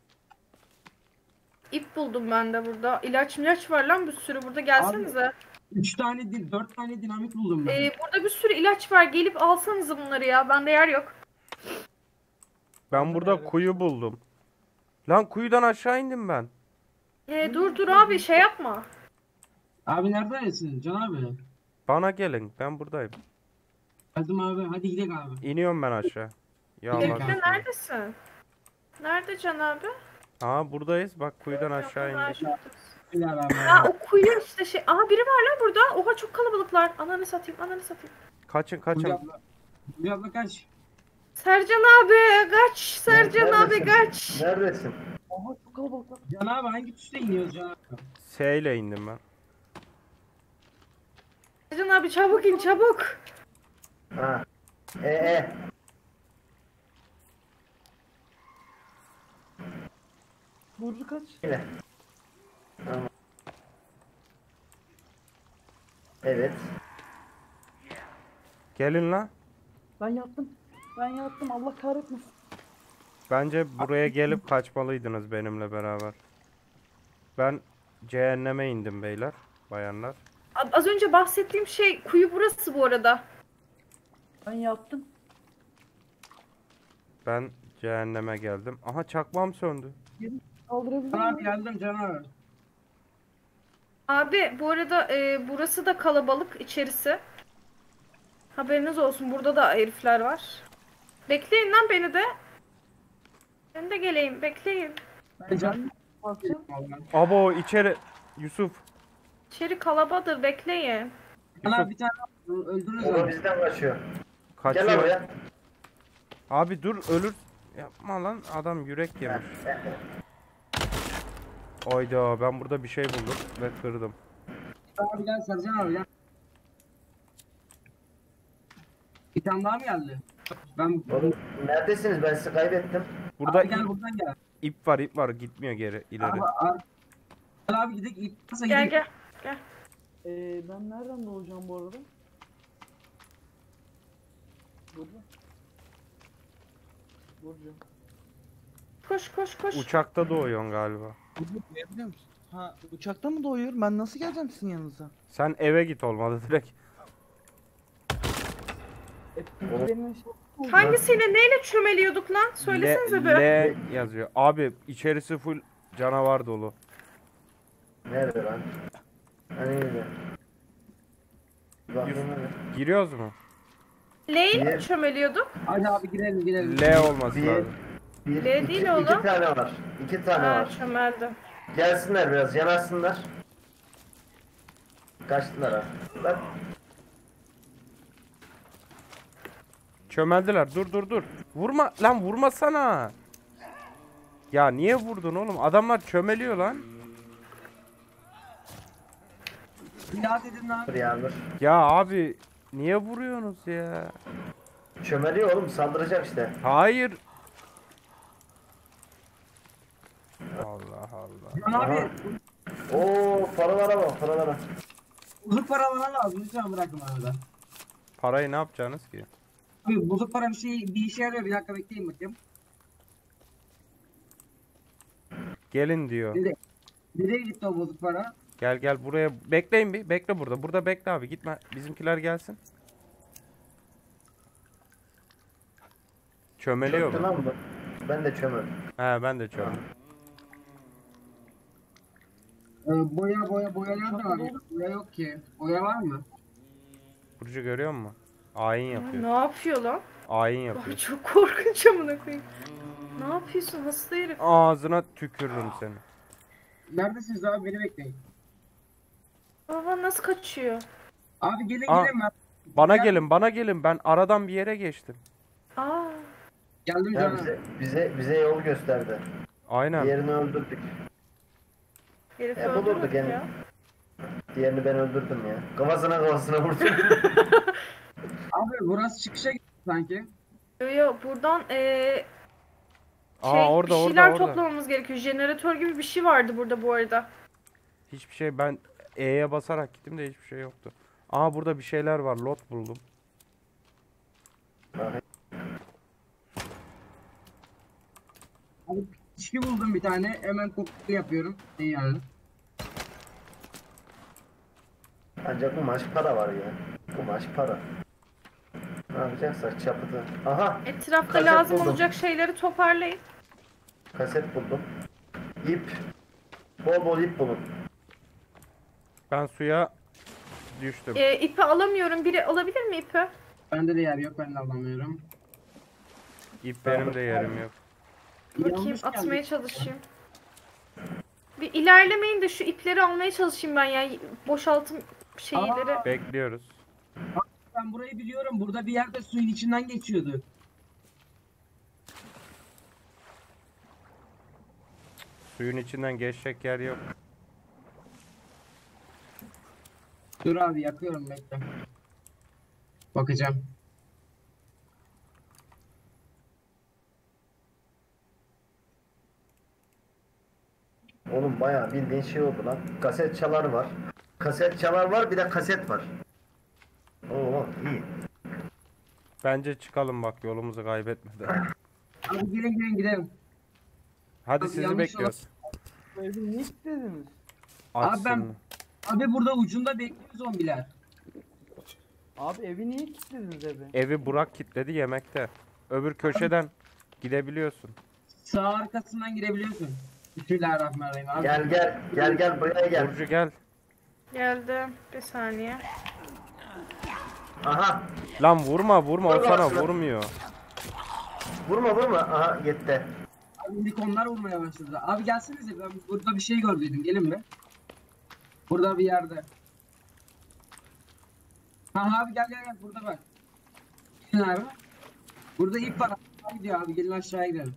Speaker 2: İp buldum ben de burada. İlaç milaç var lan bir sürü burada gelsenize.
Speaker 6: Üç tane, din- dört tane dinamit buldum ben.
Speaker 2: Ee, burada bir sürü ilaç var gelip alsanıza bunları ya. Bende yer yok.
Speaker 1: Ben burada kuyu buldum. Lan kuyudan aşağı indim ben.
Speaker 2: Ee, dur dur abi şey yapma.
Speaker 6: Abi neredesin Can abi?
Speaker 1: Bana gelin ben buradayım.
Speaker 6: Geldim abi, hadi gidelim abi.
Speaker 1: İniyorum ben aşağı. Ya Allah.
Speaker 6: Bekle,
Speaker 2: Bekle
Speaker 1: bismillah.
Speaker 2: neredesin? Nerede Can abi?
Speaker 1: Aa buradayız bak kuyudan aşağı
Speaker 2: Yok,
Speaker 1: indik.
Speaker 6: Gel abi.
Speaker 2: Ha o kuyu işte şey. Aha biri var lan burada. Oha çok kalabalıklar. Ananı satayım ananı satayım.
Speaker 1: Kaçın
Speaker 6: Fulya
Speaker 1: kaçın.
Speaker 6: abla. Fulya abla kaç.
Speaker 2: Sercan abi kaç. Sercan abi
Speaker 3: Neredesin?
Speaker 2: kaç.
Speaker 3: Neredesin?
Speaker 5: Aha çok kalabalık lan.
Speaker 6: Can abi hangi tuşla iniyoruz Can abi?
Speaker 1: S ile indim ben.
Speaker 2: Sercan abi çabuk in çabuk.
Speaker 3: Ha. E e.
Speaker 5: Burcu kaç?
Speaker 3: Yine. Tamam. Evet.
Speaker 1: Gelin lan.
Speaker 5: Ben yattım. Ben yattım Allah kahretmesin.
Speaker 1: Bence buraya gelip kaçmalıydınız benimle beraber. Ben cehenneme indim beyler, bayanlar.
Speaker 2: A- Az önce bahsettiğim şey kuyu burası bu arada.
Speaker 5: Ben yattım.
Speaker 1: Ben cehenneme geldim. Aha çakmam söndü.
Speaker 5: Kaldırabilir
Speaker 6: Can abi
Speaker 5: miyim?
Speaker 6: geldim Can abi.
Speaker 2: Abi bu arada e, burası da kalabalık içerisi. Haberiniz olsun burada da herifler var. Bekleyin lan beni de. Ben de geleyim bekleyin.
Speaker 6: Ben Can
Speaker 5: Bakacağım.
Speaker 1: Abo içeri Yusuf.
Speaker 2: İçeri kalabadır bekleyin.
Speaker 6: Can
Speaker 1: Yusuf
Speaker 6: abi bir tane öldürürüz
Speaker 3: O
Speaker 6: onu.
Speaker 3: bizden kaçıyor. Gel
Speaker 1: kaçıyor.
Speaker 3: oraya.
Speaker 1: Abi dur ölür. Yapma lan adam yürek yemiş. Oyda ben burada bir şey buldum ve kırdım.
Speaker 6: Abi gel Sercan abi gel. Bir tane daha mı geldi? Ben
Speaker 3: Oğlum neredesiniz? Ben sizi kaybettim.
Speaker 1: Burada
Speaker 6: abi gel
Speaker 1: ip,
Speaker 6: buradan gel.
Speaker 1: ip var ip var gitmiyor geri ileri.
Speaker 6: Abi, abi. Gel abi gidelim. İlk nasıl
Speaker 2: Gel
Speaker 6: gidelim?
Speaker 2: gel.
Speaker 5: Ee, ben nereden doğacağım bu arada? Burcu. Burcu.
Speaker 2: Koş koş koş.
Speaker 1: Uçakta doğuyorsun galiba.
Speaker 9: Biliyor musun? Ha uçakta mı doğuyorum? Ben nasıl geleceğim sizin yanınıza?
Speaker 1: Sen eve git olmadı direkt.
Speaker 5: E, peki benim şey oldu.
Speaker 2: Hangisiyle neyle çömeliyorduk lan? Söylesenize
Speaker 1: L,
Speaker 2: bir.
Speaker 1: L yazıyor. Abi içerisi full canavar dolu.
Speaker 3: Nerede lan? Hani nerede? Bakayım hele.
Speaker 1: Giriyoruz mu?
Speaker 2: L ile
Speaker 3: Niye?
Speaker 2: mi çömeliyorduk?
Speaker 6: Hadi abi girelim girelim.
Speaker 1: L olması
Speaker 3: Bir,
Speaker 1: lazım.
Speaker 3: bir,
Speaker 2: L
Speaker 3: iki,
Speaker 2: değil
Speaker 3: iki
Speaker 2: oğlum.
Speaker 3: tane var. İki tane
Speaker 2: Ha
Speaker 3: var.
Speaker 2: çömeldi.
Speaker 3: Gelsinler biraz yanaşsınlar. Kaçtılar ha. Bak.
Speaker 1: Çömeldiler. Dur dur dur. Vurma lan vurmasana. Ya niye vurdun oğlum? Adamlar çömeliyor lan.
Speaker 6: Biat edin lan.
Speaker 3: Dur yağmur.
Speaker 1: Ya abi niye vuruyorsunuz ya?
Speaker 3: Çömeliyor oğlum saldıracak işte.
Speaker 1: Hayır. Allah Allah.
Speaker 6: Can abi
Speaker 3: Aha. Oo paralara bak paralara.
Speaker 6: bozuk para bana lazım. Lütfen bırakın bana da.
Speaker 1: Parayı ne yapacaksınız ki?
Speaker 6: Abi bozuk para bir şey bir işe yarıyor. Bir dakika bekleyin bakayım.
Speaker 1: Gelin diyor.
Speaker 6: Nereye, nereye gitti o bozuk para?
Speaker 1: Gel gel buraya. Bekleyin bir. Bekle burada. Burada bekle abi. Gitme. Bizimkiler gelsin. Çömeliyor
Speaker 3: Çöktü
Speaker 1: mu?
Speaker 3: lan bu. Ben de çömel.
Speaker 1: He ben de çömel.
Speaker 6: Ee, boya boya boya nerede var ya? Boya yok ki. Boya var mı?
Speaker 1: Burcu görüyor musun? Ayin
Speaker 2: Ya,
Speaker 1: yapıyor.
Speaker 2: ne yapıyor lan?
Speaker 1: Ayin
Speaker 2: Ay,
Speaker 1: yapıyor.
Speaker 2: çok korkunç amına koyayım. Ne yapıyorsun hasta herif?
Speaker 1: Ağzına tükürürüm seni.
Speaker 6: Neredesiniz abi? Beni bekleyin.
Speaker 2: Baba nasıl kaçıyor?
Speaker 6: Abi gelin
Speaker 1: Aa.
Speaker 6: gelin ben.
Speaker 1: Bana
Speaker 6: Gel-
Speaker 1: gelin bana gelin. Ben aradan bir yere geçtim.
Speaker 2: Aa.
Speaker 6: Geldim
Speaker 3: Ya
Speaker 6: canım.
Speaker 3: bize, bize, bize yol gösterdi.
Speaker 1: Aynen.
Speaker 3: Diğerini öldürdük.
Speaker 2: Herifi
Speaker 3: E, bulurduk
Speaker 2: öldürmedik
Speaker 3: yani.
Speaker 2: ya.
Speaker 3: Diğerini ben öldürdüm ya. Kafasına kafasına vurdum.
Speaker 6: Abi burası çıkışa gitti sanki.
Speaker 2: Yo yo buradan eee
Speaker 1: Aa
Speaker 2: şey
Speaker 1: orada
Speaker 2: bir şeyler
Speaker 1: orada orada.
Speaker 2: toplamamız gerekiyor. Jeneratör gibi bir şey vardı burada bu arada.
Speaker 1: Hiçbir şey ben E'ye basarak gittim de hiçbir şey yoktu. Aa burada bir şeyler var. Lot buldum.
Speaker 6: Abi içki buldum bir tane. Hemen kokulu yapıyorum. İyi yani.
Speaker 3: Ancak kumaş para var ya. Kumaş para. Ne yapacaksak çapıda. Aha
Speaker 2: Etrafta
Speaker 3: Kaset
Speaker 2: lazım
Speaker 3: buldum.
Speaker 2: olacak şeyleri toparlayın.
Speaker 3: kaset buldum. İp. Bol bol ip bulun.
Speaker 1: Ben suya düştüm.
Speaker 2: Ee, ipi alamıyorum. Biri alabilir mi ipi?
Speaker 6: Bende de yer yok. Ben de alamıyorum.
Speaker 1: İp benim de yerim yok.
Speaker 2: Bakayım
Speaker 6: Yanlış
Speaker 2: atmaya
Speaker 6: geldik.
Speaker 2: çalışayım. Bir ilerlemeyin de şu ipleri almaya çalışayım ben ya. Boşaltım şeyleri.
Speaker 6: Aa.
Speaker 1: Bekliyoruz.
Speaker 6: Ben burayı biliyorum. Burada bir yerde suyun içinden geçiyordu.
Speaker 1: Suyun içinden geçecek yer yok.
Speaker 6: Dur abi yakıyorum bekle. Bakacağım.
Speaker 3: Oğlum bayağı bildiğin şey oldu lan. Kaset çalar var. Kaset çalar var bir de kaset var. Oo iyi.
Speaker 1: Bence çıkalım bak yolumuzu kaybetmeden.
Speaker 6: Abi gelin gelin gidelim.
Speaker 1: Hadi
Speaker 6: Abi
Speaker 1: sizi
Speaker 6: yanlış
Speaker 1: bekliyoruz.
Speaker 5: Bu evi niye kilitlediniz?
Speaker 6: Abi ben-
Speaker 1: Açsın.
Speaker 6: Abi burada ucunda bekliyor zombiler.
Speaker 5: Abi evi niye kilitlediniz evi?
Speaker 1: Evi Burak kilitledi yemekte. Öbür köşeden gidebiliyorsun.
Speaker 6: Sağ arkasından girebiliyorsun. Bismillahirrahmanirrahim abi.
Speaker 3: Gel gel gel gel buraya gel.
Speaker 1: Burcu gel.
Speaker 2: Geldim. Bir saniye.
Speaker 3: Aha
Speaker 1: Lan vurma vurma o
Speaker 3: Vur
Speaker 1: sana
Speaker 3: baksana.
Speaker 1: vurmuyor.
Speaker 3: vurma vurma. Aha gitti.
Speaker 6: Abi ilk onlar vurmaya başladı. Abi gelsenize ben burada bir şey gördüydüm. Gelin mi? Burada bir yerde. Ha abi gel gel gel burada bak. Gelin abi. Burada ip var. Aşağı gidiyor abi. Gelin aşağıya gidelim.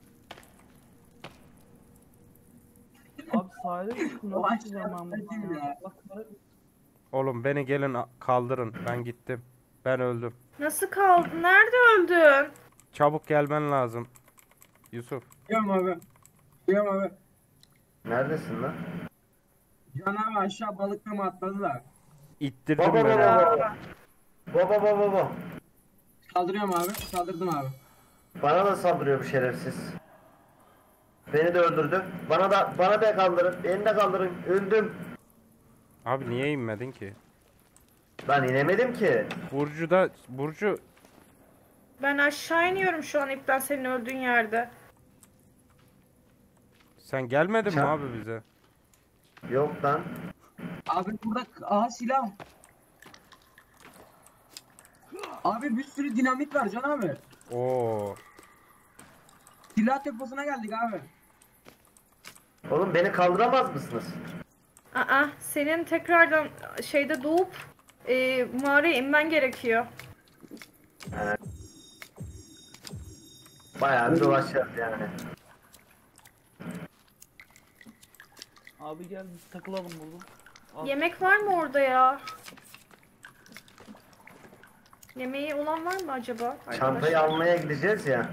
Speaker 5: Abi sahile düştüm.
Speaker 6: O
Speaker 5: Nasıl
Speaker 6: aşağıda
Speaker 5: gideceğim ben buradan
Speaker 6: değil
Speaker 5: ya?
Speaker 6: ya.
Speaker 5: Bak, bak.
Speaker 1: Oğlum beni gelin a- kaldırın. Ben gittim. Ben öldüm.
Speaker 2: Nasıl kaldın? Nerede öldün?
Speaker 1: Çabuk gelmen lazım. Yusuf.
Speaker 6: Biliyorum abi. Biliyorum abi.
Speaker 3: Neredesin lan?
Speaker 6: Can abi aşağı balıkla mı atladılar?
Speaker 1: İttirdim
Speaker 3: Baba baba
Speaker 1: beni.
Speaker 3: baba. Baba baba baba.
Speaker 6: Kaldırıyorum abi. Kaldırdım abi.
Speaker 3: Bana da saldırıyor bu şerefsiz. Beni de öldürdü. Bana da bana da kaldırın. Beni de kaldırın. Öldüm.
Speaker 1: Abi niye inmedin ki?
Speaker 3: Ben inemedim ki.
Speaker 1: Burcu da Burcu
Speaker 2: Ben aşağı iniyorum şu an ipten senin öldüğün yerde.
Speaker 1: sen gelmedin mi
Speaker 3: Sen-
Speaker 1: abi bize?
Speaker 3: Yok lan.
Speaker 6: Abi burada aha silah. Abi bir sürü dinamit var Can abi.
Speaker 1: Oo.
Speaker 6: Silah deposuna geldik abi.
Speaker 3: Oğlum beni kaldıramaz mısınız?
Speaker 2: Aa, senin tekrardan şeyde doğup e, mağaraya inmen gerekiyor.
Speaker 3: Bayağı bir dolaşacağız yani.
Speaker 5: Abi gel biz takılalım burada. Al.
Speaker 2: Yemek var mı orada ya? Yemeği olan var mı acaba?
Speaker 3: Çantayı
Speaker 2: arkadaşlar?
Speaker 3: almaya gideceğiz ya.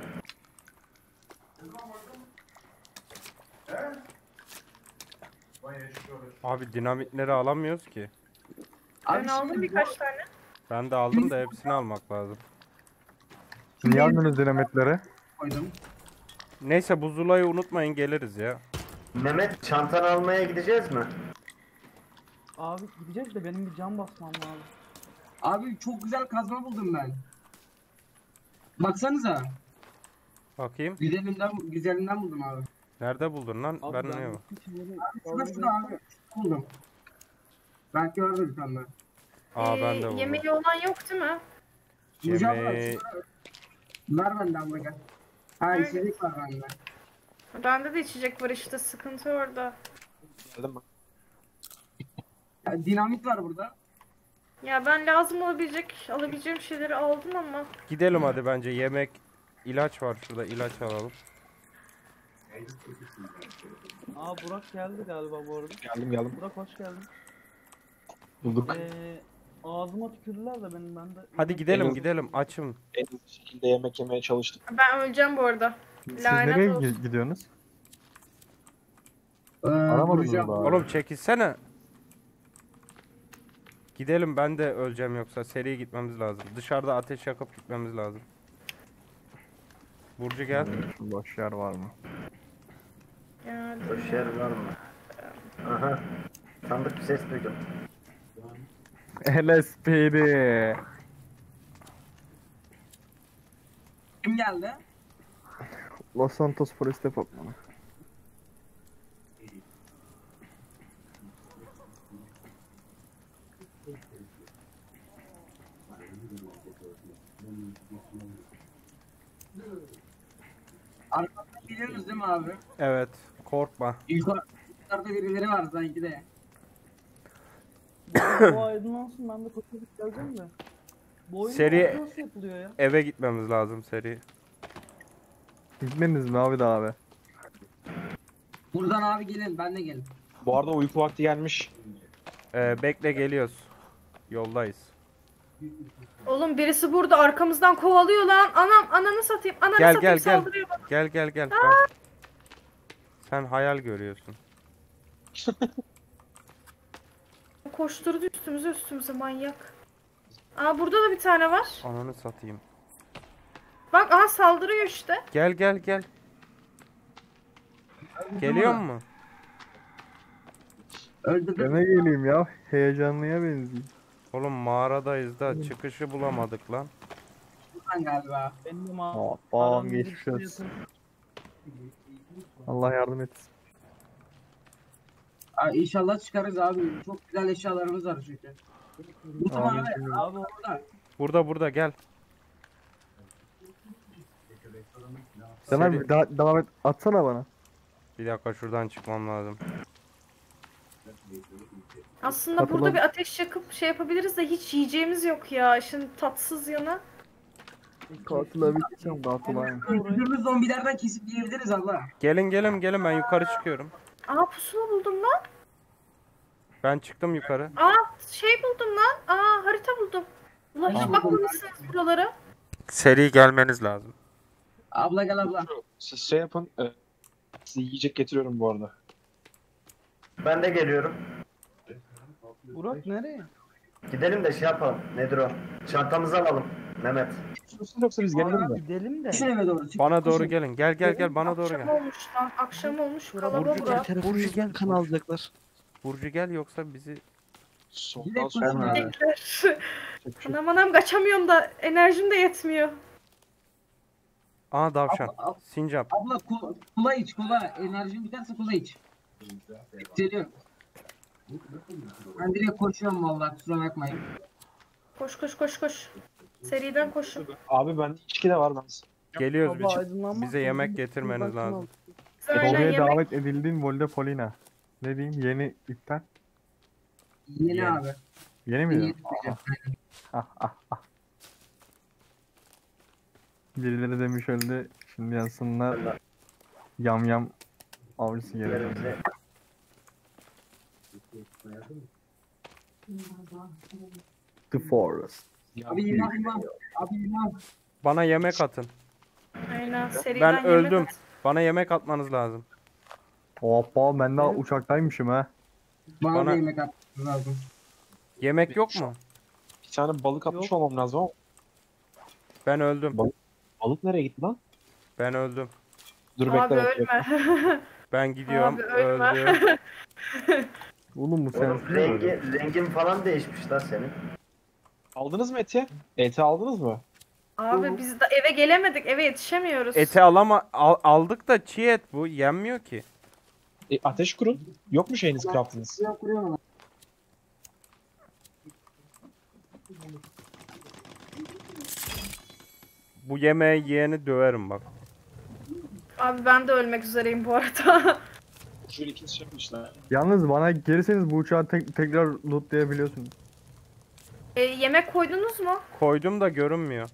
Speaker 1: Abi dinamitleri alamıyoruz ki.
Speaker 2: Ben
Speaker 6: Abi
Speaker 2: aldım
Speaker 6: şimdi
Speaker 2: birkaç tane.
Speaker 1: Ben de aldım da hepsini almak lazım.
Speaker 10: Niye aldınız dinamitleri?
Speaker 6: koydum.
Speaker 1: Neyse bu Zula'yı unutmayın geliriz ya.
Speaker 3: Mehmet çantanı almaya gideceğiz mi?
Speaker 5: Abi gideceğiz de benim bir cam basmam lazım.
Speaker 6: Abi çok güzel kazma buldum ben. Baksanıza.
Speaker 1: Bakayım.
Speaker 6: Güzelinden, güzelinden buldum abi.
Speaker 1: Nerede buldun lan?
Speaker 5: Abi
Speaker 1: ben
Speaker 5: ben
Speaker 1: ne
Speaker 5: bu kişileri
Speaker 6: Şurada şurada abi. Buldum. Belki vardır bir tane daha.
Speaker 1: Aa
Speaker 2: Ee,
Speaker 1: ben de buldum.
Speaker 2: yemeği olan yok değil mi?
Speaker 6: Bulacağım ben,
Speaker 1: Yemeği-
Speaker 6: şurada. Ver benden bak. Ha
Speaker 2: Nerede?
Speaker 6: içecek var bende.
Speaker 2: Bende de içecek var işte sıkıntı orada.
Speaker 4: Geldim mi?
Speaker 6: Ya, dinamit var burada.
Speaker 2: Ya ben lazım olabilecek alabileceğim şeyleri aldım ama
Speaker 1: Gidelim hadi bence yemek, ilaç var şurada ilaç alalım.
Speaker 5: Aa Burak geldi galiba bu arada.
Speaker 4: Geldim geldim.
Speaker 5: Burak hoş geldin.
Speaker 4: Bulduk.
Speaker 5: Ee, ağzıma tükürdüler de benim ben de.
Speaker 1: Hadi gidelim
Speaker 4: Benim-
Speaker 1: gidelim açım.
Speaker 4: En hızlı şekilde yemek yemeye çalıştık.
Speaker 2: ben öleceğim bu arada.
Speaker 10: Siz
Speaker 2: Lanet
Speaker 10: nereye
Speaker 2: olsun.
Speaker 10: gi- gidiyorsunuz?
Speaker 6: Ee,
Speaker 10: Aramadınız mı
Speaker 6: vuracağım.
Speaker 10: daha?
Speaker 1: Oğlum çekilsene. Gidelim, ben de öleceğim yoksa seri gitmemiz lazım. Dışarıda ateş yakıp gitmemiz lazım. Burcu gel.
Speaker 10: Şu boş yer var mı?
Speaker 2: Geldim.
Speaker 3: Boş yer var mı? Aha. Sandık bir ses duydum.
Speaker 10: L S P D.
Speaker 6: Kim geldi?
Speaker 10: Los Santos Polis Departmanı.
Speaker 6: Arkadan biliyoruz değil mi abi?
Speaker 1: Evet, korkma.
Speaker 6: Yukarıda birileri var sanki de.
Speaker 5: Bu aydınlansın ben de koşarak geleceğim de. Bu oyun
Speaker 1: Seri-
Speaker 5: nasıl yapılıyor ya?
Speaker 1: Eve gitmemiz lazım seri.
Speaker 10: Gitmediniz mi abi daha abi?
Speaker 6: Buradan abi gelin, ben de gelin.
Speaker 4: Bu arada uyku vakti gelmiş.
Speaker 1: Ee, bekle, geliyoruz. Yoldayız.
Speaker 2: Oğlum birisi burada arkamızdan kovalıyor lan. Anam ananı satayım. Ananı
Speaker 1: Gel
Speaker 2: satayım
Speaker 1: gel gel.
Speaker 2: saldırıyor bana.
Speaker 1: Gel gel gel. Bak. Sen hayal görüyorsun.
Speaker 2: Koşturdu üstümüze üstümüze manyak. Aa burada da bir tane var.
Speaker 1: Ananı satayım.
Speaker 2: Bak aha saldırıyor işte.
Speaker 1: Gel gel gel. Geliyor mu?
Speaker 6: Öldürdüm.
Speaker 10: Ne geleyim ya? Heyecanlıya benziyor.
Speaker 1: Oğlum mağaradayız da çıkışı bulamadık lan.
Speaker 6: Buradan galiba.
Speaker 5: Benim de ma-
Speaker 10: Hoppa
Speaker 5: param
Speaker 10: geçmiş
Speaker 5: birisi
Speaker 10: olsun.
Speaker 5: yatır.
Speaker 10: Allah yardım etsin.
Speaker 6: Aa, İnşallah çıkarız abi. Çok güzel eşyalarımız var çünkü. Bu tamam
Speaker 10: Amin
Speaker 6: abi.
Speaker 10: cümle.
Speaker 6: Abi orada.
Speaker 1: Burada burada gel.
Speaker 10: Sen
Speaker 1: Seri-
Speaker 10: abi daha, devam et. Atsana bana.
Speaker 1: Bir dakika, şuradan çıkmam lazım.
Speaker 2: Aslında
Speaker 10: Katılan-
Speaker 2: burada bir ateş yakıp şey yapabiliriz de hiç yiyeceğimiz yok ya. İşin tatsız yanı.
Speaker 10: Katılabilsem katılayım.
Speaker 6: Öldürdüğümüz zombilerden kesip yiyebiliriz Allah.
Speaker 1: Gelin gelin gelin, ben yukarı çıkıyorum.
Speaker 2: Aa pusula buldum lan.
Speaker 1: Ben çıktım yukarı.
Speaker 2: Aa şey buldum lan. Aa harita buldum. Ulan hiç
Speaker 6: Tamam.
Speaker 2: bakmamışsınız buralara.
Speaker 1: Seri gelmeniz lazım.
Speaker 6: Abla gel abla.
Speaker 4: Siz şey yapın. E, size yiyecek getiriyorum bu arada.
Speaker 3: Ben de geliyorum.
Speaker 5: Burak nereye?
Speaker 3: Gidelim de şey yapalım. Nedir o? Çantamızı alalım. Mehmet.
Speaker 4: Yoksa yoksa biz gelelim mi?
Speaker 5: Gidelim de.
Speaker 6: Düşün eve doğru. çık.
Speaker 1: Bana doğru
Speaker 6: Düşün.
Speaker 1: gelin. Gel gel gel, bana doğru
Speaker 2: Akşam
Speaker 1: gel.
Speaker 2: olmuş lan. Akşam olmuş.
Speaker 5: Burcu
Speaker 2: Kalabalık
Speaker 8: Burcu
Speaker 2: bura.
Speaker 8: gel, telefonu gel, kan alacaklar.
Speaker 1: Burcu gel, yoksa bizi...
Speaker 4: Soldan
Speaker 6: Direkt
Speaker 4: sonra.
Speaker 6: koşun.
Speaker 2: Bekler. Anam anam kaçamıyorum da enerjim de yetmiyor.
Speaker 1: Aa davşan.
Speaker 6: Abla, ab-
Speaker 1: Sincap.
Speaker 6: abla kula, kula iç kula. Enerjin biterse kula iç. Geliyorum. Ben direkt koşuyorum vallahi kusura bakmayın.
Speaker 2: Koş koş koş koş. Seriden koşun.
Speaker 4: Abi bende içki de var ben.
Speaker 1: Geliyoruz
Speaker 5: Baba
Speaker 1: biz.
Speaker 5: aydınlanmaz
Speaker 1: Bize
Speaker 5: mı?
Speaker 1: yemek
Speaker 5: Biz
Speaker 1: getirmeniz
Speaker 5: buradan
Speaker 1: lazım.
Speaker 5: al.
Speaker 2: Aynen
Speaker 10: Oraya
Speaker 2: yemek.
Speaker 10: davet edildiğin Volde Polina. Ne diyeyim? Yeni iptal.
Speaker 6: Yeni
Speaker 1: Yeni.
Speaker 6: abi.
Speaker 10: Yeni mi?
Speaker 6: Yeni
Speaker 10: diyorsun? Ah ah ah. Birileri demiş öldü. Şimdi yansınlar. Yam yam avcısı gelir.
Speaker 3: Yerimize.
Speaker 10: The Forest.
Speaker 6: Abi inan inan. Abi inan.
Speaker 1: Bana yemek atın.
Speaker 2: Aynen seriden
Speaker 1: Ben
Speaker 2: yemek
Speaker 1: öldüm.
Speaker 2: at.
Speaker 1: Bana yemek atmanız lazım.
Speaker 10: Hoppa ben daha uçaktaymışım ha.
Speaker 6: Bana,
Speaker 1: Bana-
Speaker 6: da yemek atmanız lazım.
Speaker 1: Yemek yok mu?
Speaker 4: Bir tane balık atmış olmam lazım ama.
Speaker 1: Ben öldüm.
Speaker 4: Balık nereye gitti lan?
Speaker 1: Ben öldüm.
Speaker 4: Dur
Speaker 2: Abi
Speaker 4: bekle bekle.
Speaker 2: ölme.
Speaker 1: Ben gidiyorum.
Speaker 2: Abi ölme.
Speaker 1: Öldüm.
Speaker 10: Oğlum bu sen
Speaker 3: Oğlum, rengi, rengin falan değişmiş lan senin.
Speaker 4: Aldınız mı eti? Eti aldınız mı?
Speaker 2: Abi biz de eve gelemedik. Eve yetişemiyoruz.
Speaker 1: Eti alama al- aldık da çiğ et bu. Yenmiyor ki.
Speaker 4: E, ateş kurun. Yok mu şeyiniz craftınız?
Speaker 6: Suya kuruyorum.
Speaker 1: Bu yemeği yiyeni döverim bak.
Speaker 2: Abi ben de ölmek üzereyim bu arada.
Speaker 4: Şöyle ikiniz şey yapmışlar.
Speaker 10: Yalnız bana gelirseniz bu uçağı tek, tekrar lootlayabiliyorsunuz.
Speaker 2: E, yemek koydunuz mu?
Speaker 1: Koydum da görünmüyor.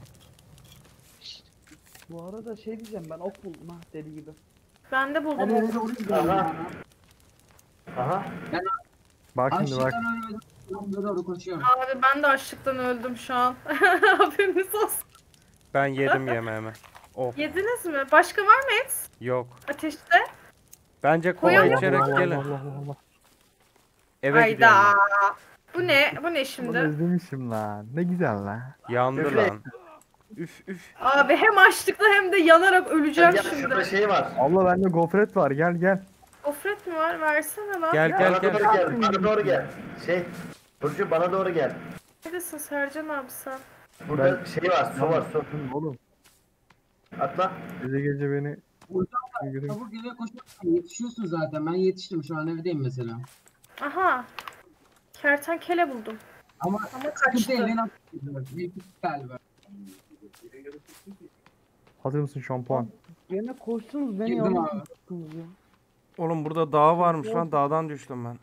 Speaker 5: Bu arada şey diyeceğim ben ok buldum ha deli gibi.
Speaker 2: Ben de buldum.
Speaker 6: Hadi
Speaker 2: ok.
Speaker 6: eve doğru gidiyorum.
Speaker 3: Aha. Aha.
Speaker 10: Bak şimdi bak.
Speaker 6: Açlıktan ölmedim. Eve doğru koşuyorum.
Speaker 2: Abi ben de açlıktan öldüm şu an. Haberiniz olsun.
Speaker 1: Ben yedim yemeğimi. Oh,
Speaker 2: Yediniz mi? Başka var mı et?
Speaker 1: yok.
Speaker 2: Ateşte?
Speaker 1: Bence kola
Speaker 2: Koyalım.
Speaker 1: içerek
Speaker 10: Allah
Speaker 1: gelin.
Speaker 10: Allah Allah Allah.
Speaker 1: Eve
Speaker 2: Hayda.
Speaker 1: gidiyorum.
Speaker 2: Bu Bu ne? Bu ne
Speaker 10: Bunu
Speaker 2: şimdi?
Speaker 10: özlemişim lan. Ne güzel lan.
Speaker 1: Yandı
Speaker 3: Üfle.
Speaker 1: lan. Üf üf.
Speaker 2: Abi hem açlıkla hem de yanarak öleceğim
Speaker 3: Gel şurada
Speaker 2: şimdi.
Speaker 3: şey var.
Speaker 10: Allah bende gofret var. Gel gel.
Speaker 2: Gofret mi var? Versene lan.
Speaker 1: Gel gel
Speaker 3: Bana
Speaker 1: gel.
Speaker 3: doğru gel. Bana doğru gel. Şey. Burcu bana doğru gel.
Speaker 2: Neredesin Sercan abi sen?
Speaker 3: Burada şey var. Su var. Su.
Speaker 10: Oğlum
Speaker 3: Atla.
Speaker 10: gece gece beni Yürü.
Speaker 6: Çabuk eve koşuyorsun. Yetişiyorsun zaten. Ben yetiştim. Şu an evdeyim mesela.
Speaker 2: Aha. Kertenkele buldum.
Speaker 6: Ama
Speaker 2: Ama
Speaker 6: sıkıntı
Speaker 2: kaçtı.
Speaker 6: değil. Beni atıyor. Büyük galiba.
Speaker 10: Hazır mısın şampuan?
Speaker 5: Yerine koştunuz beni
Speaker 6: Girdim
Speaker 5: yalnız
Speaker 6: abi.
Speaker 5: bıraktınız ya.
Speaker 1: Oğlum burada dağ varmış lan. Dağdan düştüm ben.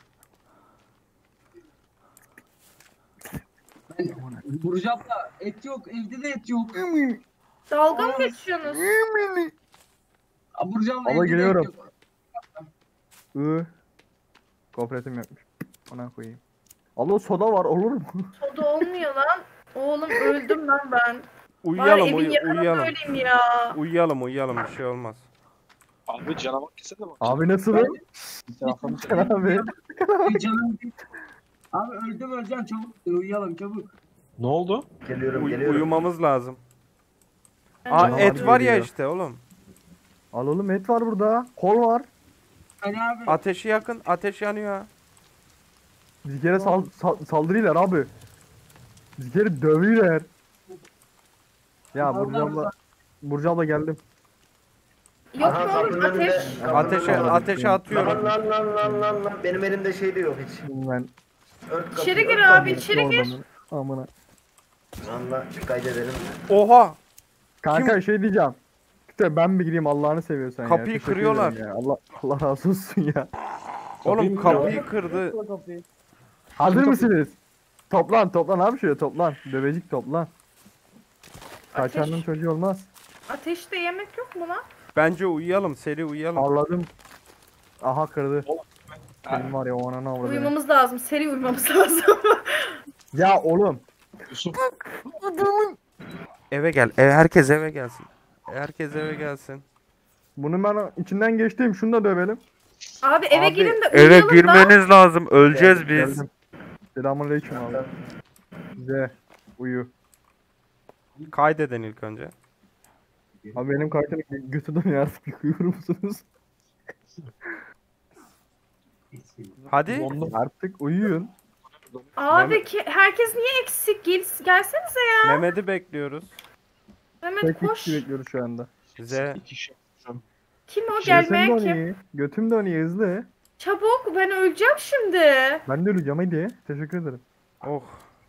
Speaker 6: Ben Burcu abla et yok. Evde de et yok.
Speaker 2: Dalga mı geçiyorsunuz?
Speaker 6: Aa, Burcu abla
Speaker 10: Abla
Speaker 6: evde de et
Speaker 10: geliyorum.
Speaker 6: yok.
Speaker 10: Iı. Gofretim yapmış. Ona koyayım. Allah soda var olur mu?
Speaker 2: Soda olmuyor lan. Oğlum öldüm lan ben. Var
Speaker 1: Uyuyalım
Speaker 2: evin
Speaker 1: uyu-
Speaker 2: yakınında
Speaker 1: uyuyalım.
Speaker 2: öleyim ya.
Speaker 1: Uyuyalım uyuyalım bir şey olmaz.
Speaker 4: Abi canavar kesene bak.
Speaker 10: Abi nasılım? Sen abi.
Speaker 6: Bir canım bir- Abi öldüm öleceğim çabuk. Uyuyalım çabuk.
Speaker 4: Ne oldu?
Speaker 3: Geliyorum
Speaker 1: Uy-
Speaker 3: geliyorum.
Speaker 1: uyumamız lazım.
Speaker 2: Bence
Speaker 1: Aa
Speaker 10: Canavar
Speaker 1: et var ya
Speaker 10: geliyor.
Speaker 1: işte oğlum.
Speaker 10: Al oğlum et var burada. Kol var.
Speaker 6: Hani abi.
Speaker 1: Ateşi yakın. Ateş yanıyor.
Speaker 10: Bir kere sal sal saldırıyorlar abi. Bir kere dövüyorlar. Ya Burcu abla. Burcu abla geldim.
Speaker 2: Yok
Speaker 3: Aha,
Speaker 2: mu oğlum
Speaker 3: kapının önünde-
Speaker 2: ateş?
Speaker 3: kapının
Speaker 1: Ateşe
Speaker 3: önünde-
Speaker 1: ateşe
Speaker 3: Lan
Speaker 1: atıyorum.
Speaker 3: lan lan lan lan lan. Benim elimde şey de yok hiç.
Speaker 10: Ben
Speaker 3: Ört kapıyı,
Speaker 2: İçeri
Speaker 3: ört
Speaker 2: gir abi
Speaker 3: kapıyı.
Speaker 2: içeri gir.
Speaker 10: amına.
Speaker 3: Valla kaydedelim.
Speaker 1: Oha!
Speaker 10: Kanka şey diyeceğim. İşte ben bir gireyim Allah'ını seviyorsan ya.
Speaker 1: Kapıyı
Speaker 10: Teşekkür
Speaker 1: kırıyorlar.
Speaker 10: ederim ya. Allah Allah razı olsun ya.
Speaker 1: Oğlum kapıyı kırdı.
Speaker 5: Kırdı kapıyı.
Speaker 10: Hazır mısınız? Toplan toplan abi şöyle toplan. Bebecik toplan. Kaçanın
Speaker 2: Ateş.
Speaker 10: çocuğu olmaz.
Speaker 2: Ateşte yemek yok mu lan?
Speaker 1: Bence uyuyalım. Seri uyuyalım.
Speaker 10: Anladım. Aha kırdı. Benim var ya o ananı avradı.
Speaker 2: Uyumamız lazım. Seri uyumamız lazım.
Speaker 10: Ya oğlum.
Speaker 4: Yusuf.
Speaker 1: Eve gel. Ev, herkes eve gelsin. Herkes eve gelsin.
Speaker 10: Bunu ben içinden geçtim. Şunu da dövelim.
Speaker 2: Abi eve
Speaker 1: Abi,
Speaker 2: girin de
Speaker 1: eve
Speaker 2: uyuyalım da.
Speaker 1: girmeniz lazım. Öleceğiz biz.
Speaker 10: Geldim. Selamünaleyküm abi. Size uyu.
Speaker 1: Kaydedin ilk önce.
Speaker 10: Abi benim kartını gö- götü dönüyor artık. Uyur musunuz?
Speaker 1: Hadi.
Speaker 10: Artık uyuyun.
Speaker 2: Abi ki herkes niye eksik? Gel, gelsenize ya.
Speaker 1: Mehmet'i bekliyoruz.
Speaker 2: Mehmet
Speaker 10: Tek bir
Speaker 2: koş.
Speaker 10: kişi bekliyoruz şu anda.
Speaker 1: Bize
Speaker 4: İki kişi.
Speaker 2: Kim o
Speaker 10: Götüm
Speaker 2: gelmeyen kim?
Speaker 10: dönüyor. Götüm dönüyor hızlı.
Speaker 2: Çabuk ben öleceğim şimdi.
Speaker 10: Ben de öleceğim hadi. Teşekkür ederim.
Speaker 1: oh.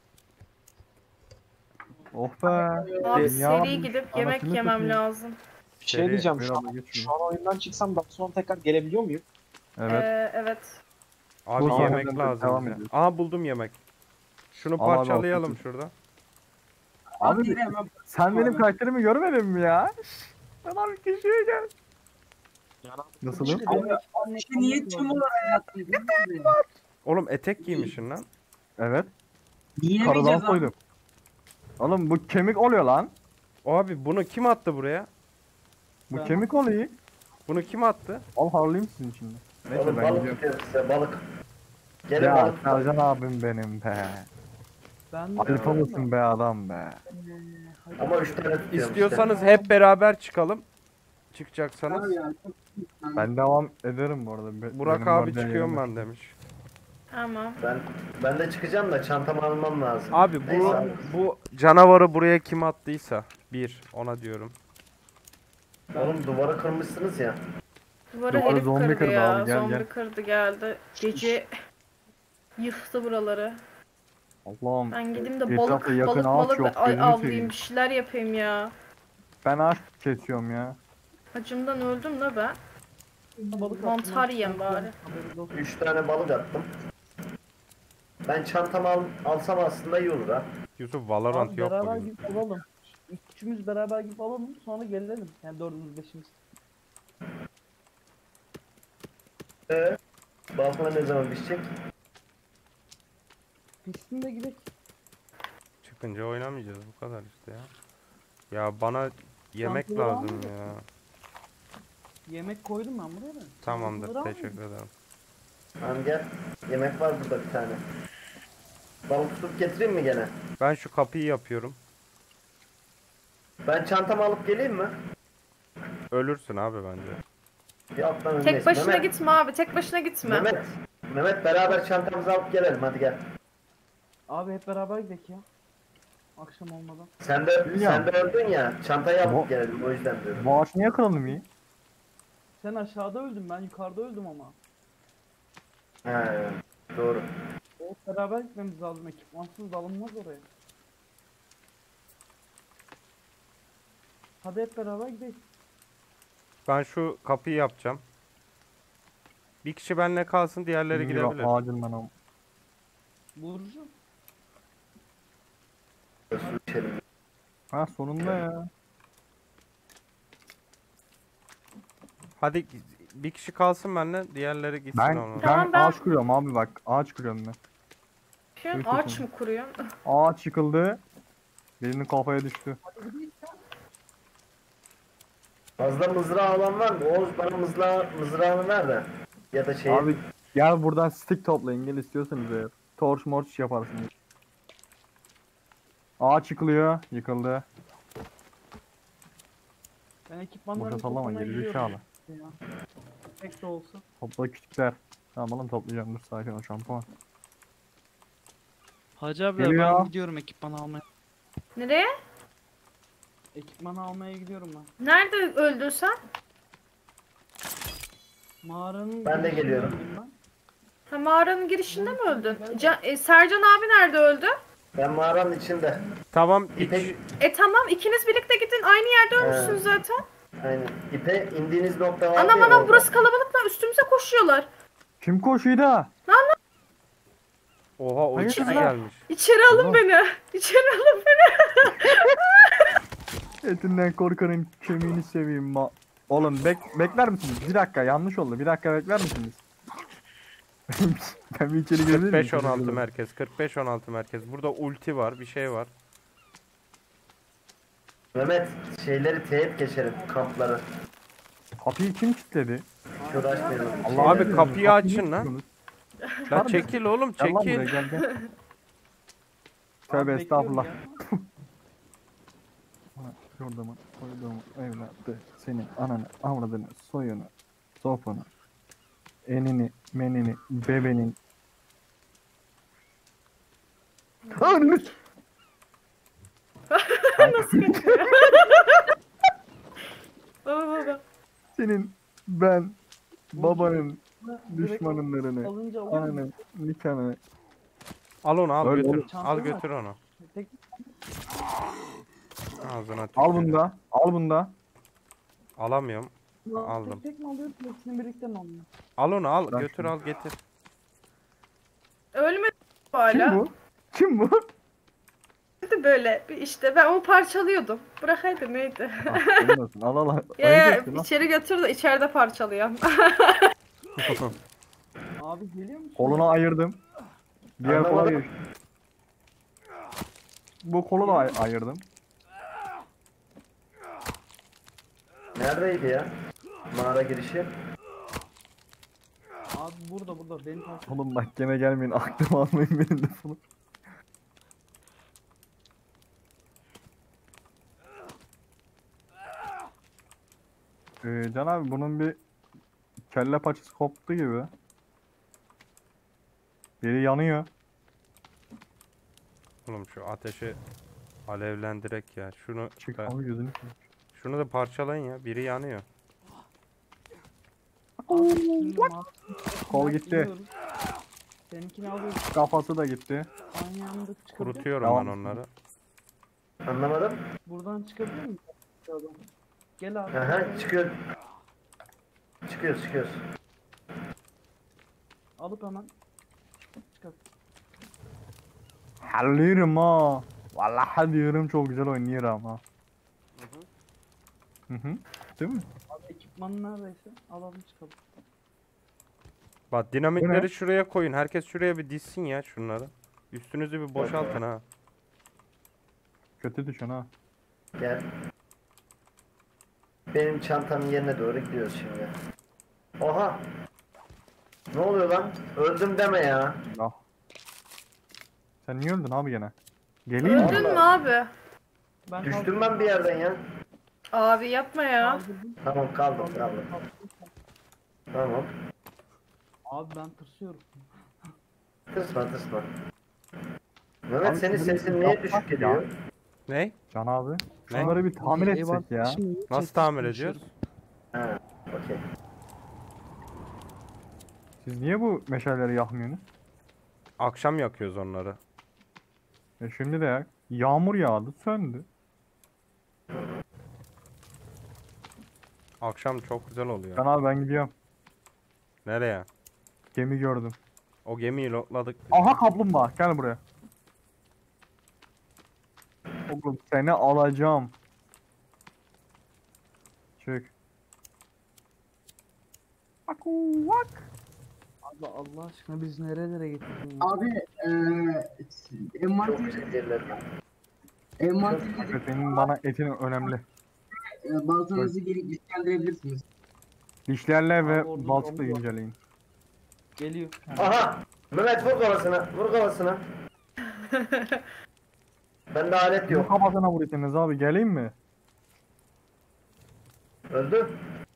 Speaker 10: Oh be.
Speaker 2: Abi
Speaker 10: Ya,
Speaker 2: seri gidip yemek
Speaker 10: anasını
Speaker 2: yemem
Speaker 10: satayım.
Speaker 2: lazım.
Speaker 4: Bir şey
Speaker 1: Seri,
Speaker 4: diyeceğim. Şu
Speaker 10: biraz
Speaker 4: an,
Speaker 10: geç
Speaker 4: şu
Speaker 10: şunu.
Speaker 4: an oyundan çıksam daha sonra tekrar gelebiliyor muyum?
Speaker 10: Evet.
Speaker 2: Ee, evet.
Speaker 1: Abi
Speaker 10: Bu
Speaker 1: yemek
Speaker 10: zaten
Speaker 1: lazım
Speaker 10: devam
Speaker 1: bize.
Speaker 10: ediyoruz.
Speaker 1: Aha buldum yemek. Şunu
Speaker 10: Al abi,
Speaker 1: parçalayalım
Speaker 10: afiyet
Speaker 1: şurada.
Speaker 10: Abi
Speaker 6: Abi hemen.
Speaker 10: sen benim karakterimi görmedin mi ya? Adam kişiye gel. Nasılım?
Speaker 6: Abi işte niye tüm olarak yattın?
Speaker 1: Oğlum etek giymişsin lan.
Speaker 10: Evet. Karadan
Speaker 6: Yiyemeyeceğiz abi.
Speaker 10: soydum. Oğlum bu kemik oluyor lan.
Speaker 1: Abi bunu kim attı buraya?
Speaker 10: Bu
Speaker 5: Ben-
Speaker 10: kemik oluyor.
Speaker 1: Bunu kim attı?
Speaker 10: Al harlayayım sizin şimdi. Neyse
Speaker 3: Oğlum
Speaker 10: ben
Speaker 3: balık
Speaker 10: gidiyorum.
Speaker 3: tutuyoruz size balık. Gelin
Speaker 10: Ya
Speaker 3: balık.
Speaker 10: Sercan abim benim be.
Speaker 5: Ben de
Speaker 10: Alfa mısın be adam be.
Speaker 3: Ama üç tane tutuyorum
Speaker 1: İstiyorsanız hep beraber çıkalım. Çıkacaksanız.
Speaker 6: Abi ya, çok-
Speaker 10: Ben devam ederim bu arada. Be-
Speaker 1: Burak
Speaker 10: benim
Speaker 1: abi
Speaker 10: vardiya
Speaker 1: çıkıyorum
Speaker 10: yerim.
Speaker 1: ben demiş.
Speaker 2: Tamam.
Speaker 3: işte. Ben, ben de çıkacağım da çantamı almam lazım.
Speaker 1: Abi bu
Speaker 3: Neyse abi.
Speaker 1: bu canavarı buraya kim attıysa bir ona diyorum.
Speaker 3: Oğlum duvarı kırmışsınız ya.
Speaker 2: Duvarı
Speaker 10: Duvarı
Speaker 2: herif
Speaker 10: zombi
Speaker 2: kırdı
Speaker 10: kırdı
Speaker 2: ya.
Speaker 10: abi, gel,
Speaker 2: zombi
Speaker 10: gel.
Speaker 2: kırdı geldi. Gece yıktı buraları.
Speaker 10: Allah'ım.
Speaker 2: Ben gideyim de
Speaker 10: Etrafta
Speaker 2: balık
Speaker 10: yakın
Speaker 2: balık
Speaker 10: ağaç
Speaker 2: balık
Speaker 10: yok,
Speaker 2: ay,
Speaker 10: gözünü
Speaker 2: avlayayım
Speaker 10: seveyim.
Speaker 2: bir şeyler yapayım ya.
Speaker 10: Ben ağaç kesiyorum ya.
Speaker 2: Acımdan öldüm la ben.
Speaker 5: balık
Speaker 2: Mantar
Speaker 5: attım.
Speaker 2: yiyeyim bari.
Speaker 5: Haberiniz olsun.
Speaker 3: Üç tane balık attım. Ben çantamı al, alsam aslında iyi olur ha.
Speaker 1: Yusuf Valorant
Speaker 5: Abi
Speaker 1: yok
Speaker 5: beraber
Speaker 1: bugün.
Speaker 5: gidip alalım. Üçümüz beraber gidip alalım sonra gelelim. Yani dördümüz beşimiz.
Speaker 3: Ee, balkona ne zaman pişecek?
Speaker 5: Pistin de gidelim.
Speaker 1: Çıkınca oynamayacağız bu kadar işte ya. Ya bana yemek
Speaker 5: Çantaları
Speaker 1: lazım
Speaker 5: almayacak
Speaker 1: ya.
Speaker 5: Yemek koydum ben buraya da.
Speaker 1: Tamamdır
Speaker 5: Çantaları
Speaker 1: teşekkür ederim.
Speaker 3: Tamam gel. Yemek var burada bir tane. Balık tutup getireyim mi gene?
Speaker 1: Ben şu kapıyı yapıyorum.
Speaker 3: Ben çantamı alıp geleyim mi?
Speaker 1: Ölürsün abi bence.
Speaker 3: Bir alttan öndeyiz.
Speaker 2: Tek başına
Speaker 3: Mehmet,
Speaker 2: gitme abi. Tek başına gitme.
Speaker 3: Mehmet. Mehmet beraber çantamızı alıp gelelim hadi gel.
Speaker 5: Abi hep beraber gidelim ya. Akşam olmadan.
Speaker 3: Sen de,
Speaker 10: Ya.
Speaker 3: sen de öldün ya. Çantayı alıp
Speaker 10: Bu-
Speaker 3: gelelim o yüzden diyorum.
Speaker 10: Bu ağaç niye kırılmıyor?
Speaker 5: Sen aşağıda öldün, ben yukarıda öldüm ama.
Speaker 3: He, doğru.
Speaker 5: Hep beraber gitmemiz lazım. Ekipmansız dalınmaz oraya. Hadi hep beraber gidelim.
Speaker 1: Ben şu kapıyı yapacağım. Bir kişi benimle kalsın, diğerleri gidebilir.
Speaker 10: Ağacından ama.
Speaker 5: Burcu.
Speaker 3: Su içelim.
Speaker 10: Ha sonunda ya.
Speaker 1: Hadi bir kişi kalsın benimle, diğerleri gitsin
Speaker 10: Ben,
Speaker 1: ona.
Speaker 10: ben,
Speaker 2: Tamam, ben-
Speaker 10: ağaç kuruyorum abi bak. Ağaç kuruyorum ben.
Speaker 2: Şu an
Speaker 10: Yusuf
Speaker 2: ağaç
Speaker 10: onu.
Speaker 2: mı kuruyorsun?
Speaker 10: Ağaç yıkıldı. Birinin kafaya düştü.
Speaker 3: Fazla mızrağı olan var mı? Oğuz bana mızrağı, mızrağını ver de. Ya da şey.
Speaker 10: Abi gel buradan stick toplayın gel istiyorsanız eğer. Torch morch yaparsınız. Ağaç yıkılıyor. Yıkıldı.
Speaker 5: Ben ekipmanlarımı
Speaker 10: Boşa sallama
Speaker 5: toplamaya
Speaker 10: geri
Speaker 5: gidiyorum
Speaker 10: zekalı.
Speaker 5: ya. Tek de olsa.
Speaker 10: Topla küçükler. Tamam oğlum toplayacağım dur sakin ol şampuan.
Speaker 8: Hacı abi ya,
Speaker 10: Geliyor.
Speaker 8: ben gidiyorum ekipman almaya.
Speaker 2: Nereye?
Speaker 5: Ekipmanı almaya gidiyorum ben.
Speaker 2: Nerede öldün sen?
Speaker 5: Mağaranın
Speaker 3: Ben de
Speaker 5: girişinde
Speaker 3: geliyorum.
Speaker 5: öldüm ben.
Speaker 2: Ha, mağaranın girişinde mi öldün? Ca- e, Sercan abi nerede öldü?
Speaker 3: Ben mağaranın içinde.
Speaker 1: Tamam, iç,
Speaker 3: İpe,
Speaker 2: E tamam, ikiniz birlikte gidin. Aynı yerde ölmüşsünüz
Speaker 3: Ee,
Speaker 2: zaten.
Speaker 3: aynen. İpe indiğiniz nokta var.
Speaker 2: Anam anam, burası kalabalık lan, üstümüze koşuyorlar.
Speaker 10: Kim koşuyor da?
Speaker 1: oha o
Speaker 10: Hayır,
Speaker 1: ikisi
Speaker 10: hayır.
Speaker 1: gelmiş.
Speaker 2: İçeri alın
Speaker 10: Allah.
Speaker 2: beni. İçeri alın beni.
Speaker 10: Etinden korkanın kemiğini seveyim ma. Oğlum bek bekler misiniz? Bir dakika yanlış oldu. Bir dakika bekler misiniz? Ben bir içeri girebilir miyim?
Speaker 1: kırk beş on altı merkez, kırk beş on altı merkez. Burada ulti var, bir şey var.
Speaker 3: Mehmet şeyleri teyit geçelim kampları.
Speaker 10: Kapıyı kim kilitledi?
Speaker 3: Şurada açmayalım.
Speaker 10: Allah
Speaker 1: Abi kapıyı açın lan.
Speaker 10: tutuyorsunuz?
Speaker 1: Lan çekil oğlum,
Speaker 10: Gel lan buraya
Speaker 1: çekil.
Speaker 10: gel gel.
Speaker 5: Abi
Speaker 10: Tövbe
Speaker 5: bekliyorum
Speaker 10: estağfurullah.
Speaker 5: ya.
Speaker 10: Yurdumu, soyduğumu, evladı, senin ananı, avradını, soyunu, sopunu, enini, menini, bebenin. Ananı!
Speaker 2: Nasıl kaçıyor? Baba baba.
Speaker 10: Senin, ben, babanın,
Speaker 5: Direkt
Speaker 10: düşmanınlarını,
Speaker 5: alınca olur mu?
Speaker 10: ananı, nikahını.
Speaker 1: Al onu, al
Speaker 10: Öyle
Speaker 1: götür.
Speaker 10: olur.
Speaker 1: Al
Speaker 5: Çantayı
Speaker 1: götür onu.
Speaker 5: Tek
Speaker 1: Ağzına
Speaker 10: Al
Speaker 1: tüküreyim.
Speaker 10: bunu da, al bunu da.
Speaker 1: Alamıyorum.
Speaker 5: tek
Speaker 1: Aldım.
Speaker 5: tek mi alıyorsun? Hepsini birlikte mi alıyorsun?
Speaker 1: Al onu, al
Speaker 10: Bırak
Speaker 1: götür,
Speaker 10: şunu.
Speaker 1: al getir.
Speaker 2: Ölmedi
Speaker 10: Kim
Speaker 2: hala.
Speaker 10: bu? Kim bu?
Speaker 2: Öldü böyle. Bir işte ben onu parçalıyordum. Bırakaydı neydi?
Speaker 10: Ah, senin olsun, al al al.
Speaker 2: Ya,
Speaker 10: Ayıp
Speaker 2: ya
Speaker 10: ettin lan.
Speaker 2: içeri götür de içeride parçalıyorum.
Speaker 5: Abi geliyor musun?
Speaker 10: Kolunu ayırdım. Diğer kola
Speaker 3: Anlamadım.
Speaker 10: geç. Bu kolu da ay- ayırdım.
Speaker 3: Neredeydi ya? Mağara girişi.
Speaker 5: Abi burada burada beni takip.
Speaker 10: Oğlum bak gene gelmeyin aklıma almayın benim de bunu. Ee, Can abi bunun bir kelle paçası koptu gibi. Biri yanıyor.
Speaker 1: Oğlum şu ateşi alevlendirek ya. Şunu
Speaker 10: Çık
Speaker 1: da,
Speaker 10: abi gözünü seveyim.
Speaker 1: şunu da parçalayın ya. Biri yanıyor.
Speaker 5: Abi şimdi mağaranın
Speaker 10: Kol
Speaker 5: içinden
Speaker 10: gitti.
Speaker 5: iniyoruz. Seninkini alıyoruz.
Speaker 10: Kafası da gitti.
Speaker 5: Aynı anda çıkabilir.
Speaker 1: Kurutuyorum
Speaker 10: Tamam.
Speaker 1: ben onları.
Speaker 3: Anlamadım.
Speaker 5: Buradan çıkabilir miyim? Gel abi.
Speaker 3: Aha çıkıyor. Çıkıyoruz çıkıyoruz.
Speaker 5: Alıp hemen. Çıkar.
Speaker 10: Hallirim ha. Vallahi diyorum çok güzel oynuyorum ha. Hı hı. Değil mi?
Speaker 5: Abi ekipmanı neredeyse alalım çıkalım.
Speaker 1: Bak
Speaker 10: Bu
Speaker 1: dinamitleri
Speaker 10: ne?
Speaker 1: şuraya koyun. Herkes şuraya bir dizsin ya şunları. Üstünüzü bir boşaltın ha.
Speaker 10: Kötü düşün ha.
Speaker 3: Gel. Benim çantanın yerine doğru gidiyoruz şimdi. Oha. Ne oluyor lan? Öldüm deme ya.
Speaker 10: Ah. Sen niye öldün abi gene? Geleyim mi?
Speaker 2: Öldün mü abi?
Speaker 5: Ben
Speaker 3: Düştüm ben bir yerden ya.
Speaker 2: Abi yapma ya.
Speaker 5: kaldırdım.
Speaker 3: Tamam kaldım kaldım. Tamam.
Speaker 5: Abi ben tırsıyorum.
Speaker 3: Tırsma tırsma. Mehmet
Speaker 10: Abi
Speaker 3: senin
Speaker 10: şunları
Speaker 3: sesin
Speaker 10: bir
Speaker 3: niye
Speaker 10: yapsak
Speaker 3: düşük
Speaker 10: ya.
Speaker 3: geliyor?
Speaker 1: Ne?
Speaker 10: Can abi.
Speaker 1: Ne?
Speaker 10: Şunları bir tamir
Speaker 8: Eyvah,
Speaker 10: etsek ya.
Speaker 8: şimdi
Speaker 1: Nasıl
Speaker 8: çekmiş
Speaker 1: tamir
Speaker 8: konuşuyorum.
Speaker 1: ediyoruz?
Speaker 3: Ha, okey.
Speaker 10: Siz niye bu meşaleleri yakmıyorsunuz?
Speaker 1: Akşam yakıyoruz onları.
Speaker 10: E şimdi de yak. Yağmur yağdı, söndü.
Speaker 1: Akşam çok güzel oluyor.
Speaker 10: Can abi ben gidiyorum.
Speaker 1: Nereye?
Speaker 10: Gemi gördüm.
Speaker 1: O gemiyi lootladık biz.
Speaker 10: Aha kaplumbağa, gel buraya. Oğlum seni alacağım. Çık. Aku vak.
Speaker 9: Abi Allah aşkına biz nerelere getirdin ya?
Speaker 6: Abi eee
Speaker 3: Çok
Speaker 6: envanter
Speaker 3: güzel yerler.
Speaker 6: envanter
Speaker 10: Kanka senin bana etin önemli.
Speaker 6: e, baltanızı gelip güçlendirebilirsiniz.
Speaker 10: Dişlerle
Speaker 9: Abi
Speaker 10: ve
Speaker 9: orada
Speaker 10: balçıkla
Speaker 9: zombi var.
Speaker 10: inceleyin.
Speaker 9: Geliyor.
Speaker 3: Aha! Mehmet vur kafasına, vur kafasına. Bende alet
Speaker 10: Yok.
Speaker 3: yok.
Speaker 10: Kafasına vuruyorsunuz abi, geleyim mi?
Speaker 3: Öldü.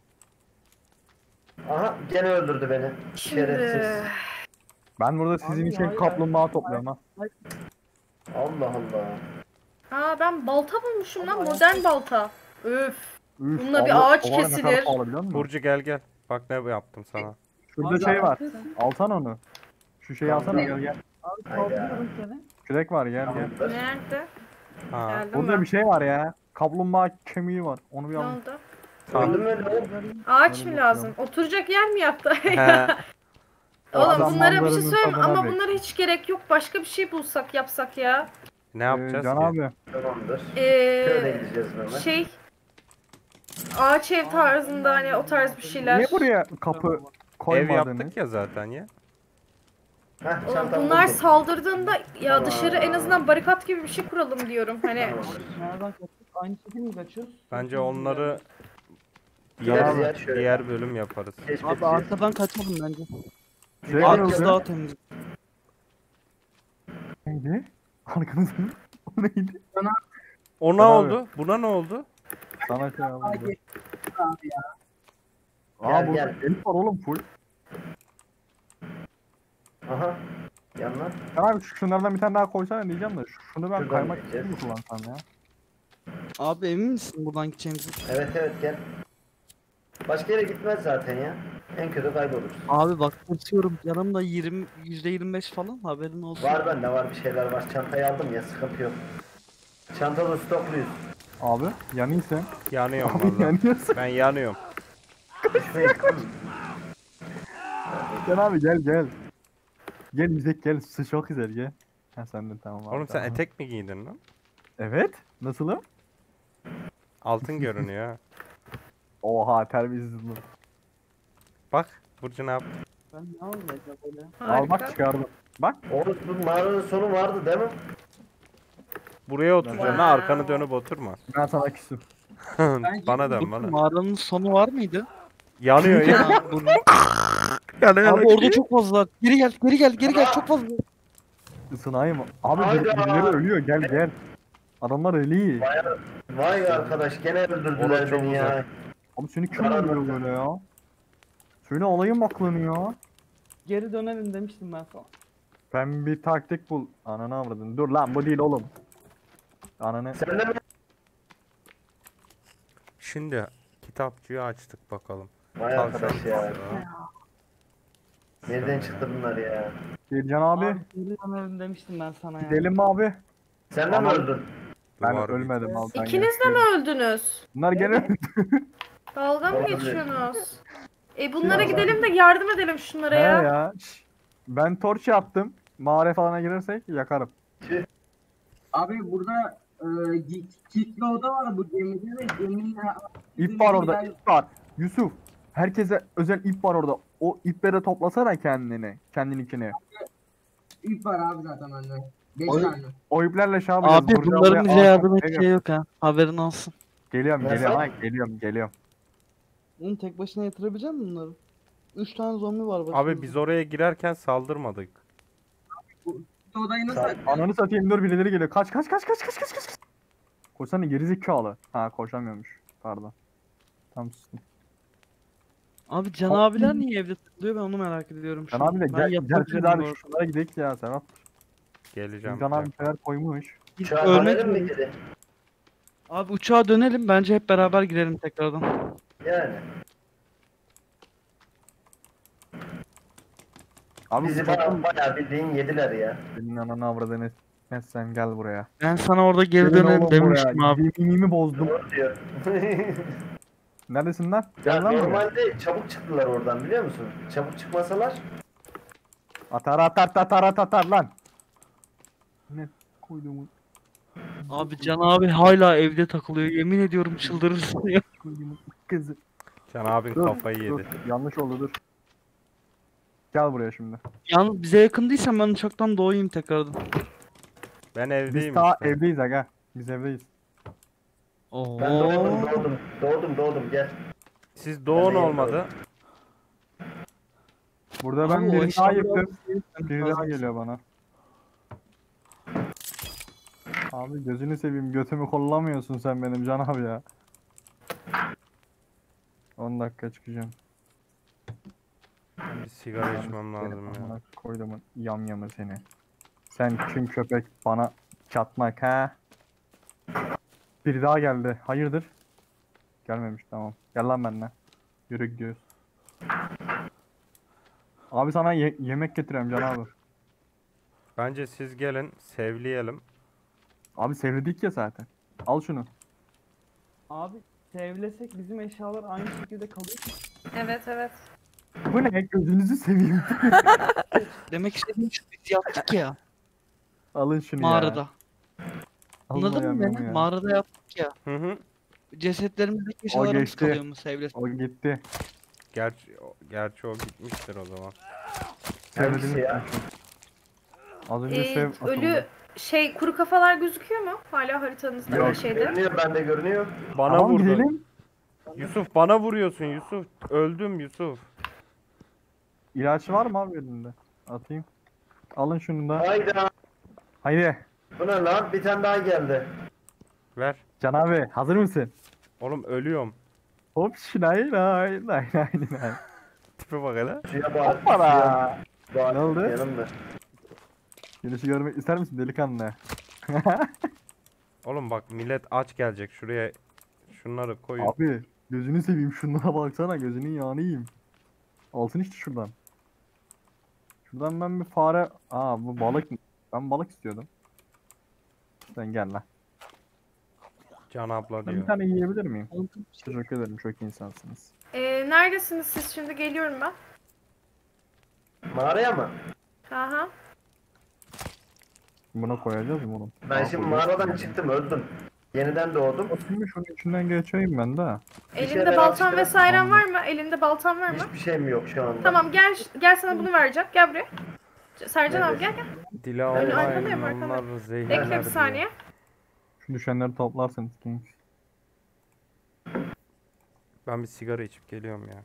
Speaker 3: Aha gene öldürdü beni.
Speaker 2: Şimdi
Speaker 3: Şerefsiz.
Speaker 10: Ben burada sizin
Speaker 5: Abi
Speaker 10: için
Speaker 5: ya, ya.
Speaker 10: kaplumbağa topluyorum ha.
Speaker 3: Allah Allah.
Speaker 2: ha ben balta bulmuşum lan, modern balta. Öf.
Speaker 10: Üf,
Speaker 2: Bununla bir
Speaker 10: Allah-
Speaker 2: ağaç
Speaker 10: ovar ne kadar
Speaker 2: kesilir.
Speaker 10: pahalı biliyor musun?
Speaker 1: Burcu gel gel. Bak ne yaptım sana.
Speaker 10: Şurada
Speaker 5: Abi
Speaker 10: şey var.
Speaker 5: neredesin?
Speaker 10: Alsana onu. Şu şeyi alsana gel gel.
Speaker 5: Abi
Speaker 3: Hayda.
Speaker 5: kaldırıyorum seni.
Speaker 10: Kürek var gel gel.
Speaker 3: Tamamdır.
Speaker 2: Nerede?
Speaker 1: Ha.
Speaker 2: Geldim
Speaker 10: Burada
Speaker 2: ben.
Speaker 10: bir şey var ya. Kaplumbağa kemiği var. Onu bir
Speaker 2: Ne
Speaker 10: al.
Speaker 2: oldu?
Speaker 3: Öldün mü lan?
Speaker 2: Ağaç mı
Speaker 10: Hadi
Speaker 2: lazım? Oturacak yer mi yaptı?
Speaker 1: He.
Speaker 2: Oğlum
Speaker 10: Adam
Speaker 2: bunlara bir şey
Speaker 10: manzaranın
Speaker 2: söyleyeyim
Speaker 10: tadına
Speaker 2: ama
Speaker 10: bak.
Speaker 2: bunlara hiç gerek yok. Başka bir şey bulsak yapsak ya.
Speaker 1: Ne
Speaker 10: Ee,
Speaker 1: yapacağız
Speaker 10: Can
Speaker 1: ki?
Speaker 10: abi.
Speaker 3: Tamamdır. Şöyle
Speaker 2: Ee,
Speaker 3: gideceğiz Mehmet.
Speaker 2: şey ağaç ev tarzında hani o tarz bir şeyler.
Speaker 10: Niye buraya kapı
Speaker 1: Ev
Speaker 10: koymadınız?
Speaker 1: yaptık ya zaten ya.
Speaker 3: Heh,
Speaker 2: Oğlum
Speaker 3: çantamı
Speaker 2: bunlar
Speaker 3: buldum.
Speaker 2: saldırdığında ya
Speaker 3: Tamam.
Speaker 2: dışarı en azından barikat gibi bir şey kuralım diyorum. Hani
Speaker 3: Tamamdır.
Speaker 5: Nereden kaçtık? Aynı şekilde mi kaçıyoruz?
Speaker 1: Bence onları
Speaker 3: Diğer
Speaker 1: diğer,
Speaker 3: yer şöyle.
Speaker 1: diğer bölüm yaparız.
Speaker 9: Abi
Speaker 3: Keşfedeceğiz.
Speaker 9: arkadan kaçalım bence.
Speaker 10: Şey
Speaker 9: Arkası
Speaker 10: var
Speaker 9: daha temiz.
Speaker 10: Neydi? Arkanızda mı? O neydi?
Speaker 1: O ne
Speaker 10: Can abi.
Speaker 1: oldu? Buna ne oldu?
Speaker 10: Sana şey aldım.
Speaker 6: Abi abi ya.
Speaker 10: Aa
Speaker 3: Gel,
Speaker 10: burada
Speaker 3: gel.
Speaker 10: elif var oğlum full.
Speaker 3: Aha. Yanına.
Speaker 10: Can abi şu- şunlardan bir tane daha koysana diyeceğim de. şu- Şunu ben
Speaker 3: Şuradan
Speaker 10: kaymak
Speaker 3: gideceğiz.
Speaker 10: için mi kullansam ya?
Speaker 9: Abi emin misin buradan gideceğimizi?
Speaker 3: Evet evet gel. Başka yere gitmez zaten ya. En kötü kayboluruz.
Speaker 9: Abi bak tırsıyorum. Yanımda yirmi yüzde yirmi beş falan haberin olsun.
Speaker 3: Var bende var bir şeyler var. Çantayı aldım ya sıkıntı yok. Çantada stokluyuz.
Speaker 10: Abi yanayım sen.
Speaker 1: Yanıyorum
Speaker 10: Abi
Speaker 1: valla.
Speaker 10: yanıyorsun.
Speaker 1: Ben yanıyorum.
Speaker 3: Düşmeyin.
Speaker 10: Can abi gel gel. Gel Müzek gel. Su çok güzel gel. Ha sen de tamam abi.
Speaker 1: Oğlum sen
Speaker 10: tamam.
Speaker 1: etek mi giydin lan?
Speaker 10: Evet. Nasılım?
Speaker 1: Altın görünüyor ha.
Speaker 10: Oha terbiyesiz bu.
Speaker 1: Bak Burcu ne yaptı?
Speaker 9: Ben ne olacak böyle?
Speaker 10: Al bak
Speaker 2: harika.
Speaker 10: çıkardım. Bak.
Speaker 3: Oğlum bu mağaranın sonu vardı değil mi?
Speaker 1: Buraya oturacaksın ha, arkanı dönüp oturma.
Speaker 10: Ben sana küstüm.
Speaker 1: Bana dön
Speaker 9: Bu
Speaker 1: bana.
Speaker 9: mağaranın sonu var mıydı?
Speaker 1: Yanıyor ya.
Speaker 9: Ya, bu-
Speaker 1: Yanıyor.
Speaker 9: Abi orada çok fazla var. Geri gel, geri gel, geri gel. Çok fazla.
Speaker 10: Isınayım mı? Abi bir-
Speaker 3: Hayda.
Speaker 10: birileri ölüyor gel gel. Adamlar ölüyor.
Speaker 3: Vay, vay arkadaş gene
Speaker 1: Orası
Speaker 3: öldürdüler
Speaker 1: çok
Speaker 3: beni ya.
Speaker 1: uzak.
Speaker 10: Abi seni kim öldürüyor böyle ya? Söyle alayım aklını ya.
Speaker 5: Geri dönelim demiştim ben sana.
Speaker 10: Ben bir taktik bul. Ananı avradın. Dur lan bu değil oğlum. Ananı.
Speaker 3: Sen de mi?
Speaker 1: Şimdi kitapçıyı açtık bakalım.
Speaker 3: Vay arkadaş ya.
Speaker 1: Tavşan.
Speaker 3: Nereden çıktı bunlar ya?
Speaker 10: Gülcan abi.
Speaker 5: Abi geri dönelim demiştim ben sana ya.
Speaker 10: Gidelim mi abi?
Speaker 3: Sen de mi
Speaker 10: Ama-
Speaker 3: öldün?
Speaker 10: Ben
Speaker 1: Duvar
Speaker 10: ölmedim abi. ben
Speaker 2: İkiniz de mi
Speaker 10: yaşıyorum.
Speaker 2: öldünüz?
Speaker 10: Bunlar gene
Speaker 2: Dalga mı
Speaker 3: Olabilir.
Speaker 2: geçiyorsunuz? E bunlara
Speaker 3: Vallahi.
Speaker 2: gidelim de yardım edelim şunlara
Speaker 10: He
Speaker 2: ya.
Speaker 10: ya. şş. Ben torç yaptım. Mağara falana girersek yakarım.
Speaker 6: Abi burada e, gi- kilitli oda var bu gemide ve geminin
Speaker 10: İp var orada, ip var. Yusuf, herkese özel ip var orada. O ipleri toplasana kendini, kendininkini.
Speaker 6: ip var abi zaten bende. Beş
Speaker 10: Oy.
Speaker 6: tane.
Speaker 10: O iplerle şey yapacağız.
Speaker 9: Abi
Speaker 10: Burcu
Speaker 9: bunların
Speaker 10: ablaya
Speaker 9: bize
Speaker 10: ağaç
Speaker 9: yardım
Speaker 10: atmaya
Speaker 9: edeceği yok ha. Haberin olsun.
Speaker 10: Geliyorum,
Speaker 3: Nasıl?
Speaker 10: geliyorum, ha, geliyorum, geliyorum.
Speaker 5: Oğlum tek başına yatırabilecek misin bunları? Üç tane zombi var başımızda.
Speaker 1: Abi biz oraya girerken saldırmadık.
Speaker 6: O odayı nasıl açacağız?
Speaker 10: Ananı satayım dur birileri geliyor. Kaç kaç kaç kaç kaç kaç kaç. Koşsana gerizekalı. Ha koşamıyormuş. Pardon. Tam sustum.
Speaker 9: Abi Can abiler niye evde takılıyor ben onu merak ediyorum.
Speaker 10: Can
Speaker 9: şu an.
Speaker 10: abi de
Speaker 9: Ben
Speaker 10: gel gel
Speaker 9: yapabilirim
Speaker 10: biz abi
Speaker 9: bu arada.
Speaker 10: şunlara gidelim ya Serhat.
Speaker 1: Geleceğim.
Speaker 10: Can
Speaker 1: bir
Speaker 10: abi bir
Speaker 1: dakika.
Speaker 10: şeyler koymuş.
Speaker 9: Biz
Speaker 3: Şu an
Speaker 9: ölmek
Speaker 3: dönelim mi
Speaker 9: zorundayız.
Speaker 3: geri?
Speaker 9: Abi uçağa dönelim bence hep beraber girelim tekrardan.
Speaker 3: Yani.
Speaker 10: Abi
Speaker 3: Bizi
Speaker 10: uçaktan
Speaker 3: bayağı, bayağı bildiğin yediler ya.
Speaker 10: senin ananı avradını etmezsen gel buraya.
Speaker 9: Ben sana orada geri
Speaker 10: Gelin
Speaker 9: dönelim
Speaker 10: oğlum
Speaker 9: demiştim
Speaker 10: buraya.
Speaker 9: abi.
Speaker 10: Yeminimi bozdum.
Speaker 3: Doğru diyor.
Speaker 10: Neredesin lan?
Speaker 3: Ya
Speaker 10: Gel lan buraya.
Speaker 3: normalde çabuk çıktılar oradan biliyor musun? Çabuk çıkmasalar
Speaker 10: Atar atar atar atar atar lan. Ne koyduğumu
Speaker 9: Abi Can abi hala evde takılıyor yemin ediyorum çıldırırsın ya.
Speaker 10: koyduğumu kızı.
Speaker 1: Can abin
Speaker 10: Dur,
Speaker 1: kafayı
Speaker 10: dur.
Speaker 1: yedi.
Speaker 10: Yanlış oldu dur. Gel buraya şimdi.
Speaker 9: Yalnız bize yakın değilsen ben uçaktan doğayım tekrardan.
Speaker 1: Ben
Speaker 10: Biz
Speaker 1: evdeyim
Speaker 10: daha
Speaker 1: işte.
Speaker 10: evdeyiz aga. Biz evdeyiz.
Speaker 9: Oo.
Speaker 3: ben doğdum doğdum doğdum doğdum gel.
Speaker 1: Siz doğun
Speaker 3: Ben de
Speaker 1: olmadı.
Speaker 10: Burada
Speaker 9: Abi
Speaker 10: ben
Speaker 9: o
Speaker 10: bir daha
Speaker 9: eşyaları
Speaker 10: yıktım.
Speaker 9: alıp-
Speaker 10: Biri daha geliyor bana. Abi gözünü seveyim götümü kollamıyorsun sen benim Can abi ya. on dakika çıkacağım.
Speaker 1: Bir sigara içmem lazım ya.
Speaker 10: Amına koydum yam yamı seni. Sen kim köpek bana çatmak ha? Biri daha geldi. Hayırdır? Gelmemiş tamam. Gel lan benimle. Yürü gidiyoruz. Abi sana ye- yemek getiriyorum Can abi.
Speaker 1: Bence siz gelin sevleyelim.
Speaker 10: Abi sevdik ya zaten. Al şunu.
Speaker 5: Abi sevlesek bizim eşyalar aynı şekilde kalıyor.
Speaker 2: Evet evet.
Speaker 10: Bu ne? Gözünüzü seveyim.
Speaker 9: Demek istediğim şu biz yaptık ya
Speaker 10: Alın şunu ya.
Speaker 9: mağarada.
Speaker 10: Alın
Speaker 9: Anladın mı
Speaker 10: ayağımı
Speaker 9: beni?
Speaker 10: ya.
Speaker 9: Mağarada yaptık ya.
Speaker 1: Hı hı.
Speaker 9: Cesetlerimizdeki eşyalarımız
Speaker 10: geçti.
Speaker 9: kalıyor mu sevlesi?
Speaker 10: O gitti.
Speaker 1: Gerçi, o- gerçi o gitmiştir o zaman.
Speaker 3: Hangisi
Speaker 10: Sevdiniz
Speaker 3: ya?
Speaker 10: mi? Az önce
Speaker 2: Ee,
Speaker 10: sev
Speaker 2: ölü
Speaker 10: atıldı.
Speaker 2: şey kuru kafalar gözüküyor mu? Hala haritanızda
Speaker 3: Yok
Speaker 2: bir şeyde.
Speaker 3: görünüyor bende görünüyor.
Speaker 1: Bana
Speaker 10: Tamam
Speaker 1: vurdun.
Speaker 10: gidelim.
Speaker 1: Yusuf bana vuruyorsun Yusuf. Öldüm Yusuf.
Speaker 10: İlaç var mı abi elinde? Atayım. Alın şunu da.
Speaker 3: Hayda.
Speaker 10: Haydi.
Speaker 3: Bu ne lan? Bir tane daha geldi.
Speaker 1: Ver.
Speaker 10: Can abi hazır mısın?
Speaker 1: Oğlum ölüyorum.
Speaker 10: Hop şinay nay nay nay nay.
Speaker 1: Tipe bak hele.
Speaker 3: Suya bağır.
Speaker 10: Hoppala.
Speaker 3: Suya bağır.
Speaker 10: Ne oldu?
Speaker 3: Yanımda.
Speaker 10: Gelişi görmek ister misin delikanlı?
Speaker 1: Oğlum bak millet aç gelecek şuraya. Şunları koyun.
Speaker 10: Abi gözünü seveyim şunlara baksana gözünün yağını yiyeyim. Altın işte şuradan. Şuradan ben bir fare... Aa bu balık... Ben balık istiyordum. Sen gel lan.
Speaker 1: Can abla
Speaker 10: Ben bir
Speaker 1: diyor.
Speaker 10: tane yiyebilir miyim? Teşekkür ederim çok insansınız.
Speaker 2: Ee, neredesiniz siz şimdi? Geliyorum ben.
Speaker 3: Mağaraya mı?
Speaker 2: Aha.
Speaker 10: Buna koyacağız mı oğlum?
Speaker 3: Ben
Speaker 10: Aa,
Speaker 3: şimdi
Speaker 10: koyacağız.
Speaker 3: mağaradan çıktım öldüm. Yeniden doğdum.
Speaker 10: Bakayım şunun içinden geçeyim ben de.
Speaker 3: şey
Speaker 2: Elinde
Speaker 3: merak
Speaker 2: baltan
Speaker 3: ettim.
Speaker 2: vesairen var mı? Elinde baltan var mı?
Speaker 3: Hiçbir şeyim yok şu anda.
Speaker 2: Tamam gel gel sana bunu vereceğim. Gel buraya. Sercan abi gel gel.
Speaker 1: Dila
Speaker 2: Öyle
Speaker 1: olmayın
Speaker 2: arkadayım, arkadayım.
Speaker 1: onlar zehirler
Speaker 2: Bekle bir
Speaker 1: diyor.
Speaker 2: saniye.
Speaker 10: Şu düşenleri toplarsanız Kings.
Speaker 1: Ben bir sigara içip geliyorum ya.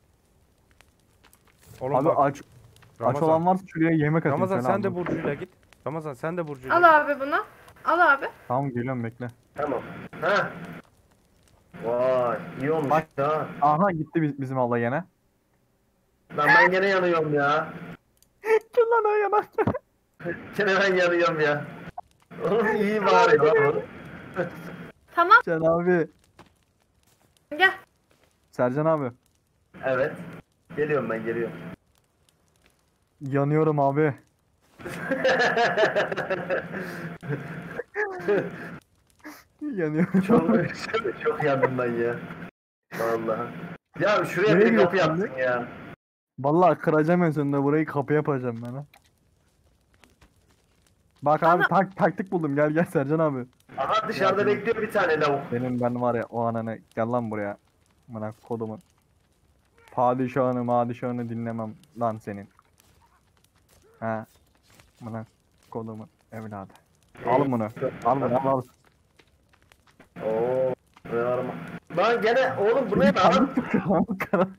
Speaker 1: Oğlum
Speaker 10: Abi
Speaker 1: bak
Speaker 10: aç, aç
Speaker 1: Ramazan,
Speaker 10: olan varsa şuraya yemek atayım.
Speaker 1: Ramazan
Speaker 10: söyle
Speaker 1: sen de
Speaker 10: abi.
Speaker 1: Burcu'yla git. Ramazan sen de Burcu'yla
Speaker 2: Al
Speaker 1: git.
Speaker 2: abi bunu. Al abi.
Speaker 10: Tamam geliyorum bekle.
Speaker 3: Tamam. Ha. Vay iyi olmuş
Speaker 10: Bak.
Speaker 3: ha.
Speaker 10: Aha gitti bi- bizim abla gene.
Speaker 3: Lan ben gene yanıyorum ya.
Speaker 10: Kim lan o yana?
Speaker 3: Gene ben yanıyorum ya. Oğlum iyi bari lan.
Speaker 2: Tamam
Speaker 10: Can abi.
Speaker 2: gel.
Speaker 10: Sercan abi.
Speaker 3: Evet. Geliyorum ben geliyorum.
Speaker 10: Yanıyorum abi. Yanıyorum.
Speaker 3: Çok, çok, çok yandım ben ya. Vallahi. Ya şuraya
Speaker 10: Nereye
Speaker 3: bir kapı
Speaker 10: gidiyorsun
Speaker 3: yaptın ya.
Speaker 10: Vallahi kıracağım en sonunda burayı kapı yapacağım ben ha. Bak abi
Speaker 2: Ama-
Speaker 10: tak, taktik buldum gel gel Sercan abi.
Speaker 3: Aha dışarıda bekliyor bir tane lavuk.
Speaker 10: Benim ben var ya o ananı gel lan buraya. Bana kodumun. Padişahını madişahını dinlemem lan senin. Ha. Bana kodumun evladı. Al bunu. Al bunu al al.
Speaker 3: Oo. Varma. Lan gene oğlum bu ne lan?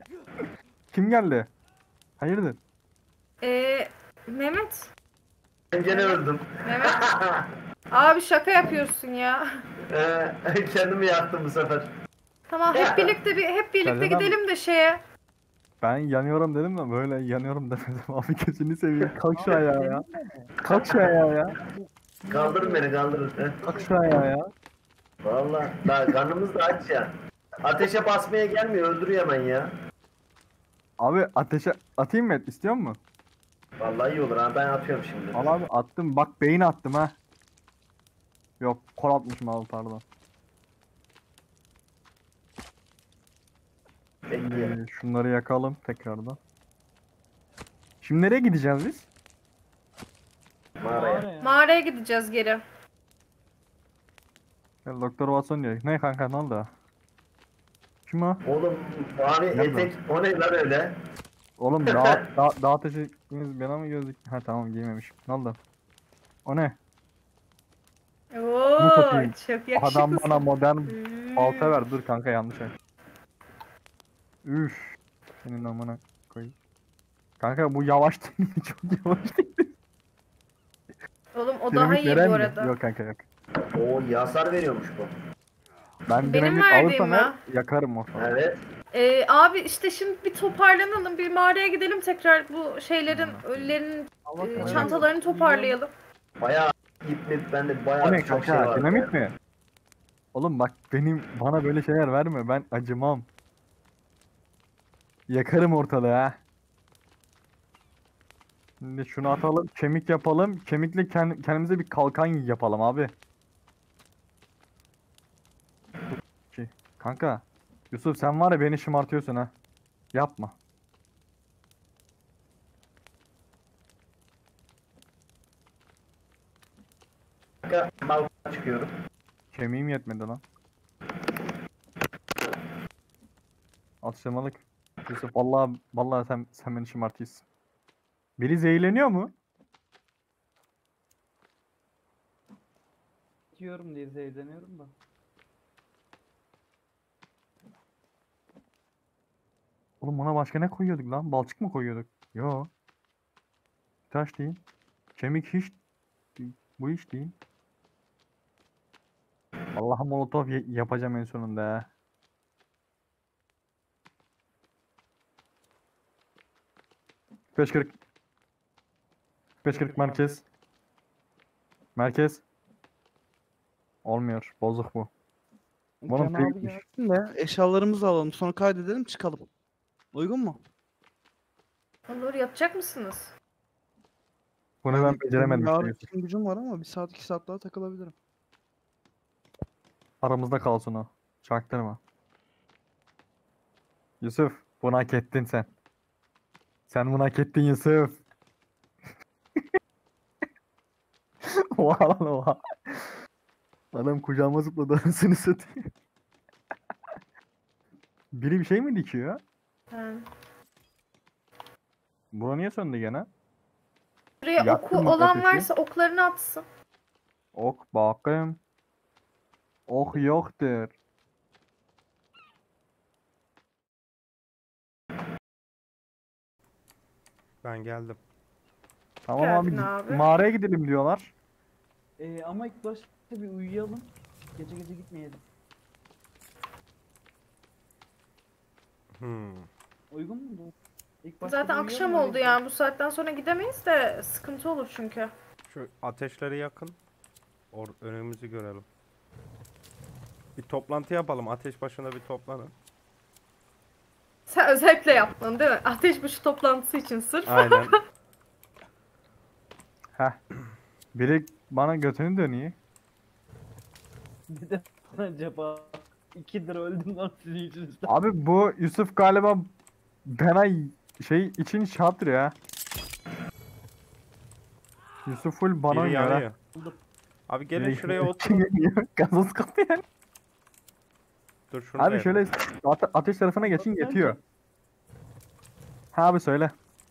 Speaker 10: Kim geldi? Hayırdır?
Speaker 2: Ee, Mehmet.
Speaker 3: Ben gene öldüm.
Speaker 2: Mehmet. Abi şaka yapıyorsun ya.
Speaker 3: Ee, kendimi yaktım bu sefer.
Speaker 2: Tamam hep birlikte bir hep birlikte
Speaker 10: Sercan abi.
Speaker 2: gidelim de şeye.
Speaker 10: Ben yanıyorum dedim de böyle yanıyorum demedim. Abi gözünü seveyim. Kalk şu ayağa ya. Kalk şu ayağa ya.
Speaker 3: Kaldırın beni kaldırın. Heh.
Speaker 10: Kalk şu ayağa ya.
Speaker 3: Valla daha karnımız da aç ya. Ateşe basmaya gelmiyor öldürüyor hemen ya.
Speaker 10: Abi ateşe atayım mı? İstiyor musun?
Speaker 3: Vallahi iyi olur ha ben atıyorum şimdi.
Speaker 10: Al abi attım. Bak beyin attım ha. Yok kol atmışım abi pardon.
Speaker 3: Bekle.
Speaker 10: Ee, şunları yakalım tekrardan. Şimdi nereye gideceğiz biz?
Speaker 3: Mağaraya.
Speaker 2: Mağaraya gideceğiz geri.
Speaker 10: Ya, Doktor Watson diyor. Ne kanka ne oldu? Kim o?
Speaker 3: Oğlum mavi
Speaker 10: Nerede?
Speaker 3: etek o ne lan öyle?
Speaker 10: Oğlum dağ, dağ, dağ taşı bana mı gözlük? Ha tamam giymemişim. Ne oldu? O ne?
Speaker 2: Oo,
Speaker 10: satayım.
Speaker 2: çok yakışıklısın.
Speaker 10: Adam bana modern
Speaker 2: Hmm.
Speaker 10: balta ver. Dur kanka yanlış aç. Üf. Senin amına koy. Kanka bu yavaş değil. Çok yavaş değil.
Speaker 2: Oğlum o daha
Speaker 10: Dinamit
Speaker 2: iyi
Speaker 10: veren
Speaker 2: bu
Speaker 10: mi?
Speaker 2: arada.
Speaker 10: Yok kanka yok.
Speaker 3: Oo iyi hasar veriyormuş bu.
Speaker 10: Ben
Speaker 2: Benim
Speaker 10: dinamit
Speaker 2: verdiğim
Speaker 10: alırsam
Speaker 2: ya.
Speaker 10: eğer yakarım o.
Speaker 3: Evet.
Speaker 2: Ee, abi işte şimdi bir toparlanalım, bir mağaraya gidelim tekrar bu şeylerin, ölülerin
Speaker 9: Allah
Speaker 2: e,
Speaker 9: kahretsin.
Speaker 2: çantalarını toparlayalım.
Speaker 3: Bayağı gitmedi bende
Speaker 10: O
Speaker 3: bayağı
Speaker 10: ne
Speaker 3: çok
Speaker 10: kanka?
Speaker 3: şey var.
Speaker 10: Dinamit mi? Oğlum bak benim bana böyle şeyler verme. Ben acımam. Yakarım ortalığı ha. Şimdi şunu atalım, kemik yapalım. Kemikle kend- kendimize bir kalkan yapalım abi. Ki, kanka, Yusuf sen var ya beni şımartıyorsun ha. Yapma.
Speaker 3: Kanka balkona çıkıyorum.
Speaker 10: Kemiğim yetmedi lan. Atıştırmalık. Yusuf vallahi vallahi sen sen beni şımartıyorsun. Biri zehirleniyor mu?
Speaker 9: Diyorum diye zehirleniyorum da.
Speaker 10: Oğlum ona başka ne koyuyorduk lan? Balçık mı koyuyorduk? Yo. Taş değil. Kemik hiç değil. Bu hiç değil. Vallahi molotof ye- yapacağım en sonunda ya. beş kırk. beş kırk merkez. Merkez. Olmuyor. Bozuk bu. Bana
Speaker 9: Can abi
Speaker 10: büyükmüş.
Speaker 9: gelsin de eşyalarımızı alalım sonra kaydedelim çıkalım. Uygun mu?
Speaker 2: Olur, yapacak mısınız?
Speaker 10: Bunu ben beceremedim işte
Speaker 9: Yarın
Speaker 10: Yusuf.
Speaker 9: işim gücüm var ama bir saat iki saat daha takılabilirim.
Speaker 10: Aramızda kalsın o. Çaktırma. Yusuf, bunu hak ettin sen. Sen bunu hak ettin Yusuf. Oha lan oha. Adam kucağıma zıpladı anasını satayım. Biri bir şey mi dikiyor?
Speaker 2: Ha.
Speaker 10: Bura niye söndü gene?
Speaker 2: Buraya
Speaker 10: Yaktın
Speaker 2: oku
Speaker 10: mı
Speaker 2: olan
Speaker 10: ateşi?
Speaker 2: varsa oklarını atsın.
Speaker 10: Ok bakayım. Ok yoktur.
Speaker 1: Ben geldim.
Speaker 10: Tamam abi,
Speaker 2: Geldin
Speaker 10: git-
Speaker 2: abi.
Speaker 10: mağaraya gidelim diyorlar.
Speaker 5: Ee, ama ilk başta bir uyuyalım. Gece gece gitmeyelim.
Speaker 1: Hmm.
Speaker 5: Uygun mu bu? İlk başta
Speaker 2: Zaten
Speaker 5: bir
Speaker 2: akşam
Speaker 5: uyuyalım,
Speaker 2: oldu
Speaker 5: öyle
Speaker 2: yani bu saatten sonra gidemeyiz de sıkıntı olur çünkü.
Speaker 1: Şu ateşleri yakın. Or önümüzü görelim. Bir toplantı yapalım. Ateş başına bir toplanın.
Speaker 2: Sen özellikle yaptın değil mi? Ateşbaşı toplantısı için sırf.
Speaker 1: Aynen.
Speaker 10: Heh. Biri bana götünü dönüyor.
Speaker 5: Bir de acaba ikidir öldüm lan sizin yüzünüzden.
Speaker 10: Abi bu Yusuf galiba bana şey için şatır ya. Yusuf full bana
Speaker 1: Biri
Speaker 10: oynuyor ha.
Speaker 1: yanıyor. Abi gelin
Speaker 10: Biri-
Speaker 1: şuraya
Speaker 10: Kim
Speaker 1: oturun.
Speaker 10: yanıyor? Gazoz kapıyor.
Speaker 1: Dur şunu
Speaker 10: Abi şöyle ate- ateş tarafına geçin yetiyor. Ha abi söyle.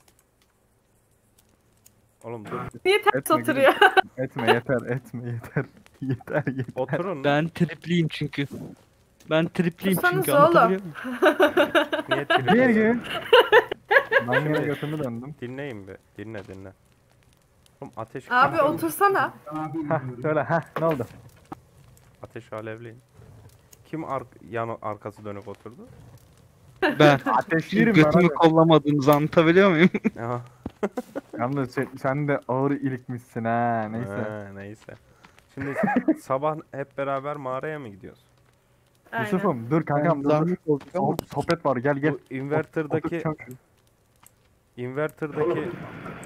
Speaker 1: Oğlum dur.
Speaker 2: Niye ters
Speaker 10: Etme,
Speaker 2: oturuyor?
Speaker 10: Etme yeter etme yeter. Yeter yeter.
Speaker 1: Oturun.
Speaker 8: Ben tripliyim çünkü. Ben tripliyim çünkü.
Speaker 2: Dursanıza oğlum.
Speaker 8: Anlatabiliyor muyum?
Speaker 1: Niye
Speaker 10: Bir
Speaker 1: trip-
Speaker 10: gün. Ben yine götümü döndüm.
Speaker 1: Dinleyin bir. Dinle dinle. Oğlum ateş
Speaker 2: Abi otursana.
Speaker 6: Ne yapayım
Speaker 10: Heh
Speaker 6: bilmiyorum.
Speaker 10: söyle heh ne oldu?
Speaker 1: Ateş alevleyin. Kim ar yan arkası dönük oturdu?
Speaker 8: Ben.
Speaker 10: Ateşlerim ben
Speaker 8: Götümü
Speaker 10: hadi.
Speaker 8: kollamadığınızı anlatabiliyor muyum?
Speaker 1: Aha.
Speaker 10: Yalnız sen, sen de ağır ilikmişsin ha neyse.
Speaker 1: Ha, neyse. Şimdi sabah hep beraber mağaraya mı gidiyoruz?
Speaker 2: Aynen.
Speaker 10: Yusuf'um dur kankam dur dur.
Speaker 8: Zahmet olacak ama.
Speaker 10: Sohbet, sohbet var gel gel.
Speaker 1: Bu inverter'daki
Speaker 10: Oturacağım şu-
Speaker 1: inverter'daki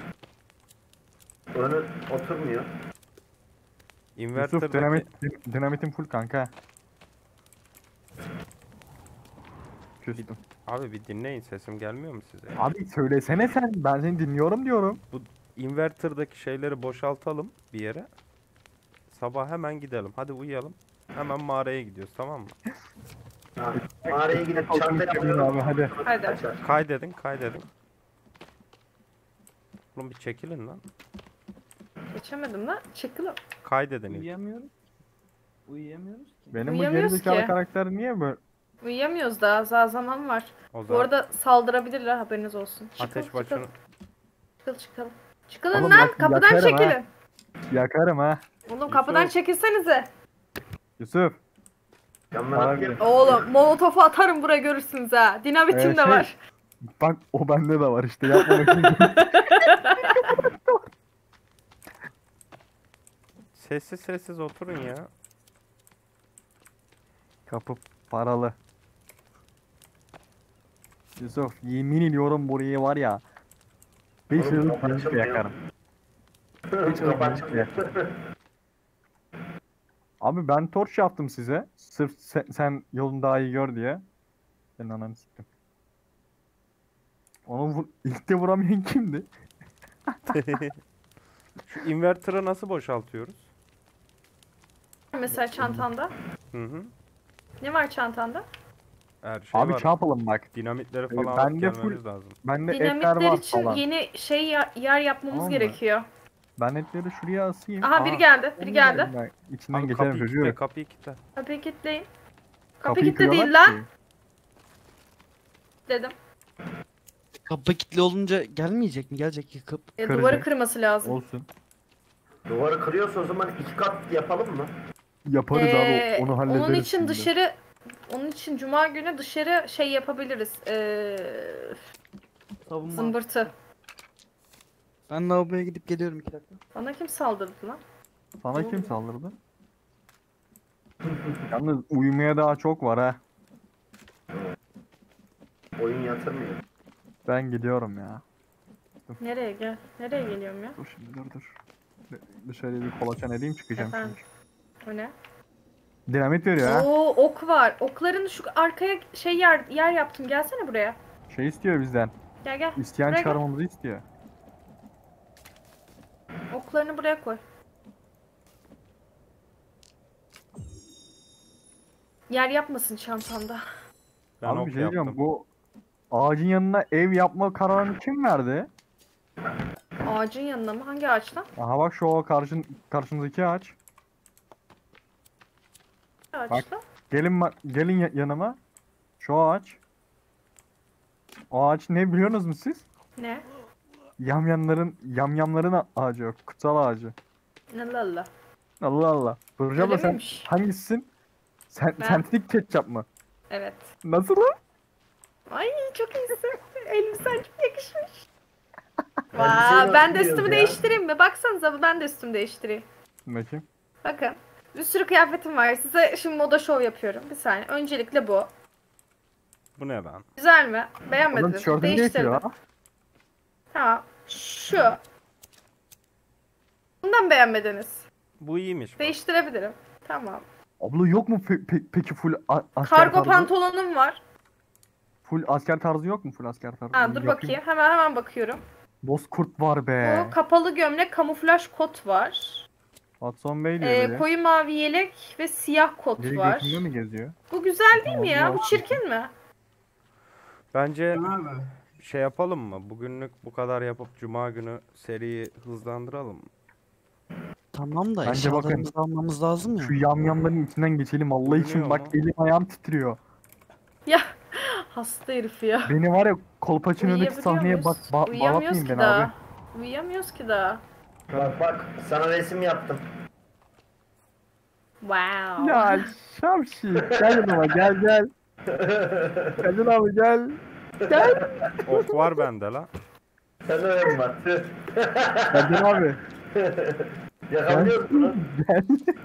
Speaker 3: Önü oturmuyor.
Speaker 10: Yusuf
Speaker 1: inverter'daki
Speaker 10: dinamit, din- dinamitin full kanka. Küstüm.
Speaker 1: abi bir dinleyin, sesim gelmiyor mu size?
Speaker 10: Abi söylesene sen ben seni dinliyorum diyorum.
Speaker 1: Inverter'daki şeyleri boşaltalım bir yere. Sabah hemen gidelim. Hadi uyuyalım. Hemen mağaraya gidiyoruz, tamam mı?
Speaker 3: Ha, mağaraya gidip çanta
Speaker 10: Yapayım
Speaker 3: çalıyorum.
Speaker 10: abi hadi.
Speaker 2: Hadi.
Speaker 3: Kaçar.
Speaker 1: Kaydedin, kaydedin. Oğlum bir çekilin lan.
Speaker 2: Geçemedim lan. Çekilin.
Speaker 1: Kaydedin ilk.
Speaker 5: Uyuyamıyoruz. Uyuyamıyoruz ki.
Speaker 10: Benim bu
Speaker 2: Uyuyamıyoruz
Speaker 10: gerizekalı
Speaker 2: ki.
Speaker 10: karakter niye böyle?
Speaker 2: Uyuyamıyoruz daha. Daha zaman var.
Speaker 1: O
Speaker 2: Bu
Speaker 1: zaman
Speaker 2: arada saldırabilirler, haberiniz olsun. Çıkın,
Speaker 1: ateş başını
Speaker 2: çıkın. Çıkın çıkalım. Çıkılın
Speaker 10: Oğlum
Speaker 2: lan,
Speaker 10: bak,
Speaker 2: kapıdan
Speaker 10: yakarım ha.
Speaker 2: çekilin.
Speaker 10: Yakarım ha.
Speaker 2: Oğlum kapıdan
Speaker 1: Yusuf.
Speaker 2: çekilsenize.
Speaker 10: Yusuf.
Speaker 3: Camdan
Speaker 10: Abi.
Speaker 3: atlayıp
Speaker 2: Oğlum molotofu atarım, buraya görürsünüz ha. Dinamitim
Speaker 10: Ee,
Speaker 2: de
Speaker 10: şey-
Speaker 2: var.
Speaker 10: Bak o bende de var işte yapma bakayım.
Speaker 1: sessiz sessiz oturun ya.
Speaker 10: Kapı paralı. Yusuf yemin ediyorum burayı var ya. Beş
Speaker 3: Oğlum,
Speaker 10: yıllık
Speaker 3: kapı
Speaker 10: bir
Speaker 3: açılmıyor.
Speaker 10: yakarım.
Speaker 3: kapı açılmıyor.
Speaker 10: Abi ben torç yaptım size. Sırf sen, sen yolunu daha iyi gör diye. Ben ananı siktim. Onu vur, ilk de vuramayan kimdi?
Speaker 1: Şu inverter'ı nasıl boşaltıyoruz?
Speaker 2: Mesela çantanda.
Speaker 1: Hı hı.
Speaker 2: Ne var çantanda?
Speaker 1: Her şey
Speaker 10: Abi
Speaker 1: var.
Speaker 10: şey yapalım bak.
Speaker 1: Dinamitleri
Speaker 10: Ee,
Speaker 1: falan
Speaker 10: ben
Speaker 1: alıp
Speaker 10: de full-
Speaker 1: gelmemiz lazım.
Speaker 10: Bende etler
Speaker 2: Dinamitler
Speaker 10: var
Speaker 2: için
Speaker 10: falan.
Speaker 2: yeni şey ya- yer yapmamız
Speaker 10: Tamam mı?
Speaker 2: gerekiyor.
Speaker 10: Ben etleri şuraya asayım.
Speaker 2: Aha biri geldi, biri geldi.
Speaker 10: Ben içinden
Speaker 1: Abi
Speaker 10: geçerim
Speaker 1: kapıyı
Speaker 10: çocuğu.
Speaker 1: kilitle, kapıyı kilitle.
Speaker 2: Kapıyı kilitleyin. Kapı
Speaker 10: Kapıyı
Speaker 2: kilitli değil
Speaker 10: kırıyorlar
Speaker 2: lan
Speaker 10: ki.
Speaker 2: dedim.
Speaker 8: Kapı kilitli olunca gelmeyecek mi? Gelecek yıkıp.
Speaker 2: E,
Speaker 10: Kıracak.
Speaker 2: duvarı kırması lazım.
Speaker 10: Olsun.
Speaker 3: Duvarı kırıyorsa o zaman iki kat yapalım mı?
Speaker 10: Yaparız
Speaker 2: Ee,
Speaker 10: abi onu hallederiz
Speaker 2: onun için
Speaker 10: şimdi.
Speaker 2: dışarı onun için cuma günü dışarı şey yapabiliriz. Ee,
Speaker 5: Savunma.
Speaker 2: zımbırtı.
Speaker 8: Ben lavaboya gidip geliyorum iki dakika.
Speaker 2: Bana kim saldırdı lan?
Speaker 10: Sana kim saldırdı? Yalnız uyumaya daha çok var ha.
Speaker 3: Oyun yatırmıyor.
Speaker 10: Ben gidiyorum ya.
Speaker 2: Nereye gel? Nereye geliyorum ya?
Speaker 10: Dur şimdi dur dur. Dışarıya bir kolaçan edeyim çıkacağım
Speaker 2: Efendim?
Speaker 10: şimdi.
Speaker 2: O ne?
Speaker 10: Dinamit veriyor ha.
Speaker 2: Oo, ok var. Okların şu arkaya şey yer yer yaptım. Gelsene buraya.
Speaker 10: Şey istiyor bizden.
Speaker 2: Gel gel.
Speaker 10: İsteyen
Speaker 2: Buraya gel.
Speaker 10: çıkarmamızı istiyor.
Speaker 2: Oklarını buraya koy. Yer yapmasın çantanda.
Speaker 1: Ben
Speaker 10: Abi
Speaker 1: ok
Speaker 10: bir şey diyeceğim
Speaker 1: yaptım.
Speaker 10: bu ağacın yanına ev yapma kararını kim verdi?
Speaker 2: Ağacın yanına mı? Hangi ağaçtan?
Speaker 10: Aha bak şu o karşın, karşınızdaki ağaç.
Speaker 2: Ağaçtan.
Speaker 10: Gelin bak gelin ya- yanıma. Şu ağaç. O ağaç ne biliyorsunuz mu siz?
Speaker 2: Ne?
Speaker 10: Yamyamların yamyamların a- ağacı yok. Kutsal ağacı.
Speaker 2: Allah Allah.
Speaker 10: Allah Allah. Burcu abla
Speaker 2: Öyle
Speaker 10: sen
Speaker 2: miymiş?
Speaker 10: hangisisin? Sen
Speaker 2: Ben-
Speaker 10: sentetik ketçap mı?
Speaker 2: Evet.
Speaker 10: Nasıl lan?
Speaker 2: Ay çok iyisin. Elbisen çok yakışmış.
Speaker 3: Elbiseyi
Speaker 2: Vaa,
Speaker 3: nasıl
Speaker 2: ben de
Speaker 3: giyiyoruz
Speaker 2: üstümü
Speaker 3: ya?
Speaker 2: değiştireyim mi? Baksanıza, ben de üstümü değiştireyim.
Speaker 10: Bakayım.
Speaker 2: Bakın. Bir sürü kıyafetim var. Size şimdi moda şov yapıyorum. Bir saniye. Öncelikle bu.
Speaker 1: Bu ne lan?
Speaker 2: Güzel mi?
Speaker 10: Oğlum
Speaker 2: Beğenmediniz.
Speaker 10: tişörtün
Speaker 2: Değiştirdim.
Speaker 10: değişiyor ha.
Speaker 2: Tamam. Şu. Bundan beğenmediniz.
Speaker 1: Bu iyiymiş. bak.
Speaker 2: Değiştirebilirim. Tamam.
Speaker 10: Abla yok mu pe- pe- peki full a- asker
Speaker 2: Kargo
Speaker 10: tarzı?
Speaker 2: pantolonum var.
Speaker 10: Full asker tarzı yok mu? Full asker tarzı.
Speaker 2: Ha, dur
Speaker 10: Yapayım.
Speaker 2: bakayım. Hemen hemen bakıyorum.
Speaker 10: Bozkurt var be.
Speaker 2: Bu kapalı gömlek, kamuflaj kot var.
Speaker 10: Watson Bey diyor
Speaker 2: Ee,
Speaker 10: böyle.
Speaker 2: koyu mavi yelek ve siyah kot
Speaker 10: Biri
Speaker 2: var.
Speaker 10: götünde mi geziyor?
Speaker 2: Bu güzel değil mi ya?
Speaker 10: Allah
Speaker 2: Bu çirkin mi?
Speaker 1: Bence
Speaker 6: Abi.
Speaker 1: şey yapalım mı? Bugünlük bu kadar yapıp cuma günü seriyi hızlandıralım mı?
Speaker 8: Tamam da
Speaker 10: Bence
Speaker 8: eşyalarımızı almamız lazım ya.
Speaker 10: Şu yamyamların içinden geçelim Allah için
Speaker 1: Bilmiyorum
Speaker 10: bak
Speaker 1: ama.
Speaker 10: elim ayağım titriyor.
Speaker 2: Ya hasta herif ya.
Speaker 10: Beni var ya kolpaçinodaki
Speaker 2: Uyuyabiliyor
Speaker 10: sahneye
Speaker 2: muyuz?
Speaker 10: bak ba
Speaker 2: Uyuyamıyoruz
Speaker 10: bağlatmayın
Speaker 2: ki
Speaker 10: beni
Speaker 2: daha.
Speaker 10: abi.
Speaker 2: Uyuyamıyoruz ki daha.
Speaker 3: Bak bak sana resim yaptım.
Speaker 2: Wow.
Speaker 10: Ya şapşi. Gel yanıma gel gel. Kadın abi gel. Gel.
Speaker 1: Ok var bende la.
Speaker 3: Sen de mi var?
Speaker 10: Kadın abi.
Speaker 3: Yakalıyorsun bunu.
Speaker 10: Gel.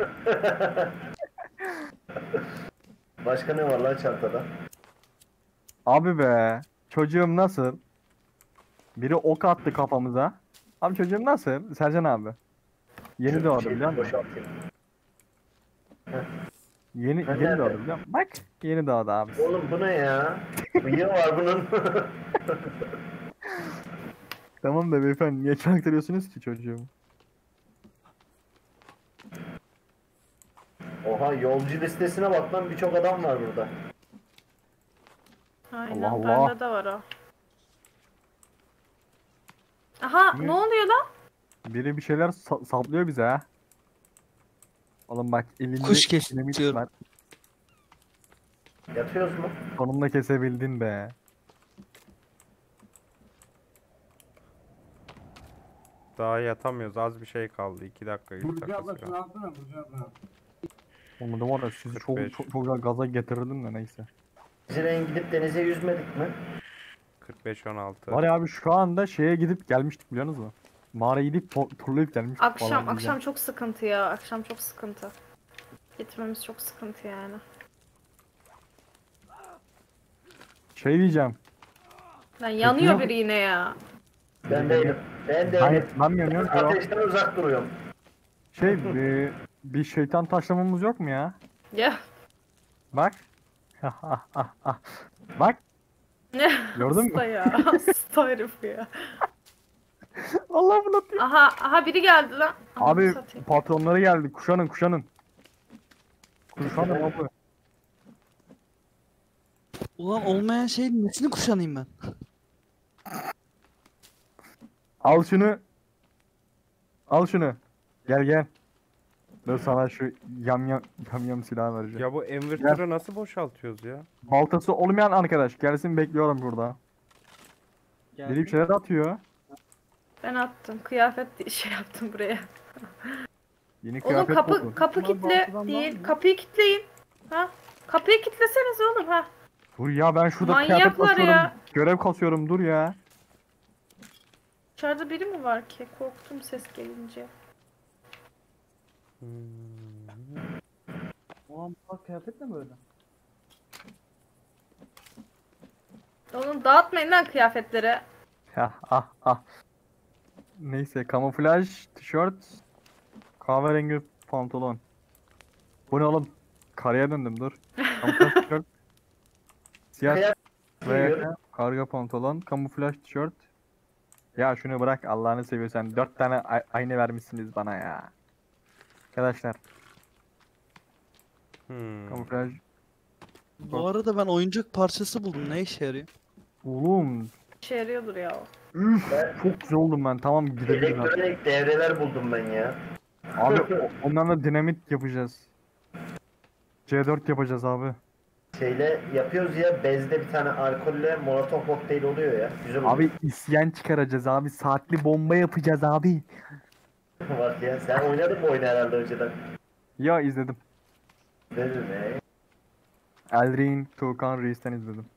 Speaker 3: Başka ne var lan çantada?
Speaker 10: Abi be. Çocuğum nasıl? Biri ok attı kafamıza. Abi çocuğum nasıl? Sercan abi. Yeni doğdu
Speaker 3: Şey,
Speaker 10: biliyor musun?
Speaker 3: boşaltayım.
Speaker 10: Yeni,
Speaker 3: Ben
Speaker 10: yeni
Speaker 3: nerede?
Speaker 10: doğdu biliyor musun? Bak yeni doğdu abi.
Speaker 3: Oğlum bu ne ya? Bıyığı var bunun.
Speaker 10: Tamam da beyefendi niye çaktırıyorsunuz ki çocuğumu?
Speaker 3: Oha yolcu listesine bak lan birçok adam var burada.
Speaker 2: Aynen
Speaker 10: Allah Allah.
Speaker 2: bende de var o. Aha
Speaker 10: Ne?
Speaker 2: ne oluyor lan?
Speaker 10: Biri bir şeyler sa- saplıyor bize ha. Oğlum bak elinde
Speaker 9: Kuş
Speaker 10: dinamit
Speaker 9: kesiyorum.
Speaker 10: var.
Speaker 3: Yatıyoruz mu?
Speaker 10: Sonunda kesebildin be.
Speaker 1: Daha yatamıyoruz. Az bir şey kaldı. iki dakika, üç
Speaker 6: Burcu
Speaker 1: dakika
Speaker 6: abla
Speaker 1: sürer.
Speaker 6: şunu alsana Burcu abla.
Speaker 10: Onu da var ya sizi çok,
Speaker 1: kırk beş.
Speaker 10: çok, çok gaza getirdin de neyse.
Speaker 3: Zire'ye gidip denize yüzmedik mi?
Speaker 1: kırk beş on altı.
Speaker 10: Var ya abi şu anda şeye gidip gelmiştik biliyor musunuz? Mağaraya gidip to- turlayıp gelmiştik
Speaker 2: Akşam
Speaker 10: falan
Speaker 2: akşam
Speaker 10: diyeceğim.
Speaker 2: çok sıkıntı ya. Akşam çok sıkıntı. Gitmemiz çok sıkıntı yani.
Speaker 10: Şey diyeceğim.
Speaker 2: Lan yanıyor
Speaker 10: yok.
Speaker 2: biri yine ya.
Speaker 3: Ben değilim. Ben
Speaker 10: Hayır
Speaker 3: değilim.
Speaker 10: ben mi yanıyorum ki o?
Speaker 3: Ateşten uzak duruyorum.
Speaker 10: Şey bir, bir şeytan taşlamamız yok mu ya?
Speaker 2: Ya.
Speaker 10: Bak. Bak. Gördün mü?
Speaker 2: Hasta ya. Hasta herif ya.
Speaker 10: Allah bunu atıyor.
Speaker 2: Aha aha biri geldi lan. Ananı
Speaker 10: Abi
Speaker 2: satayım.
Speaker 10: patronları geldi. Kuşanın kuşanın. Kuşanın abi.
Speaker 9: Ulan olmayan şeyin nesini kuşanayım ben?
Speaker 10: Al şunu. Al şunu. Gel gel. Dur sana şu yam yam yam yam silahı vereceğim.
Speaker 1: Ya bu envertörü nasıl boşaltıyoruz ya?
Speaker 10: Baltası olmayan arkadaş gelsin bekliyorum burada. Biri bir şeyler atıyor.
Speaker 2: Ben attım. Kıyafet şey yaptım buraya.
Speaker 10: Yeni
Speaker 2: Oğlum
Speaker 10: kıyafet
Speaker 2: kapı
Speaker 10: buldum.
Speaker 2: kapı
Speaker 5: Ulan
Speaker 2: kitle
Speaker 5: baltadan var
Speaker 2: değil.
Speaker 5: mı?
Speaker 2: Kapıyı kitleyin. Ha? Kapıyı kitleseniz oğlum ha.
Speaker 10: Dur ya ben şurada kıyafet
Speaker 2: Manyaklar
Speaker 10: kasıyorum.
Speaker 2: ya.
Speaker 10: Görev kasıyorum dur ya.
Speaker 2: İçeride biri mi var ki? Korktum ses gelince.
Speaker 5: Ulan bak kıyafet de mi öyle?
Speaker 2: Oğlum dağıtmayın lan kıyafetleri.
Speaker 10: Ya ah ah. Neyse kamuflaj, tişört, kahverengi pantolon. Bu ne oğlum? Karaya döndüm dur. Kamuflaj tişört, siyah
Speaker 3: Kıyafet
Speaker 10: ve
Speaker 3: giyiyorum.
Speaker 10: karga pantolon, kamuflaj tişört. Ya şunu bırak Allah'ını seviyorsan. Dört tane a- aynı vermişsiniz bana ya. Arkadaşlar
Speaker 1: Hmm.
Speaker 10: kamuflaj.
Speaker 9: Bu arada ben oyuncak parçası buldum. Ne işe yarıyor?
Speaker 10: Oğlum
Speaker 2: İşe yarıyordur ya o.
Speaker 10: üf, çok güzel oldum ben tamam gidelim artık.
Speaker 3: Elektronik devreler buldum ben ya.
Speaker 10: Abi o- onlarla dinamit yapacağız. C dört yapacağız abi.
Speaker 3: Şeyle yapıyoruz ya bezde bir tane alkolle molotov kokteyl oluyor ya. Güzel oluyor.
Speaker 10: Abi isyan çıkaracağız abi. Saatli bomba yapacağız abi.
Speaker 3: Bak ya sen oynadın mı oyunu herhalde önceden?
Speaker 10: Ya izledim.
Speaker 3: Ne ne?
Speaker 10: Eldrain Tuğkan Reis'ten izledim.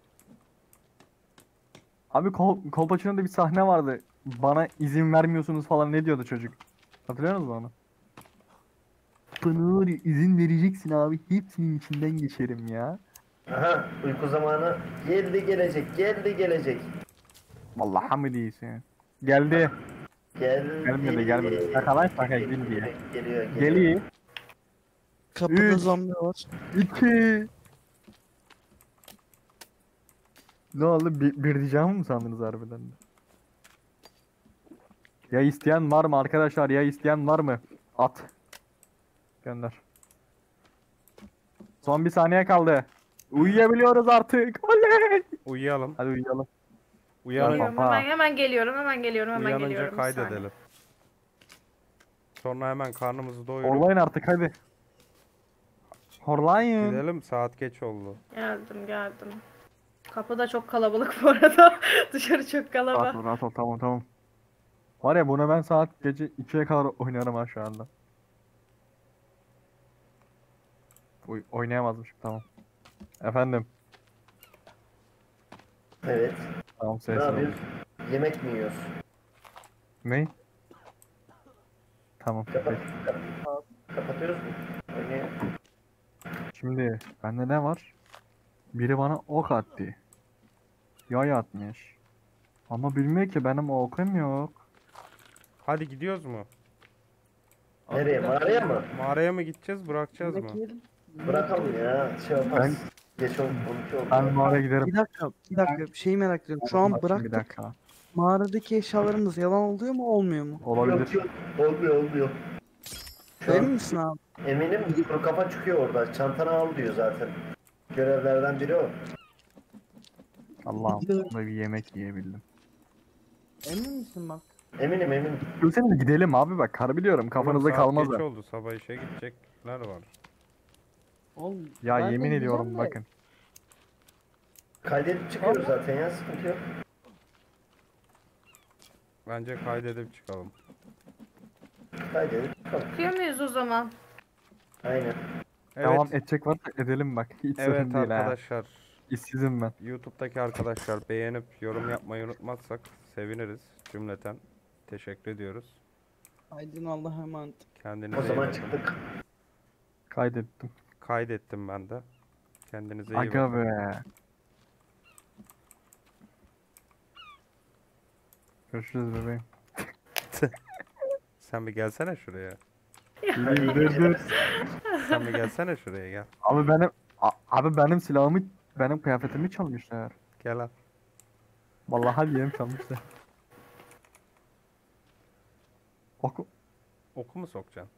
Speaker 10: Abi Kol Kolpaçino'da bir sahne vardı. Bana izin vermiyorsunuz falan ne diyordu çocuk? Hatırlıyor musunuz onu? Bana var ya, izin vereceksin abi. Hepsinin içinden geçerim ya.
Speaker 3: Aha uyku zamanı geldi gelecek geldi gelecek.
Speaker 10: Vallahi mı değilsin? Geldi.
Speaker 3: Geldi.
Speaker 10: Gelmedi, gelmedi. Arkadaş bak, gel diye.
Speaker 3: Geliyor geliyor.
Speaker 10: Geliyor.
Speaker 9: Kapıda
Speaker 10: Üç.
Speaker 9: zombi var.
Speaker 10: İki. Ne oldu? Bir, bir diyeceğimi mi sandınız harbiden de? Ya isteyen var mı arkadaşlar? Ya isteyen var mı? At. Gönder. Son bir saniye kaldı. Uyuyabiliyoruz artık. Oley!
Speaker 1: Uyuyalım.
Speaker 10: Hadi uyuyalım.
Speaker 1: Uyanın,
Speaker 2: Geliyorum,
Speaker 10: papa.
Speaker 2: hemen hemen geliyorum hemen geliyorum hemen
Speaker 1: uyanınca
Speaker 2: geliyorum. bir saniye.
Speaker 1: kaydedelim. Sonra hemen karnımızı doyurup
Speaker 10: Horlayın artık hadi. Horlayın.
Speaker 1: gidelim. Saat geç oldu.
Speaker 2: Geldim geldim. Kapı da çok kalabalık bu arada. Dışarı çok
Speaker 10: Rahat
Speaker 2: kalabalık.
Speaker 10: ol, rahat ol. Tamam tamam. Var ya buna ben saat gece ikiye kadar oynarım ha şu anda. Oy oynayamazmışım tamam. Efendim.
Speaker 3: Evet.
Speaker 10: Tamam
Speaker 3: Ne
Speaker 10: sesini
Speaker 3: yapıyoruz? Yemek mi yiyoruz?
Speaker 10: Ne? Tamam.
Speaker 3: Kapat.
Speaker 10: peki.
Speaker 3: Kapat. Kapatıyoruz mu? Oynayalım.
Speaker 10: Şimdi bende ne var? Biri bana ok attı. Yay atmış. Ama bilmiyor ki benim okum yok.
Speaker 1: Hadi gidiyoruz mu?
Speaker 3: Nereye? Mağaraya mı?
Speaker 1: Mağaraya mı gideceğiz, bırakacağız mı?
Speaker 9: Yemek yiyelim.
Speaker 3: Bırakalım ya. Şey olmaz. Geç oldu. on iki oldu.
Speaker 10: Ben mağaraya giderim.
Speaker 9: Bir dakika, bir dakika. Bir şeyi merak ediyorum. Şu an
Speaker 10: Bak şimdi Bir
Speaker 9: bıraktık.
Speaker 10: dakika.
Speaker 9: Mağaradaki eşyalarımız yalan oluyor mu, olmuyor mu?
Speaker 10: Olabilir.
Speaker 3: Yok, yok. Olmuyor olmuyor. Şu
Speaker 9: Emin
Speaker 3: an
Speaker 9: misin abi?
Speaker 3: eminim kuru kafa çıkıyor orada. Çantanı al diyor zaten. Görevlerden biri o.
Speaker 10: Allah'ım sonunda bir yemek yiyebildim.
Speaker 9: Emin misin bak?
Speaker 3: Eminim eminim.
Speaker 10: Gülsene gidelim abi bak kar biliyorum kafanıza
Speaker 1: Oğlum, saat
Speaker 10: kalmaz
Speaker 1: geç
Speaker 10: ha.
Speaker 1: oldu, sabah işe gidecekler var.
Speaker 9: Oğlum,
Speaker 10: Ya
Speaker 9: zaten
Speaker 10: yemin ediyorum
Speaker 9: gideceğim de-
Speaker 10: bakın.
Speaker 3: Kaydedip çıkıyoruz zaten ya. Sıkıntı yok.
Speaker 1: Bence kaydedip çıkalım.
Speaker 3: Kaydedip çıkalım.
Speaker 2: Çıkıyor muyuz o zaman?
Speaker 3: Aynen.
Speaker 1: Evet,
Speaker 10: Devam edecek varsa edelim bak. Hiç sorun
Speaker 1: evet
Speaker 10: değil ha.
Speaker 1: arkadaşlar.
Speaker 10: İşsizim ben.
Speaker 1: YouTube'daki arkadaşlar beğenip yorum yapmayı unutmazsak seviniriz cümleten. Teşekkür ediyoruz.
Speaker 9: Aydın Allah'a emanet.
Speaker 1: Kendinize
Speaker 3: O
Speaker 1: iyi
Speaker 3: zaman
Speaker 1: bakın.
Speaker 3: çıktık.
Speaker 10: Kaydettim.
Speaker 1: Kaydettim ben de. Kendinize iyi
Speaker 10: Aga
Speaker 1: bakın.
Speaker 10: be. Görüşürüz bebeğim.
Speaker 1: Sen bir gelsene şuraya.
Speaker 10: Dur dur dur.
Speaker 1: Sen bir gelsene şuraya gel.
Speaker 10: Abi benim A- abi benim silahımı benim kıyafetimi çalmışlar.
Speaker 1: Gel al.
Speaker 10: Vallahi diyelim çalmışlar. Oku
Speaker 1: Oku mu sokacaksın?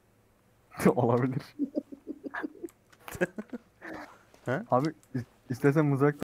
Speaker 10: olabilir.
Speaker 1: He?
Speaker 10: Abi is- istesem mızrak